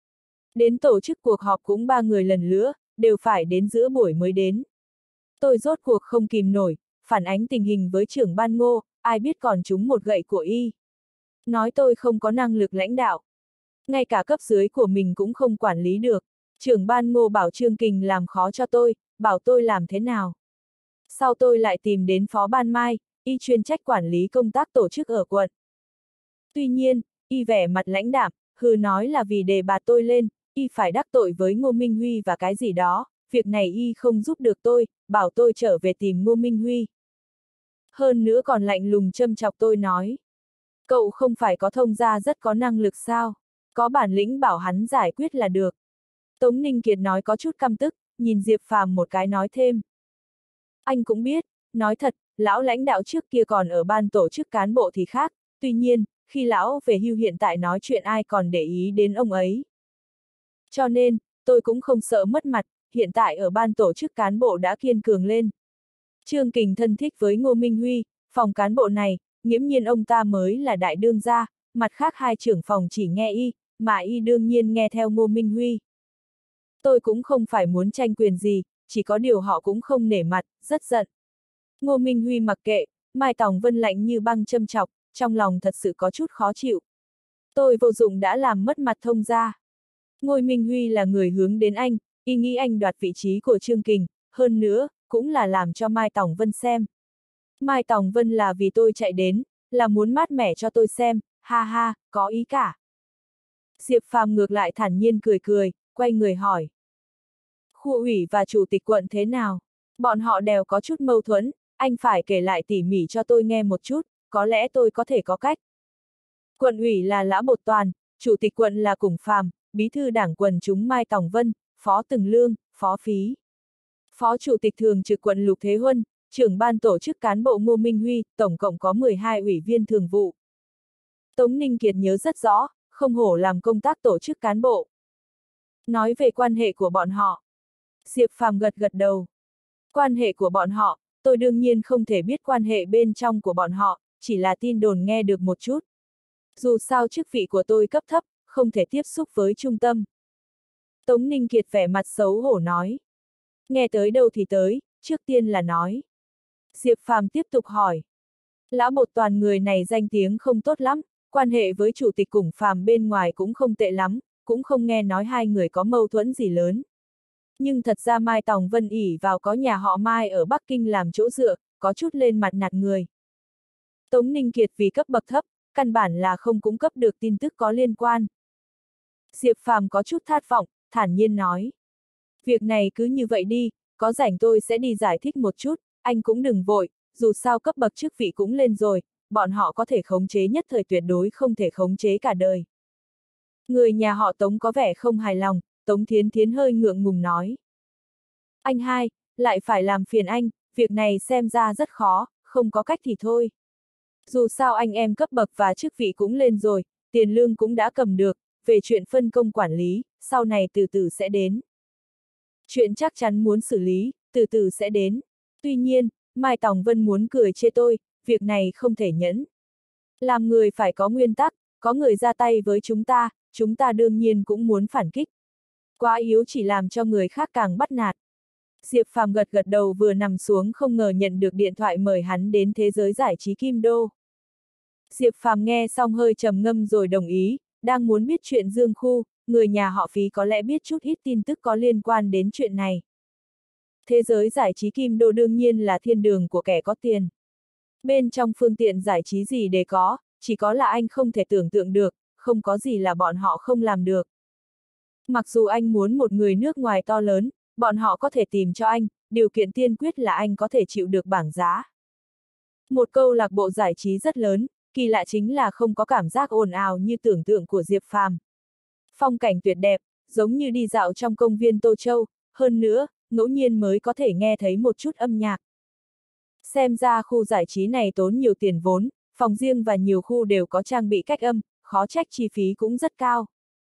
Đến tổ chức cuộc họp cũng ba người lần nữa, đều phải đến giữa buổi mới đến. Tôi rốt cuộc không kìm nổi, phản ánh tình hình với trưởng ban Ngô, ai biết còn trúng một gậy của y. Nói tôi không có năng lực lãnh đạo. Ngay cả cấp dưới của mình cũng không quản lý được. Trưởng ban Ngô bảo Trương Kình làm khó cho tôi, bảo tôi làm thế nào. Sau tôi lại tìm đến phó ban Mai, y chuyên trách quản lý công tác tổ chức ở quận. Tuy nhiên, y vẻ mặt lãnh đạm, hừ nói là vì đề bạt tôi lên, y phải đắc tội với Ngô Minh Huy và cái gì đó, việc này y không giúp được tôi, bảo tôi trở về tìm Ngô Minh Huy. Hơn nữa còn lạnh lùng châm chọc tôi nói. Cậu không phải có thông gia rất có năng lực sao, có bản lĩnh bảo hắn giải quyết là được. Tống Ninh Kiệt nói có chút căm tức, nhìn Diệp Phàm một cái nói thêm. Anh cũng biết, nói thật, lão lãnh đạo trước kia còn ở ban tổ chức cán bộ thì khác, tuy nhiên, khi lão về hưu hiện tại nói chuyện ai còn để ý đến ông ấy. Cho nên, tôi cũng không sợ mất mặt, hiện tại ở ban tổ chức cán bộ đã kiên cường lên. Trương Kình thân thích với Ngô Minh Huy, phòng cán bộ này, nghiễm nhiên ông ta mới là đại đương gia, mặt khác hai trưởng phòng chỉ nghe y, mà y đương nhiên nghe theo Ngô Minh Huy. Tôi cũng không phải muốn tranh quyền gì, chỉ có điều họ cũng không nể mặt, rất giận. Ngô Minh Huy mặc kệ, Mai Tòng Vân lạnh như băng châm chọc, trong lòng thật sự có chút khó chịu. Tôi vô dụng đã làm mất mặt thông gia. Ngô Minh Huy là người hướng đến anh, y nghĩ anh đoạt vị trí của Trương Kình, hơn nữa, cũng là làm cho Mai Tòng Vân xem. Mai Tòng Vân là vì tôi chạy đến, là muốn mát mẻ cho tôi xem, ha ha, có ý cả. Diệp Phàm ngược lại thản nhiên cười cười, quay người hỏi. Khu ủy và chủ tịch quận thế nào? Bọn họ đều có chút mâu thuẫn, anh phải kể lại tỉ mỉ cho tôi nghe một chút, có lẽ tôi có thể có cách. Quận ủy là Lã Bột Toàn, chủ tịch quận là Củng Phàm, bí thư đảng quần chúng Mai Tòng Vân, phó Từng Lương, phó Phí. Phó chủ tịch thường trực quận Lục Thế Huân, trưởng ban tổ chức cán bộ Ngô Minh Huy, tổng cộng có mười hai ủy viên thường vụ. Tống Ninh Kiệt nhớ rất rõ, không hổ làm công tác tổ chức cán bộ. Nói về quan hệ của bọn họ. Diệp Phàm gật gật đầu. Quan hệ của bọn họ, tôi đương nhiên không thể biết quan hệ bên trong của bọn họ, chỉ là tin đồn nghe được một chút. Dù sao chức vị của tôi cấp thấp, không thể tiếp xúc với trung tâm. Tống Ninh Kiệt vẻ mặt xấu hổ nói. Nghe tới đâu thì tới, trước tiên là nói. Diệp Phàm tiếp tục hỏi. Lão bột toàn người này danh tiếng không tốt lắm, quan hệ với chủ tịch Củng Phàm bên ngoài cũng không tệ lắm, cũng không nghe nói hai người có mâu thuẫn gì lớn. Nhưng thật ra Mai Tòng Vân ỷ vào có nhà họ Mai ở Bắc Kinh làm chỗ dựa, có chút lên mặt nạt người. Tống Ninh Kiệt vì cấp bậc thấp, căn bản là không cung cấp được tin tức có liên quan. Diệp Phàm có chút thất vọng, thản nhiên nói. Việc này cứ như vậy đi, có rảnh tôi sẽ đi giải thích một chút, anh cũng đừng vội, dù sao cấp bậc chức vị cũng lên rồi, bọn họ có thể khống chế nhất thời tuyệt đối không thể khống chế cả đời. Người nhà họ Tống có vẻ không hài lòng, Tống Thiến Thiến hơi ngượng ngùng nói. Anh hai, lại phải làm phiền anh, việc này xem ra rất khó, không có cách thì thôi. Dù sao anh em cấp bậc và chức vị cũng lên rồi, tiền lương cũng đã cầm được, về chuyện phân công quản lý, sau này từ từ sẽ đến. Chuyện chắc chắn muốn xử lý, từ từ sẽ đến. Tuy nhiên, Mai Tòng Vân muốn cười chê tôi, việc này không thể nhẫn. Làm người phải có nguyên tắc, có người ra tay với chúng ta, chúng ta đương nhiên cũng muốn phản kích. Quá yếu chỉ làm cho người khác càng bắt nạt. Diệp Phàm gật gật đầu vừa nằm xuống không ngờ nhận được điện thoại mời hắn đến thế giới giải trí Kim Đô. Diệp Phàm nghe xong hơi trầm ngâm rồi đồng ý, đang muốn biết chuyện Dương Khu, người nhà họ Phí có lẽ biết chút ít tin tức có liên quan đến chuyện này. Thế giới giải trí Kim Đô đương nhiên là thiên đường của kẻ có tiền. Bên trong phương tiện giải trí gì để có, chỉ có là anh không thể tưởng tượng được, không có gì là bọn họ không làm được. Mặc dù anh muốn một người nước ngoài to lớn, bọn họ có thể tìm cho anh, điều kiện tiên quyết là anh có thể chịu được bảng giá. Một câu lạc bộ giải trí rất lớn, kỳ lạ chính là không có cảm giác ồn ào như tưởng tượng của Diệp Phàm. Phong cảnh tuyệt đẹp, giống như đi dạo trong công viên Tô Châu, hơn nữa, ngẫu nhiên mới có thể nghe thấy một chút âm nhạc. Xem ra khu giải trí này tốn nhiều tiền vốn, phòng riêng và nhiều khu đều có trang bị cách âm, khó trách chi phí cũng rất cao.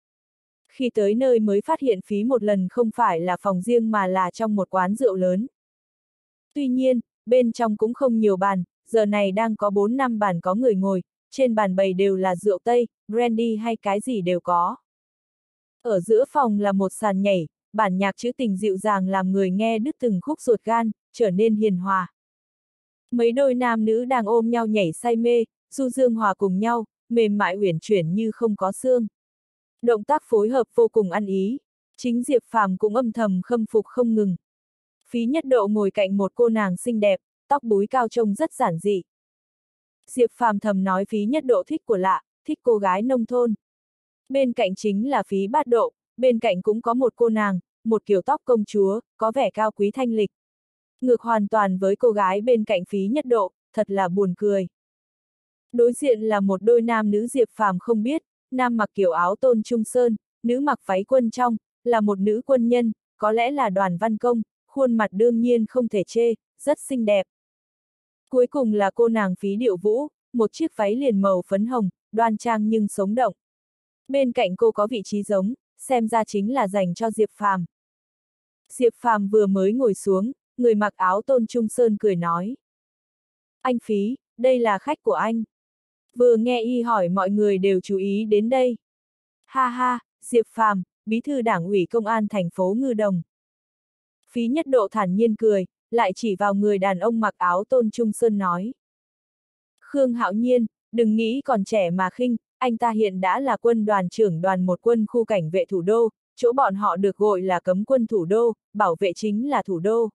Khi tới nơi mới phát hiện phí một lần không phải là phòng riêng mà là trong một quán rượu lớn. Tuy nhiên, bên trong cũng không nhiều bàn, giờ này đang có bốn năm bàn có người ngồi, trên bàn bày đều là rượu Tây, brandy hay cái gì đều có. Ở giữa phòng là một sàn nhảy, bản nhạc trữ tình dịu dàng làm người nghe đứt từng khúc ruột gan, trở nên hiền hòa. Mấy đôi nam nữ đang ôm nhau nhảy say mê, du dương hòa cùng nhau, mềm mại uyển chuyển như không có xương. Động tác phối hợp vô cùng ăn ý, chính Diệp Phàm cũng âm thầm khâm phục không ngừng. Phí Nhất Độ ngồi cạnh một cô nàng xinh đẹp, tóc búi cao trông rất giản dị. Diệp Phàm thầm nói Phí Nhất Độ thích của lạ, thích cô gái nông thôn. Bên cạnh chính là Phí Bát Độ, bên cạnh cũng có một cô nàng, một kiểu tóc công chúa, có vẻ cao quý thanh lịch. Ngược hoàn toàn với cô gái bên cạnh Phí Nhất Độ, thật là buồn cười. Đối diện là một đôi nam nữ Diệp Phàm không biết, nam mặc kiểu áo tôn trung sơn, nữ mặc váy quân trong, là một nữ quân nhân, có lẽ là Đoàn Văn Công, khuôn mặt đương nhiên không thể chê, rất xinh đẹp. Cuối cùng là cô nàng Phí Điệu Vũ, một chiếc váy liền màu phấn hồng, đoan trang nhưng sống động. Bên cạnh cô có vị trí giống, xem ra chính là dành cho Diệp Phàm. Diệp Phàm vừa mới ngồi xuống, người mặc áo tôn trung sơn cười nói. Anh Phí, đây là khách của anh. Vừa nghe y hỏi mọi người đều chú ý đến đây. Ha ha, Diệp Phàm, bí thư đảng ủy công an thành phố Ngư Đồng. Phí Nhất Độ thản nhiên cười, lại chỉ vào người đàn ông mặc áo tôn trung sơn nói. Khương Hạo Nhiên, đừng nghĩ còn trẻ mà khinh, anh ta hiện đã là quân đoàn trưởng đoàn một quân khu cảnh vệ thủ đô, chỗ bọn họ được gọi là cấm quân thủ đô, bảo vệ chính là thủ đô.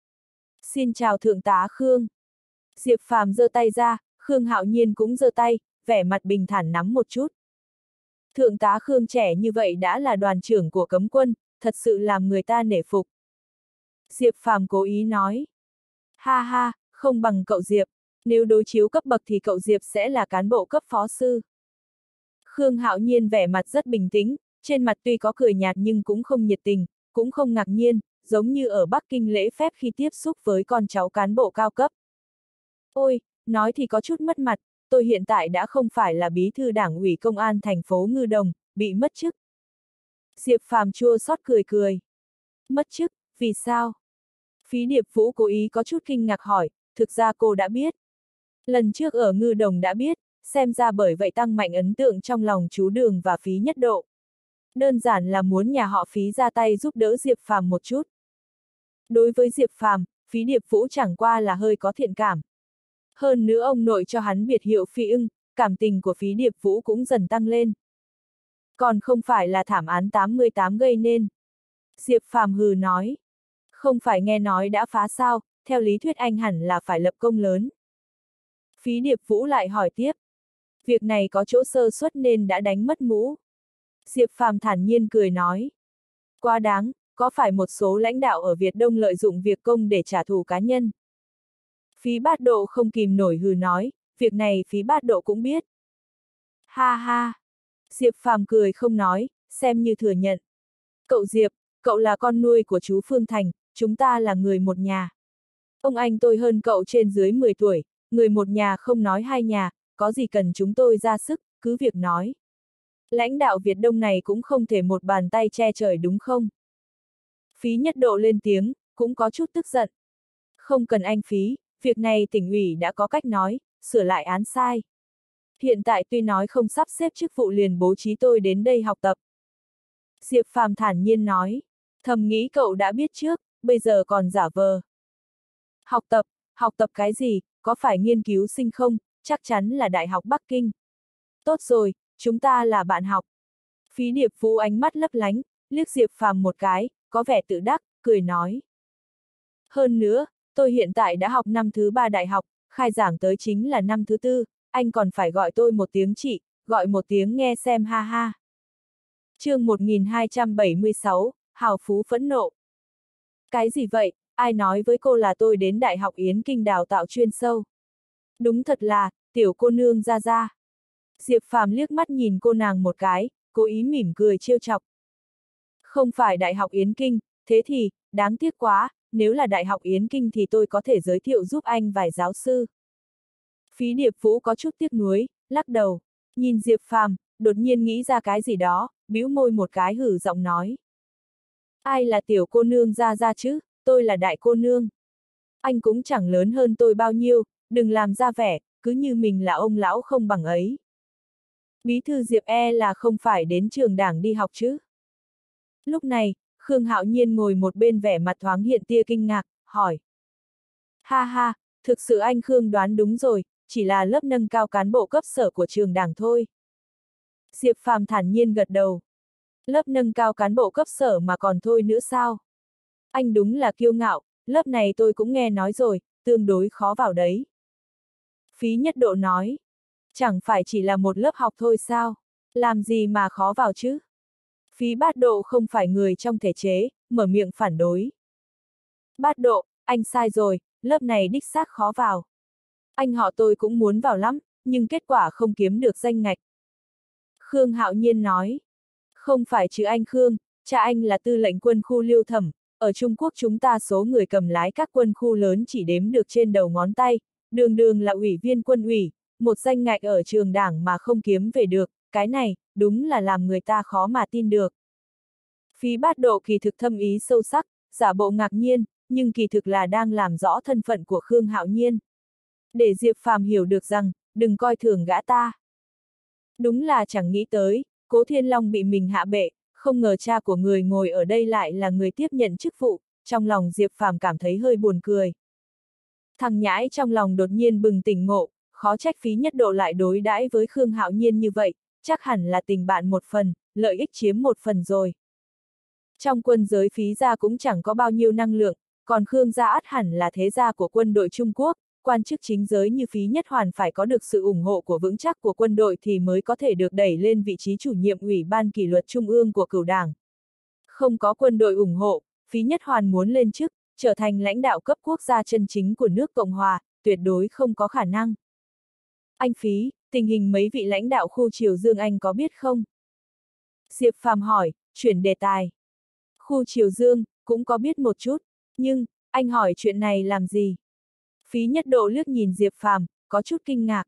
Xin chào thượng tá Khương. Diệp Phàm giơ tay ra, Khương Hạo Nhiên cũng giơ tay, vẻ mặt bình thản nắm một chút. Thượng tá Khương trẻ như vậy đã là đoàn trưởng của cấm quân, thật sự làm người ta nể phục. Diệp Phàm cố ý nói. Ha ha, không bằng cậu Diệp, nếu đối chiếu cấp bậc thì cậu Diệp sẽ là cán bộ cấp phó sư. Khương Hạo Nhiên vẻ mặt rất bình tĩnh, trên mặt tuy có cười nhạt nhưng cũng không nhiệt tình, cũng không ngạc nhiên, giống như ở Bắc Kinh lễ phép khi tiếp xúc với con cháu cán bộ cao cấp. Ôi, nói thì có chút mất mặt, tôi hiện tại đã không phải là bí thư đảng ủy công an thành phố Ngư Đồng, bị mất chức. Diệp Phàm chua xót cười cười. Mất chức, vì sao? Phí Điệp Vũ cố ý có chút kinh ngạc hỏi, thực ra cô đã biết. Lần trước ở Ngư Đồng đã biết, xem ra bởi vậy tăng mạnh ấn tượng trong lòng chú Đường và Phí Nhất Độ. Đơn giản là muốn nhà họ Phí ra tay giúp đỡ Diệp Phàm một chút. Đối với Diệp Phàm, Phí Điệp Vũ chẳng qua là hơi có thiện cảm. Hơn nữa ông nội cho hắn biệt hiệu Phi ưng, cảm tình của Phí Điệp Vũ cũng dần tăng lên. Còn không phải là thảm án tám mươi tám gây nên. Diệp Phàm hừ nói. Không phải nghe nói đã phá sao, theo lý thuyết anh hẳn là phải lập công lớn. Phí Điệp Vũ lại hỏi tiếp. Việc này có chỗ sơ suất nên đã đánh mất mũ. Diệp Phàm thản nhiên cười nói. Quá đáng, có phải một số lãnh đạo ở Việt Đông lợi dụng việc công để trả thù cá nhân? Phí Bát Độ không kìm nổi hừ nói, việc này Phí Bát Độ cũng biết. Ha ha! Diệp Phàm cười không nói, xem như thừa nhận. Cậu Diệp, cậu là con nuôi của chú Phương Thành, chúng ta là người một nhà. Ông anh tôi hơn cậu trên dưới mười tuổi, người một nhà không nói hai nhà, có gì cần chúng tôi ra sức, cứ việc nói. Lãnh đạo Việt Đông này cũng không thể một bàn tay che trời đúng không? Phí Nhất Độ lên tiếng, cũng có chút tức giận. Không cần anh Phí, việc này tỉnh ủy đã có cách nói, sửa lại án sai. Hiện tại tuy nói không sắp xếp chức vụ liền bố trí tôi đến đây học tập. Diệp Phàm thản nhiên nói, thầm nghĩ cậu đã biết trước, bây giờ còn giả vờ. Học tập, học tập cái gì, có phải nghiên cứu sinh không, chắc chắn là Đại học Bắc Kinh. Tốt rồi, chúng ta là bạn học. Phí Điệp Vũ ánh mắt lấp lánh, liếc Diệp Phàm một cái, có vẻ tự đắc, cười nói. Hơn nữa, tôi hiện tại đã học năm thứ ba đại học, khai giảng tới chính là năm thứ tư, anh còn phải gọi tôi một tiếng chị, gọi một tiếng nghe xem ha ha. Chương một nghìn hai trăm bảy mươi sáu, Hào Phú phẫn nộ. Cái gì vậy, ai nói với cô là tôi đến Đại học Yến Kinh đào tạo chuyên sâu? Đúng thật là, tiểu cô nương ra ra. Diệp Phàm liếc mắt nhìn cô nàng một cái, cố ý mỉm cười trêu chọc. Không phải Đại học Yến Kinh, thế thì, đáng tiếc quá, nếu là Đại học Yến Kinh thì tôi có thể giới thiệu giúp anh vài giáo sư. Phí Điệp Vũ có chút tiếc nuối, lắc đầu, nhìn Diệp Phàm, đột nhiên nghĩ ra cái gì đó, bĩu môi một cái hử giọng nói. Ai là tiểu cô nương ra ra chứ, tôi là đại cô nương. Anh cũng chẳng lớn hơn tôi bao nhiêu, đừng làm ra vẻ, cứ như mình là ông lão không bằng ấy. Bí thư Diệp e là không phải đến trường đảng đi học chứ. Lúc này, Khương Hạo Nhiên ngồi một bên vẻ mặt thoáng hiện tia kinh ngạc, hỏi. Ha ha, thực sự anh Khương đoán đúng rồi, chỉ là lớp nâng cao cán bộ cấp sở của trường đảng thôi. Diệp Phàm thản nhiên gật đầu. Lớp nâng cao cán bộ cấp sở mà còn thôi nữa sao? Anh đúng là kiêu ngạo, lớp này tôi cũng nghe nói rồi, tương đối khó vào đấy. Phí Nhất Độ nói. Chẳng phải chỉ là một lớp học thôi sao? Làm gì mà khó vào chứ? Phí Bát Độ không phải người trong thể chế, mở miệng phản đối. Bát Độ, anh sai rồi, lớp này đích xác khó vào. Anh họ tôi cũng muốn vào lắm, nhưng kết quả không kiếm được danh ngạch. Khương Hạo Nhiên nói. Không phải chứ anh Khương, cha anh là tư lệnh quân khu Liêu Thẩm, ở Trung Quốc chúng ta số người cầm lái các quân khu lớn chỉ đếm được trên đầu ngón tay, đường đường là ủy viên quân ủy, một danh ngạch ở trường đảng mà không kiếm về được, cái này, đúng là làm người ta khó mà tin được. Phí Bát Độ kỳ thực thâm ý sâu sắc, giả bộ ngạc nhiên, nhưng kỳ thực là đang làm rõ thân phận của Khương Hạo Nhiên. Để Diệp Phàm hiểu được rằng, đừng coi thường gã ta. Đúng là chẳng nghĩ tới, Cố Thiên Long bị mình hạ bệ, không ngờ cha của người ngồi ở đây lại là người tiếp nhận chức vụ, trong lòng Diệp Phàm cảm thấy hơi buồn cười. Thằng nhãi trong lòng đột nhiên bừng tỉnh ngộ, khó trách Phí Nhất Độ lại đối đãi với Khương Hạo Nhiên như vậy, chắc hẳn là tình bạn một phần, lợi ích chiếm một phần rồi. Trong quân giới Phí gia cũng chẳng có bao nhiêu năng lượng, còn Khương gia ắt hẳn là thế gia của quân đội Trung Quốc, quan chức chính giới như Phí Nhất Hoàn phải có được sự ủng hộ của vững chắc của quân đội thì mới có thể được đẩy lên vị trí chủ nhiệm Ủy ban kỷ luật Trung ương của Cửu Đảng. Không có quân đội ủng hộ, Phí Nhất Hoàn muốn lên chức, trở thành lãnh đạo cấp quốc gia chân chính của nước Cộng Hòa, tuyệt đối không có khả năng. Anh Phí, tình hình mấy vị lãnh đạo khu Triều Dương anh có biết không? Diệp Phàm hỏi, chuyển đề tài. Khu Triều Dương, cũng có biết một chút, nhưng, anh hỏi chuyện này làm gì? Phí Nhất Độ liếc nhìn Diệp Phàm, có chút kinh ngạc.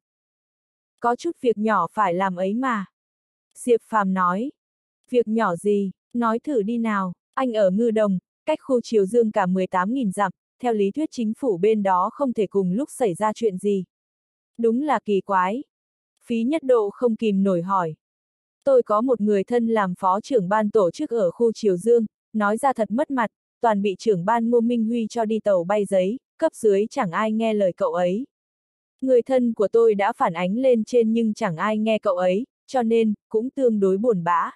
Có chút việc nhỏ phải làm ấy mà. Diệp Phàm nói. Việc nhỏ gì, nói thử đi nào, anh ở Ngư Đồng, cách khu Triều Dương cả mười tám nghìn dặm, theo lý thuyết chính phủ bên đó không thể cùng lúc xảy ra chuyện gì. Đúng là kỳ quái. Phí Nhất Độ không kìm nổi hỏi. Tôi có một người thân làm phó trưởng ban tổ chức ở khu Triều Dương, nói ra thật mất mặt, toàn bị trưởng ban Ngô Minh Huy cho đi tàu bay giấy, cấp dưới chẳng ai nghe lời cậu ấy. Người thân của tôi đã phản ánh lên trên nhưng chẳng ai nghe cậu ấy, cho nên, cũng tương đối buồn bã.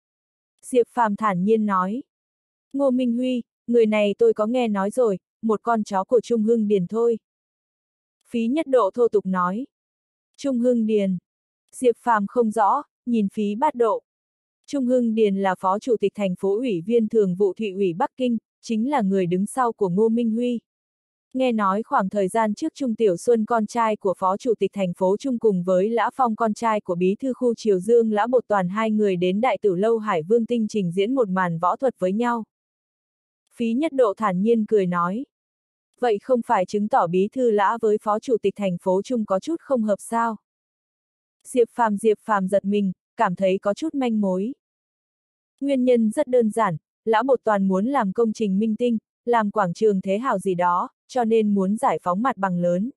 Diệp Phàm thản nhiên nói. Ngô Minh Huy, người này tôi có nghe nói rồi, một con chó của Trung Hưng Điền thôi. Phí Nhất Độ thô tục nói. Trung Hưng Điền. Diệp Phàm không rõ, nhìn Phí Bát Độ. Trung Hưng Điền là phó chủ tịch thành phố ủy viên thường vụ thị ủy Bắc Kinh, chính là người đứng sau của Ngô Minh Huy. Nghe nói khoảng thời gian trước Trung Tiểu Xuân con trai của phó chủ tịch thành phố Trung cùng với Lã Phong con trai của bí thư khu Triều Dương Lã Bột Toàn hai người đến đại tử lâu Hải Vương Tinh trình diễn một màn võ thuật với nhau. Phí Nhất Độ thản nhiên cười nói. Vậy không phải chứng tỏ bí thư Lã với phó chủ tịch thành phố Trung có chút không hợp sao? Diệp Phàm Diệp Phàm giật mình, cảm thấy có chút manh mối. Nguyên nhân rất đơn giản, Lã Bột Toàn muốn làm công trình minh tinh, làm quảng trường Thế Hào gì đó, cho nên muốn giải phóng mặt bằng lớn.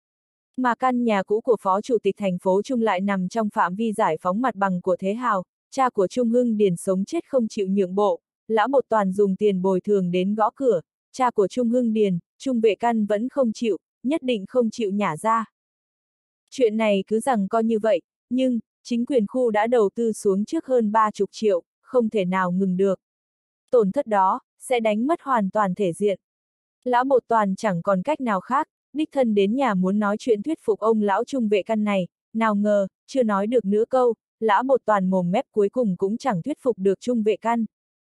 Mà căn nhà cũ của phó chủ tịch thành phố Trung lại nằm trong phạm vi giải phóng mặt bằng của Thế Hào, cha của Trung Hưng Điền sống chết không chịu nhượng bộ, Lã Bột Toàn dùng tiền bồi thường đến gõ cửa, cha của Trung Hưng Điền, Trung Vệ Căn vẫn không chịu, nhất định không chịu nhả ra. Chuyện này cứ rằng coi như vậy, nhưng, chính quyền khu đã đầu tư xuống trước hơn ba mươi triệu, không thể nào ngừng được. Tổn thất đó, sẽ đánh mất hoàn toàn thể diện. Lã Bột Toàn chẳng còn cách nào khác, đích thân đến nhà muốn nói chuyện thuyết phục ông lão Trung Vệ Căn này, nào ngờ, chưa nói được nửa câu, Lã Bột Toàn mồm mép cuối cùng cũng chẳng thuyết phục được Trung Vệ Căn.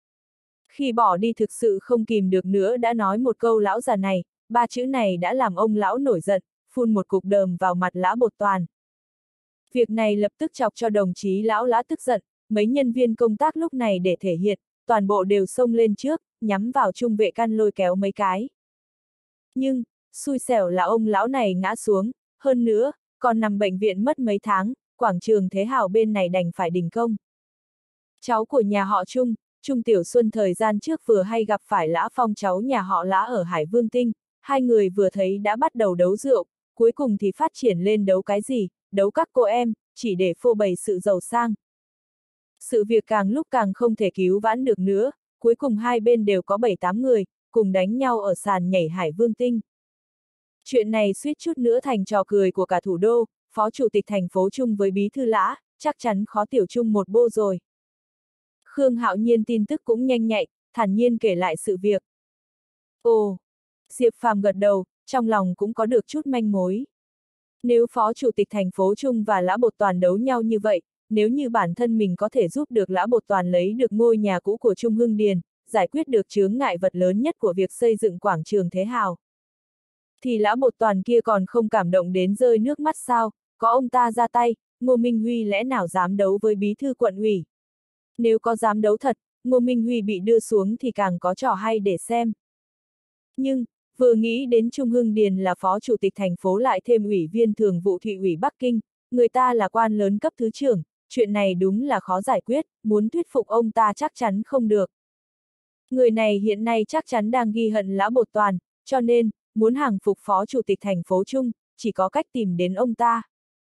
Khi bỏ đi thực sự không kìm được nữa đã nói một câu lão già này, ba chữ này đã làm ông lão nổi giận, phun một cục đờm vào mặt Lã Bột Toàn. Việc này lập tức chọc cho đồng chí lão Lã tức giận, mấy nhân viên công tác lúc này để thể hiện, toàn bộ đều xông lên trước, nhắm vào Trung Vệ Căn lôi kéo mấy cái. Nhưng, xui xẻo là ông lão này ngã xuống, hơn nữa, còn nằm bệnh viện mất mấy tháng, quảng trường Thế Hào bên này đành phải đình công. Cháu của nhà họ Trung, Trung Tiểu Xuân thời gian trước vừa hay gặp phải Lã Phong cháu nhà họ Lã ở Hải Vương Tinh, hai người vừa thấy đã bắt đầu đấu rượu, cuối cùng thì phát triển lên đấu cái gì, đấu các cô em, chỉ để phô bày sự giàu sang. Sự việc càng lúc càng không thể cứu vãn được nữa, cuối cùng hai bên đều có bảy tám người, cùng đánh nhau ở sàn nhảy Hải Vương Tinh. Chuyện này suýt chút nữa thành trò cười của cả thủ đô, phó chủ tịch thành phố Trung với bí thư Lã, chắc chắn khó tiểu Trung một bô rồi. Khương Hạo Nhiên tin tức cũng nhanh nhạy, thản nhiên kể lại sự việc. Ồ, Diệp Phàm gật đầu, trong lòng cũng có được chút manh mối. Nếu phó chủ tịch thành phố Trung và Lã Bột Toàn đấu nhau như vậy, nếu như bản thân mình có thể giúp được Lã Bột Toàn lấy được ngôi nhà cũ của Trung Hưng Điền, giải quyết được chướng ngại vật lớn nhất của việc xây dựng quảng trường Thế Hào, thì Lã Bột Toàn kia còn không cảm động đến rơi nước mắt sao, có ông ta ra tay, Ngô Minh Huy lẽ nào dám đấu với bí thư quận ủy. Nếu có dám đấu thật, Ngô Minh Huy bị đưa xuống thì càng có trò hay để xem. Nhưng, vừa nghĩ đến Trung Hưng Điền là phó chủ tịch thành phố lại thêm ủy viên thường vụ thị ủy Bắc Kinh, người ta là quan lớn cấp thứ trưởng, chuyện này đúng là khó giải quyết, muốn thuyết phục ông ta chắc chắn không được. Người này hiện nay chắc chắn đang ghi hận Lã Bột Toàn, cho nên, muốn hàng phục phó chủ tịch thành phố Trung, chỉ có cách tìm đến ông ta.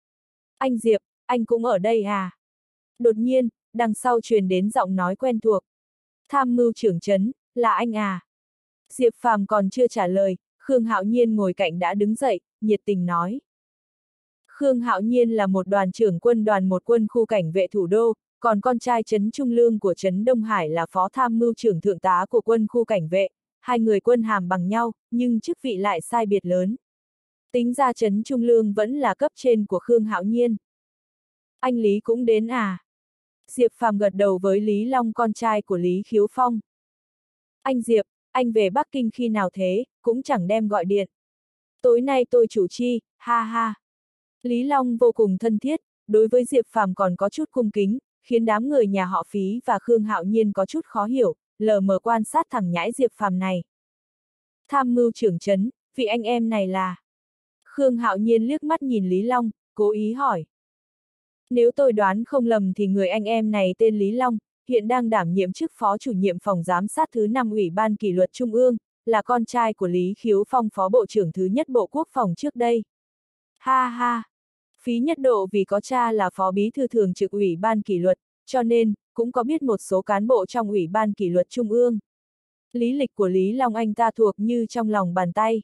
Anh Diệp, anh cũng ở đây à? Đột nhiên, đằng sau truyền đến giọng nói quen thuộc. Tham mưu trưởng trấn, là anh à? Diệp Phàm còn chưa trả lời, Khương Hạo Nhiên ngồi cạnh đã đứng dậy, nhiệt tình nói. Khương Hạo Nhiên là một đoàn trưởng quân đoàn một quân khu cảnh vệ thủ đô, còn con trai Trấn Trung Lương của Trấn Đông Hải là phó tham mưu trưởng thượng tá của quân khu cảnh vệ, hai người quân hàm bằng nhau, nhưng chức vị lại sai biệt lớn. Tính ra Trấn Trung Lương vẫn là cấp trên của Khương Hạo Nhiên. Anh Lý cũng đến à? Diệp Phàm gật đầu với Lý Long con trai của Lý Khiếu Phong. Anh Diệp, anh về Bắc Kinh khi nào thế, cũng chẳng đem gọi điện. Tối nay tôi chủ chi, ha ha. Lý Long vô cùng thân thiết, đối với Diệp Phàm còn có chút cung kính, khiến đám người nhà họ Phí và Khương Hạo Nhiên có chút khó hiểu, lờ mờ quan sát thằng nhãi Diệp Phàm này. Tham mưu trưởng trấn, vị anh em này là... Khương Hạo Nhiên liếc mắt nhìn Lý Long, cố ý hỏi. Nếu tôi đoán không lầm thì người anh em này tên Lý Long, hiện đang đảm nhiệm chức phó chủ nhiệm phòng giám sát thứ năm Ủy ban Kỷ luật Trung ương, là con trai của Lý Khiếu Phong phó bộ trưởng thứ nhất Bộ Quốc phòng trước đây. Ha ha! Phí Nhất Độ vì có cha là phó bí thư thường trực ủy ban kỷ luật, cho nên, cũng có biết một số cán bộ trong ủy ban kỷ luật trung ương. Lý lịch của Lý Long anh ta thuộc như trong lòng bàn tay.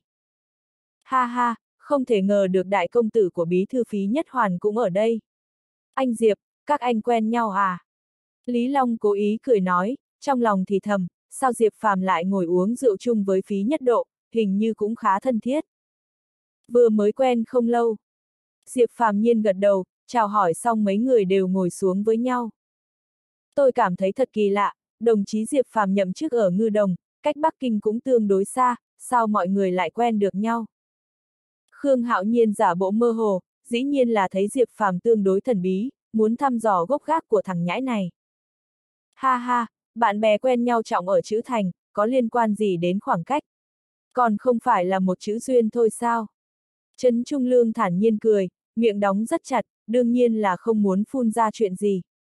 Ha ha, không thể ngờ được đại công tử của bí thư Phí Nhất Hoàn cũng ở đây. Anh Diệp, các anh quen nhau à? Lý Long cố ý cười nói, trong lòng thì thầm, sao Diệp Phàm lại ngồi uống rượu chung với Phí Nhất Độ, hình như cũng khá thân thiết. Vừa mới quen không lâu. Diệp Phàm nhiên gật đầu, chào hỏi xong mấy người đều ngồi xuống với nhau. Tôi cảm thấy thật kỳ lạ, đồng chí Diệp Phàm nhậm chức ở Ngư Đồng, cách Bắc Kinh cũng tương đối xa, sao mọi người lại quen được nhau? Khương Hạo Nhiên giả bộ mơ hồ, dĩ nhiên là thấy Diệp Phàm tương đối thần bí, muốn thăm dò gốc gác của thằng nhãi này. Ha ha, bạn bè quen nhau trọng ở chữ thành, có liên quan gì đến khoảng cách? Còn không phải là một chữ duyên thôi sao? Trấn Trung Lương thản nhiên cười, miệng đóng rất chặt, đương nhiên là không muốn phun ra chuyện gì.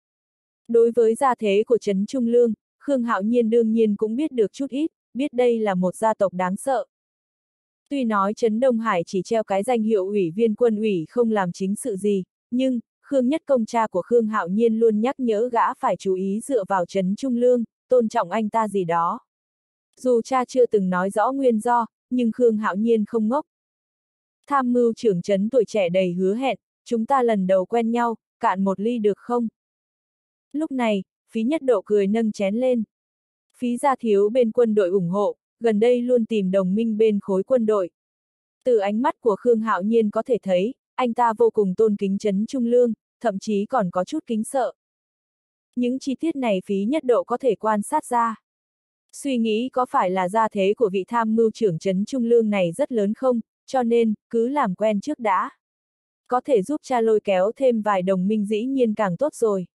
Đối với gia thế của Trấn Trung Lương, Khương Hạo Nhiên đương nhiên cũng biết được chút ít, biết đây là một gia tộc đáng sợ. Tuy nói Trấn Đông Hải chỉ treo cái danh hiệu ủy viên quân ủy không làm chính sự gì, nhưng, Khương Nhất Công cha của Khương Hạo Nhiên luôn nhắc nhở gã phải chú ý dựa vào Trấn Trung Lương, tôn trọng anh ta gì đó. Dù cha chưa từng nói rõ nguyên do, nhưng Khương Hạo Nhiên không ngốc. Tham mưu trưởng trấn tuổi trẻ đầy hứa hẹn, chúng ta lần đầu quen nhau, cạn một ly được không? Lúc này, Phí Nhất Độ cười nâng chén lên. Phí gia thiếu bên quân đội ủng hộ, gần đây luôn tìm đồng minh bên khối quân đội. Từ ánh mắt của Khương Hạo Nhiên có thể thấy, anh ta vô cùng tôn kính Trấn Trung Lương, thậm chí còn có chút kính sợ. Những chi tiết này Phí Nhất Độ có thể quan sát ra. Suy nghĩ có phải là gia thế của vị tham mưu trưởng Trấn Trung Lương này rất lớn không, cho nên, cứ làm quen trước đã. Có thể giúp cha lôi kéo thêm vài đồng minh dĩ nhiên càng tốt rồi.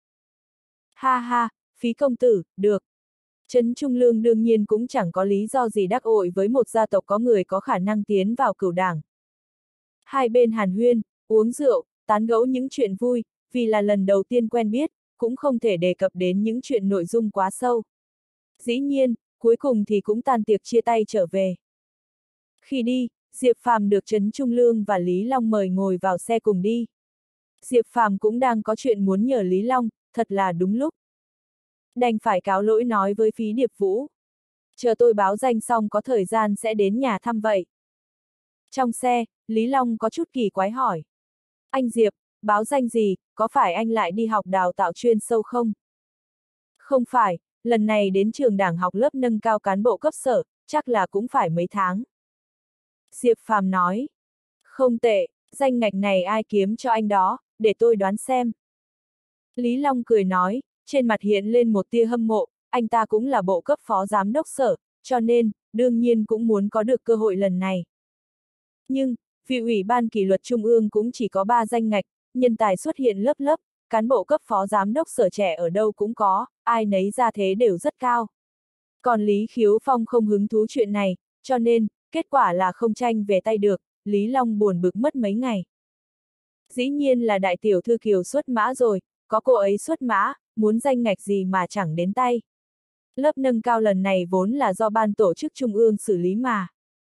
Ha ha, Phí công tử, được. Trấn Trung Lương đương nhiên cũng chẳng có lý do gì đắc tội với một gia tộc có người có khả năng tiến vào cửu đảng. Hai bên hàn huyên, uống rượu, tán gẫu những chuyện vui, vì là lần đầu tiên quen biết, cũng không thể đề cập đến những chuyện nội dung quá sâu. Dĩ nhiên, cuối cùng thì cũng tan tiệc chia tay trở về. Khi đi, Diệp Phàm được Trấn Trung Lương và Lý Long mời ngồi vào xe cùng đi. Diệp Phàm cũng đang có chuyện muốn nhờ Lý Long, thật là đúng lúc. Đành phải cáo lỗi nói với Phí Điệp Vũ. Chờ tôi báo danh xong có thời gian sẽ đến nhà thăm vậy. Trong xe, Lý Long có chút kỳ quái hỏi. Anh Diệp, báo danh gì, có phải anh lại đi học đào tạo chuyên sâu không? Không phải, lần này đến trường đảng học lớp nâng cao cán bộ cấp sở, chắc là cũng phải mấy tháng. Diệp Phàm nói. Không tệ, danh ngạch này ai kiếm cho anh đó, để tôi đoán xem. Lý Long cười nói, trên mặt hiện lên một tia hâm mộ, anh ta cũng là bộ cấp phó giám đốc sở, cho nên, đương nhiên cũng muốn có được cơ hội lần này. Nhưng, vì ủy ban kỷ luật trung ương cũng chỉ có ba danh ngạch, nhân tài xuất hiện lớp lớp, cán bộ cấp phó giám đốc sở trẻ ở đâu cũng có, ai nấy ra thế đều rất cao. Còn Lý Khiếu Phong không hứng thú chuyện này, cho nên, kết quả là không tranh về tay được, Lý Long buồn bực mất mấy ngày. Dĩ nhiên là đại tiểu thư Kiều xuất mã rồi, có cô ấy xuất mã, muốn danh ngạch gì mà chẳng đến tay. Lớp nâng cao lần này vốn là do ban tổ chức trung ương xử lý mà.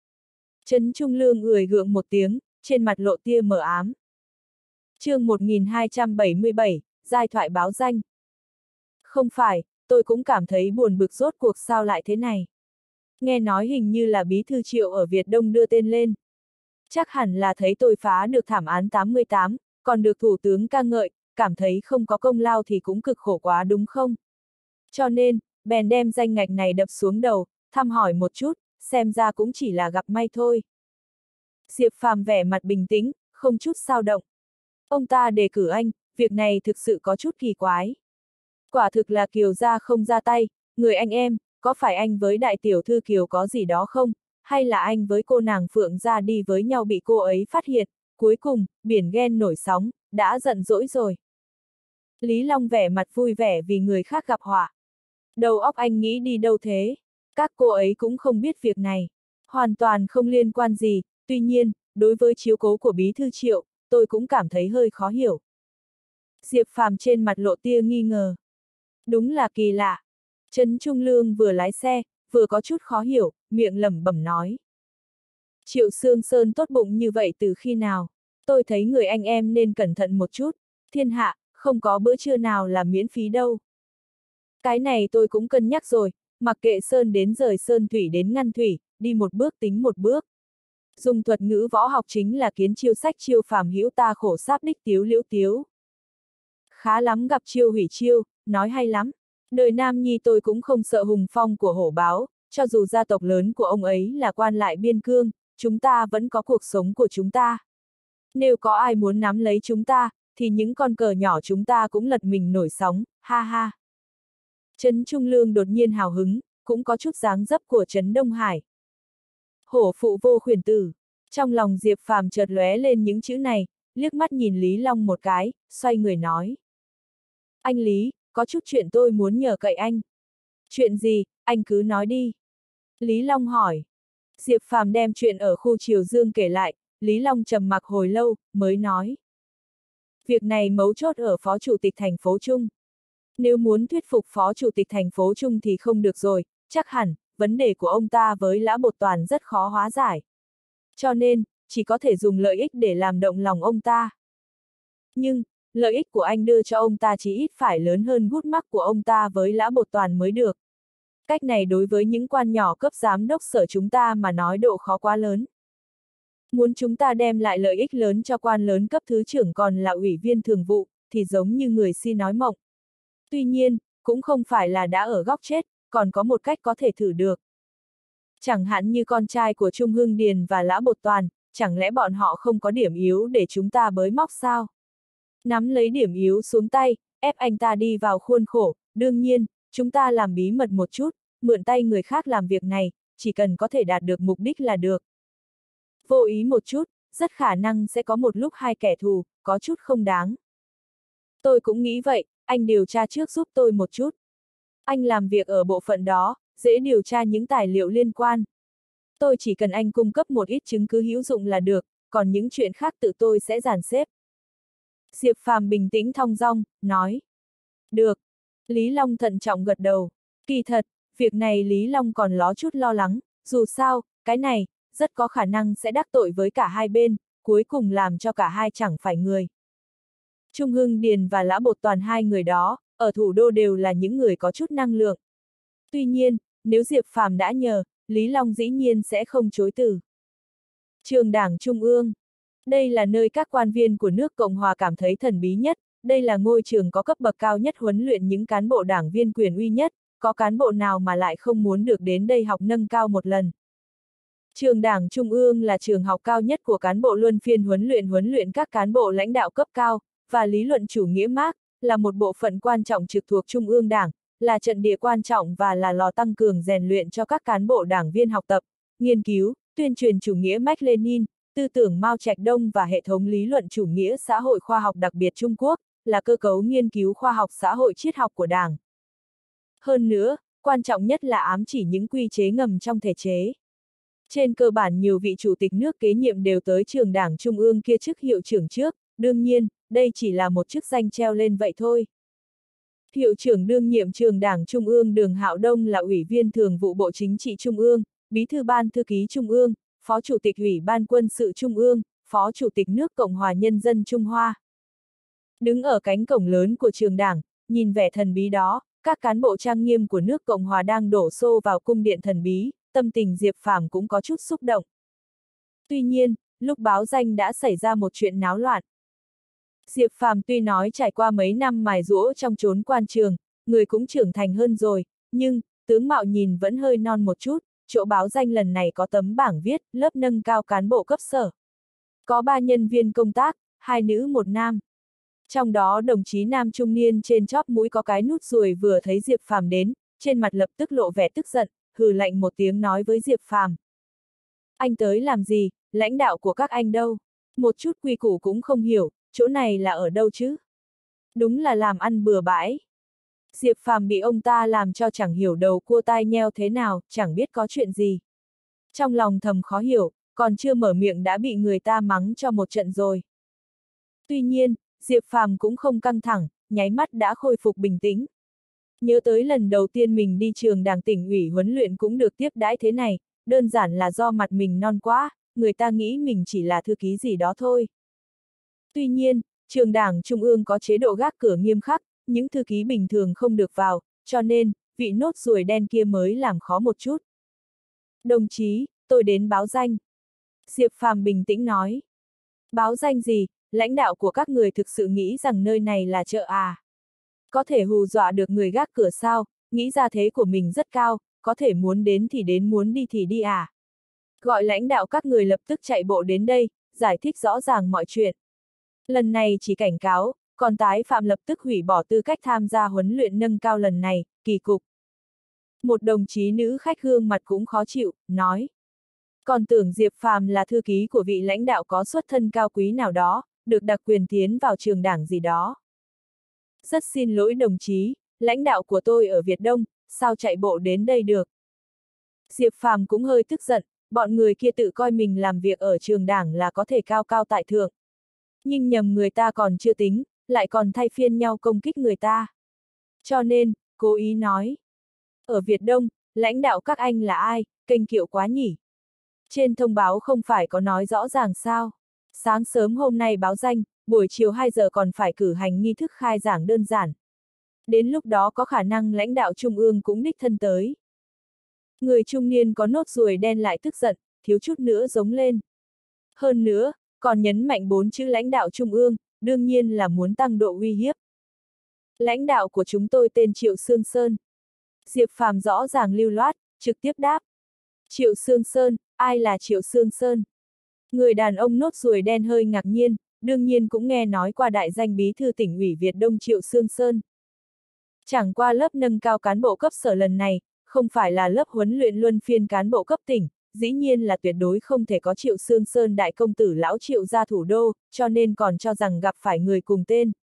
Trấn Trung Lương ười gượng một tiếng, trên mặt lộ tia mờ ám. Chương một nghìn hai trăm bảy mươi bảy, giai thoại báo danh. Không phải, tôi cũng cảm thấy buồn bực rốt cuộc sao lại thế này. Nghe nói hình như là bí thư Triệu ở Việt Đông đưa tên lên. Chắc hẳn là thấy tôi phá được thảm án tám mươi tám, còn được Thủ tướng ca ngợi, cảm thấy không có công lao thì cũng cực khổ quá đúng không? Cho nên, bèn đem danh ngạch này đập xuống đầu, thăm hỏi một chút, xem ra cũng chỉ là gặp may thôi. Diệp Phàm vẻ mặt bình tĩnh, không chút xao động. Ông ta đề cử anh, việc này thực sự có chút kỳ quái. Quả thực là Kiều gia không ra tay, người anh em, có phải anh với đại tiểu thư Kiều có gì đó không, hay là anh với cô nàng Phượng gia đi với nhau bị cô ấy phát hiện, cuối cùng, biển ghen nổi sóng, đã giận dỗi rồi. Lý Long vẻ mặt vui vẻ vì người khác gặp họa. Đầu óc anh nghĩ đi đâu thế? Các cô ấy cũng không biết việc này. Hoàn toàn không liên quan gì, tuy nhiên, đối với chiếu cố của bí thư Triệu, tôi cũng cảm thấy hơi khó hiểu. Diệp Phàm trên mặt lộ tia nghi ngờ. Đúng là kỳ lạ. Trấn Trung Lương vừa lái xe, vừa có chút khó hiểu, miệng lẩm bẩm nói. Triệu Sương Sơn tốt bụng như vậy từ khi nào? tôi thấy người anh em nên cẩn thận một chút, thiên hạ, không có bữa trưa nào là miễn phí đâu. Cái này tôi cũng cân nhắc rồi, mặc kệ sơn đến rời sơn, thủy đến ngăn thủy, đi một bước tính một bước. Dùng thuật ngữ võ học chính là kiến chiêu sách chiêu, phàm hữu ta khổ sáp đích tiếu liễu tiếu. Khá lắm, gặp chiêu hủy chiêu, nói hay lắm. Đời Nam Nhi tôi cũng không sợ hùng phong của hổ báo, cho dù gia tộc lớn của ông ấy là quan lại biên cương, chúng ta vẫn có cuộc sống của chúng ta. Nếu có ai muốn nắm lấy chúng ta, thì những con cờ nhỏ chúng ta cũng lật mình nổi sóng, ha ha. Trấn Trung Lương đột nhiên hào hứng, cũng có chút dáng dấp của Trấn Đông Hải. Hổ phụ vô khuyển tử. Trong lòng Diệp Phàm chợt lóe lên những chữ này, liếc mắt nhìn Lý Long một cái, xoay người nói. Anh Lý, có chút chuyện tôi muốn nhờ cậy anh. Chuyện gì, anh cứ nói đi. Lý Long hỏi. Diệp Phàm đem chuyện ở khu Triều Dương kể lại, Lý Long trầm mặc hồi lâu, mới nói. Việc này mấu chốt ở Phó Chủ tịch thành phố Trung. Nếu muốn thuyết phục Phó Chủ tịch thành phố Trung thì không được rồi, chắc hẳn, vấn đề của ông ta với Lã Bột Toàn rất khó hóa giải. Cho nên, chỉ có thể dùng lợi ích để làm động lòng ông ta. Nhưng, lợi ích của anh đưa cho ông ta chỉ ít phải lớn hơn gút mắc của ông ta với Lã Bột Toàn mới được. Cách này đối với những quan nhỏ cấp giám đốc sở chúng ta mà nói độ khó quá lớn. Muốn chúng ta đem lại lợi ích lớn cho quan lớn cấp thứ trưởng còn là ủy viên thường vụ, thì giống như người si nói mộng. Tuy nhiên, cũng không phải là đã ở góc chết, còn có một cách có thể thử được. Chẳng hạn như con trai của Trung Hưng Điền và Lã Bột Toàn, chẳng lẽ bọn họ không có điểm yếu để chúng ta bới móc sao? Nắm lấy điểm yếu xuống tay, ép anh ta đi vào khuôn khổ, đương nhiên, chúng ta làm bí mật một chút, mượn tay người khác làm việc này, chỉ cần có thể đạt được mục đích là được. Vô ý một chút, rất khả năng sẽ có một lúc hai kẻ thù, có chút không đáng. Tôi cũng nghĩ vậy, anh điều tra trước giúp tôi một chút. Anh làm việc ở bộ phận đó, dễ điều tra những tài liệu liên quan. Tôi chỉ cần anh cung cấp một ít chứng cứ hữu dụng là được, còn những chuyện khác tự tôi sẽ dàn xếp. Diệp Phàm bình tĩnh thong dong, nói. Được. Lý Long thận trọng gật đầu. Kỳ thật, việc này Lý Long còn ló chút lo lắng, dù sao, cái này, rất có khả năng sẽ đắc tội với cả hai bên, cuối cùng làm cho cả hai chẳng phải người. Trung Hưng Điền và Lã Bột Toàn, hai người đó, ở thủ đô đều là những người có chút năng lượng. Tuy nhiên, nếu Diệp Phàm đã nhờ, Lý Long dĩ nhiên sẽ không chối từ. Trường Đảng Trung ương. Đây là nơi các quan viên của nước Cộng hòa cảm thấy thần bí nhất, đây là ngôi trường có cấp bậc cao nhất huấn luyện những cán bộ đảng viên quyền uy nhất, có cán bộ nào mà lại không muốn được đến đây học nâng cao một lần. Trường Đảng Trung ương là trường học cao nhất của cán bộ luân phiên huấn luyện huấn luyện các cán bộ lãnh đạo cấp cao, và lý luận chủ nghĩa Mác, là một bộ phận quan trọng trực thuộc Trung ương Đảng, là trận địa quan trọng và là lò tăng cường rèn luyện cho các cán bộ đảng viên học tập, nghiên cứu, tuyên truyền chủ nghĩa Mác Lênin, tư tưởng Mao Trạch Đông và hệ thống lý luận chủ nghĩa xã hội khoa học đặc biệt Trung Quốc, là cơ cấu nghiên cứu khoa học xã hội triết học của Đảng. Hơn nữa, quan trọng nhất là ám chỉ những quy chế ngầm trong thể chế. Trên cơ bản nhiều vị chủ tịch nước kế nhiệm đều tới trường Đảng Trung ương kia chức hiệu trưởng trước, đương nhiên, đây chỉ là một chức danh treo lên vậy thôi. Hiệu trưởng đương nhiệm trường Đảng Trung ương Đường Hạo Đông là Ủy viên Thường vụ Bộ Chính trị Trung ương, Bí thư Ban Thư ký Trung ương, Phó Chủ tịch Ủy ban Quân sự Trung ương, Phó Chủ tịch nước Cộng hòa Nhân dân Trung Hoa. Đứng ở cánh cổng lớn của trường Đảng, nhìn vẻ thần bí đó, các cán bộ trang nghiêm của nước Cộng hòa đang đổ xô vào cung điện thần bí, tâm tình Diệp Phàm cũng có chút xúc động. Tuy nhiên, lúc báo danh đã xảy ra một chuyện náo loạn. Diệp Phàm tuy nói trải qua mấy năm mài giũa trong chốn quan trường, người cũng trưởng thành hơn rồi, nhưng, tướng mạo nhìn vẫn hơi non một chút, chỗ báo danh lần này có tấm bảng viết, lớp nâng cao cán bộ cấp sở. Có ba nhân viên công tác, hai nữ một nam. Trong đó đồng chí nam trung niên trên chóp mũi có cái nút ruồi vừa thấy Diệp Phàm đến, trên mặt lập tức lộ vẻ tức giận, hừ lạnh một tiếng nói với Diệp Phàm. Anh tới làm gì, lãnh đạo của các anh đâu? Một chút quy củ cũng không hiểu, chỗ này là ở đâu chứ? Đúng là làm ăn bừa bãi. Diệp Phàm bị ông ta làm cho chẳng hiểu đầu cua tai nheo thế nào, chẳng biết có chuyện gì. Trong lòng thầm khó hiểu, còn chưa mở miệng đã bị người ta mắng cho một trận rồi. Tuy nhiên, Diệp Phàm cũng không căng thẳng, nháy mắt đã khôi phục bình tĩnh. Nhớ tới lần đầu tiên mình đi trường Đảng tỉnh ủy huấn luyện cũng được tiếp đãi thế này, đơn giản là do mặt mình non quá, người ta nghĩ mình chỉ là thư ký gì đó thôi. Tuy nhiên, trường đảng trung ương có chế độ gác cửa nghiêm khắc, những thư ký bình thường không được vào, cho nên, vị nốt ruồi đen kia mới làm khó một chút. Đồng chí, tôi đến báo danh. Diệp Phàm bình tĩnh nói. Báo danh gì, lãnh đạo của các người thực sự nghĩ rằng nơi này là chợ à? Có thể hù dọa được người gác cửa sao, nghĩ ra thế của mình rất cao, có thể muốn đến thì đến muốn đi thì đi à? Gọi lãnh đạo các người lập tức chạy bộ đến đây, giải thích rõ ràng mọi chuyện. Lần này chỉ cảnh cáo, còn tái phạm lập tức hủy bỏ tư cách tham gia huấn luyện nâng cao lần này, kỳ cục. Một đồng chí nữ khách gương mặt cũng khó chịu, nói. Còn tưởng Diệp Phàm là thư ký của vị lãnh đạo có xuất thân cao quý nào đó, được đặc quyền tiến vào trường đảng gì đó. Rất xin lỗi đồng chí, lãnh đạo của tôi ở Việt Đông, sao chạy bộ đến đây được? Diệp Phàm cũng hơi tức giận, bọn người kia tự coi mình làm việc ở trường đảng là có thể cao cao tại thượng. Nhưng nhầm người ta còn chưa tính, lại còn thay phiên nhau công kích người ta. Cho nên, cố ý nói. Ở Việt Đông, lãnh đạo các anh là ai, kênh kiệu quá nhỉ? Trên thông báo không phải có nói rõ ràng sao? Sáng sớm hôm nay báo danh, buổi chiều hai giờ còn phải cử hành nghi thức khai giảng đơn giản. Đến lúc đó có khả năng lãnh đạo trung ương cũng đích thân tới. Người trung niên có nốt ruồi đen lại tức giận, thiếu chút nữa giống lên. Hơn nữa, còn nhấn mạnh bốn chữ lãnh đạo trung ương, đương nhiên là muốn tăng độ uy hiếp. Lãnh đạo của chúng tôi tên Triệu Sương Sơn. Diệp Phàm rõ ràng lưu loát, trực tiếp đáp. Triệu Sương Sơn, ai là Triệu Sương Sơn? Người đàn ông nốt ruồi đen hơi ngạc nhiên, đương nhiên cũng nghe nói qua đại danh bí thư tỉnh ủy Việt Đông Triệu Sương Sơn. Chẳng qua lớp nâng cao cán bộ cấp sở lần này, không phải là lớp huấn luyện luân phiên cán bộ cấp tỉnh, dĩ nhiên là tuyệt đối không thể có Triệu Sương Sơn đại công tử lão Triệu ra thủ đô, cho nên còn cho rằng gặp phải người cùng tên.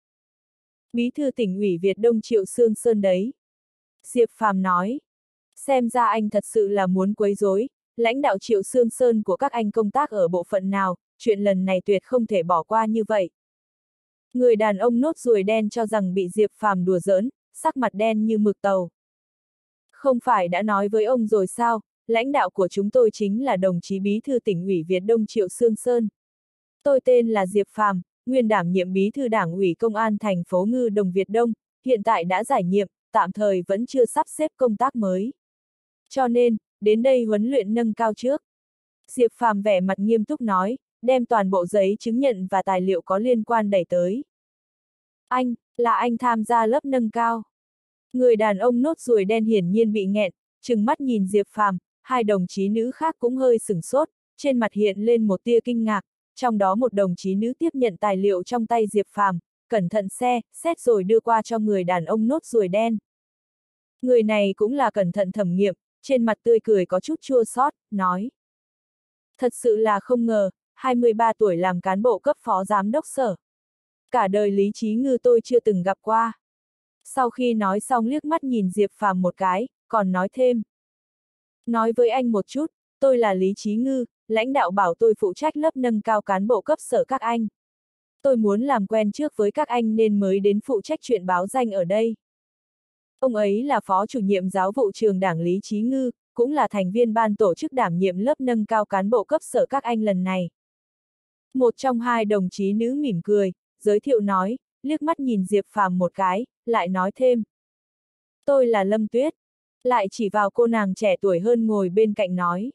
Bí thư tỉnh ủy Việt Đông Triệu Sương Sơn đấy. Diệp Phàm nói. Xem ra anh thật sự là muốn quấy rối, lãnh đạo Triệu Sương Sơn của các anh công tác ở bộ phận nào, chuyện lần này tuyệt không thể bỏ qua như vậy. Người đàn ông nốt ruồi đen cho rằng bị Diệp Phàm đùa giỡn, sắc mặt đen như mực tàu. Không phải đã nói với ông rồi sao, lãnh đạo của chúng tôi chính là đồng chí bí thư tỉnh ủy Việt Đông Triệu Sương Sơn. Tôi tên là Diệp Phàm, nguyên đảm nhiệm bí thư đảng ủy công an thành phố Ngư Đồng Việt Đông, hiện tại đã giải nhiệm, tạm thời vẫn chưa sắp xếp công tác mới. Cho nên, đến đây huấn luyện nâng cao trước. Diệp Phàm vẻ mặt nghiêm túc nói, đem toàn bộ giấy chứng nhận và tài liệu có liên quan đẩy tới. Anh, là anh tham gia lớp nâng cao. Người đàn ông nốt ruồi đen hiển nhiên bị nghẹn, trừng mắt nhìn Diệp Phàm, hai đồng chí nữ khác cũng hơi sửng sốt, trên mặt hiện lên một tia kinh ngạc, trong đó một đồng chí nữ tiếp nhận tài liệu trong tay Diệp Phàm, cẩn thận xe, xét rồi đưa qua cho người đàn ông nốt ruồi đen. Người này cũng là cẩn thận thẩm nghiệm, trên mặt tươi cười có chút chua xót, nói. Thật sự là không ngờ, hai mươi ba tuổi làm cán bộ cấp phó giám đốc sở. Cả đời Lý Chí Ngư tôi chưa từng gặp qua. Sau khi nói xong liếc mắt nhìn Diệp Phàm một cái, còn nói thêm. Nói với anh một chút, tôi là Lý Chí Ngư, lãnh đạo bảo tôi phụ trách lớp nâng cao cán bộ cấp sở các anh. Tôi muốn làm quen trước với các anh nên mới đến phụ trách chuyện báo danh ở đây. Ông ấy là phó chủ nhiệm giáo vụ trường đảng Lý Chí Ngư, cũng là thành viên ban tổ chức đảm nhiệm lớp nâng cao cán bộ cấp sở các anh lần này. Một trong hai đồng chí nữ mỉm cười, giới thiệu nói, liếc mắt nhìn Diệp Phàm một cái, lại nói thêm. Tôi là Lâm Tuyết, lại chỉ vào cô nàng trẻ tuổi hơn ngồi bên cạnh nói.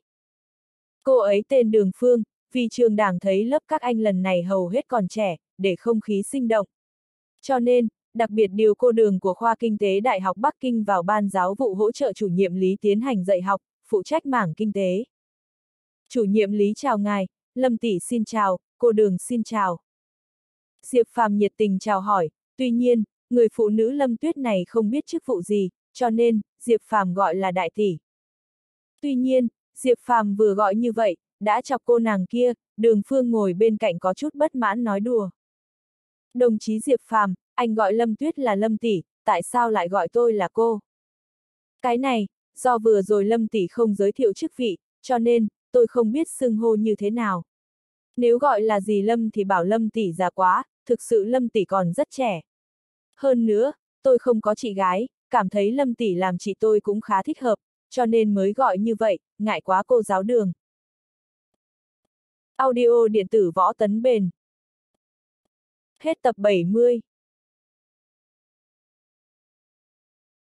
Cô ấy tên Đường Phương, vì trường đảng thấy lớp các anh lần này hầu hết còn trẻ, để không khí sinh động. Cho nên, đặc biệt điều cô Đường của khoa Kinh tế Đại học Bắc Kinh vào ban giáo vụ hỗ trợ chủ nhiệm Lý tiến hành dạy học, phụ trách mảng kinh tế. Chủ nhiệm Lý chào ngài, Lâm tỷ xin chào, cô Đường xin chào. Diệp Phàm nhiệt tình chào hỏi, tuy nhiên, người phụ nữ Lâm Tuyết này không biết chức vụ gì, cho nên, Diệp Phàm gọi là đại tỷ. Tuy nhiên, Diệp Phàm vừa gọi như vậy, đã chọc cô nàng kia, Đường Phương ngồi bên cạnh có chút bất mãn nói đùa. Đồng chí Diệp Phàm, anh gọi Lâm Tuyết là Lâm tỷ, tại sao lại gọi tôi là cô? Cái này, do vừa rồi Lâm tỷ không giới thiệu chức vị, cho nên, tôi không biết xưng hô như thế nào. Nếu gọi là gì Lâm thì bảo Lâm tỷ già quá, thực sự Lâm tỷ còn rất trẻ. Hơn nữa, tôi không có chị gái, cảm thấy Lâm tỷ làm chị tôi cũng khá thích hợp, cho nên mới gọi như vậy, ngại quá cô giáo Đường. Audio điện tử Võ Tấn Bền Hết tập bảy mươi.